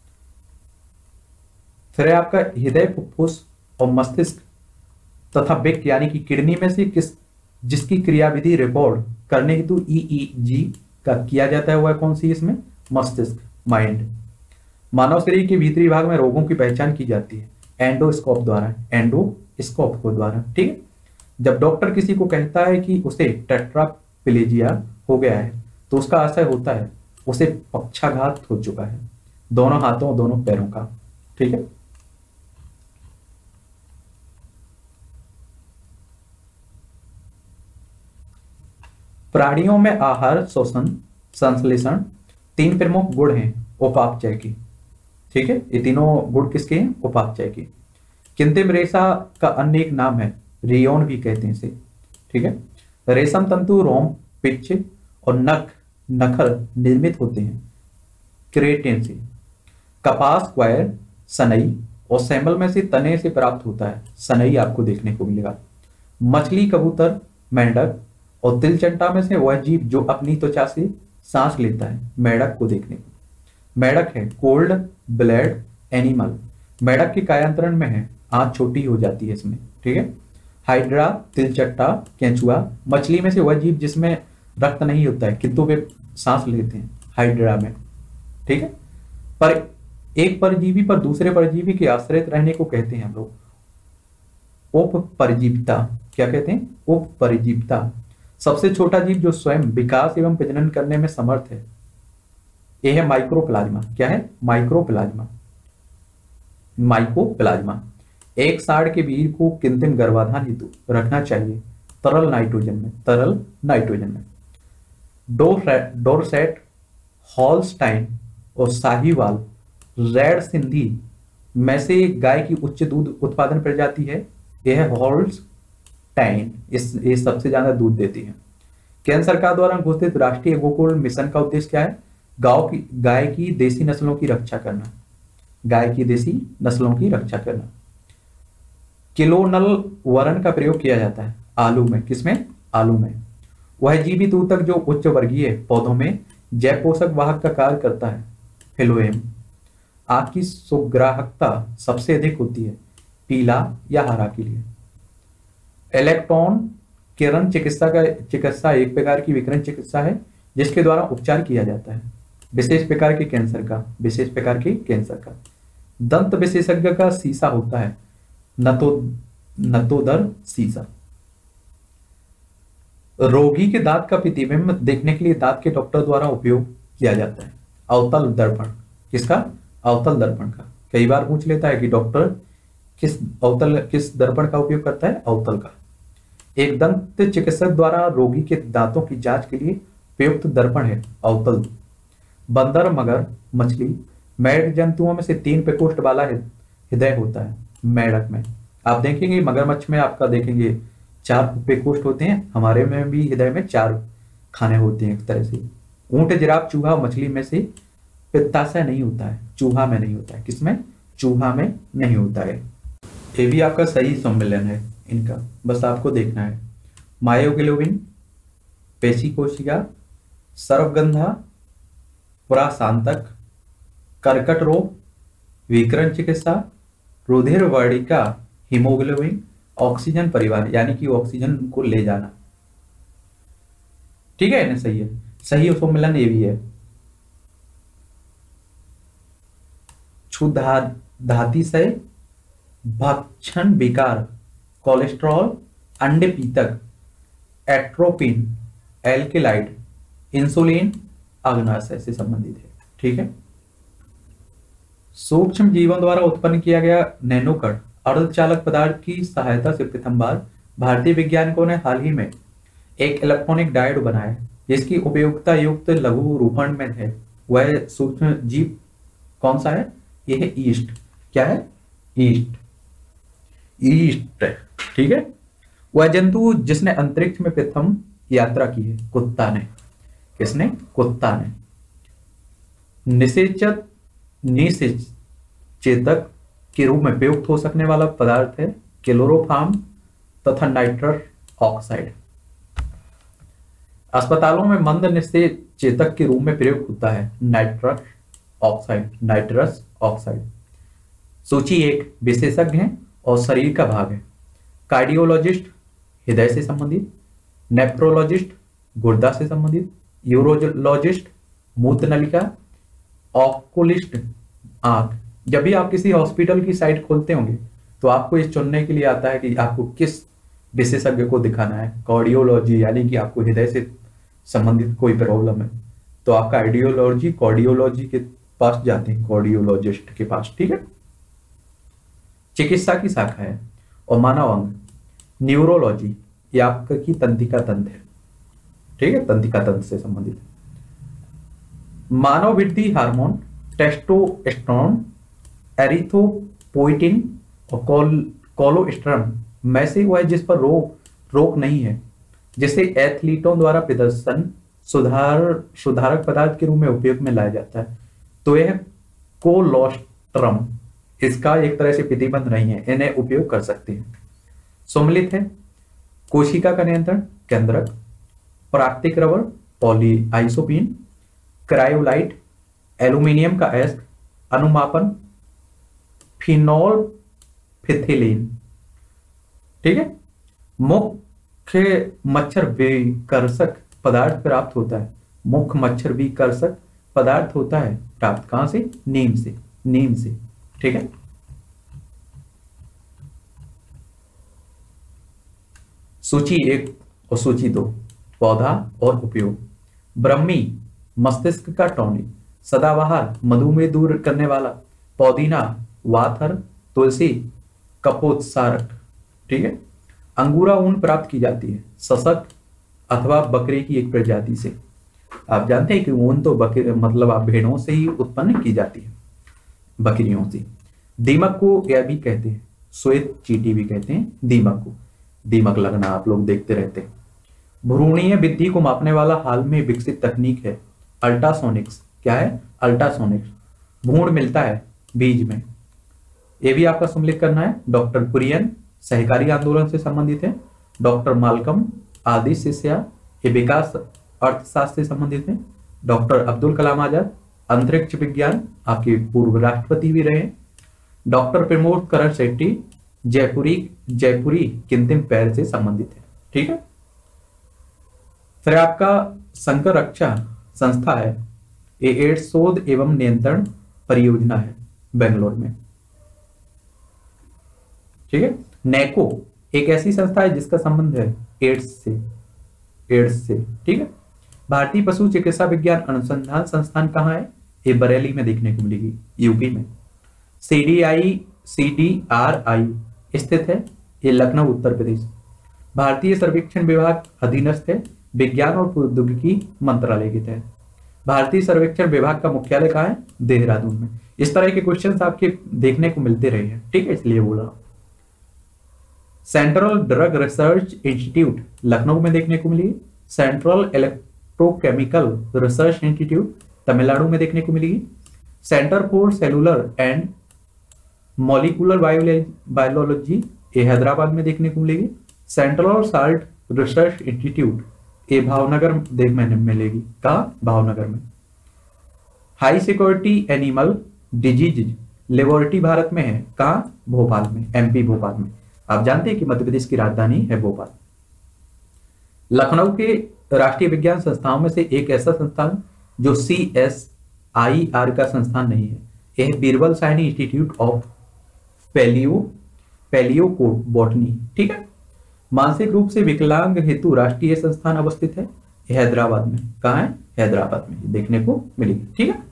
फिर है आपका हृदय, फुफ्फुस और मस्तिष्क तथा बेक यानी कि किडनी में से किस जिसकी क्रियाविधि रिकॉर्ड करने हेतु ईईजी का किया जाता है, वह कौन सी? इसमें मस्तिष्क, माइंड। मानव शरीर के भीतरी भाग में रोगों की पहचान की जाती है एंडोस्कोप द्वारा, एंडोस्कोप को द्वारा, ठीक है। जब डॉक्टर किसी को कहता है कि उसे टेट्राप्लेजिया हो गया है तो उसका आशय होता है उसे पक्षाघात हो चुका है, दोनों हाथों दोनों पैरों का, ठीक है। प्राणियों में आहार, शोषण, संश्लेषण तीन प्रमुख गुण हैं उपापचय की, ठीक है। ये तीनों गुण किसके हैं? उपापचय के। कृत्रिम रेशा का अन्य एक नाम है रेयॉन भी कहते हैं इसे, ठीक है। रेशम तंतु रोम, पिच और नख नखर निर्मित होते हैं केराटिन से। कपास, क्वायर, सनई और सैमल में से तने से प्राप्त होता है, सनई आपको देखने को मिलेगा। मछली, कबूतर, मेंढक और तिलचट्टा में से वह जीव जो अपनी त्वचा से सांस लेता है, मेंढक को देखने को। मेढक है कोल्ड ब्लड एनिमल, मेढक के कायांतरण में है, आंत छोटी हो जाती है इसमें, ठीक है। हाइड्रा तिलचट्टा केंचुआ, मछली में से वह जीव जिसमें रक्त नहीं होता है किंतु वे सांस लेते हैं, हाइड्रा में, ठीक है। पर एक परजीवी पर दूसरे परजीवी के आश्रित रहने को कहते हैं हम लोग उपपरजीविता। क्या कहते हैं? उपपरजीविता। सबसे छोटा जीव जो स्वयं विकास एवं प्रजनन करने में समर्थ है, यह है माइक्रोप्लाज्मा। क्या है? माइक्रोप्लाज्मा। माइकोप्लाज्मा। एक साढ़ के वीर को कृत्रिम गर्भाधान हेतु रखना चाहिए तरल नाइट्रोजन में, तरल नाइट्रोजन में। डोरसेट, हॉलस्टाइन और साहीवाल रेड सिंधी में से गाय की उच्च दूध उत्पादन प्रजाति है, यह है हॉलस्टाइन। इस ये सबसे ज्यादा दूध देती है। केंद्र सरकार द्वारा घोषित राष्ट्रीय गोकुल मिशन का उद्देश्य क्या है? गांव की गाय की देसी नस्लों की रक्षा करना, गाय की देसी नस्लों की रक्षा करना। किलोनल वरण का प्रयोग किया जाता है आलू में। किसमें? आलू में। वह जीवित ऊतक जो उच्च वर्गीय पौधों में जैव पोषक वाहक का कार्य करता है, फिलोएम। आंख की सुग्राहकता सबसे अधिक होती है पीला या हरा के लिए। इलेक्ट्रॉन किरण चिकित्सा का चिकित्सा एक प्रकार की विकिरण चिकित्सा है जिसके द्वारा उपचार किया जाता है विशेष प्रकार के कैंसर का, विशेष प्रकार के कैंसर का। दंत विशेषज्ञ का शीशा होता है नतो नतोदर शीशा। रोगी के दांत का प्रतिबिंब देखने के लिए दांत के डॉक्टर द्वारा उपयोग किया जाता है अवतल दर्पण। किसका? अवतल दर्पण का। कई बार पूछ लेता है कि डॉक्टर किस अवतल किस दर्पण का उपयोग करता है? अवतल का। एक दंत चिकित्सक द्वारा रोगी के दांतों की जांच के लिए उपयुक्त दर्पण है अवतल। बंदर, मगर, मछली, मेढक जंतुओं में से तीन प्रकोष्ठ वाला हृदय होता है मेढक में। आप देखेंगे मगरमच्छ में आपका देखेंगे चार प्रकोष्ठ होते हैं, हमारे में भी हृदय में चार खाने होते हैं एक तरह से। ऊंट, जिराफ, चूहा, मछली में से पित्ताशय नहीं होता है, चूहा में नहीं होता है। किसमें? चूहा में नहीं होता है। ये भी आपका सही सम्मेलन है इनका, बस आपको देखना है। मायोग्लोबिन, पेशी कोशिका, सर्वगंधा, पुराशांतक, कर्कट रोग, विकिरण चिकित्सा, रुधिर वर्णिका, हीमोग्लोबिन, ऑक्सीजन परिवहन यानी कि ऑक्सीजन को ले जाना। ठीक है ना? सही है। सही सम्मेलन ये भी है। क्षुधातिशय, भक्षण विकार, कोलेस्ट्रॉल, अंडे पीतक, एट्रोपिन, एल्केलाइड, इंसुलिन, अग्नाशय से संबंधित है। ठीक है। सूक्ष्म जीवों द्वारा उत्पन्न किया गया नैनोकण अर्धचालक पदार्थ की सहायता से प्रथम बार भारतीय वैज्ञानिकों ने हाल ही में एक इलेक्ट्रॉनिक डायोड बनाया जिसकी उपयोगिता युक्त लघु रूपण में है। वह सूक्ष्म जीव कौन सा है? यह है ईस्ट। क्या है? ईस्ट। ईस्ट। ठीक है। वह जंतु जिसने अंतरिक्ष में प्रथम यात्रा की है, कुत्ता ने। किसने? कुत्ता ने। निषेचक निषेचेतक के रूप में प्रयुक्त हो सकने वाला पदार्थ है क्लोरोफॉर्म तथा नाइट्रस ऑक्साइड। अस्पतालों में मंद निषेचेतक के रूप में प्रयोग होता है नाइट्रस ऑक्साइड। Nitrous oxide. सूची एक विशेषज्ञ हैं और शरीर का भाग है। कार्डियोलॉजिस्ट हृदय से संबंधित, नेफ्रोलॉजिस्ट गुर्दा से संबंधित, यूरोलॉजिस्ट मूत्र नलिका, ऑकुलिस्ट आंख। जब भी आप किसी हॉस्पिटल की साइट खोलते होंगे तो आपको ये चुनने के लिए आता है कि आपको किस विशेषज्ञ को दिखाना है। कार्डियोलॉजी यानी कि आपको हृदय से संबंधित कोई प्रॉब्लम है तो आप कार्डियोलॉजी कार्डियोलॉजी के पास जाते हैं, कार्डियोलॉजिस्ट के पास। ठीक है। चिकित्सा की शाखा है। और मानव अंग न्यूरोलॉजी, ये आपकी तंत्रिका तंत्र है। ठीक है, तंत्रिका तंत्र से संबंधित। मानव वृद्धि हार्मोन टेस्टोस्टेरोन, एरिथ्रोपोइटिन और कोलोस्टेरम में से वह जिस पर रोक रोक नहीं है, जिसे एथलीटों द्वारा प्रदर्शन सुधार सुधारक पदार्थ के रूप में उपयोग में लाया जाता है, तो यह कोलोस्ट्रम। इसका एक तरह से प्रतिबंध नहीं है, इन्हें उपयोग कर सकते हैं। सम्मिलित है कोशिका का नियंत्रण केंद्रक, प्राकृतिक रबर पॉलीआइसोपीन, क्रायोलाइट, एल्यूमिनियम का एस्क, अनुमापन, फिनोल फिथिलीन। ठीक है, मुख्य मच्छर विकर्षक पदार्थ प्राप्त होता है, मुख्य मच्छर विकर्षक पदार्थ होता है प्राप्त कहां से? नीम से, नीम से। ठीक है, सूची एक और सूची दो, पौधा और उपयोग। ब्रह्मी मस्तिष्क का टॉनिक, सदाबहार मधुमेह दूर करने वाला, पुदीना वाथर, तुलसी कपोत्सारक। ठीक है, अंगूरा ऊन प्राप्त की जाती है सशक अथवा बकरे की एक प्रजाति से। आप जानते हैं कि ऊन तो बकरे मतलब आप भेड़ों से ही उत्पन्न की जाती है, बकरियों से। दीमक को यह भी कहते हैं, श्वेत चींटी भी कहते हैं दीमक को, दीमक लगना आप लोग देखते रहते हैं। भ्रूणीय वृद्धि को मापने वाला हाल में विकसित तकनीक है अल्ट्रासोनिक्स। क्या है? अल्ट्रासोनिक्स। भ्रूण मिलता है बीज में, ये भी आपका सम्मिलित करना है। डॉक्टर कुरियन सहकारी आंदोलन से संबंधित है। डॉक्टर मालकम आदि शिष्या ये विकास अर्थशास्त्र से संबंधित है। डॉक्टर अब्दुल कलाम आजाद अंतरिक्ष विज्ञान, आपके पूर्व राष्ट्रपति भी रहे। डॉक्टर प्रमोद करण शेट्टी जयपुरी जयपुरी कृत्रिम पैर से संबंधित है। ठीक है, फिर आपका शंकर रक्षा संस्था है, ये एड्स शोध एवं नियंत्रण परियोजना है बेंगलोर में। ठीक है, नैको एक ऐसी संस्था है जिसका संबंध है एड्स से, एड्स से। ठीक है, भारतीय पशु चिकित्सा विज्ञान अनुसंधान संस्थान कहाँ है? ये बरेली में देखने को मिलेगी, यूपी में। सीडीआई सीडीआरआई स्थित है, ये लखनऊ उत्तर प्रदेश। भारतीय सर्वेक्षण विभाग अधीनस्थ है, विज्ञान और प्रौद्योगिकी मंत्रालय के तहत। भारतीय सर्वेक्षण विभाग का मुख्यालय कहाँ है? देहरादून में। इस तरह के क्वेश्चंस आपके देखने को मिलते रहे हैं। ठीक है, इसलिए बोला। Central Drug Research Institute Lucknow में देखने को मिली। Central Electrochemical Research Institute Tamil Nadu में देखने को मिलेगी। Centre for Cellular and Molecular Biology ये हैदराबाद में देखने को मिलेगी। सेंट्रल साल्ट रिसर्च इंस्टीट्यूट ये भावनगर देख में मिलेगी। कहाँ? भावनगर में। High Security Animal Disease Laboratory Bharat में है। कहाँ? भोपाल में, एमपी भोपाल में। आप जानते हैं कि मध्य प्रदेश की राजधानी है भोपाल। लखनऊ के राष्ट्रीय विज्ञान संस्थाओं में से एक ऐसा संस्थान जो सी एस आई आर का संस्थान नहीं है, यह Birbal Sahni Institute of palaeo palaeobotany. ठीक है, मानसिक रूप से विकलांग हेतु राष्ट्रीय संस्थान अवस्थित है हैदराबाद में। कहाँ है? हैदराबाद में देखने को मिलेगी। ठीक है,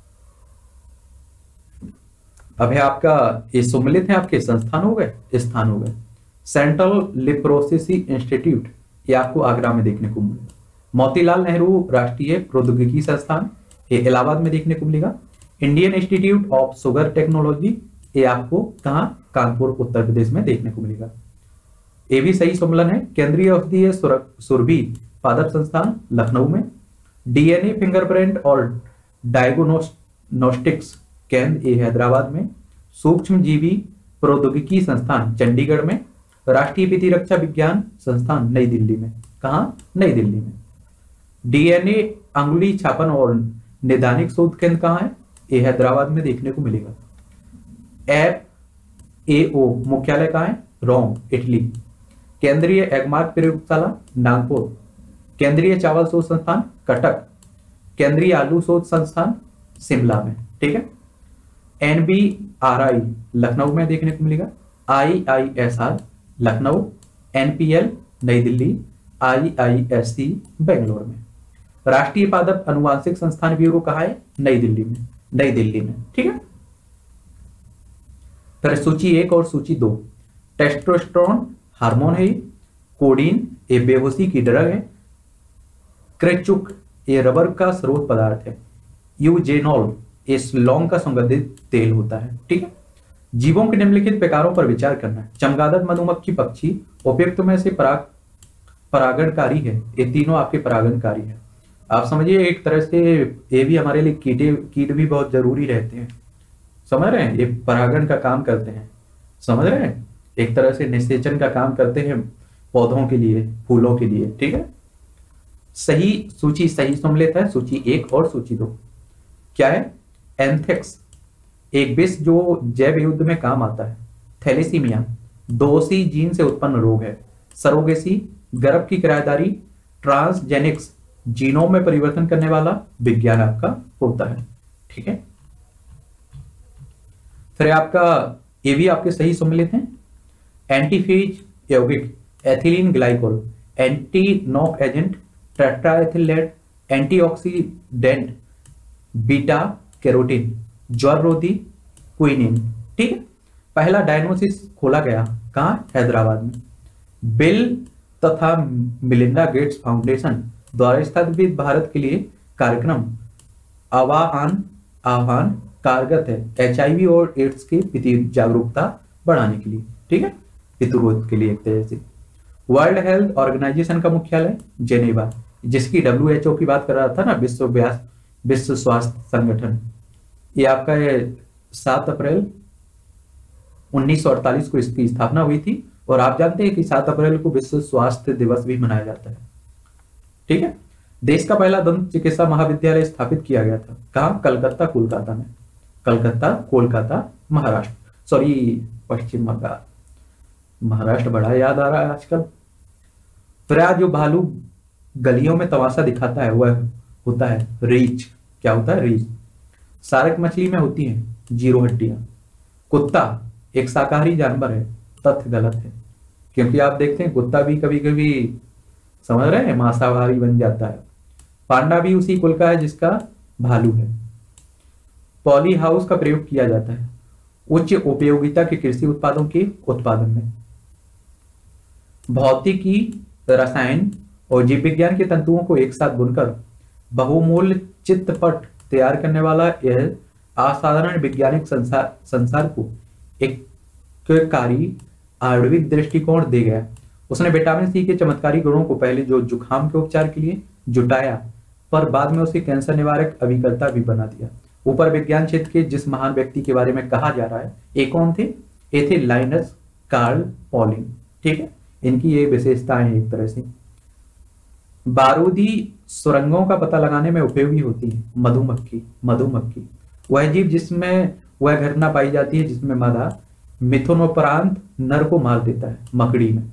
अब है आपका ये सम्मिलित है आपके संस्थान हो गए, स्थान हो गए। सेंट्रल लिप्रोसिसी इंस्टीट्यूट ये आपको आगरा में देखने को मिलेगा। मोतीलाल नेहरू राष्ट्रीय प्रौद्योगिकी संस्थान ये इलाहाबाद में देखने को मिलेगा। Indian Institute of Sugar Technology ये आपको कहाँ? कानपुर उत्तर प्रदेश में देखने को मिलेगा। ये भी सही सम्मेलन है। केंद्रीय औषधीय सुरभि पादप संस्थान लखनऊ में। डीएनए फिंगरप्रिंट और डायग्नोस्टिक्स केंद्र ये हैदराबाद में। सूक्ष्म जीवी प्रौद्योगिकी संस्थान चंडीगढ़ में। राष्ट्रीय प्रतिरक्षा विज्ञान संस्थान नई दिल्ली में। कहाँ? नई दिल्ली में। डीएनए अंगुली छापन और निदानिक शोध केंद्र कहाँ है? ये हैदराबाद में देखने को मिलेगा। एफ ए ओ मुख्यालय कहाँ है? Rome, Italy. केंद्रीय एगमार्क प्रयोगशाला नागपुर। केंद्रीय चावल शोध संस्थान कटक। केंद्रीय आलू शोध संस्थान शिमला में। ठीक है, एनबीआरआई लखनऊ में देखने को मिलेगा। आईआईएसआर लखनऊ। एनपीएल नई दिल्ली। आईआईएससी बेंगलोर में। राष्ट्रीय पादप अनुवांशिक संस्थान ब्यूरो कहाँ है? नई दिल्ली में, नई दिल्ली में। ठीक है, फिर सूची एक और सूची दो। टेस्टोस्टेरोन हार्मोन है। कोडीन ये बेहोशी की ड्रग है। क्रेचुक ये रबर का स्रोत पदार्थ है। यूजेनॉल ये लौंग का सुगंधित तेल होता है। ठीक है, जीवों के निम्नलिखित प्रकारों पर विचार करना है। चमगादड़, मधुमक्खी, पक्षी उपयुक्त में से पराग परागणकारी है। ये तीनों आपके परागणकारी है। आप समझिए एक तरह से ये भी हमारे लिए कीटे कीट भी बहुत जरूरी रहते हैं। समझ रहे हैं? ये परागण का काम करते हैं। समझ रहे हैं? एक तरह से निषेचन का काम करते हैं पौधों के लिए, फूलों के लिए। ठीक है, सही सूची सही सम्मिलित है सूची एक और सूची दो। क्या है? एंथ्रेक्स, एक विष जो जैव युद्ध में काम आता है। थैलेसीमिया, दोषी जीन से उत्पन्न रोग है। सरोगेसी, गर्भ की किराएदारी। ट्रांसजेनिक्स, जीनोम में परिवर्तन करने वाला विज्ञान आपका होता है। ठीक है, फिर आपका ये भी आपके सही सम्मिलित हैं। एंटीफेज यौगिक, ethylene glycol, anti knock agent, tetraethyl, antioxidant, beta carotene, ज्वर रोधी, क्विनिन। ठीक है, पहला डायग्नोसिस खोला गया कहाँ? हैदराबाद में। बिल तथा मिलिंडा गेट्स फाउंडेशन द्वारा स्थापित भारत के लिए कार्यक्रम आह्वान आह्वान कारगर है एचआईवी और एड्स के प्रति जागरूकता बढ़ाने के लिए। ठीक है, पितृरोध के लिए एक तरह से। वर्ल्ड हेल्थ ऑर्गेनाइजेशन का मुख्यालय जेनेवा, जिसकी डब्ल्यू एच ओ की बात कर रहा था ना, विश्व व्यास विश्व स्वास्थ्य संगठन, ये आपका सात अप्रैल उन्नीस सौ अड़तालीस को इसकी स्थापना हुई थी। और आप जानते हैं कि सात अप्रैल को विश्व स्वास्थ्य दिवस भी मनाया जाता है। ठीक है, देश का पहला दंत चिकित्सा महाविद्यालय स्थापित किया गया था कहाँ? कलकत्ता कोलकाता में। कलकत्ता कोलकाता महाराष्ट्र, सॉरी पश्चिम बंगाल, महाराष्ट्र बड़ा याद आ रहा है आजकल। फिर आज जो भालू गलियों में तमाशा दिखाता है वह होता है रीछ। क्या होता है? रीछ। सार्क मछली में होती है जीरो हड्डियां। कुत्ता एक शाकाहारी जानवर है, तथ्य गलत है, क्योंकि आप देखते हैं कुत्ता भी कभी कभी, समझ रहे हैं, मांसाहारी बन जाता है। पांडा भी उसी कुल का है जिसका भालू है। पॉली हाउस का प्रयोग किया जाता है उच्च उपयोगिता के कृषि उत्पादों के उत्पादन में। भौतिकी, रसायन और जीव विज्ञान के तंतुओं को एक साथ बुनकर बहुमूल्य चित्रपट तैयार करने वाला यह असाधारण वैज्ञानिक संसार संसार को एक कारी आणविक दृष्टिकोण दे गया। उसने विटामिन सी के चमत्कारी गुणों को पहले जो जुकाम के उपचार के लिए जुटाया, पर बाद में उसे कैंसर निवारक अभिकर्ता भी बना दिया। ऊपर विज्ञान क्षेत्र के जिस महान व्यक्ति के बारे में कहा जा रहा है, ये कौन थे? ये थे लाइनस कार्ल पॉलिंग। ठीक है, इनकी ये विशेषताएं एक तरह से। बारूदी सुरंगों का पता लगाने में उपयोगी होती है मधुमक्खी। मधुमक्खी वह जीव जिसमें वह घटना पाई जाती है जिसमें मादा मिथुनोपरांत नर को मार देता है। मकड़ी में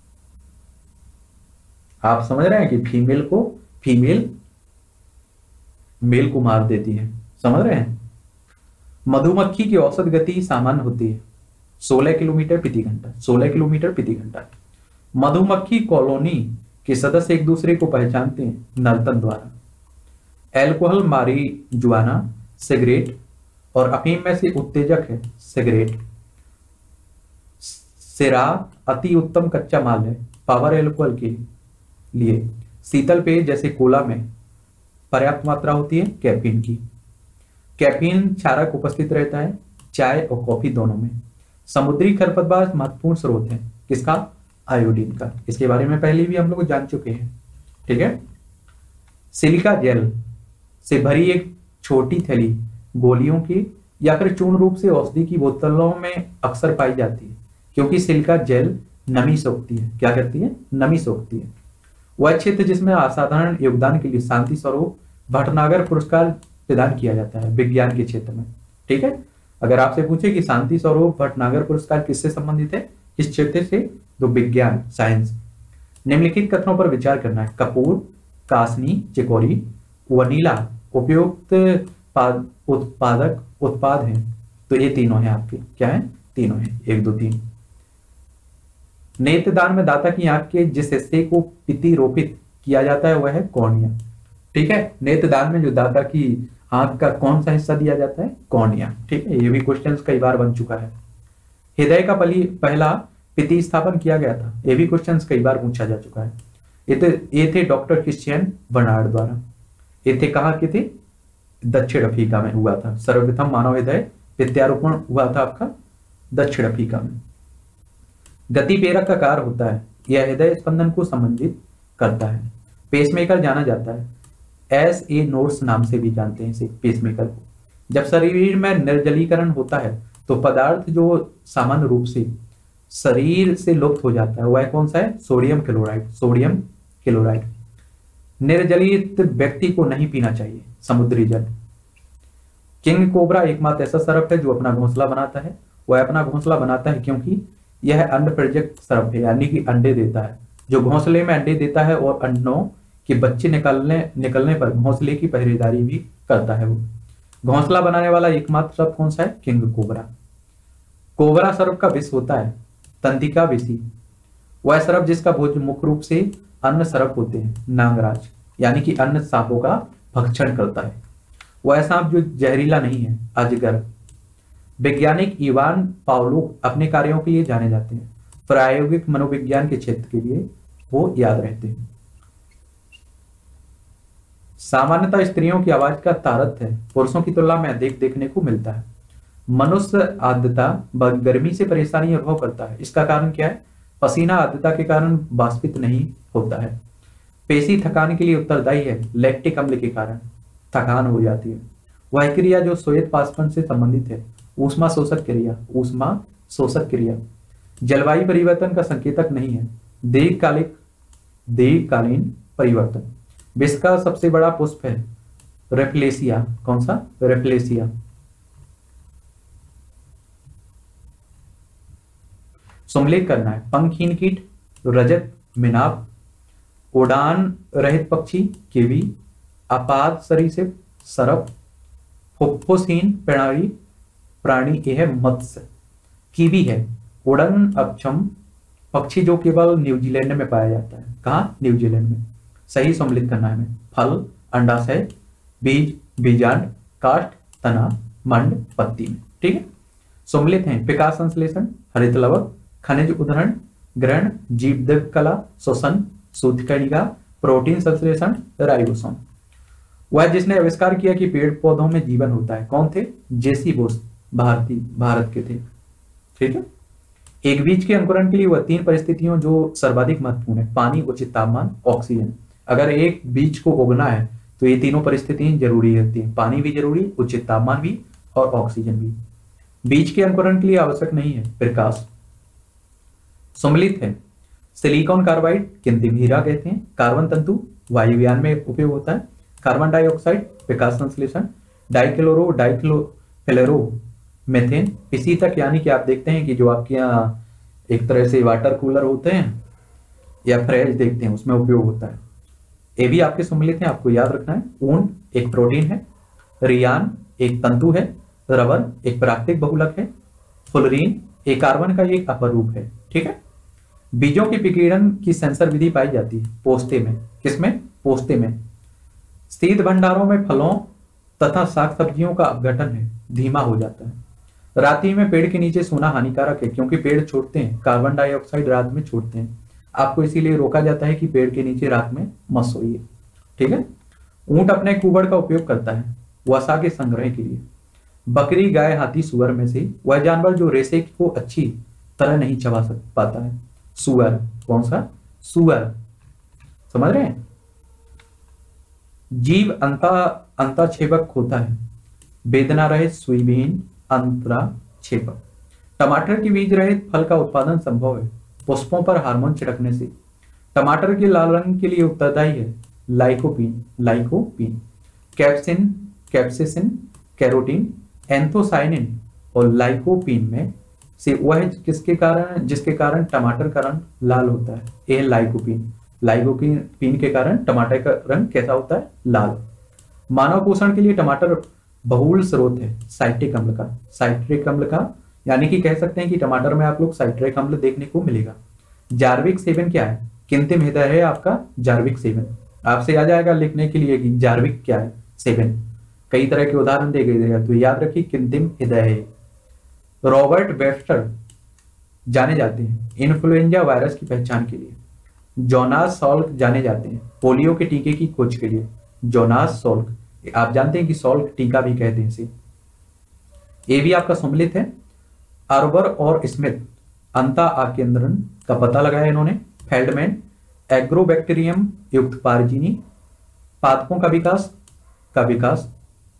आप समझ रहे हैं कि फीमेल को फीमेल मेल को मार देती है, समझ रहे हैं। मधुमक्खी की औसत गति सामान्य होती है सोलह किलोमीटर प्रति घंटा। सोलह किलोमीटर प्रति घंटा। मधुमक्खी कॉलोनी के सदस्य एक दूसरे को पहचानते हैं नर्तन द्वारा। एल्कोहल मारिजुआना, सिगरेट और अफीम में से उत्तेजक है सिगरेट। सिरा अति उत्तम कच्चा माल है पावर एल्कोहल के लिए। शीतल पेय जैसे कोला में पर्याप्त मात्रा होती है कैफीन की। कैफीन क्षारक उपस्थित रहता है चाय और कॉफी दोनों में। समुद्री खरपतवार महत्वपूर्ण स्रोत है किसका? आयोडीन का। इसके बारे में पहले भी हम लोग जान चुके हैं। ठीक है, सिलिका जेल से भरी एक छोटी थैली गोलियों की या फिर चूर्ण रूप से औषधि की बोतलों में अक्सर पाई जाती है, क्योंकि सिलिका जेल नमी सोखती है। क्या करती है? नमी सोखती है। वह क्षेत्र जिसमें असाधारण योगदान के लिए शांति स्वरूप भटनागर पुरस्कार प्रदान किया जाता है विज्ञान के क्षेत्र में। ठीक है, अगर आपसे पूछे कि शांति स्वरूप भटनागर पुरस्कार किससे संबंधित है, इस क्षेत्र से, तो विज्ञान साइंस। निम्नलिखित कथनों पर विचार करना है। कपूर, कासनी, चिकोरी, वनीला उपयुक्त उत्पादक उत्पाद हैं। तो ये तीनों हैं आपके, क्या है? तीनों हैं, एक दो तीन। नेत्रदान में दाता की आंख के जिस हिस्से को प्रतिरोपित किया जाता है वह है कॉर्निया। ठीक है, नेत्रदान में जो दाता की आंख का कौन सा हिस्सा दिया जाता है? कॉर्निया। ठीक है, ये भी क्वेश्चन कई बार बन चुका है। हृदय का पली पहला प्रतिस्थापन किया गया था, ये भी क्वेश्चन कई बार पूछा जा चुका है। ये तो ये थे डॉक्टर क्रिश्चियन बर्नार्ड द्वारा। ये थे कहाँ के थे? दक्षिण अफ्रीका में हुआ था। सर्वप्रथम मानव हृदय प्रत्यारोपण हुआ था आपका दक्षिण अफ्रीका में। गति प्रेरक का कार्य होता है, यह हृदय स्पंदन को संबंधित करता है। पेसमेकर जाना जाता है, एस ए नोड्स नाम से भी जानते हैं इसे, पेसमेकर को। जब शरीर में निर्जलीकरण होता है तो पदार्थ जो सामान्य रूप से शरीर से लुप्त हो जाता है वह कौन सा है? Sodium chloride. Sodium chloride. निर्जलित व्यक्ति को नहीं पीना चाहिए समुद्री जल। किंग कोबरा एकमात्र ऐसा सर्प है जो अपना घोंसला बनाता है। वह अपना घोंसला बनाता है क्योंकि यह अंड प्रोजेक्ट सर्प है, यानी कि अंडे देता है। जो घोंसले में अंडे देता है और अंडों के बच्चे निकलने निकलने पर घोंसले की पहरेदारी भी करता है। वो घोंसला बनाने वाला एकमात्र सर्प कौन सा है? King cobra. कोबरा सर्प का विष होता है तंत्रिका विषी। वह सर्प जिसका भोजन मुख्य रूप से अन्य सर्प होते हैं, नागराज, यानी कि अन्य सांपों का भक्षण करता है। वह सांप जो जहरीला नहीं है, अजगर। वैज्ञानिक इवान पावलोव अपने कार्यों के लिए जाने जाते हैं। प्रायोगिक मनोविज्ञान के क्षेत्र के लिए वो याद रहते हैं। सामान्यतः स्त्रियों की आवाज का तारतम्य पुरुषों की तुलना में अधिक देखने को मिलता है। मनुष्य आर्द्रता व गर्मी से परेशानी अनुभव करता है। इसका कारण क्या है? पसीना आर्द्रता के कारण वाष्पित नहीं होता है। पेशी थकान के लिए उत्तरदायी है। लैक्टिक अम्ल के कारण थकान हो जाती है। वह क्रिया जो श्वेत पाषाण से संबंधित है, ऊष्मा शोषक क्रिया। ऊष्मा शोषक क्रिया जलवायु परिवर्तन का संकेतक नहीं है, दीर्घकालिक दीर्घकालीन परिवर्तन। विश्व का सबसे बड़ा पुष्प है रेफ्लेसिया। कौन सा? रेफ्लेसिया। सम्मिलित करना है। पंखहीन कीट, रजत मिनाप, उड़ान रहित पक्षी, कीवी, अपाद सरीसृप, सरप, फुफ्फुसहीन प्राणी प्राणी यह है मत्स्य। कीवी है उड़न अक्षम पक्षी जो केवल न्यूजीलैंड में पाया जाता है। कहाँ? न्यूजीलैंड में। सही सम्मिलित करना है हमें। फल, अंडाशय, बीज, बीजांड, काष्ठ, तना, मंड, पत्ती में। ठीक है। सम्मिलित हैं विकास संश्लेषण, हरित लवक, खनिज उदाहरण, ग्रहण, जीव कला, श्वसन, सूत्रकणिका, प्रोटीन संश्लेषण, राइबोसोम। वह जिसने आविष्कार किया कि पेड़ पौधों में जीवन होता है, कौन थे? जेसी बोस, भारतीय भारत के थे। ठीक है। एक बीज के अंकुरण के लिए वह तीन परिस्थितियों जो सर्वाधिक महत्वपूर्ण है, पानी, उचित तापमान, ऑक्सीजन। अगर एक बीज को उगना है तो ये तीनों परिस्थितियां जरूरी होती हैं, पानी भी जरूरी, उचित तापमान भी और ऑक्सीजन भी। बीज के अंकुरण के लिए आवश्यक नहीं है प्रकाश। सम्मिलित है सिलिकॉन कार्बाइड, किंतिम हीरा कहते हैं। कार्बन तंतु वायुयान में उपयोग होता है। कार्बन डाइऑक्साइड विकास संश्लेषण, डाइक्लोरो डाइक्लोफ्लोरो मेथेन। इसी तक, यानी कि आप देखते हैं कि जो आपके यहाँ एक तरह से वाटर कूलर होते हैं या फ्रिज देखते हैं, उसमें उपयोग होता है। ये भी आपके सम्मिलित हैं, आपको याद रखना है। ऊन एक प्रोटीन है, रियान एक तंतु है, रबर एक प्राकृतिक बहुलक है, फुलरीन एक कार्बन का एक अपर रूप है। ठीक है। बीजों के विकिरण की सेंसर विधि पाई जाती है पोस्ते में। किसमें? पोस्ते में। शीत भंडारों में फलों तथा साग सब्जियों का अपघटन है, धीमा हो जाता है। रात्रि में पेड़ के नीचे सोना हानिकारक है क्योंकि पेड़ छोड़ते हैं कार्बन डाइऑक्साइड, रात में छोड़ते हैं। आपको इसीलिए रोका जाता है कि पेड़ के नीचे रात में मत सोइए। ठीक है। ऊंट अपने कुबड़ का उपयोग करता है वसा के संग्रह के लिए। बकरी, गाय, हाथी, सुअर में से वह जानवर जो रेशे को अच्छी तरह नहीं चबा सक पाता है, सुअर। कौन सा? सुअर। समझ रहे हैं? जीव अंता अंताक्षेपक होता है, वेदना रहित सुईविहीन अंतराक्षेपक। टमाटर के बीज रहित फल का उत्पादन संभव है पुष्पों पर हार्मोन छिड़कने से। टमाटर के लाल रंग के लिए उत्तरदायी है lycopene lycopene capsin capsaicin, carotene, anthocyanin और लाइकोपीन में से वह किसके कारण जिसके कारण टमाटर का रंग लाल होता है, यह लाइकोपीन। लाइकोपीन के कारण टमाटर का रंग कैसा होता है? लाल। मानव पोषण के लिए टमाटर बहुल स्रोत है साइट्रिक अम्ल का साइट्रिक अम्ल का यानी कि कह सकते हैं कि टमाटर में आप लोग साइट्रिक अम्ल देखने को मिलेगा। जार्विक सेवन क्या है? किंतिम हृदय है आपका जार्विक सेवन। आपसे आ जाएगा लिखने के लिए कि जार्विक क्या है, सेवन। कई तरह के उदाहरण दे गए तो याद रखिए किंतिम हृदय है। रॉबर्ट वेब्स्टर जाने जाते हैं इन्फ्लुएंजा वायरस की पहचान के लिए। जोनास सॉल्क जाने जाते हैं पोलियो के टीके की खोज के लिए। जोनास सॉल्क, आप जानते हैं कि सॉल्क टीका भी कहते हैं इसे। ये भी आपका सम्मिलित है। अर्बर और स्मिथ अंता आकेंद्रन का पता लगाया इन्होंने। फेल्डमैन एग्रोबैक्टीरियम युक्त पारजीनी, पादपों का विकास का विकास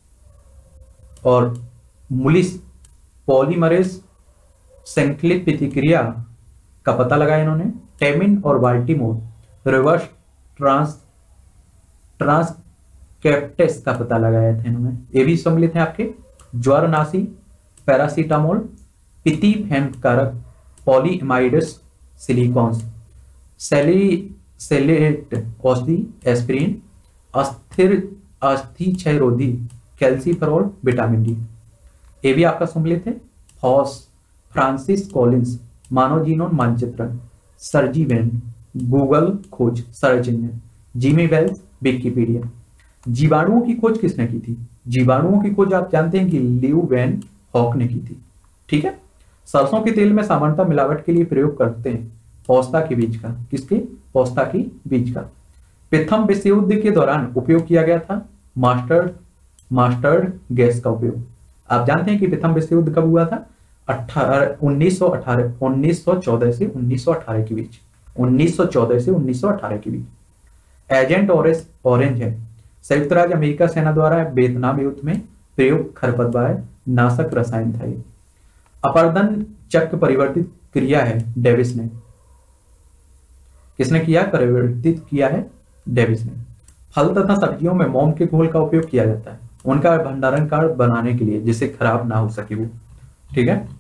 और मुलिस पॉलीमरेज श्रृंखलित प्रतिक्रिया का पता लगाया इन्होंने। टेमिन और बाल्टीमोर रिवर्स ट्रांस ट्रांसक्रिप्टेस का पता लगाया था इन्होंने। ये भी सम्मिलित है आपके ज्वरनाशी, पैरासीटामोल, पित्ती फेमकारक, पॉलीइमाइडस, सिलिकॉन्स, सैलिसिलेट औषधि, एस्पिरिन, अस्थिर अस्थि क्षय रोधी, कैल्सीफेरॉल, विटामिन डी। ये भी आपका सम्मिलित है। हॉस, फ्रांसिस कॉलिंस, मानव जीनोम मानचित्रण, सर्जीवेन, गूगल खोज search engine, Jimmy Wales, Wikipedia. जीवाणुओं की खोज किसने की थी? जीवाणुओं की खोज आप जानते हैं कि लियू वैन हॉक ने की थी। ठीक है। सरसों के तेल में सामान्यतः मिलावट के लिए प्रयोग करते हैं पोस्ता के बीज का। किसके? पोस्ता की बीज का। प्रथम विश्व युद्ध के दौरान उपयोग किया गया था मास्टर्ड मास्टर्ड गैस का उपयोग। आप जानते हैं कि प्रथम विश्व युद्ध कब हुआ था? अठारह उन्नीस सौ अठारह उन्नीस सौ चौदह से उन्नीस सौ अठारह के बीच। उन्नीस सौ चौदह से उन्नीस सौ अठारह के बीच। एजेंट ऑरेंज ऑरेंज है संयुक्त राज्य अमेरिका सेना द्वारा वियतनाम युद्ध में प्रयुक्त खरपतवार नाशक रसायन था। ये अपर्दन चक्र परिवर्तित क्रिया है डेविस ने। किसने किया? परिवर्तित किया है डेविस ने। फल तथा सब्जियों में मोम के घोल का उपयोग किया जाता है उनका भंडारण कार्ड बनाने के लिए, जिससे खराब ना हो सके वो। ठीक है।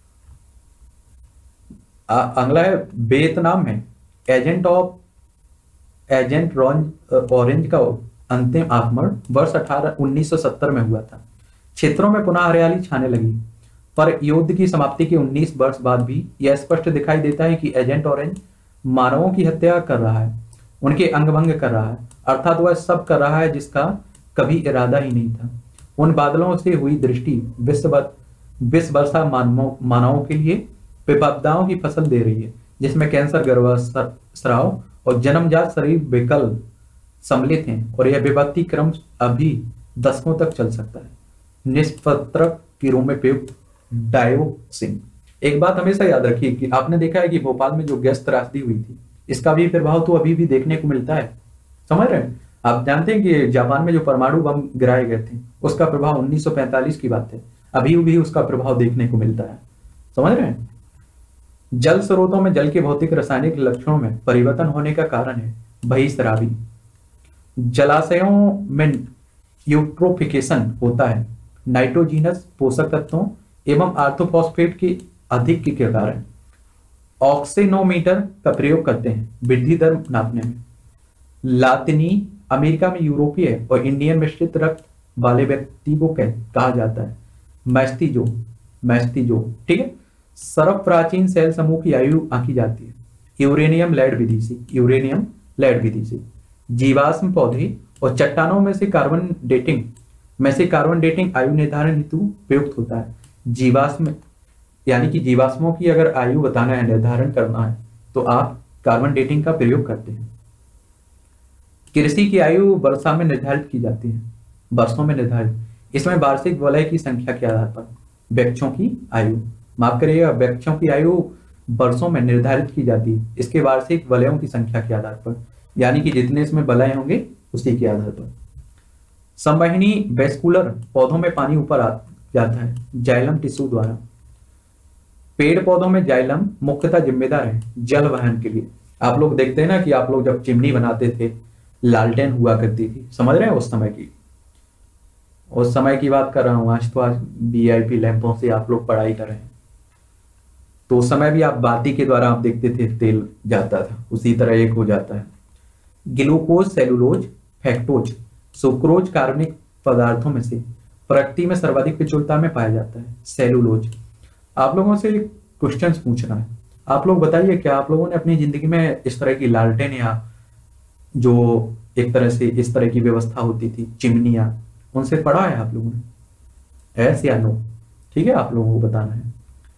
अगला है वियतनाम में एजेंट ऑफ एजेंट ऑरेंज का अंतिम आक्रमण वर्ष अठारह उन्नीस सौ सत्तर में हुआ था। क्षेत्रों में पुनः हरियाली छाने लगी, पर युद्ध की समाप्ति के उन्नीस वर्ष बाद भी यह स्पष्ट दिखाई देता है कि एजेंट ऑरेंज मानवों की हत्या कर रहा है, उनके अंगभंग कर रहा है, अर्थात वह सब कर रहा है जिसका कभी इरादा ही नहीं था। उन बादलों से हुई दृष्टि विश्व विश्व वर्षा मानवों मानवों के लिए विपदाओं की फसल दे रही है, जिसमें कैंसर, गर्भस्राव और जन्मजात शरीर विकल्प सम्मिलित हैं, और यह विपत्ति क्रम अभी दशकों तक चल सकता है। निष्पत्रक के रूप में प्रयुक्त डायोक्सिन। एक बात हमेशा याद रखिए कि आपने देखा है कि भोपाल में जो गैस त्रासदी हुई थी, इसका भी प्रभाव तो अभी भी देखने को मिलता है। समझ रहे हैं? आप जानते हैं कि जापान में जो परमाणु बम गिराए गए थे, उसका प्रभाव उन्नीस सौ पैंतालीस की बात है, अभी भी उसका प्रभाव देखने को मिलता है। समझ रहे हैं? जल स्रोतों में जल के भौतिक रासायनिक लक्षणों में परिवर्तन होने का कारण है बहिस्रावी। जलाशयों में यूट्रोफिकेशन होता है नाइट्रोजीनस पोषक तत्वों एवं आर्थोफॉस्फेट के अधिक के कारण। ऑक्सीनोमीटर का प्रयोग करते हैं वृद्धि दर नापने में। लातिनी अमेरिका में यूरोपीय और इंडियन मिश्रित रक्त वाले व्यक्ति को कहा जाता है मैस्तीजो मैस्तीजो। ठीक है। सर्व प्राचीन सेल समूह की आयु आंकी जाती है यूरेनियम लेड विधि से यूरेनियम लेड विधि से। जीवाश्म पौधे और चट्टानों में से कार्बन डेटिंग में से कार्बन डेटिंग आयु निर्धारण हेतु प्रयुक्त होता है। जीवाश्म यानी कि जीवाश्मों की अगर आयु बताना है, निर्धारण करना है, तो आप कार्बन डेटिंग का प्रयोग करते हैं। कृषि की आयु वर्षा में निर्धारित की जाती है वर्षों में निर्धारित। इसमें वार्षिक वलय की संख्या के आधार पर वृक्षों की आयु, माफ करिएगा, वृक्षों की आयु वर्षों में निर्धारित की जाती है इसके वार्षिक वलयों की संख्या के आधार पर, यानी कि जितने इसमें वलय होंगे उसी के आधार पर। संवहनी वेस्कुलर पौधों में पानी ऊपर आ जाता है जाइलम टिश्यू द्वारा। पेड़ पौधों में जाइलम मुख्यतः जिम्मेदार है जल वहन के लिए। आप लोग देखते हैं ना कि आप लोग जब चिमनी बनाते थे, लालटेन हुआ करती थी, समझ रहे हैं? उस समय की उस समय की बात कर रहा हूं। आज तो आज वीआईपी लैंपों से आप लोग पढ़ाई कर रहे हैं, तो उस समय भी आप बाती के द्वारा आप देखते थे तेल जाता था, उसी तरह एक हो जाता है। ग्लूकोज, सेलुलोज, फैक्टोज, सुक्रोज कार्बनिक पदार्थों में से प्रकृति में सर्वाधिक विचुलता में पाया जाता है सेलुलोज। आप लोगों से एक क्वेश्चन पूछना है, आप लोग बताइए क्या आप लोगों ने अपनी जिंदगी में इस तरह की लालटेन या जो एक तरह से इस तरह की व्यवस्था होती थी चिमनियां, उनसे पढ़ा है आप लोगों ने? ऐसे या नो? ठीक है, आप लोगों को बताना है,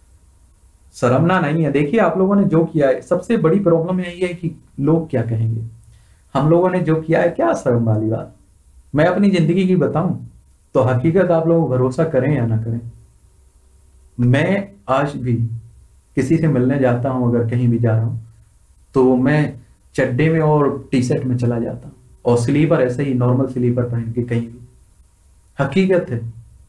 शर्मना नहीं है। देखिए आप लोगों ने जो किया है, सबसे बड़ी प्रॉब्लम यही है कि लोग क्या कहेंगे। हम लोगों ने जो किया है, क्या शर्म वाली बात। मैं अपनी जिंदगी की बताऊं तो हकीकत आप लोग भरोसा करें या ना करें, मैं आज भी किसी से मिलने जाता हूं, अगर कहीं भी जा रहा हूं तो मैं चड्डे में और टी शर्ट में चला जाता हूं, और स्लीपर ऐसे ही नॉर्मल स्लीपर पहन के कहीं भी। हकीकत है,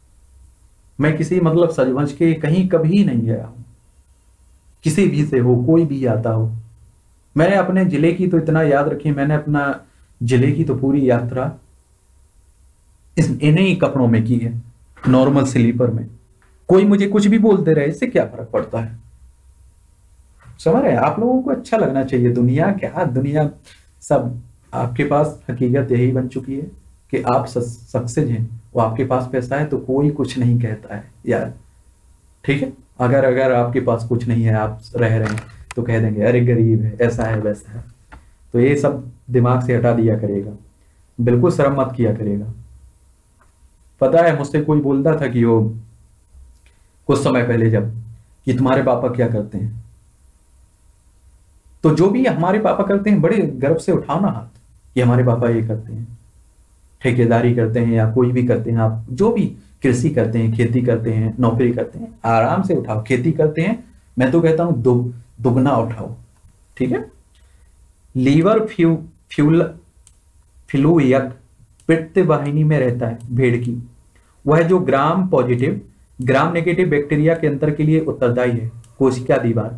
मैं किसी मतलब सजवंज के कहीं कभी नहीं गया हूं, किसी भी से हो, कोई भी आता हो। मैंने अपने जिले की तो इतना याद रखी, मैंने अपना जिले की तो पूरी यात्रा इस इन्हीं कपड़ों में की है। नॉर्मल स्लीपर में। कोई मुझे कुछ भी बोलते रहे, इससे क्या फर्क पड़ता है? समझ रहे हैं? आप लोगों को अच्छा लगना चाहिए। दुनिया क्या, दुनिया सब आपके पास हकीकत यही बन चुकी है कि आप सक्सेस हैं, वो आपके पास पैसा है तो कोई कुछ नहीं कहता है यार, ठीक है। अगर अगर आपके पास कुछ नहीं है, आप रह रहे हैं, तो कह देंगे अरे गरीब है, ऐसा है वैसा है। तो ये सब दिमाग से हटा दिया करेगा, बिल्कुल शर्म मत किया करेगा। पता है मुझसे कोई बोलता था कि वो कुछ समय पहले जब, कि तुम्हारे पापा क्या करते हैं, तो जो भी हमारे पापा करते हैं बड़े गर्व से उठाओ ना हाथ कि हमारे पापा ये करते हैं, ठेकेदारी करते हैं या कोई भी करते हैं, आप जो भी कृषि करते हैं, खेती करते हैं, नौकरी करते हैं, आराम से उठाओ। खेती करते हैं, मैं तो कहता हूं दो दुगना उठाओ, ठीक है। लीवर फ्यू फ्यूल फ्लूयक पित्त वाहिनी में रहता है भेड़ की, वह जो Gram positive Gram negative bacteria के अंतर के लिए उत्तरदायी है। कोशिका दीवार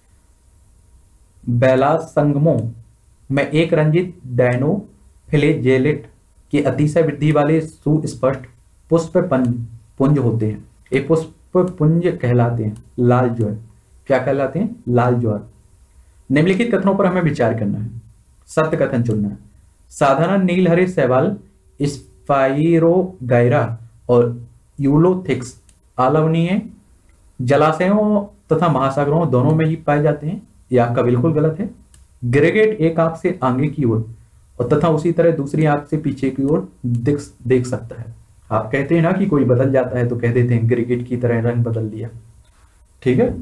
बेलासंगमों में एक रंजित डायनोफ्लैजेलेट के अतिशय वृद्धि वाले सुस्पष्ट पुष्प पुंज होते हैं। ये पुष्प पुंज कहलाते हैं लाल ज्वार। क्या कहलाते हैं? लाल ज्वार। निम्नलिखित कथनों पर हमें विचार करना है, सत्य कथन चुनना है। साधारण नील हरे शैवाल स्पाइरोगाइरा और यूलोथिक्स अलवनीय जलाशयों तथा महासागरों दोनों में ही पाए जाते हैं। यह आपका बिल्कुल गलत है। गिरगिट एक आंख से आगे की ओर और तथा उसी तरह दूसरी आंख से पीछे की ओर देख देख सकता है। आप कहते हैं ना कि कोई बदल जाता है तो कह देते हैं गिरगिट की तरह रंग बदल लिया, ठीक है।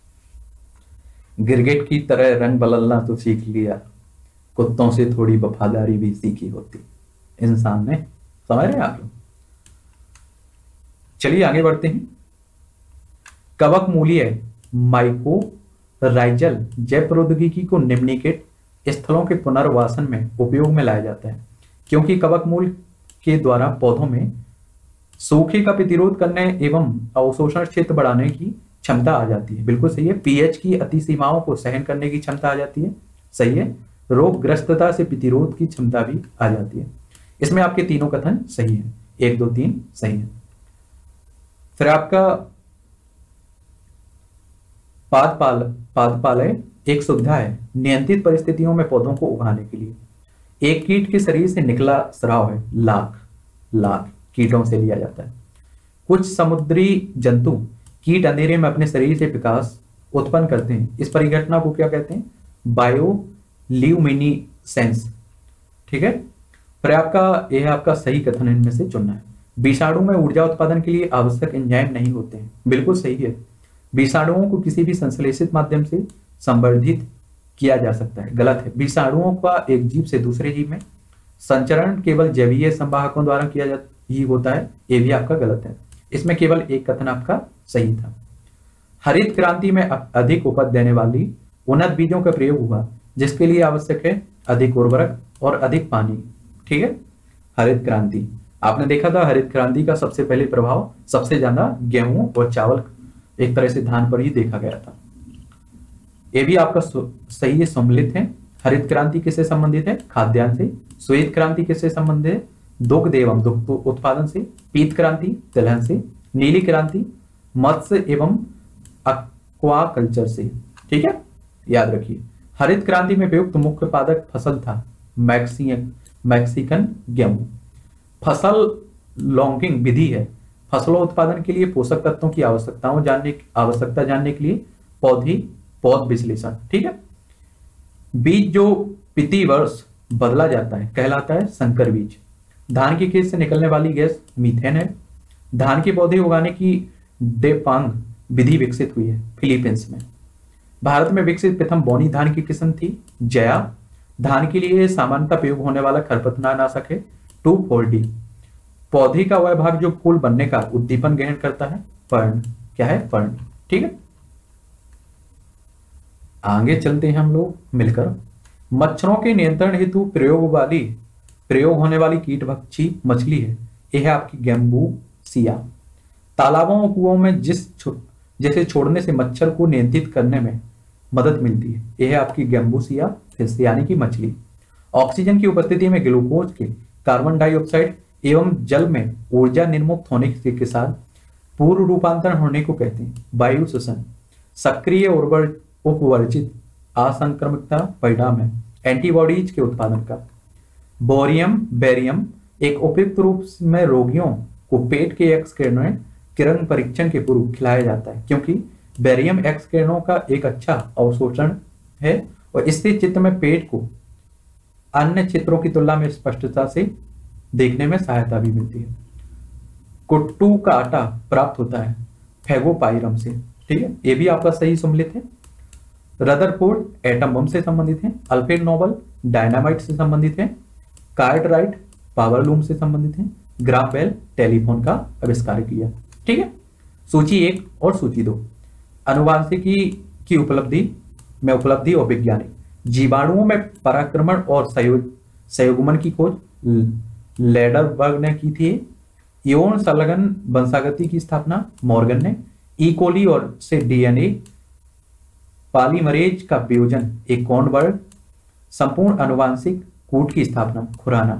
गिरगिट की तरह रंग बदलना तो सीख लिया, कुत्तों से थोड़ी वफादारी भी सीखी होती इंसान ने। समझ रहे हैं आप लोग? चलिए आगे बढ़ते हैं। कवक मूलीय माइकोराइजल जैव प्रौद्योगिकी को निम्नलिखित स्थलों के पुनर्वासन में उपयोग में लाया जाता है, क्योंकि कवक मूल के द्वारा पौधों में सूखे का प्रतिरोध करने एवं अवशोषण क्षेत्र बढ़ाने की क्षमता आ जाती है। बिल्कुल सही है। पीएच की अति सीमाओं को सहन करने की क्षमता आ जाती है। सही है। रोगग्रस्तता से प्रतिरोध की क्षमता भी आ जाती है। इसमें आपके तीनों कथन सही है, एक दो तीन सही है। फिर आपका पादपाल पादपालय एक सुविधा है नियंत्रित परिस्थितियों में पौधों को उगाने के लिए। एक कीट के शरीर से निकला स्राव है लाख लाख कीटों से लिया जाता है। कुछ समुद्री जंतु कीट अंधेरे में अपने शरीर से विकास उत्पन्न करते हैं। इस परिघटना को क्या कहते हैं? बायोल्यूमिनेसेंस, ठीक है। फिर आपका यह आपका सही कथन इनमें से चुनना है। विषाणु में ऊर्जा उत्पादन के लिए आवश्यक एंजाइम नहीं होते हैं। बिल्कुल सही है। विषाणुओं को किसी भी संश्लेषित माध्यम से संवर्धित किया जा सकता है। गलत है। विषाणुओं का एक जीव से दूसरे जीव में संचरण केवल जैवीय संवाहकों द्वारा किया जा ही होता है। ये भी आपका गलत है। इसमें केवल एक कथन आपका सही था। हरित क्रांति में अधिक उपज देने वाली उन्नत बीजों का प्रयोग हुआ, जिसके लिए आवश्यक है अधिक उर्वरक और अधिक पानी, ठीक है। हरित क्रांति आपने देखा था, हरित क्रांति का सबसे पहले प्रभाव सबसे ज्यादा गेहूं और चावल, एक तरह से धान पर ही देखा गया था। यह भी आपका सही है, सम्मिलित है। हरित क्रांति किससे संबंधित है? खाद्यान्न से। श्वेत क्रांति किससे संबंधित है? दुग्ध एवं दुग्ध उत्पादन से। पीत क्रांति तिलहन से। नीली क्रांति मत्स्य एवं एक्वाकल्चर से, ठीक है, याद रखिए। हरित क्रांति में प्रयुक्त मुख्य उत्पादक फसल था मैक्सिकन मैक्सिकन गेहूं। फसल लॉन्गिंग विधि है फसलों उत्पादन के लिए पोषक तत्वों की आवश्यकताओं जानने आवश्यकता जानने के लिए पौधी पौध विश्लेषण, ठीक है। बीज जो प्रति वर्ष बदला जाता है कहलाता है संकर बीज। धान की खेत से निकलने वाली गैस मीथेन है। धान के पौधे उगाने की डेपांग विधि विकसित हुई है फिलीपींस में। भारत में विकसित प्रथम बोनी धान की किस्म थी जया। धान के लिए सामान्यतः प्रयोग होने वाला खरपतवारनाशक है टू फोर डी। पौधे का वह भाग जो फूल बनने का उद्दीपन ग्रहण करता है पर्ण, क्या है? पर्ण, ठीक है। आगे चलते हैं हम लोग मिलकर। मच्छरों के नियंत्रण हेतु प्रयोग वाली प्रयोग होने वाली कीटभक्षी मछली है, यह है आपकी गैम्बूसिया। तालाबों और कुओं में जिस छो, जैसे छोड़ने से मच्छर को नियंत्रित करने में मदद मिलती है, यह है आपकी गैम्बूसिया फिश यानी कि मछली। ऑक्सीजन की उपस्थिति में ग्लूकोज के कार्बन डाइऑक्साइड एवं जल में ऊर्जा निर्मुक्त होने के साथ पूर्व रूपांतरण होने को कहते हैं। वायु श्वसन सक्रिय और उपवर्जित असंक्रमिकता परिणाम है एंटीबॉडीज के उत्पादन का। बोरियम बेरियम एक उपयुक्त रूप में रोगियों को पेट के एक्स किरणों किरण परीक्षण के पूर्व खिलाया जाता है, क्योंकि बेरियम एक्स किरणों का एक अच्छा अवशोषण है और इससे चित्र में पेट को अन्य चित्रों की तुलना में स्पष्टता से देखने में सहायता भी मिलती है। कुट्टू का आटा प्राप्त होता है फैगोपाइरम से, ठीक है, ये भी आपका सही सम्मिलित है। रदरफोर्ड एटम बम से संबंधित है। अल्फ्रेड नोबल डायनामाइट से संबंधित है। कार्टराइट पावर लूम से संबंधित है। ग्राफ बेल टेलीफोन का आविष्कार किया, ठीक है। सूची एक और सूची दो, अनुवांशिकी की उपलब्धि में उपलब्धि और वैज्ञानिक जीवाणुओं में पराक्रमण और संयोग संयुग्मन की खोज लेडरबर्ग ने की थी। यौन संलग्न वंशागति की स्थापना मॉर्गन ने। ई कोली और से डीएनए पॉलीमरेज का वियोजन एक कॉर्नबर्ग। संपूर्ण अनुवांशिक कूट की स्थापना खुराना।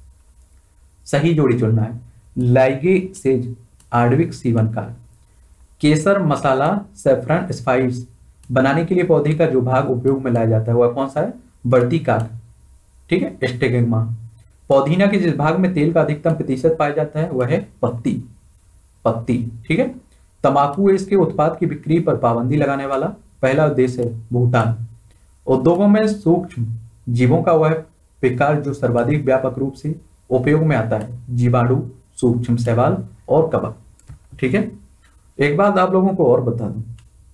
सही जोड़ी चुनना है। लाइगेसेज आण्विक सीवनकार। केसर मसाला सैफरन स्पाइस बनाने के लिए पौधे का जो भाग उपयोग में लाया जाता है वह कौन सा है? बढ़ती काक, ठीक है, स्टेगमा। पौधीना के जिस भाग में तेल का अधिकतम प्रतिशत पाया जाता है वह है पत्ती, पत्ती, ठीक है। तंबाकू इसके उत्पाद की बिक्री पर पाबंदी लगाने वाला पहला देश है भूटान। उद्योगों में सूक्ष्म जीवों का वह प्रकार जो सर्वाधिक व्यापक रूप से उपयोग में आता है जीवाणु, सूक्ष्म शैवाल और कवक, ठीक है। एक बात आप लोगों को और बता दूं,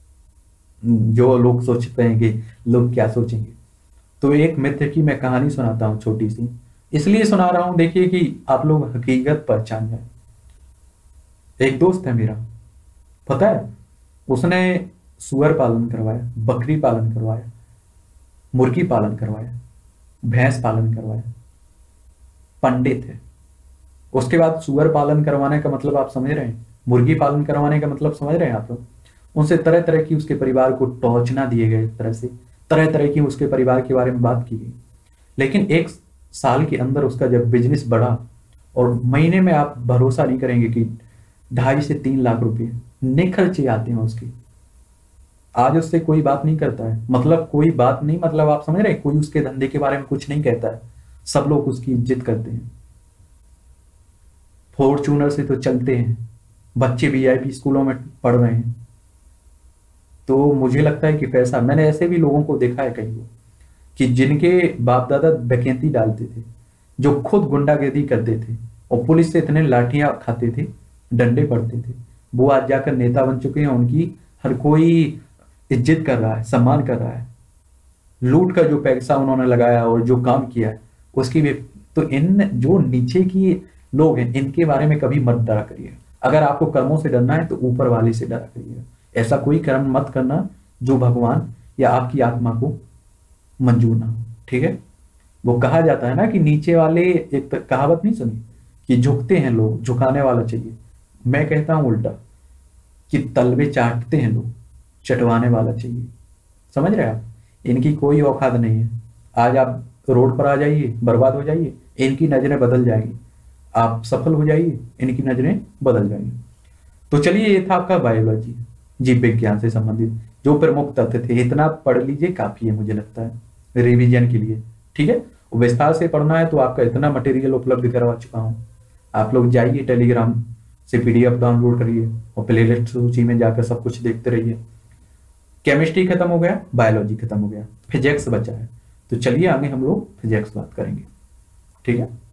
जो लोग सोचते हैं कि लोग क्या सोचेंगे, तो एक मित्र की मैं कहानी सुनाता हूं छोटी सी, इसलिए सुना रहा हूं देखिए कि आप लोग हकीकत पहचान जाए। एक दोस्त है मेरा, पता है, उसने सुअर पालन करवाया, बकरी पालन करवाया, मुर्गी पालन करवाया, भैंस पालन करवाया, पंडित है। उसके बाद सुअर पालन करवाने का मतलब आप समझ रहे हैं, मुर्गी पालन करवाने का मतलब समझ रहे हैं आप लोग। उनसे तरह तरह की उसके परिवार को टॉर्चना दिए गए, तरह से तरह तरह की उसके परिवार के बारे में बात की गई। लेकिन एक साल के अंदर उसका जब बिजनेस बढ़ा और महीने में आप भरोसा नहीं करेंगे कि ढाई से तीन लाख रुपए निखर्चे आते हैं उसके। आज उससे कोई बात नहीं करता है, मतलब कोई बात नहीं, मतलब आप समझ रहे हैं, कोई उसके धंधे के बारे में कुछ नहीं कहता है, सब लोग उसकी इज्जत करते हैं। फॉर्च्यूनर से तो चलते हैं, बच्चे वीआईपी स्कूलों में पढ़ रहे हैं। तो मुझे लगता है कि पैसा, मैंने ऐसे भी लोगों को देखा है कई को कि जिनके बाप दादा डकैती डालते थे, जो खुद गुंडागर्दी करते थे और पुलिस से इतने लाठियां खाते थे, डंडे पड़ते थे, वो आज जाकर नेता बन चुके हैं। उनकी हर कोई इज्जत कर रहा है, सम्मान कर रहा है। लूट का जो पैसा उन्होंने लगाया और जो काम किया है उसकी भी। तो इन जो नीचे की लोग हैं इनके बारे में कभी मत डरा करिए। अगर आपको कर्मों से डरना है तो ऊपर वाले से डरा करिए। ऐसा कोई कर्म मत करना जो भगवान या आपकी आत्मा को मंजूर ना हो, ठीक है। वो कहा जाता है ना कि नीचे वाले, एक तो कहावत नहीं सुनी कि झुकते हैं लोग, झुकाने वाला चाहिए। मैं कहता हूं उल्टा कि तलवे चाटते हैं लोग, चटवाने वाला चाहिए। समझ रहे आप, इनकी कोई औकात नहीं है। आज आप रोड पर आ जाइए, बर्बाद हो जाइए, इनकी नजरें बदल जाएंगी। आप सफल हो जाइए, इनकी नजरें बदल जाएंगी। तो चलिए, ये था आपका बायोलॉजी, जीव विज्ञान से संबंधित जो प्रमुख तथ्य थे। इतना पढ़ लीजिए, काफी है मुझे लगता है रिवीजन के लिए, ठीक है। विस्तार से पढ़ना है तो आपका इतना मटेरियल उपलब्ध करवा चुका हूं। आप लोग जाइए टेलीग्राम से पीडीएफ डाउनलोड करिए और प्लेलिस्ट सूची में जाकर सब कुछ देखते रहिए। केमिस्ट्री खत्म हो गया, बायोलॉजी खत्म हो गया, फिजिक्स बचा है। तो चलिए आगे हम लोग फिजिक्स बात करेंगे, ठीक है।